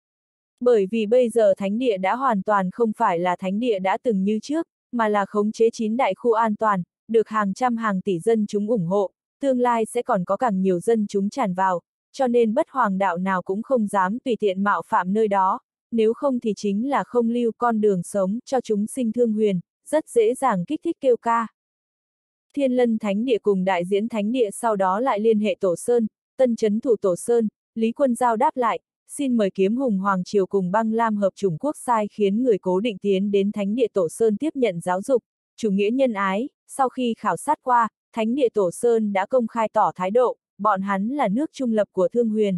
Speaker 1: Bởi vì bây giờ Thánh Địa đã hoàn toàn không phải là Thánh Địa đã từng như trước, mà là khống chế 9 đại khu an toàn, được hàng trăm hàng tỷ dân chúng ủng hộ, tương lai sẽ còn có càng nhiều dân chúng tràn vào, cho nên bất hoàng đạo nào cũng không dám tùy tiện mạo phạm nơi đó, nếu không thì chính là không lưu con đường sống cho chúng sinh Thương Huyền, rất dễ dàng kích thích kêu ca. Thiên Lân Thánh Địa cùng đại diễn Thánh Địa sau đó lại liên hệ Tổ Sơn, tân trấn thủ Tổ Sơn, Lý Quân Giao đáp lại, xin mời Kiếm Hùng Hoàng Triều cùng Băng Lam Hợp Chủng Quốc sai khiến người cố định tiến đến Thánh Địa Tổ Sơn tiếp nhận giáo dục, chủ nghĩa nhân ái, sau khi khảo sát qua, Thánh địa Tổ Sơn đã công khai tỏ thái độ, bọn hắn là nước trung lập của Thương Huyền.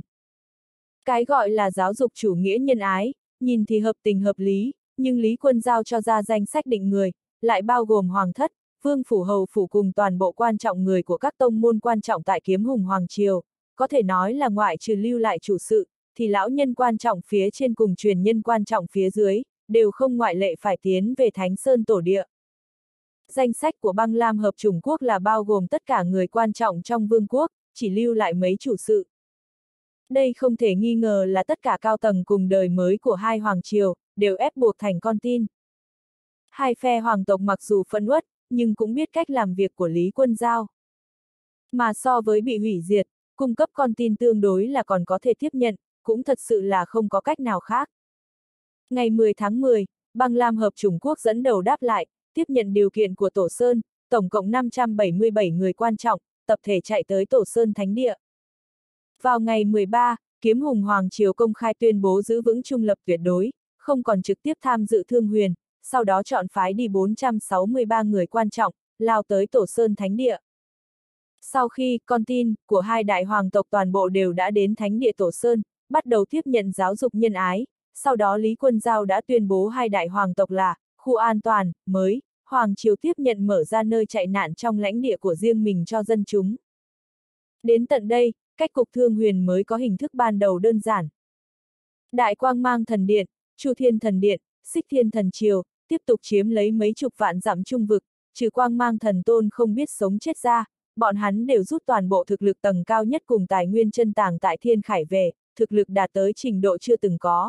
Speaker 1: Cái gọi là giáo dục chủ nghĩa nhân ái, nhìn thì hợp tình hợp lý, nhưng Lý Quân giao cho ra danh sách định người, lại bao gồm hoàng thất, vương phủ hầu phủ cùng toàn bộ quan trọng người của các tông môn quan trọng tại Kiếm Hùng Hoàng Triều, có thể nói là ngoại trừ lưu lại chủ sự, thì lão nhân quan trọng phía trên cùng truyền nhân quan trọng phía dưới, đều không ngoại lệ phải tiến về Thánh Sơn Tổ Địa. Danh sách của Băng Lam Hợp Chủng Quốc là bao gồm tất cả người quan trọng trong vương quốc, chỉ lưu lại mấy chủ sự. Đây không thể nghi ngờ là tất cả cao tầng cùng đời mới của hai hoàng triều, đều ép buộc thành con tin. Hai phe hoàng tộc mặc dù phẫn uất, nhưng cũng biết cách làm việc của Lý Quân giao. Mà so với bị hủy diệt, cung cấp con tin tương đối là còn có thể tiếp nhận, cũng thật sự là không có cách nào khác. Ngày 10 tháng 10, Băng Lam Hợp Chủng Quốc dẫn đầu đáp lại, tiếp nhận điều kiện của Tổ Sơn, tổng cộng 577 người quan trọng, tập thể chạy tới Tổ Sơn Thánh Địa. Vào ngày 13, Kiếm Hùng Hoàng Triều công khai tuyên bố giữ vững trung lập tuyệt đối, không còn trực tiếp tham dự Thương Huyền, sau đó chọn phái đi 463 người quan trọng, lao tới Tổ Sơn Thánh Địa. Sau khi con tin của hai đại hoàng tộc toàn bộ đều đã đến Thánh Địa Tổ Sơn, bắt đầu tiếp nhận giáo dục nhân ái, sau đó Lý Quân giao đã tuyên bố hai đại hoàng tộc là khu an toàn, mới, Hoàng Triều tiếp nhận mở ra nơi chạy nạn trong lãnh địa của riêng mình cho dân chúng. Đến tận đây, cách cục Thương Huyền mới có hình thức ban đầu đơn giản. Đại Quang Mang Thần Điện, Chu Thiên Thần Điện, Xích Thiên Thần Triều, tiếp tục chiếm lấy mấy chục vạn dặm trung vực, trừ Quang Mang Thần Tôn không biết sống chết ra, bọn hắn đều rút toàn bộ thực lực tầng cao nhất cùng tài nguyên chân tàng tại Thiên Khải về, thực lực đạt tới trình độ chưa từng có.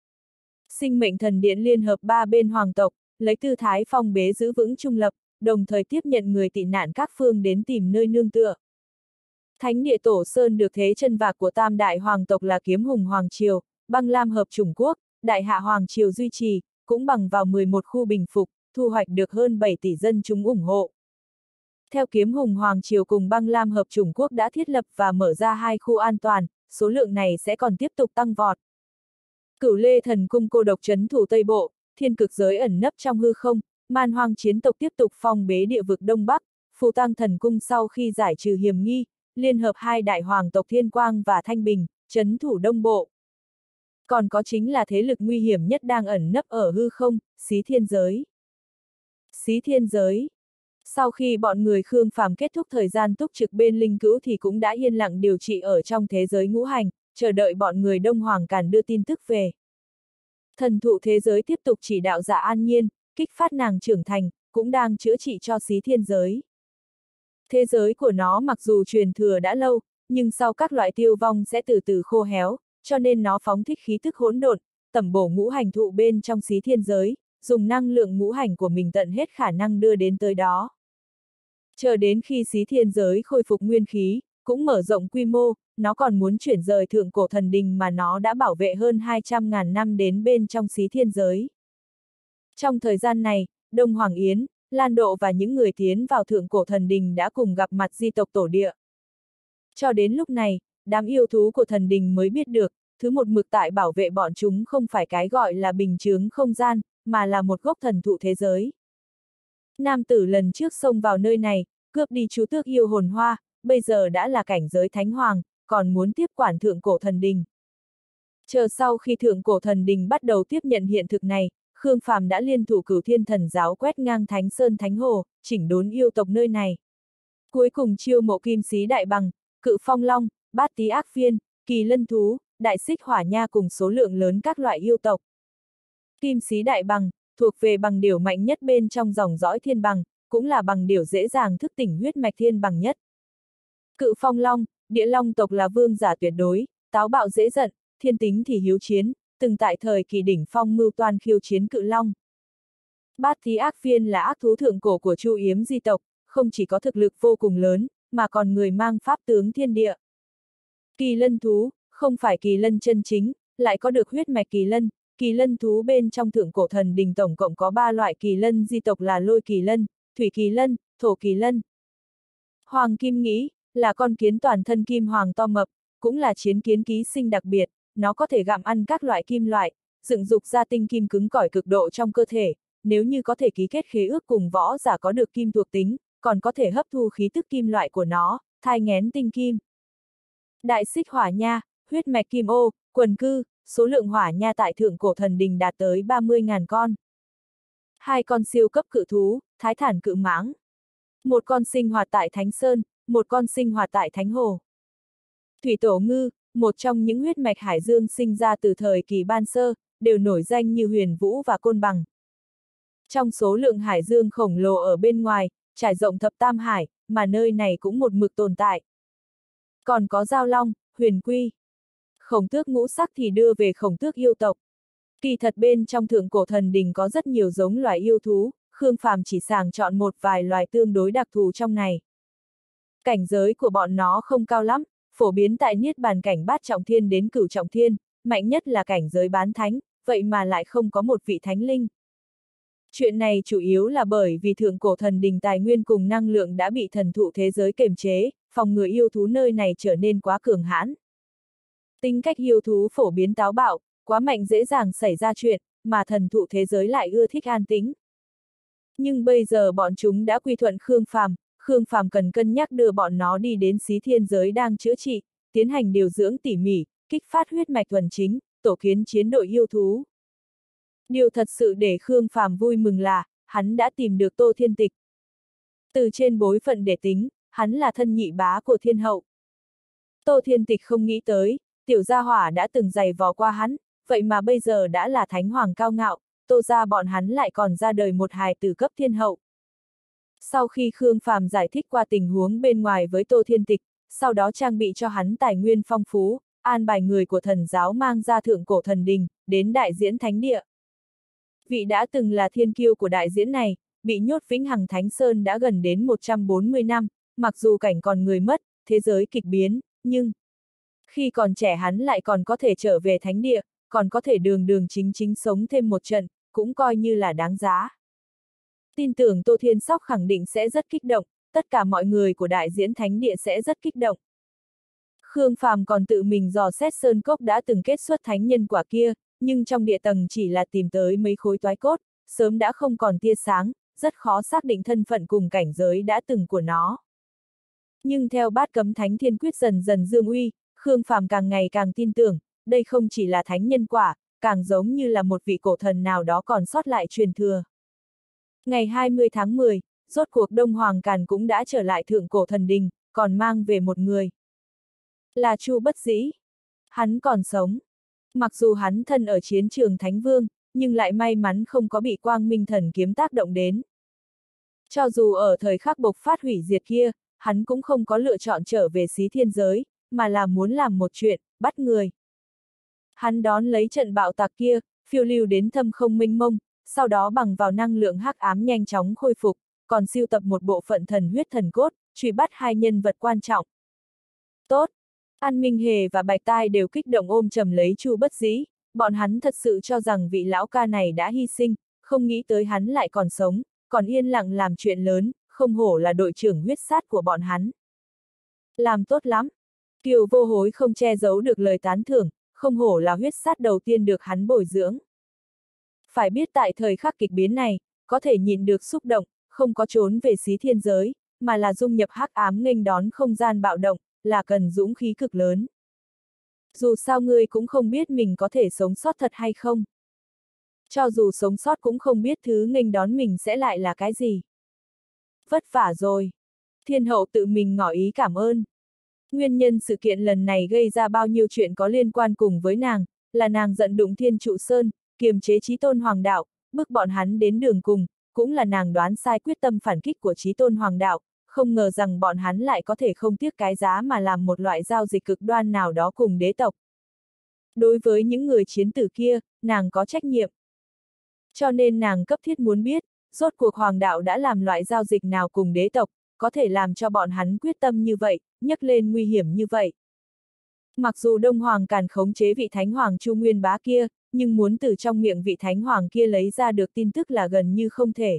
Speaker 1: Sinh Mệnh Thần Điện liên hợp ba bên hoàng tộc, lấy tư thái phong bế giữ vững trung lập, đồng thời tiếp nhận người tị nạn các phương đến tìm nơi nương tựa. Thánh Địa Tổ Sơn được thế chân vạc của tam đại hoàng tộc là Kiếm Hùng Hoàng Triều, Băng Lam Hợp Chủng Quốc, Đại Hạ Hoàng Triều duy trì, cũng bằng vào 11 khu bình phục, thu hoạch được hơn 7 tỷ dân chúng ủng hộ. Theo Kiếm Hùng Hoàng Triều cùng Băng Lam Hợp Chủng Quốc đã thiết lập và mở ra 2 khu an toàn, số lượng này sẽ còn tiếp tục tăng vọt. Cửu Lê Thần Cung cô độc trấn thủ Tây Bộ, Thiên Cực Giới ẩn nấp trong hư không, Man Hoang chiến tộc tiếp tục phong bế địa vực Đông Bắc, Phù Tăng Thần Cung sau khi giải trừ hiểm nghi, liên hợp hai đại hoàng tộc Thiên Quang và Thanh Bình, trấn thủ Đông Bộ. Còn có chính là thế lực nguy hiểm nhất đang ẩn nấp ở hư không, Xí Thiên Giới. Xí Thiên Giới. Sau khi bọn người Khương Phàm kết thúc thời gian túc trực bên linh cữu thì cũng đã yên lặng điều trị ở trong thế giới ngũ hành, chờ đợi bọn người Đông Hoàng Càn đưa tin tức về. Thần thụ thế giới tiếp tục chỉ đạo Dạ An Nhiên, kích phát nàng trưởng thành, cũng đang chữa trị cho Xí Thiên Giới. Thế giới của nó mặc dù truyền thừa đã lâu, nhưng sau các loại tiêu vong sẽ từ từ khô héo, cho nên nó phóng thích khí tức hỗn độn, tẩm bổ ngũ hành thụ bên trong Xí Thiên Giới, dùng năng lượng ngũ hành của mình tận hết khả năng đưa đến tới đó. Chờ đến khi Xí Thiên Giới khôi phục nguyên khí, cũng mở rộng quy mô, nó còn muốn chuyển rời thượng cổ thần đình mà nó đã bảo vệ hơn 200.000 năm đến bên trong Xí Thiên Giới. Trong thời gian này, Đông Hoàng Yến, Lan Độ và những người tiến vào thượng cổ thần đình đã cùng gặp mặt di tộc tổ địa. Cho đến lúc này, đám yêu thú của thần đình mới biết được, thứ một mực tại bảo vệ bọn chúng không phải cái gọi là bình chướng không gian, mà là một gốc thần thụ thế giới. Nam tử lần trước xông vào nơi này, cướp đi chú tước yêu hồn hoa, bây giờ đã là cảnh giới thánh hoàng, còn muốn tiếp quản thượng cổ thần đình. Chờ sau khi thượng cổ thần đình bắt đầu tiếp nhận hiện thực này, Khương Phàm đã liên thủ Cửu Thiên Thần Giáo quét ngang Thánh Sơn Thánh Hồ, chỉnh đốn yêu tộc nơi này. Cuối cùng chiêu mộ Kim Xí Đại Bằng, Cự Phong Long, Bát Tý Ác Phiên, Kỳ Lân Thú, Đại Xích Hỏa Nha cùng số lượng lớn các loại yêu tộc. Kim Xí Đại Bằng, thuộc về bằng điểu mạnh nhất bên trong dòng dõi thiên bằng, cũng là bằng điểu dễ dàng thức tỉnh huyết mạch thiên bằng nhất. Cự Phong Long, địa long tộc là vương giả tuyệt đối, táo bạo dễ giận, thiên tính thì hiếu chiến, từng tại thời kỳ đỉnh phong mưu toan khiêu chiến cự long. Bát Thí Ác Phiên là ác thú thượng cổ của Chu Yếm di tộc, không chỉ có thực lực vô cùng lớn, mà còn người mang pháp tướng thiên địa. Kỳ Lân Thú, không phải kỳ lân chân chính, lại có được huyết mạch kỳ lân thú bên trong thượng cổ thần đình tổng cộng có 3 loại kỳ lân di tộc là lôi kỳ lân, thủy kỳ lân, thổ kỳ lân. Hoàng Kim Nghĩ, là con kiến toàn thân kim hoàng to mập, cũng là chiến kiến ký sinh đặc biệt, nó có thể gặm ăn các loại kim loại, dựng dục ra tinh kim cứng cỏi cực độ trong cơ thể, nếu như có thể ký kết khế ước cùng võ giả có được kim thuộc tính, còn có thể hấp thu khí tức kim loại của nó, thai nghén tinh kim. Đại xích hỏa nha, huyết mạch kim ô, quần cư, số lượng hỏa nha tại thượng cổ thần đình đạt tới 30.000 con. 2 con siêu cấp cự thú, thái thản cự mãng. 1 con sinh hoạt tại Thánh Sơn, 1 con sinh hoạt tại Thánh Hồ. Thủy tổ ngư, một trong những huyết mạch hải dương sinh ra từ thời kỳ ban sơ, đều nổi danh như Huyền Vũ và Côn Bằng. Trong số lượng hải dương khổng lồ ở bên ngoài, trải rộng thập tam hải, mà nơi này cũng một mực tồn tại. Còn có Giao Long, Huyền Quy. Khổng tước ngũ sắc thì đưa về khổng tước yêu tộc. Kỳ thật bên trong thượng cổ thần đình có rất nhiều giống loài yêu thú, Khương Phàm chỉ sàng chọn một vài loài tương đối đặc thù trong này. Cảnh giới của bọn nó không cao lắm, phổ biến tại niết bàn cảnh bát trọng thiên đến cửu trọng thiên, mạnh nhất là cảnh giới bán thánh, vậy mà lại không có một vị thánh linh. Chuyện này chủ yếu là bởi vì thượng cổ thần đình tài nguyên cùng năng lượng đã bị thần thụ thế giới kiềm chế, phòng ngừa yêu thú nơi này trở nên quá cường hãn. Tính cách yêu thú phổ biến táo bạo, quá mạnh dễ dàng xảy ra chuyện, mà thần thụ thế giới lại ưa thích an tĩnh. Nhưng bây giờ bọn chúng đã quy thuận Khương Phàm cần cân nhắc đưa bọn nó đi đến Xí Thiên giới đang chữa trị, tiến hành điều dưỡng tỉ mỉ, kích phát huyết mạch thuần chính, tổ kiến chiến đội yêu thú. Điều thật sự để Khương Phàm vui mừng là, hắn đã tìm được Tô Thiên Tịch. Từ trên bối phận để tính, hắn là thân nhị bá của thiên hậu. Tô Thiên Tịch không nghĩ tới, tiểu gia hỏa đã từng giày vò qua hắn, vậy mà bây giờ đã là thánh hoàng cao ngạo, Tô gia bọn hắn lại còn ra đời một hài tử cấp thiên hậu. Sau khi Khương Phàm giải thích qua tình huống bên ngoài với Tô Thiên Tịch, sau đó trang bị cho hắn tài nguyên phong phú, an bài người của thần giáo mang ra thượng cổ thần đình, đến đại diễn thánh địa. Vị đã từng là thiên kiêu của đại diễn này, bị nhốt vĩnh hằng Thánh Sơn đã gần đến 140 năm, mặc dù cảnh còn người mất, thế giới kịch biến, nhưng khi còn trẻ hắn lại còn có thể trở về thánh địa, còn có thể đường đường chính chính sống thêm một trận, cũng coi như là đáng giá. Tin tưởng Tô Thiên Sóc khẳng định sẽ rất kích động, tất cả mọi người của đại diễn thánh địa sẽ rất kích động. Khương Phàm còn tự mình dò xét sơn cốc đã từng kết xuất thánh nhân quả kia, nhưng trong địa tầng chỉ là tìm tới mấy khối toái cốt, sớm đã không còn tia sáng, rất khó xác định thân phận cùng cảnh giới đã từng của nó. Nhưng theo bát cấm thánh thiên quyết dần dần dương uy, Khương Phàm càng ngày càng tin tưởng, đây không chỉ là thánh nhân quả, càng giống như là một vị cổ thần nào đó còn sót lại truyền thừa. Ngày 20 tháng 10, rốt cuộc Đông Hoàng Càn cũng đã trở lại thượng cổ thần đình, còn mang về một người. Là Chu Bất Dĩ. Hắn còn sống. Mặc dù hắn thân ở chiến trường Thánh Vương, nhưng lại may mắn không có bị Quang Minh Thần kiếm tác động đến. Cho dù ở thời khắc bộc phát hủy diệt kia, hắn cũng không có lựa chọn trở về Xí Thiên giới, mà là muốn làm một chuyện, bắt người. Hắn đón lấy trận bạo tạc kia, phiêu lưu đến thâm không mênh mông, sau đó bằng vào năng lượng hắc ám nhanh chóng khôi phục, còn sưu tập một bộ phận thần huyết thần cốt, truy bắt 2 nhân vật quan trọng. Tốt! An Minh Hề và Bạch Tai đều kích động ôm chầm lấy Chu Bất Dĩ, bọn hắn thật sự cho rằng vị lão ca này đã hy sinh, không nghĩ tới hắn lại còn sống, còn yên lặng làm chuyện lớn, không hổ là đội trưởng huyết sát của bọn hắn. Làm tốt lắm! Kiều Vô Hối không che giấu được lời tán thưởng, không hổ là huyết sát đầu tiên được hắn bồi dưỡng. Phải biết tại thời khắc kịch biến này, có thể nhìn được xúc động, không có trốn về Xí Thiên giới, mà là dung nhập hắc ám nghênh đón không gian bạo động, là cần dũng khí cực lớn. Dù sao ngươi cũng không biết mình có thể sống sót thật hay không. Cho dù sống sót cũng không biết thứ nghênh đón mình sẽ lại là cái gì. Vất vả rồi. Thiên hậu tự mình ngỏ ý cảm ơn. Nguyên nhân sự kiện lần này gây ra bao nhiêu chuyện có liên quan cùng với nàng, là nàng giận đụng Thiên Trụ Sơn, kiềm chế Chí Tôn Hoàng đạo, bức bọn hắn đến đường cùng, cũng là nàng đoán sai quyết tâm phản kích của Chí Tôn Hoàng đạo, không ngờ rằng bọn hắn lại có thể không tiếc cái giá mà làm một loại giao dịch cực đoan nào đó cùng đế tộc. Đối với những người chiến tử kia, nàng có trách nhiệm. Cho nên nàng cấp thiết muốn biết, rốt cuộc Hoàng đạo đã làm loại giao dịch nào cùng đế tộc, có thể làm cho bọn hắn quyết tâm như vậy, nhấc lên nguy hiểm như vậy. Mặc dù Đông Hoàng Càn khống chế vị Thánh Hoàng Chu Nguyên Bá kia, nhưng muốn từ trong miệng vị Thánh Hoàng kia lấy ra được tin tức là gần như không thể.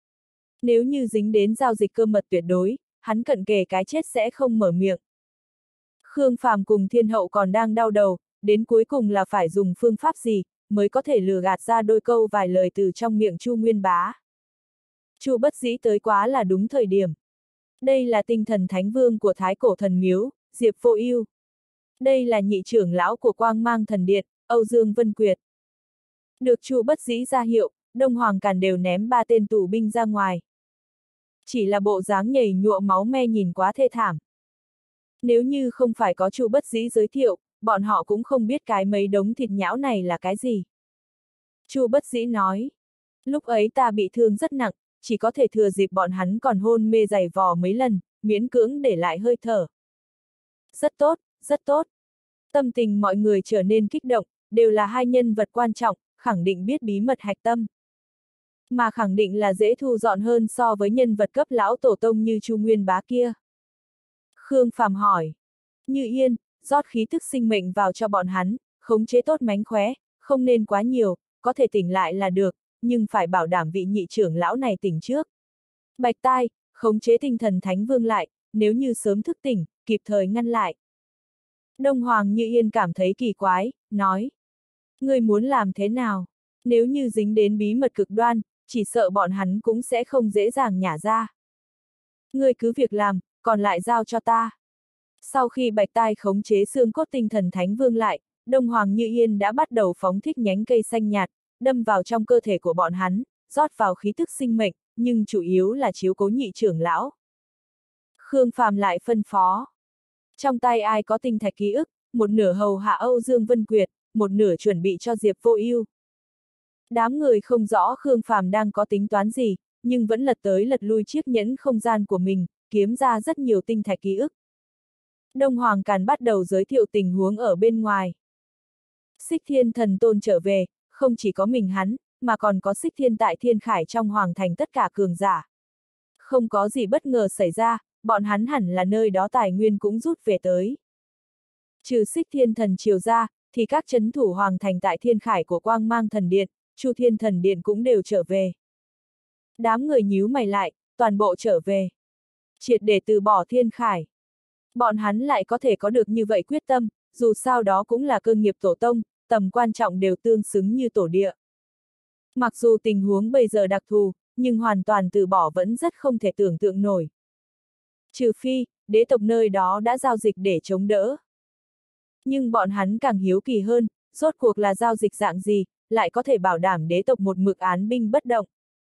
Speaker 1: Nếu như dính đến giao dịch cơ mật tuyệt đối, hắn cận kề cái chết sẽ không mở miệng. Khương Phàm cùng Thiên hậu còn đang đau đầu, đến cuối cùng là phải dùng phương pháp gì, mới có thể lừa gạt ra đôi câu vài lời từ trong miệng Chu Nguyên Bá. Chu Bất Dĩ tới quá là đúng thời điểm. Đây là tinh thần thánh vương của Thái Cổ Thần Miếu, Diệp Vô Ưu. Đây là nhị trưởng lão của Quang Mang Thần Điện, Âu Dương Vân Quyệt. Được Chu Bất Dĩ ra hiệu, Đông Hoàng Càn đều ném 3 tên tù binh ra ngoài. Chỉ là bộ dáng nhầy nhụa máu me nhìn quá thê thảm. Nếu như không phải có Chu Bất Dĩ giới thiệu, bọn họ cũng không biết cái mấy đống thịt nhão này là cái gì. Chu Bất Dĩ nói, lúc ấy ta bị thương rất nặng, chỉ có thể thừa dịp bọn hắn còn hôn mê giày vò mấy lần, miễn cưỡng để lại hơi thở. Rất tốt, rất tốt. Tâm tình mọi người trở nên kích động, đều là hai nhân vật quan trọng, khẳng định biết bí mật hạch tâm. Mà khẳng định là dễ thu dọn hơn so với nhân vật cấp lão tổ tông như Chu Nguyên Bá kia. Khương Phàm hỏi. Như Yên, rót khí thức sinh mệnh vào cho bọn hắn, khống chế tốt mánh khóe, không nên quá nhiều, có thể tỉnh lại là được, nhưng phải bảo đảm vị nhị trưởng lão này tỉnh trước. Bạch Tai, khống chế tinh thần thánh vương lại, nếu như sớm thức tỉnh, kịp thời ngăn lại. Đông Hoàng Như Yên cảm thấy kỳ quái, nói. Ngươi muốn làm thế nào? Nếu như dính đến bí mật cực đoan, chỉ sợ bọn hắn cũng sẽ không dễ dàng nhả ra. Ngươi cứ việc làm, còn lại giao cho ta. Sau khi Bạch Tai khống chế xương cốt tinh thần thánh vương lại, Đông Hoàng Như Yên đã bắt đầu phóng thích nhánh cây xanh nhạt, đâm vào trong cơ thể của bọn hắn, rót vào khí tức sinh mệnh, nhưng chủ yếu là chiếu cố nhị trưởng lão. Khương Phàm lại phân phó. Trong tay ai có tinh thạch ký ức, một nửa hầu hạ Âu Dương Vân Quyệt, một nửa chuẩn bị cho Diệp Vô Ưu. Đám người không rõ Khương Phàm đang có tính toán gì, nhưng vẫn lật tới lật lui chiếc nhẫn không gian của mình, kiếm ra rất nhiều tinh thạch ký ức. Đông Hoàng Càn bắt đầu giới thiệu tình huống ở bên ngoài. Xích Thiên Thần Tôn trở về, không chỉ có mình hắn, mà còn có Xích Thiên tại Thiên Khải trong Hoàng Thành tất cả cường giả. Không có gì bất ngờ xảy ra, bọn hắn hẳn là nơi đó tài nguyên cũng rút về tới. Trừ Xích Thiên Thần triều ra, thì các trấn thủ Hoàng Thành tại Thiên Khải của Quang Mang Thần Điện, Chu Thiên Thần Điện cũng đều trở về. Đám người nhíu mày lại, toàn bộ trở về. Triệt để từ bỏ Thiên Khải. Bọn hắn lại có thể có được như vậy quyết tâm, dù sao đó cũng là cơ nghiệp tổ tông, tầm quan trọng đều tương xứng như tổ địa. Mặc dù tình huống bây giờ đặc thù, nhưng hoàn toàn từ bỏ vẫn rất không thể tưởng tượng nổi. Trừ phi, đế tộc nơi đó đã giao dịch để chống đỡ. Nhưng bọn hắn càng hiếu kỳ hơn, rốt cuộc là giao dịch dạng gì, lại có thể bảo đảm đế tộc một mực án binh bất động.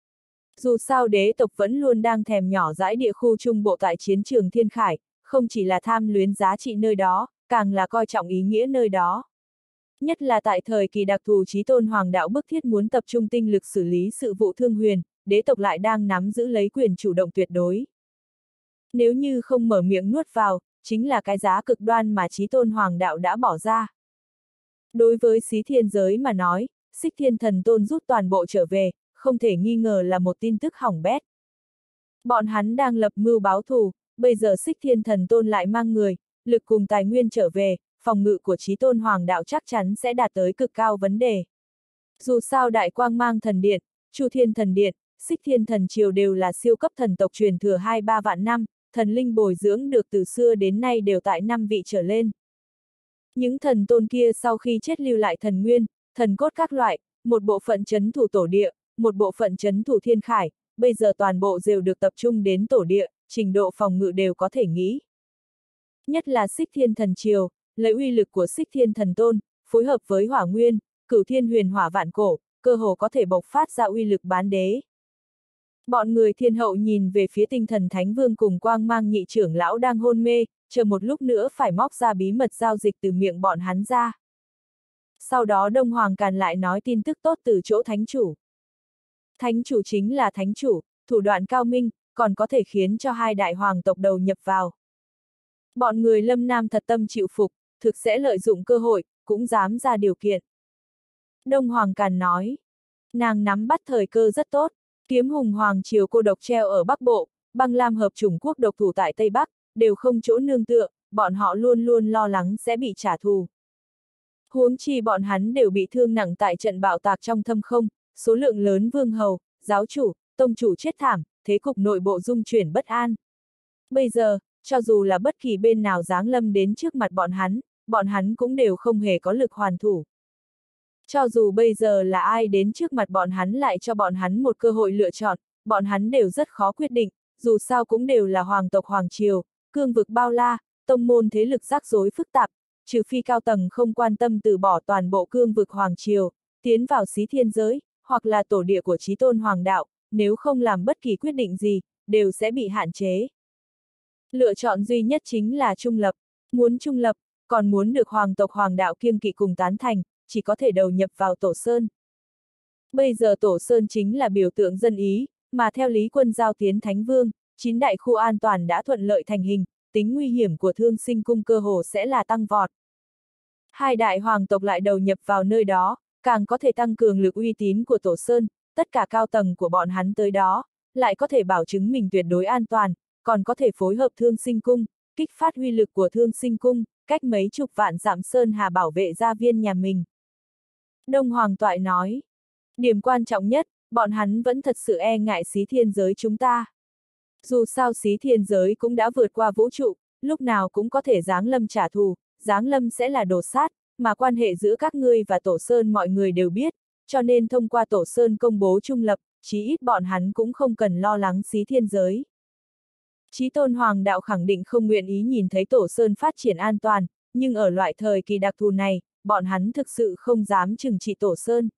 Speaker 1: Dù sao đế tộc vẫn luôn đang thèm nhỏ dãi địa khu trung bộ tại chiến trường Thiên Khải, không chỉ là tham luyến giá trị nơi đó, càng là coi trọng ý nghĩa nơi đó. Nhất là tại thời kỳ đặc thù Chí Tôn Hoàng đạo bức thiết muốn tập trung tinh lực xử lý sự vụ thương huyền, đế tộc lại đang nắm giữ lấy quyền chủ động tuyệt đối. Nếu như không mở miệng nuốt vào, chính là cái giá cực đoan mà Chí Tôn Hoàng đạo đã bỏ ra. Đối với Xí Thiên giới mà nói, Xích Thiên Thần Tôn rút toàn bộ trở về, không thể nghi ngờ là một tin tức hỏng bét. Bọn hắn đang lập mưu báo thù, bây giờ Xích Thiên Thần Tôn lại mang người, lực cùng tài nguyên trở về, phòng ngự của Chí Tôn Hoàng đạo chắc chắn sẽ đạt tới cực cao vấn đề. Dù sao Đại Quang Mang Thần Điện, Chu Thiên Thần Điện, Xích Thiên Thần Triều đều là siêu cấp thần tộc truyền thừa 2-3 vạn năm, thần linh bồi dưỡng được từ xưa đến nay đều tại 5 vị trở lên. Những thần tôn kia sau khi chết lưu lại thần nguyên, thần cốt các loại, một bộ phận trấn thủ tổ địa, một bộ phận trấn thủ Thiên Khải, bây giờ toàn bộ đều được tập trung đến tổ địa, trình độ phòng ngự đều có thể nghĩ. Nhất là Xích Thiên Thần Triều, lấy uy lực của Xích Thiên Thần Tôn, phối hợp với Hỏa Nguyên, Cửu Thiên Huyền Hỏa vạn cổ, cơ hồ có thể bộc phát ra uy lực bán đế. Bọn người Thiên Hậu nhìn về phía Tinh Thần Thánh Vương cùng Quang Mang nhị trưởng lão đang hôn mê, chờ một lúc nữa phải móc ra bí mật giao dịch từ miệng bọn hắn ra. Sau đó Đông Hoàng Càn lại nói tin tức tốt từ chỗ Thánh Chủ. Thánh Chủ chính là Thánh Chủ, thủ đoạn cao minh, còn có thể khiến cho 2 đại hoàng tộc đầu nhập vào. Bọn người Lâm Nam thật tâm chịu phục, thực sẽ lợi dụng cơ hội, cũng dám ra điều kiện. Đông Hoàng Càn nói, nàng nắm bắt thời cơ rất tốt, Kiếm Hùng Hoàng Triều cô độc treo ở Bắc Bộ, Băng Lam hợp chủng quốc độc thủ tại Tây Bắc, đều không chỗ nương tựa, bọn họ luôn luôn lo lắng sẽ bị trả thù. Huống chi bọn hắn đều bị thương nặng tại trận bạo tạc trong thâm không, số lượng lớn vương hầu, giáo chủ, tông chủ chết thảm, thế cục nội bộ dung chuyển bất an. Bây giờ, cho dù là bất kỳ bên nào giáng lâm đến trước mặt bọn hắn cũng đều không hề có lực hoàn thủ. Cho dù bây giờ là ai đến trước mặt bọn hắn lại cho bọn hắn một cơ hội lựa chọn, bọn hắn đều rất khó quyết định, dù sao cũng đều là hoàng tộc hoàng triều, cương vực bao la, tông môn thế lực rắc rối phức tạp, trừ phi cao tầng không quan tâm từ bỏ toàn bộ cương vực hoàng triều, tiến vào xí thiên giới, hoặc là tổ địa của chí tôn hoàng đạo, nếu không làm bất kỳ quyết định gì, đều sẽ bị hạn chế. Lựa chọn duy nhất chính là trung lập, muốn trung lập, còn muốn được hoàng tộc hoàng đạo kiêng kỵ cùng tán thành, chỉ có thể đầu nhập vào Tổ Sơn. Bây giờ Tổ Sơn chính là biểu tượng dân ý, mà theo Lý Quân giao tiến Thánh Vương, 9 đại khu an toàn đã thuận lợi thành hình, tính nguy hiểm của Thương Sinh Cung cơ hồ sẽ là tăng vọt. Hai đại hoàng tộc lại đầu nhập vào nơi đó, càng có thể tăng cường lực uy tín của Tổ Sơn, tất cả cao tầng của bọn hắn tới đó, lại có thể bảo chứng mình tuyệt đối an toàn, còn có thể phối hợp Thương Sinh Cung, kích phát uy lực của Thương Sinh Cung, cách mấy chục vạn dặm sơn hà bảo vệ gia viên nhà mình. Đông Hoàng Toại nói, điểm quan trọng nhất, bọn hắn vẫn thật sự e ngại xí thiên giới chúng ta. Dù sao xí thiên giới cũng đã vượt qua vũ trụ, lúc nào cũng có thể giáng lâm trả thù, giáng lâm sẽ là đổ sát, mà quan hệ giữa các ngươi và Tổ Sơn mọi người đều biết, cho nên thông qua Tổ Sơn công bố trung lập, chí ít bọn hắn cũng không cần lo lắng xí thiên giới. Chí tôn hoàng đạo khẳng định không nguyện ý nhìn thấy Tổ Sơn phát triển an toàn, nhưng ở loại thời kỳ đặc thù này, bọn hắn thực sự không dám trừng trị Tổ Sơn.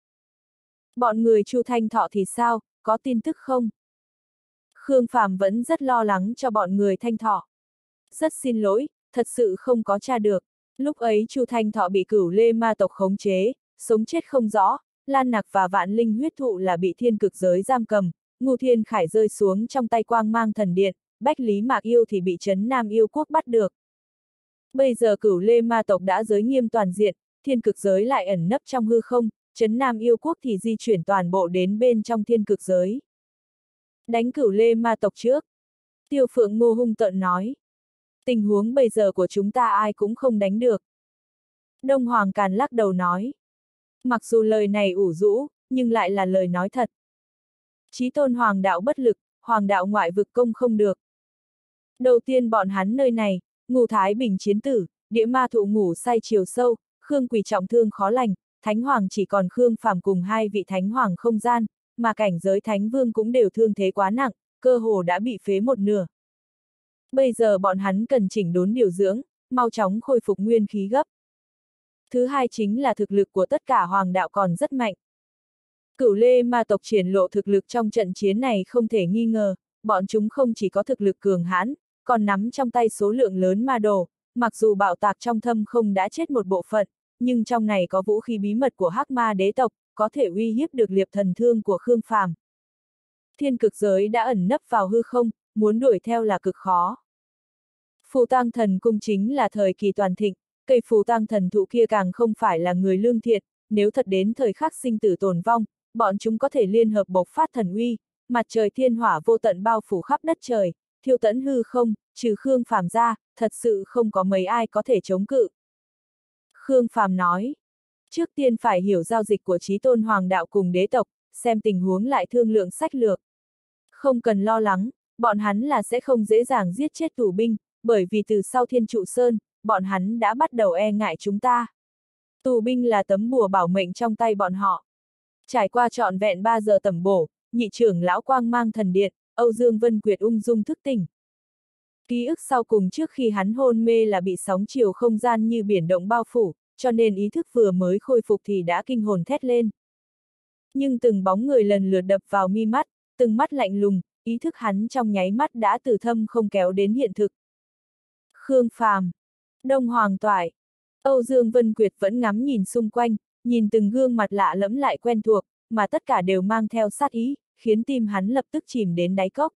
Speaker 1: Bọn người Chu Thanh Thọ thì sao, có tin tức không? Khương Phàm vẫn rất lo lắng cho bọn người Thanh Thọ. Rất xin lỗi, thật sự không có tra được. Lúc ấy Chu Thanh Thọ bị Cửu Lê ma tộc khống chế, sống chết không rõ, Lan Nặc và Vạn Linh huyết thụ là bị thiên cực giới giam cầm, Ngưu Thiên Khải rơi xuống trong tay Quang Mang Thần Điện, Bách Lý Mạc Yêu thì bị Trấn Nam Yêu Quốc bắt được. Bây giờ Cửu Lê ma tộc đã giới nghiêm toàn diện, thiên cực giới lại ẩn nấp trong hư không, Trấn Nam Yêu Quốc thì di chuyển toàn bộ đến bên trong thiên cực giới. Đánh Cửu Lê ma tộc trước. Tiêu Phượng Ngô hung tợn nói. Tình huống bây giờ của chúng ta ai cũng không đánh được. Đông Hoàng Càn lắc đầu nói. Mặc dù lời này ủ rũ, nhưng lại là lời nói thật. Chí tôn hoàng đạo bất lực, hoàng đạo ngoại vực công không được. Đầu tiên bọn hắn nơi này, Ngũ Thái Bình chiến tử, Địa Ma Thụ ngủ say chiều sâu, Khương Quỳ trọng thương khó lành, Thánh Hoàng chỉ còn Khương Phàm cùng hai vị Thánh Hoàng không gian, mà cảnh giới Thánh Vương cũng đều thương thế quá nặng, cơ hồ đã bị phế một nửa. Bây giờ bọn hắn cần chỉnh đốn điều dưỡng, mau chóng khôi phục nguyên khí gấp. Thứ hai chính là thực lực của tất cả hoàng đạo còn rất mạnh. Cửu Lê ma tộc triển lộ thực lực trong trận chiến này không thể nghi ngờ, bọn chúng không chỉ có thực lực cường hãn, còn nắm trong tay số lượng lớn ma đồ, mặc dù bạo tạc trong thâm không đã chết một bộ phận, nhưng trong này có vũ khí bí mật của Hắc Ma đế tộc, có thể uy hiếp được liệp thần thương của Khương Phàm. Thiên cực giới đã ẩn nấp vào hư không, muốn đuổi theo là cực khó. Phù Tang Thần Cung chính là thời kỳ toàn thịnh, cây Phù Tang Thần thụ kia càng không phải là người lương thiện, nếu thật đến thời khắc sinh tử tồn vong, bọn chúng có thể liên hợp bộc phát thần uy, mặt trời thiên hỏa vô tận bao phủ khắp đất trời, thiêu tẫn hư không, trừ Khương Phàm ra, thật sự không có mấy ai có thể chống cự. Khương Phàm nói, trước tiên phải hiểu giao dịch của Chí Tôn Hoàng đạo cùng đế tộc, xem tình huống lại thương lượng sách lược. Không cần lo lắng, bọn hắn là sẽ không dễ dàng giết chết tù binh, bởi vì từ sau Thiên Trụ Sơn, bọn hắn đã bắt đầu e ngại chúng ta. Tù binh là tấm bùa bảo mệnh trong tay bọn họ. Trải qua trọn vẹn 3 giờ tẩm bổ, nhị trưởng lão Quang Mang Thần Điện, Âu Dương Vân Quyệt ung dung thức tỉnh. Ký ức sau cùng trước khi hắn hôn mê là bị sóng chiều không gian như biển động bao phủ, cho nên ý thức vừa mới khôi phục thì đã kinh hồn thét lên. Nhưng từng bóng người lần lượt đập vào mi mắt, từng mắt lạnh lùng, ý thức hắn trong nháy mắt đã từ thâm không kéo đến hiện thực. Khương Phàm, Đông Hoàng Toại, Âu Dương Vân Quyệt vẫn ngắm nhìn xung quanh, nhìn từng gương mặt lạ lẫm lại quen thuộc, mà tất cả đều mang theo sát ý, khiến tim hắn lập tức chìm đến đáy cốc.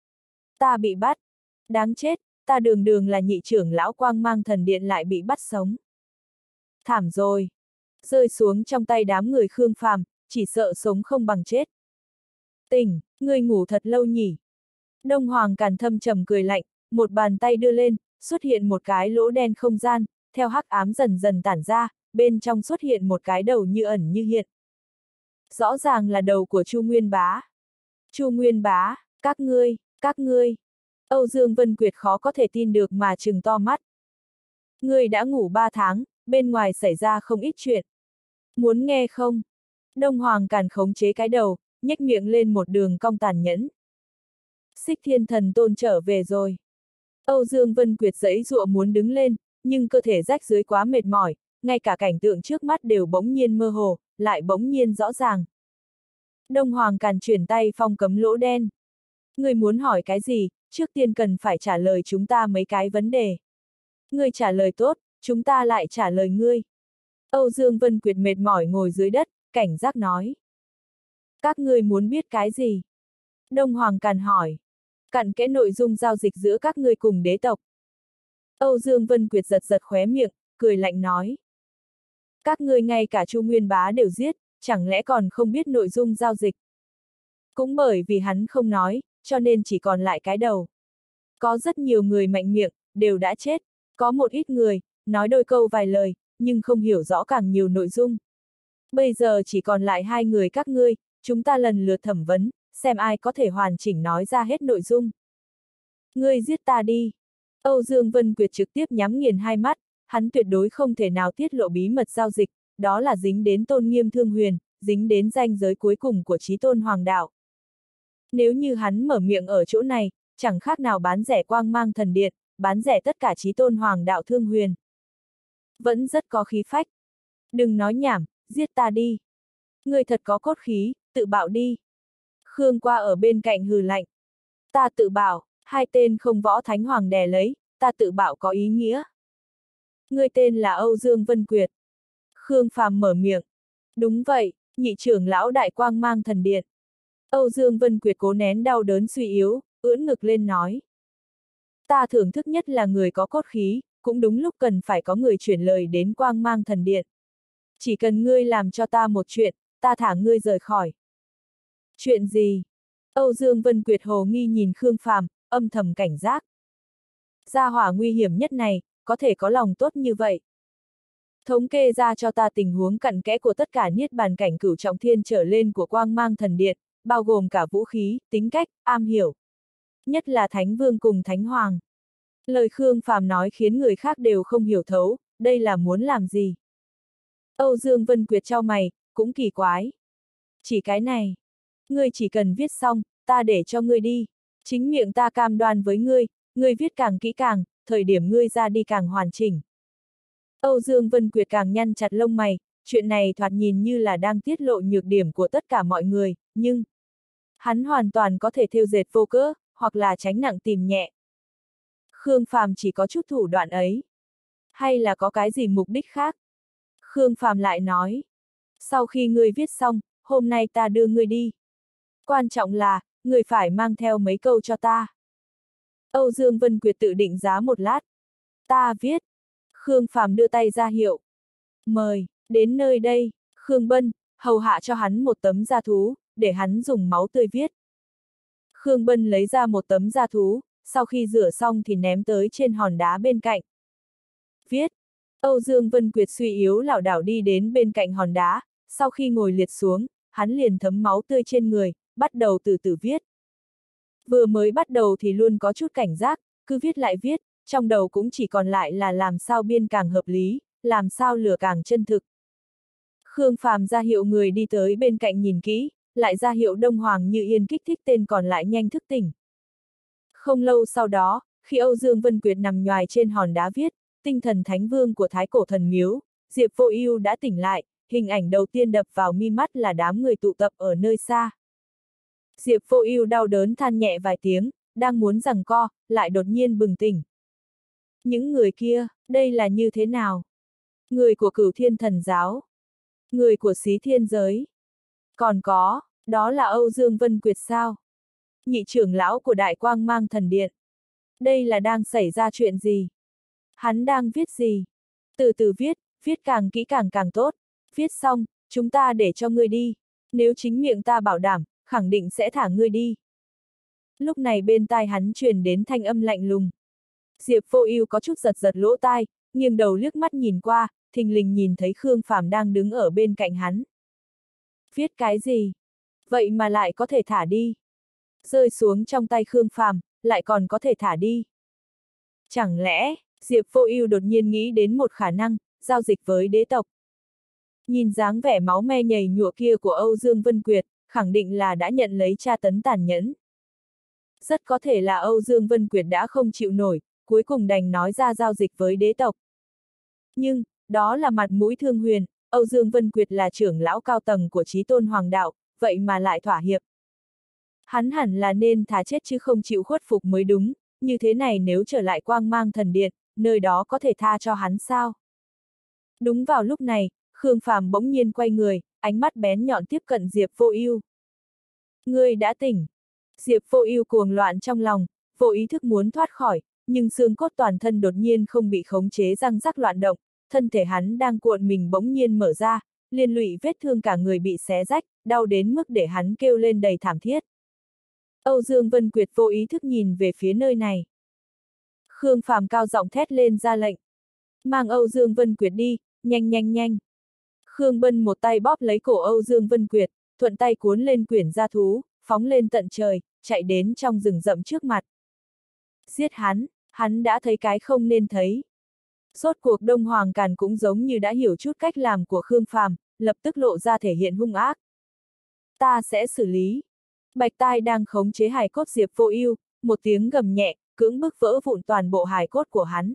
Speaker 1: Ta bị bắt. Đáng chết, ta đường đường là nhị trưởng lão Quang Mang Thần Điện lại bị bắt sống. Thảm rồi. Rơi xuống trong tay đám người Khương Phàm, chỉ sợ sống không bằng chết. Tỉnh, ngươi ngủ thật lâu nhỉ. Đông Hoàng Càn thâm trầm cười lạnh, một bàn tay đưa lên, xuất hiện một cái lỗ đen không gian, theo hắc ám dần dần tản ra, bên trong xuất hiện một cái đầu như ẩn như hiện. Rõ ràng là đầu của Chu Nguyên Bá. Chu Nguyên Bá, các ngươi. Âu Dương Vân Quyệt khó có thể tin được mà trừng to mắt. Ngươi đã ngủ 3 tháng, bên ngoài xảy ra không ít chuyện. Muốn nghe không? Đông Hoàng Càn khống chế cái đầu, nhếch miệng lên một đường cong tàn nhẫn. Xích Thiên Thần Tôn trở về rồi. Âu Dương Vân Quyệt giãy giụa muốn đứng lên, nhưng cơ thể rách dưới quá mệt mỏi, ngay cả cảnh tượng trước mắt đều bỗng nhiên mơ hồ, lại bỗng nhiên rõ ràng. Đông Hoàng Càn chuyển tay phong cấm lỗ đen. Người muốn hỏi cái gì, trước tiên cần phải trả lời chúng ta mấy cái vấn đề. Người trả lời tốt, chúng ta lại trả lời ngươi. Âu Dương Vân Quyệt mệt mỏi ngồi dưới đất, cảnh giác nói. Các ngươi muốn biết cái gì? Đông Hoàng Càn hỏi. Cặn kẽ nội dung giao dịch giữa các ngươi cùng đế tộc. Âu Dương Vân Quyệt giật giật khóe miệng, cười lạnh nói. Các ngươi ngay cả Chu Nguyên Bá đều giết, chẳng lẽ còn không biết nội dung giao dịch? Cũng bởi vì hắn không nói, cho nên chỉ còn lại cái đầu. Có rất nhiều người mạnh miệng, đều đã chết. Có một ít người, nói đôi câu vài lời, nhưng không hiểu rõ càng nhiều nội dung. Bây giờ chỉ còn lại hai người các ngươi, chúng ta lần lượt thẩm vấn, xem ai có thể hoàn chỉnh nói ra hết nội dung. Ngươi giết ta đi. Âu Dương Vân Quyệt trực tiếp nhắm nghiền hai mắt, hắn tuyệt đối không thể nào tiết lộ bí mật giao dịch, đó là dính đến tôn nghiêm thương huyền, dính đến ranh giới cuối cùng của chí tôn hoàng đạo. Nếu như hắn mở miệng ở chỗ này, chẳng khác nào bán rẻ quang mang thần điện, bán rẻ tất cả chí tôn hoàng đạo thương huyền. Vẫn rất có khí phách. Đừng nói nhảm, giết ta đi. Người thật có cốt khí, tự bạo đi. Khương Qua ở bên cạnh hừ lạnh. Ta tự bạo, hai tên không võ thánh hoàng đè lấy, ta tự bạo có ý nghĩa. Người tên là Âu Dương Vân Quyệt. Khương Phàm mở miệng. Đúng vậy, nhị trưởng lão đại quang mang thần điện. Âu Dương Vân Quyệt cố nén đau đớn suy yếu, ưỡn ngực lên nói. Ta thưởng thức nhất là người có cốt khí, cũng đúng lúc cần phải có người chuyển lời đến quang mang thần điện. Chỉ cần ngươi làm cho ta một chuyện, ta thả ngươi rời khỏi. Chuyện gì? Âu Dương Vân Quyệt hồ nghi nhìn Khương Phàm, âm thầm cảnh giác. Gia hỏa nguy hiểm nhất này, có thể có lòng tốt như vậy. Thống kê ra cho ta tình huống cặn kẽ của tất cả niết bàn cảnh cửu trọng thiên trở lên của quang mang thần điện, bao gồm cả vũ khí, tính cách, am hiểu. Nhất là Thánh Vương cùng Thánh Hoàng. Lời Khương Phàm nói khiến người khác đều không hiểu thấu, đây là muốn làm gì. Âu Dương Vân Quyệt trao mày, cũng kỳ quái. Chỉ cái này. Ngươi chỉ cần viết xong, ta để cho ngươi đi. Chính miệng ta cam đoan với ngươi, ngươi viết càng kỹ càng, thời điểm ngươi ra đi càng hoàn chỉnh. Âu Dương Vân Quyệt càng nhăn chặt lông mày, chuyện này thoạt nhìn như là đang tiết lộ nhược điểm của tất cả mọi người, nhưng hắn hoàn toàn có thể thêu dệt vô cớ, hoặc là tránh nặng tìm nhẹ. Khương Phàm chỉ có chút thủ đoạn ấy. Hay là có cái gì mục đích khác? Khương Phàm lại nói. Sau khi ngươi viết xong, hôm nay ta đưa ngươi đi. Quan trọng là, ngươi phải mang theo mấy câu cho ta. Âu Dương Vân Quyệt tự định giá một lát. Ta viết. Khương Phàm đưa tay ra hiệu. Mời, đến nơi đây, Khương Bân, hầu hạ cho hắn một tấm da thú, để hắn dùng máu tươi viết. Khương Bân lấy ra một tấm da thú, sau khi rửa xong thì ném tới trên hòn đá bên cạnh. Viết. Âu Dương Vân Quyệt suy yếu lảo đảo đi đến bên cạnh hòn đá, sau khi ngồi liệt xuống, hắn liền thấm máu tươi trên người, bắt đầu từ từ viết. Vừa mới bắt đầu thì luôn có chút cảnh giác, cứ viết lại viết, trong đầu cũng chỉ còn lại là làm sao biên càng hợp lý, làm sao lửa càng chân thực. Khương Phàm ra hiệu người đi tới bên cạnh nhìn kỹ, lại ra hiệu Đông Hoàng Như Yên kích thích tên còn lại nhanh thức tỉnh. Không lâu sau đó, khi Âu Dương Vân Quyệt nằm nhoài trên hòn đá viết, tinh thần thánh vương của Thái Cổ Thần Miếu, Diệp Vô Ưu đã tỉnh lại, hình ảnh đầu tiên đập vào mi mắt là đám người tụ tập ở nơi xa. Diệp Vô Ưu đau đớn than nhẹ vài tiếng, đang muốn giằng co, lại đột nhiên bừng tỉnh. Những người kia, đây là như thế nào? Người của Cửu Thiên Thần Giáo, người của Xí Thiên Giới, còn có, đó là Âu Dương Vân Quyệt sao? Nhị trưởng lão của Đại Quang Mang Thần Điện. Đây là đang xảy ra chuyện gì? Hắn đang viết gì? Từ từ viết, viết càng kỹ càng tốt. Viết xong, chúng ta để cho ngươi đi. Nếu chính miệng ta bảo đảm, khẳng định sẽ thả ngươi đi. Lúc này bên tai hắn truyền đến thanh âm lạnh lùng. Diệp Vô Ưu có chút giật giật lỗ tai, nghiêng đầu liếc mắt nhìn qua, thình lình nhìn thấy Khương Phàm đang đứng ở bên cạnh hắn. Viết cái gì? Vậy mà lại có thể thả đi. Rơi xuống trong tay Khương Phàm, lại còn có thể thả đi. Chẳng lẽ, Diệp Vô Ưu đột nhiên nghĩ đến một khả năng, giao dịch với đế tộc. Nhìn dáng vẻ máu me nhầy nhụa kia của Âu Dương Vân Quyệt, khẳng định là đã nhận lấy tra tấn tàn nhẫn. Rất có thể là Âu Dương Vân Quyệt đã không chịu nổi, cuối cùng đành nói ra giao dịch với đế tộc. Nhưng, đó là mặt mũi Thương Huyền, Âu Dương Vân Quyệt là trưởng lão cao tầng của Chí Tôn Hoàng đạo, vậy mà lại thỏa hiệp. Hắn hẳn là nên thà chết chứ không chịu khuất phục mới đúng, như thế này nếu trở lại Quang Mang Thần Điện, nơi đó có thể tha cho hắn sao? Đúng vào lúc này, Khương Phàm bỗng nhiên quay người, ánh mắt bén nhọn tiếp cận Diệp Vô Ưu. Ngươi đã tỉnh. Diệp Vô Ưu cuồng loạn trong lòng, vô ý thức muốn thoát khỏi, nhưng xương cốt toàn thân đột nhiên không bị khống chế răng rắc loạn động, thân thể hắn đang cuộn mình bỗng nhiên mở ra, liên lụy vết thương cả người bị xé rách, đau đến mức để hắn kêu lên đầy thảm thiết. Âu Dương Vân Quyệt vô ý thức nhìn về phía nơi này. Khương Phàm cao giọng thét lên ra lệnh. Mang Âu Dương Vân Quyệt đi, nhanh nhanh nhanh. Khương Bân một tay bóp lấy cổ Âu Dương Vân Quyệt, thuận tay cuốn lên quyển gia thú, phóng lên tận trời, chạy đến trong rừng rậm trước mặt. Giết hắn đã thấy cái không nên thấy. Rốt cuộc Đông Hoàng Càn cũng giống như đã hiểu chút cách làm của Khương Phàm, lập tức lộ ra thể hiện hung ác. Ta sẽ xử lý. Bạch Tai đang khống chế hài cốt Diệp Vô Ưu, một tiếng gầm nhẹ, cưỡng bức vỡ vụn toàn bộ hài cốt của hắn.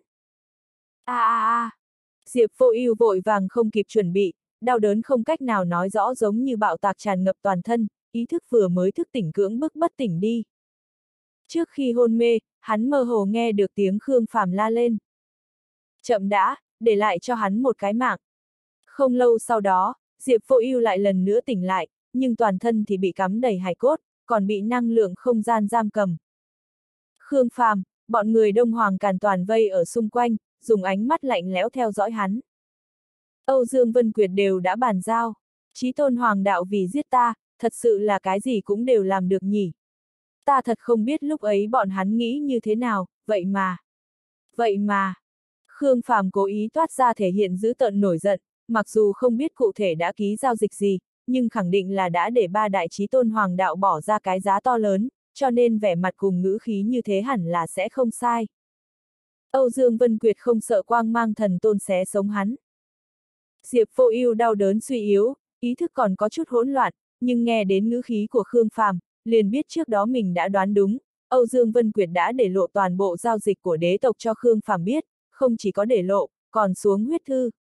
Speaker 1: Diệp Vô Ưu vội vàng không kịp chuẩn bị, đau đớn không cách nào nói rõ giống như bạo tạc tràn ngập toàn thân, ý thức vừa mới thức tỉnh cưỡng bức bất tỉnh đi. Trước khi hôn mê, hắn mơ hồ nghe được tiếng Khương Phàm la lên. Chậm đã, để lại cho hắn một cái mạng. Không lâu sau đó, Diệp Vô Ưu lại lần nữa tỉnh lại, nhưng toàn thân thì bị cắm đầy hài cốt, còn bị năng lượng không gian giam cầm. Khương Phàm, bọn người Đông Hoàng Càn toàn vây ở xung quanh, dùng ánh mắt lạnh lẽo theo dõi hắn. Âu Dương Vân Quyệt đều đã bàn giao, Chí Tôn Hoàng đạo vì giết ta, thật sự là cái gì cũng đều làm được nhỉ. Ta thật không biết lúc ấy bọn hắn nghĩ như thế nào, vậy mà. Khương Phàm cố ý toát ra thể hiện dữ tợn nổi giận, mặc dù không biết cụ thể đã ký giao dịch gì, nhưng khẳng định là đã để ba đại Chí Tôn Hoàng đạo bỏ ra cái giá to lớn, cho nên vẻ mặt cùng ngữ khí như thế hẳn là sẽ không sai. Âu Dương Vân Quyệt không sợ Quang Mang Thần Tôn xé sống hắn. Diệp Vô Ưu đau đớn suy yếu, ý thức còn có chút hỗn loạn, nhưng nghe đến ngữ khí của Khương Phàm, liền biết trước đó mình đã đoán đúng, Âu Dương Vân Quyệt đã để lộ toàn bộ giao dịch của đế tộc cho Khương Phàm biết, không chỉ có để lộ, còn xuống huyết thư.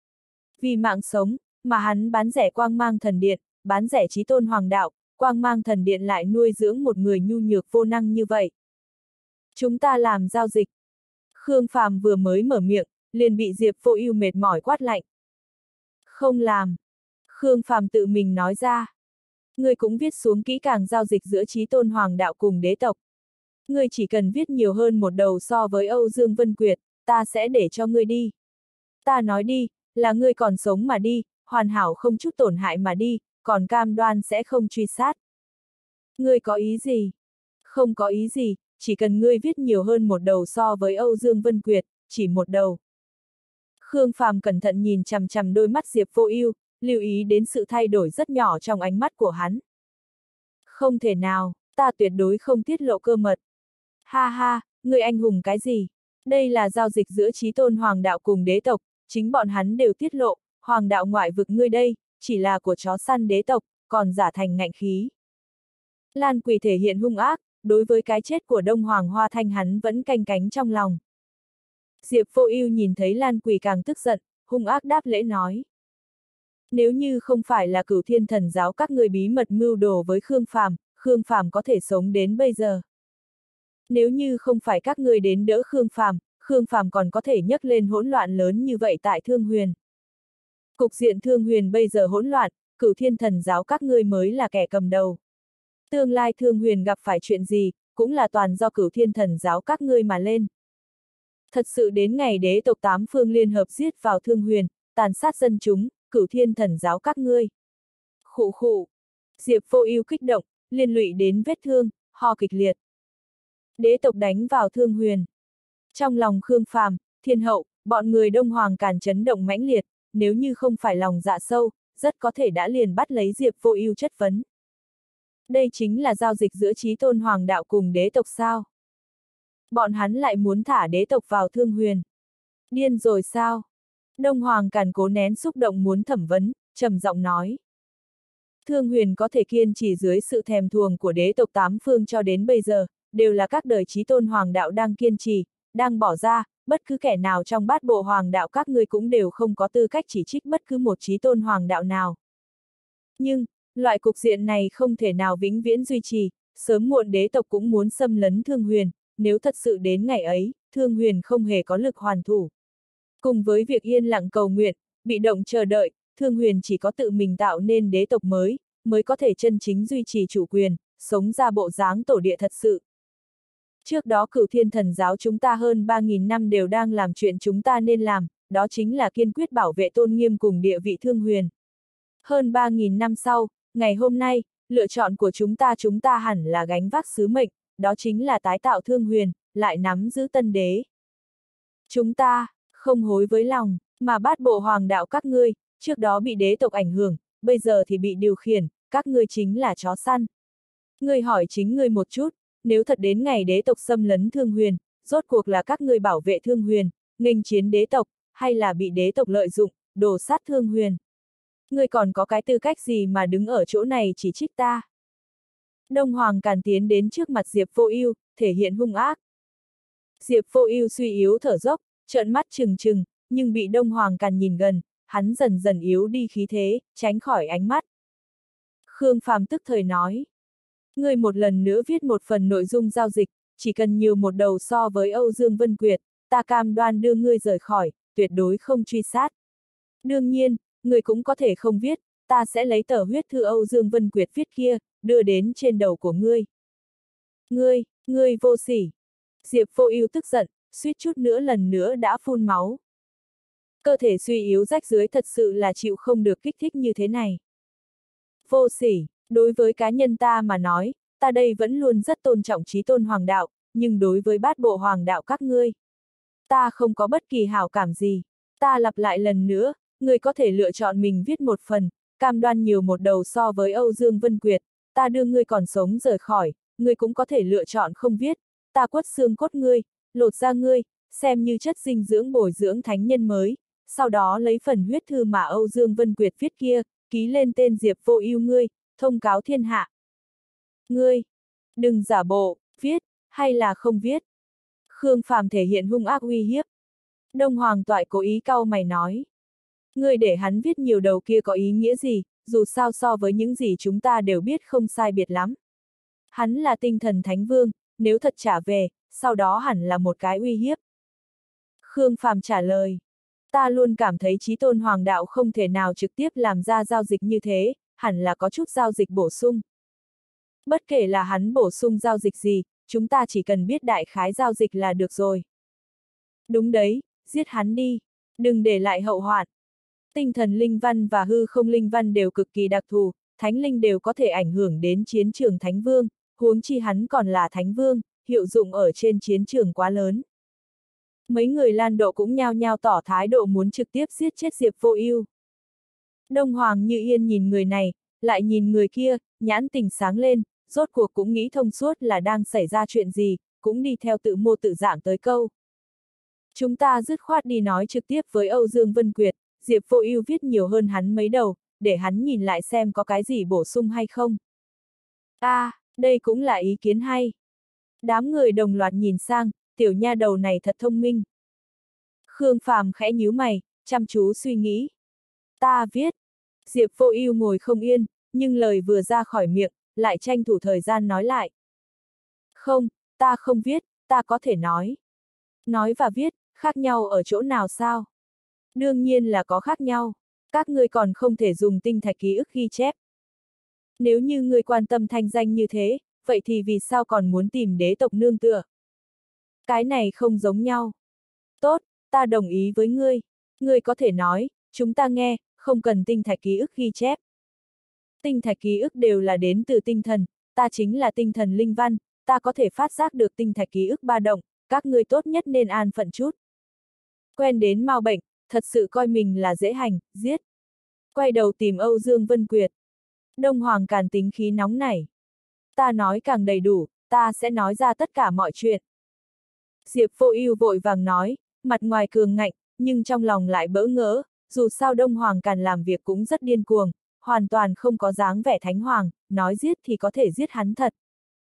Speaker 1: Vì mạng sống, mà hắn bán rẻ Quang Mang Thần Điện, bán rẻ Chí Tôn Hoàng đạo, Quang Mang Thần Điện lại nuôi dưỡng một người nhu nhược vô năng như vậy. Chúng ta làm giao dịch. Khương Phàm vừa mới mở miệng, liền bị Diệp Vô Ưu mệt mỏi quát lạnh. Không làm. Khương Phàm tự mình nói ra. Ngươi cũng viết xuống kỹ càng giao dịch giữa Chí Tôn Hoàng đạo cùng đế tộc. Ngươi chỉ cần viết nhiều hơn một đầu so với Âu Dương Vân Quyệt, ta sẽ để cho ngươi đi. Ta nói đi, là ngươi còn sống mà đi, hoàn hảo không chút tổn hại mà đi, còn cam đoan sẽ không truy sát. Ngươi có ý gì? Không có ý gì, chỉ cần ngươi viết nhiều hơn một đầu so với Âu Dương Vân Quyệt, chỉ một đầu. Khương Phàm cẩn thận nhìn chằm chằm đôi mắt Diệp Vô Ưu, lưu ý đến sự thay đổi rất nhỏ trong ánh mắt của hắn. Không thể nào, ta tuyệt đối không tiết lộ cơ mật. Ha ha, ngươi anh hùng cái gì? Đây là giao dịch giữa Chí Tôn Hoàng đạo cùng đế tộc, chính bọn hắn đều tiết lộ, Hoàng đạo ngoại vực ngươi đây, chỉ là của chó săn đế tộc, còn giả thành ngạnh khí. Lan Quỳ thể hiện hung ác, đối với cái chết của Đông Hoàng Hoa Thanh hắn vẫn canh cánh trong lòng. Diệp Vô Ưu nhìn thấy Lan Quỳ càng tức giận, hung ác đáp lễ nói. Nếu như không phải là Cửu Thiên Thần giáo các ngươi bí mật mưu đồ với Khương Phàm có thể sống đến bây giờ. Nếu như không phải các ngươi đến đỡ Khương Phàm còn có thể nhấc lên hỗn loạn lớn như vậy tại Thương Huyền. Cục diện Thương Huyền bây giờ hỗn loạn, Cửu Thiên Thần giáo các ngươi mới là kẻ cầm đầu. Tương lai Thương Huyền gặp phải chuyện gì, cũng là toàn do Cửu Thiên Thần giáo các ngươi mà lên. Thật sự đến ngày đế tộc 8 phương liên hợp giết vào Thương Huyền, tàn sát dân chúng, Cửu Thiên Thần giáo các ngươi. Khụ khụ. Diệp Vô Ưu kích động, liên lụy đến vết thương, ho kịch liệt. Đế tộc đánh vào Thương Huyền. Trong lòng Khương Phàm, Thiên Hậu, bọn người Đông Hoàng Càn chấn động mãnh liệt, nếu như không phải lòng dạ sâu, rất có thể đã liền bắt lấy Diệp Vô Ưu chất vấn. Đây chính là giao dịch giữa Chí Tôn Hoàng đạo cùng đế tộc sao? Bọn hắn lại muốn thả đế tộc vào Thương Huyền. Điên rồi sao? Đông Hoàng Càn cố nén xúc động muốn thẩm vấn, trầm giọng nói. Thương Huyền có thể kiên trì dưới sự thèm thuồng của đế tộc 8 phương cho đến bây giờ, đều là các đời chí tôn hoàng đạo đang kiên trì, đang bỏ ra, bất cứ kẻ nào trong bát bộ hoàng đạo các ngươi cũng đều không có tư cách chỉ trích bất cứ một chí tôn hoàng đạo nào. Nhưng, loại cục diện này không thể nào vĩnh viễn duy trì, sớm muộn đế tộc cũng muốn xâm lấn Thương Huyền, nếu thật sự đến ngày ấy, Thương Huyền không hề có lực hoàn thủ. Cùng với việc yên lặng cầu nguyện, bị động chờ đợi, Thương Huyền chỉ có tự mình tạo nên đế tộc mới có thể chân chính duy trì chủ quyền, sống ra bộ dáng tổ địa thật sự. Trước đó Cửu Thiên Thần giáo chúng ta hơn 3.000 năm đều đang làm chuyện chúng ta nên làm, đó chính là kiên quyết bảo vệ tôn nghiêm cùng địa vị Thương Huyền. Hơn 3.000 năm sau, ngày hôm nay, lựa chọn của chúng ta hẳn là gánh vác sứ mệnh, đó chính là tái tạo Thương Huyền, lại nắm giữ tân đế. Chúng ta, không hối với lòng, mà bát bộ hoàng đạo các ngươi, trước đó bị đế tộc ảnh hưởng, bây giờ thì bị điều khiển, các ngươi chính là chó săn. Ngươi hỏi chính ngươi một chút, nếu thật đến ngày đế tộc xâm lấn Thương Huyền, rốt cuộc là các ngươi bảo vệ Thương Huyền, nghênh chiến đế tộc, hay là bị đế tộc lợi dụng, đổ sát Thương Huyền? Ngươi còn có cái tư cách gì mà đứng ở chỗ này chỉ trích ta? Đông Hoàng Càn tiến đến trước mặt Diệp Vô Ưu, thể hiện hung ác. Diệp Vô Ưu suy yếu thở dốc, trợn mắt trừng trừng, nhưng bị Đông Hoàng Càn nhìn gần, hắn dần dần yếu đi khí thế, tránh khỏi ánh mắt. Khương Phàm tức thời nói, ngươi một lần nữa viết một phần nội dung giao dịch, chỉ cần nhiều một đầu so với Âu Dương Vân Quyệt, ta cam đoan đưa ngươi rời khỏi, tuyệt đối không truy sát. Đương nhiên, ngươi cũng có thể không viết, ta sẽ lấy tờ huyết thư Âu Dương Vân Quyệt viết kia, đưa đến trên đầu của ngươi. Ngươi vô sỉ. Diệp Vô Ưu tức giận, suýt chút nữa lần nữa đã phun máu. Cơ thể suy yếu rách rưới thật sự là chịu không được kích thích như thế này. Vô sỉ, đối với cá nhân ta mà nói, ta đây vẫn luôn rất tôn trọng chí tôn hoàng đạo, nhưng đối với bát bộ hoàng đạo các ngươi, ta không có bất kỳ hảo cảm gì. Ta lặp lại lần nữa, ngươi có thể lựa chọn mình viết một phần, cam đoan nhiều một đầu so với Âu Dương Vân Quyệt, ta đưa ngươi còn sống rời khỏi, ngươi cũng có thể lựa chọn không viết, ta quất xương cốt ngươi, lột da ngươi, xem như chất dinh dưỡng bồi dưỡng thánh nhân mới, sau đó lấy phần huyết thư mà Âu Dương Vân Quyệt viết kia, ký lên tên Diệp Vô Ưu ngươi, thông cáo thiên hạ. Ngươi, đừng giả bộ, viết, hay là không viết. Khương Phàm thể hiện hung ác uy hiếp. Đông Hoàng Toại cố ý cau mày nói. Ngươi để hắn viết nhiều đầu kia có ý nghĩa gì, dù sao so với những gì chúng ta đều biết không sai biệt lắm. Hắn là tinh thần thánh vương, nếu thật trả về, sau đó hẳn là một cái uy hiếp. Khương Phàm trả lời. Ta luôn cảm thấy chí tôn hoàng đạo không thể nào trực tiếp làm ra giao dịch như thế, hẳn là có chút giao dịch bổ sung. Bất kể là hắn bổ sung giao dịch gì, chúng ta chỉ cần biết đại khái giao dịch là được rồi. Đúng đấy, giết hắn đi, đừng để lại hậu hoạn. Tinh thần linh văn và hư không linh văn đều cực kỳ đặc thù, thánh linh đều có thể ảnh hưởng đến chiến trường thánh vương, huống chi hắn còn là thánh vương, hiệu dụng ở trên chiến trường quá lớn. Mấy người Lan Độ cũng nhao nhao tỏ thái độ muốn trực tiếp giết chết Diệp Vô Ưu. Đông Hoàng Như Yên nhìn người này, lại nhìn người kia, nhãn tình sáng lên, rốt cuộc cũng nghĩ thông suốt là đang xảy ra chuyện gì, cũng đi theo tự mô tự dạng tới câu. Chúng ta dứt khoát đi nói trực tiếp với Âu Dương Vân Quyệt, Diệp Vô Ưu viết nhiều hơn hắn mấy đầu, để hắn nhìn lại xem có cái gì bổ sung hay không. Đây cũng là ý kiến hay. Đám người đồng loạt nhìn sang, tiểu nha đầu này thật thông minh. Khương Phàm khẽ nhíu mày, chăm chú suy nghĩ. Ta viết. Diệp Vô Ưu ngồi không yên, nhưng lời vừa ra khỏi miệng, lại tranh thủ thời gian nói lại. Không, ta không viết, ta có thể nói. Nói và viết, khác nhau ở chỗ nào sao? Đương nhiên là có khác nhau. Các ngươi còn không thể dùng tinh thạch ký ức ghi chép. Nếu như ngươi quan tâm thanh danh như thế, vậy thì vì sao còn muốn tìm đế tộc nương tựa? Cái này không giống nhau. Tốt, ta đồng ý với ngươi. Ngươi có thể nói, chúng ta nghe, không cần tinh thạch ký ức ghi chép. Tinh thạch ký ức đều là đến từ tinh thần, ta chính là tinh thần linh văn, ta có thể phát giác được tinh thạch ký ức ba động, các ngươi tốt nhất nên an phận chút. Quen đến mau bệnh, thật sự coi mình là dễ hành, giết. Quay đầu tìm Âu Dương Vân Quyệt. Đông Hoàng Càn tính khí nóng nảy. Ta nói càng đầy đủ, ta sẽ nói ra tất cả mọi chuyện. Diệp Vô Ưu vội vàng nói, mặt ngoài cường ngạnh, nhưng trong lòng lại bỡ ngỡ, dù sao Đông Hoàng Càn làm việc cũng rất điên cuồng, hoàn toàn không có dáng vẻ thánh hoàng, nói giết thì có thể giết hắn thật.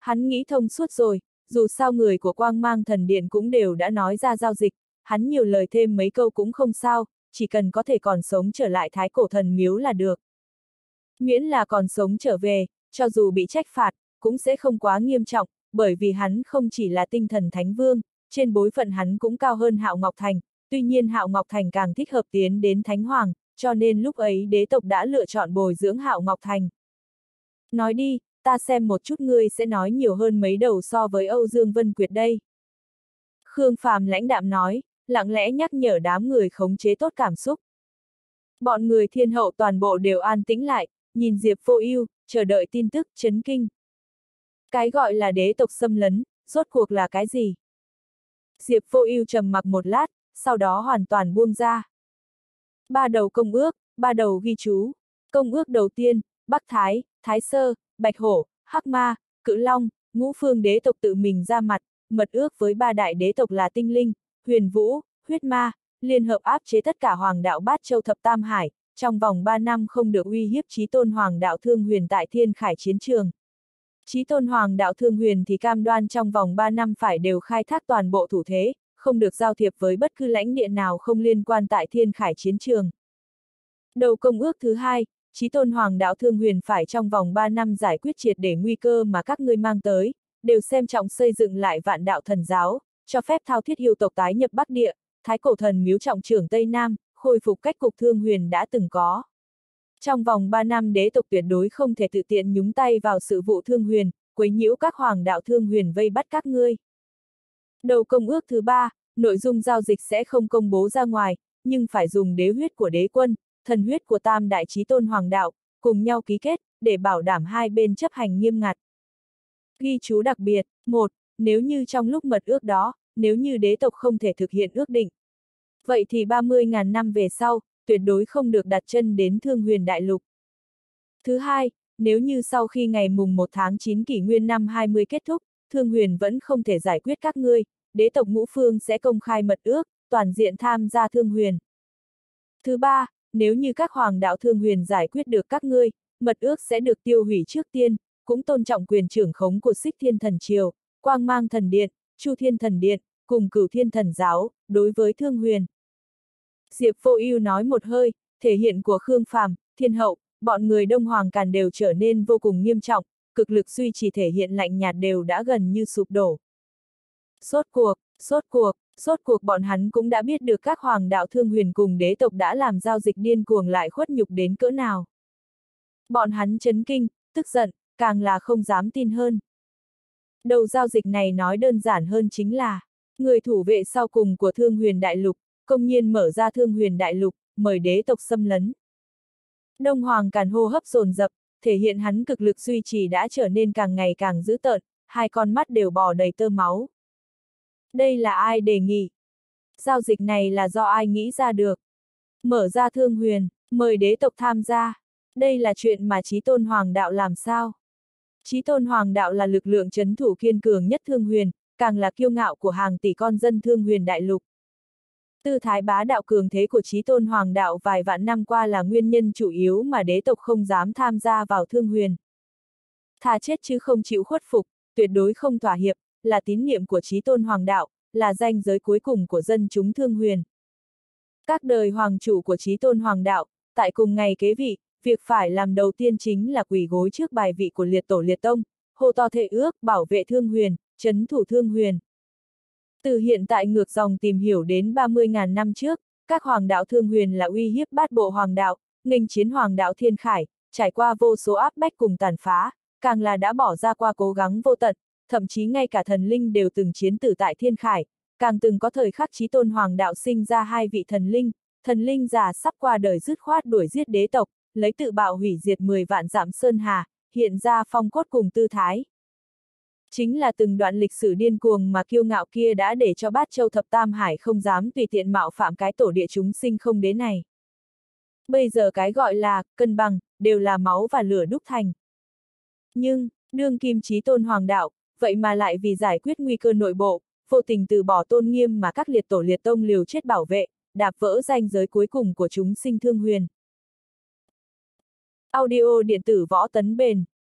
Speaker 1: Hắn nghĩ thông suốt rồi, dù sao người của Quang Mang Thần Điện cũng đều đã nói ra giao dịch, hắn nhiều lời thêm mấy câu cũng không sao, chỉ cần có thể còn sống trở lại Thái Cổ Thần Miếu là được. Miễn là còn sống trở về, cho dù bị trách phạt, cũng sẽ không quá nghiêm trọng, bởi vì hắn không chỉ là tinh thần thánh vương, trên bối phận hắn cũng cao hơn Hạo Ngọc Thành, tuy nhiên Hạo Ngọc Thành càng thích hợp tiến đến Thánh Hoàng, cho nên lúc ấy đế tộc đã lựa chọn bồi dưỡng Hạo Ngọc Thành. Nói đi, ta xem một chút ngươi sẽ nói nhiều hơn mấy đầu so với Âu Dương Vân Quyệt đây. Khương Phàm lãnh đạm nói, lặng lẽ nhắc nhở đám người khống chế tốt cảm xúc. Bọn người Thiên Hậu toàn bộ đều an tĩnh lại, nhìn Diệp Vô Ưu, chờ đợi tin tức chấn kinh. Cái gọi là đế tộc xâm lấn, rốt cuộc là cái gì? Diệp Vô Ưu trầm mặc một lát, sau đó hoàn toàn buông ra. 3 đầu công ước, 3 đầu ghi chú. Công ước đầu tiên, Bắc Thái, Thái Sơ, Bạch Hổ, Hắc Ma, Cự Long, Ngũ Phương đế tộc tự mình ra mặt, mật ước với 3 đại đế tộc là Tinh Linh, Huyền Vũ, Huyết Ma, liên hợp áp chế tất cả Hoàng đạo Bát Châu Thập Tam Hải, trong vòng 3 năm không được uy hiếp Chí Tôn Hoàng đạo Thương Huyền tại Thiên Khải chiến trường. Chí Tôn Hoàng đạo Thương Huyền thì cam đoan trong vòng 3 năm phải đều khai thác toàn bộ thủ thế, không được giao thiệp với bất cứ lãnh địa nào không liên quan tại Thiên Khải chiến trường. Đầu công ước thứ hai, Chí Tôn Hoàng đạo Thương Huyền phải trong vòng 3 năm giải quyết triệt để nguy cơ mà các ngươi mang tới, đều xem trọng xây dựng lại Vạn Đạo Thần Giáo, cho phép thao thiết yêu tộc tái nhập Bắc Địa, Thái Cổ Thần Miếu trọng trưởng Tây Nam, khôi phục cách cục Thương Huyền đã từng có. Trong vòng 3 năm đế tộc tuyệt đối không thể tự tiện nhúng tay vào sự vụ Thương Huyền, quấy nhiễu các Hoàng đạo Thương Huyền vây bắt các ngươi. Đầu công ước thứ ba, nội dung giao dịch sẽ không công bố ra ngoài, nhưng phải dùng đế huyết của đế quân, thần huyết của Tam Đại Chí Tôn Hoàng đạo, cùng nhau ký kết, để bảo đảm hai bên chấp hành nghiêm ngặt. Ghi chú đặc biệt, 1. Nếu như trong lúc mật ước đó, nếu như đế tộc không thể thực hiện ước định, vậy thì 30.000 năm về sau, tuyệt đối không được đặt chân đến Thương Huyền Đại Lục. Thứ hai, nếu như sau khi ngày mùng 1 tháng 9 kỷ nguyên năm 20 kết thúc, Thương Huyền vẫn không thể giải quyết các ngươi, đế tộc Ngũ Phương sẽ công khai mật ước, toàn diện tham gia Thương Huyền. Thứ ba, nếu như các Hoàng đạo Thương Huyền giải quyết được các ngươi, mật ước sẽ được tiêu hủy trước tiên, cũng tôn trọng quyền trưởng khống của Xích Thiên Thần Triều, Quang Mang Thần Điện, Chu Thiên Thần Điện, cùng Cửu Thiên Thần Giáo, đối với Thương Huyền. Diệp Vô Ưu nói một hơi, thể hiện của Khương Phàm, Thiên Hậu, bọn người Đông Hoàng Càn đều trở nên vô cùng nghiêm trọng, cực lực duy trì thể hiện lạnh nhạt đều đã gần như sụp đổ. Rốt cuộc bọn hắn cũng đã biết được các Hoàng đạo Thương Huyền cùng đế tộc đã làm giao dịch điên cuồng lại khuất nhục đến cỡ nào. Bọn hắn chấn kinh, tức giận, càng là không dám tin hơn. Đầu giao dịch này nói đơn giản hơn chính là, người thủ vệ sau cùng của Thương Huyền Đại Lục, công nhiên mở ra Thương Huyền Đại Lục, mời đế tộc xâm lấn. Đông Hoàng Càn hô hấp dồn dập, thể hiện hắn cực lực duy trì đã trở nên càng ngày càng dữ tợn, hai con mắt đều bò đầy tơ máu. Đây là ai đề nghị? Giao dịch này là do ai nghĩ ra được? Mở ra Thương Huyền, mời đế tộc tham gia. Đây là chuyện mà Chí Tôn Hoàng đạo làm sao? Chí Tôn Hoàng đạo là lực lượng trấn thủ kiên cường nhất Thương Huyền, càng là kiêu ngạo của hàng tỷ con dân Thương Huyền Đại Lục. Tư thái bá đạo cường thế của Chí Tôn Hoàng đạo vài vạn năm qua là nguyên nhân chủ yếu mà đế tộc không dám tham gia vào Thương Huyền. Thà chết chứ không chịu khuất phục, tuyệt đối không thỏa hiệp, là tín niệm của Chí Tôn Hoàng đạo, là ranh giới cuối cùng của dân chúng Thương Huyền. Các đời hoàng chủ của Chí Tôn Hoàng đạo, tại cùng ngày kế vị, việc phải làm đầu tiên chính là quỳ gối trước bài vị của liệt tổ liệt tông, hô to thệ ước bảo vệ Thương Huyền, trấn thủ Thương Huyền. Từ hiện tại ngược dòng tìm hiểu đến 30.000 năm trước, các Hoàng đạo Thương Huyền là uy hiếp bát bộ Hoàng đạo, nghênh chiến Hoàng đạo Thiên Khải, trải qua vô số áp bách cùng tàn phá, càng là đã bỏ ra qua cố gắng vô tận, thậm chí ngay cả thần linh đều từng chiến tử tại Thiên Khải, càng từng có thời khắc Chí Tôn Hoàng đạo sinh ra hai vị thần linh già sắp qua đời dứt khoát đuổi giết đế tộc, lấy tự bạo hủy diệt 10 vạn dặm sơn hà, hiện ra phong cốt cùng tư thái. Chính là từng đoạn lịch sử điên cuồng mà kiêu ngạo kia đã để cho Bát Châu Thập Tam Hải không dám tùy tiện mạo phạm cái tổ địa chúng sinh không đế này. Bây giờ cái gọi là cân bằng, đều là máu và lửa đúc thành. Nhưng, đương kim Chí Tôn Hoàng đạo, vậy mà lại vì giải quyết nguy cơ nội bộ, vô tình từ bỏ tôn nghiêm mà các liệt tổ liệt tông liều chết bảo vệ, đạp vỡ ranh giới cuối cùng của chúng sinh Thương Huyền. Audio điện tử Võ Tấn Bền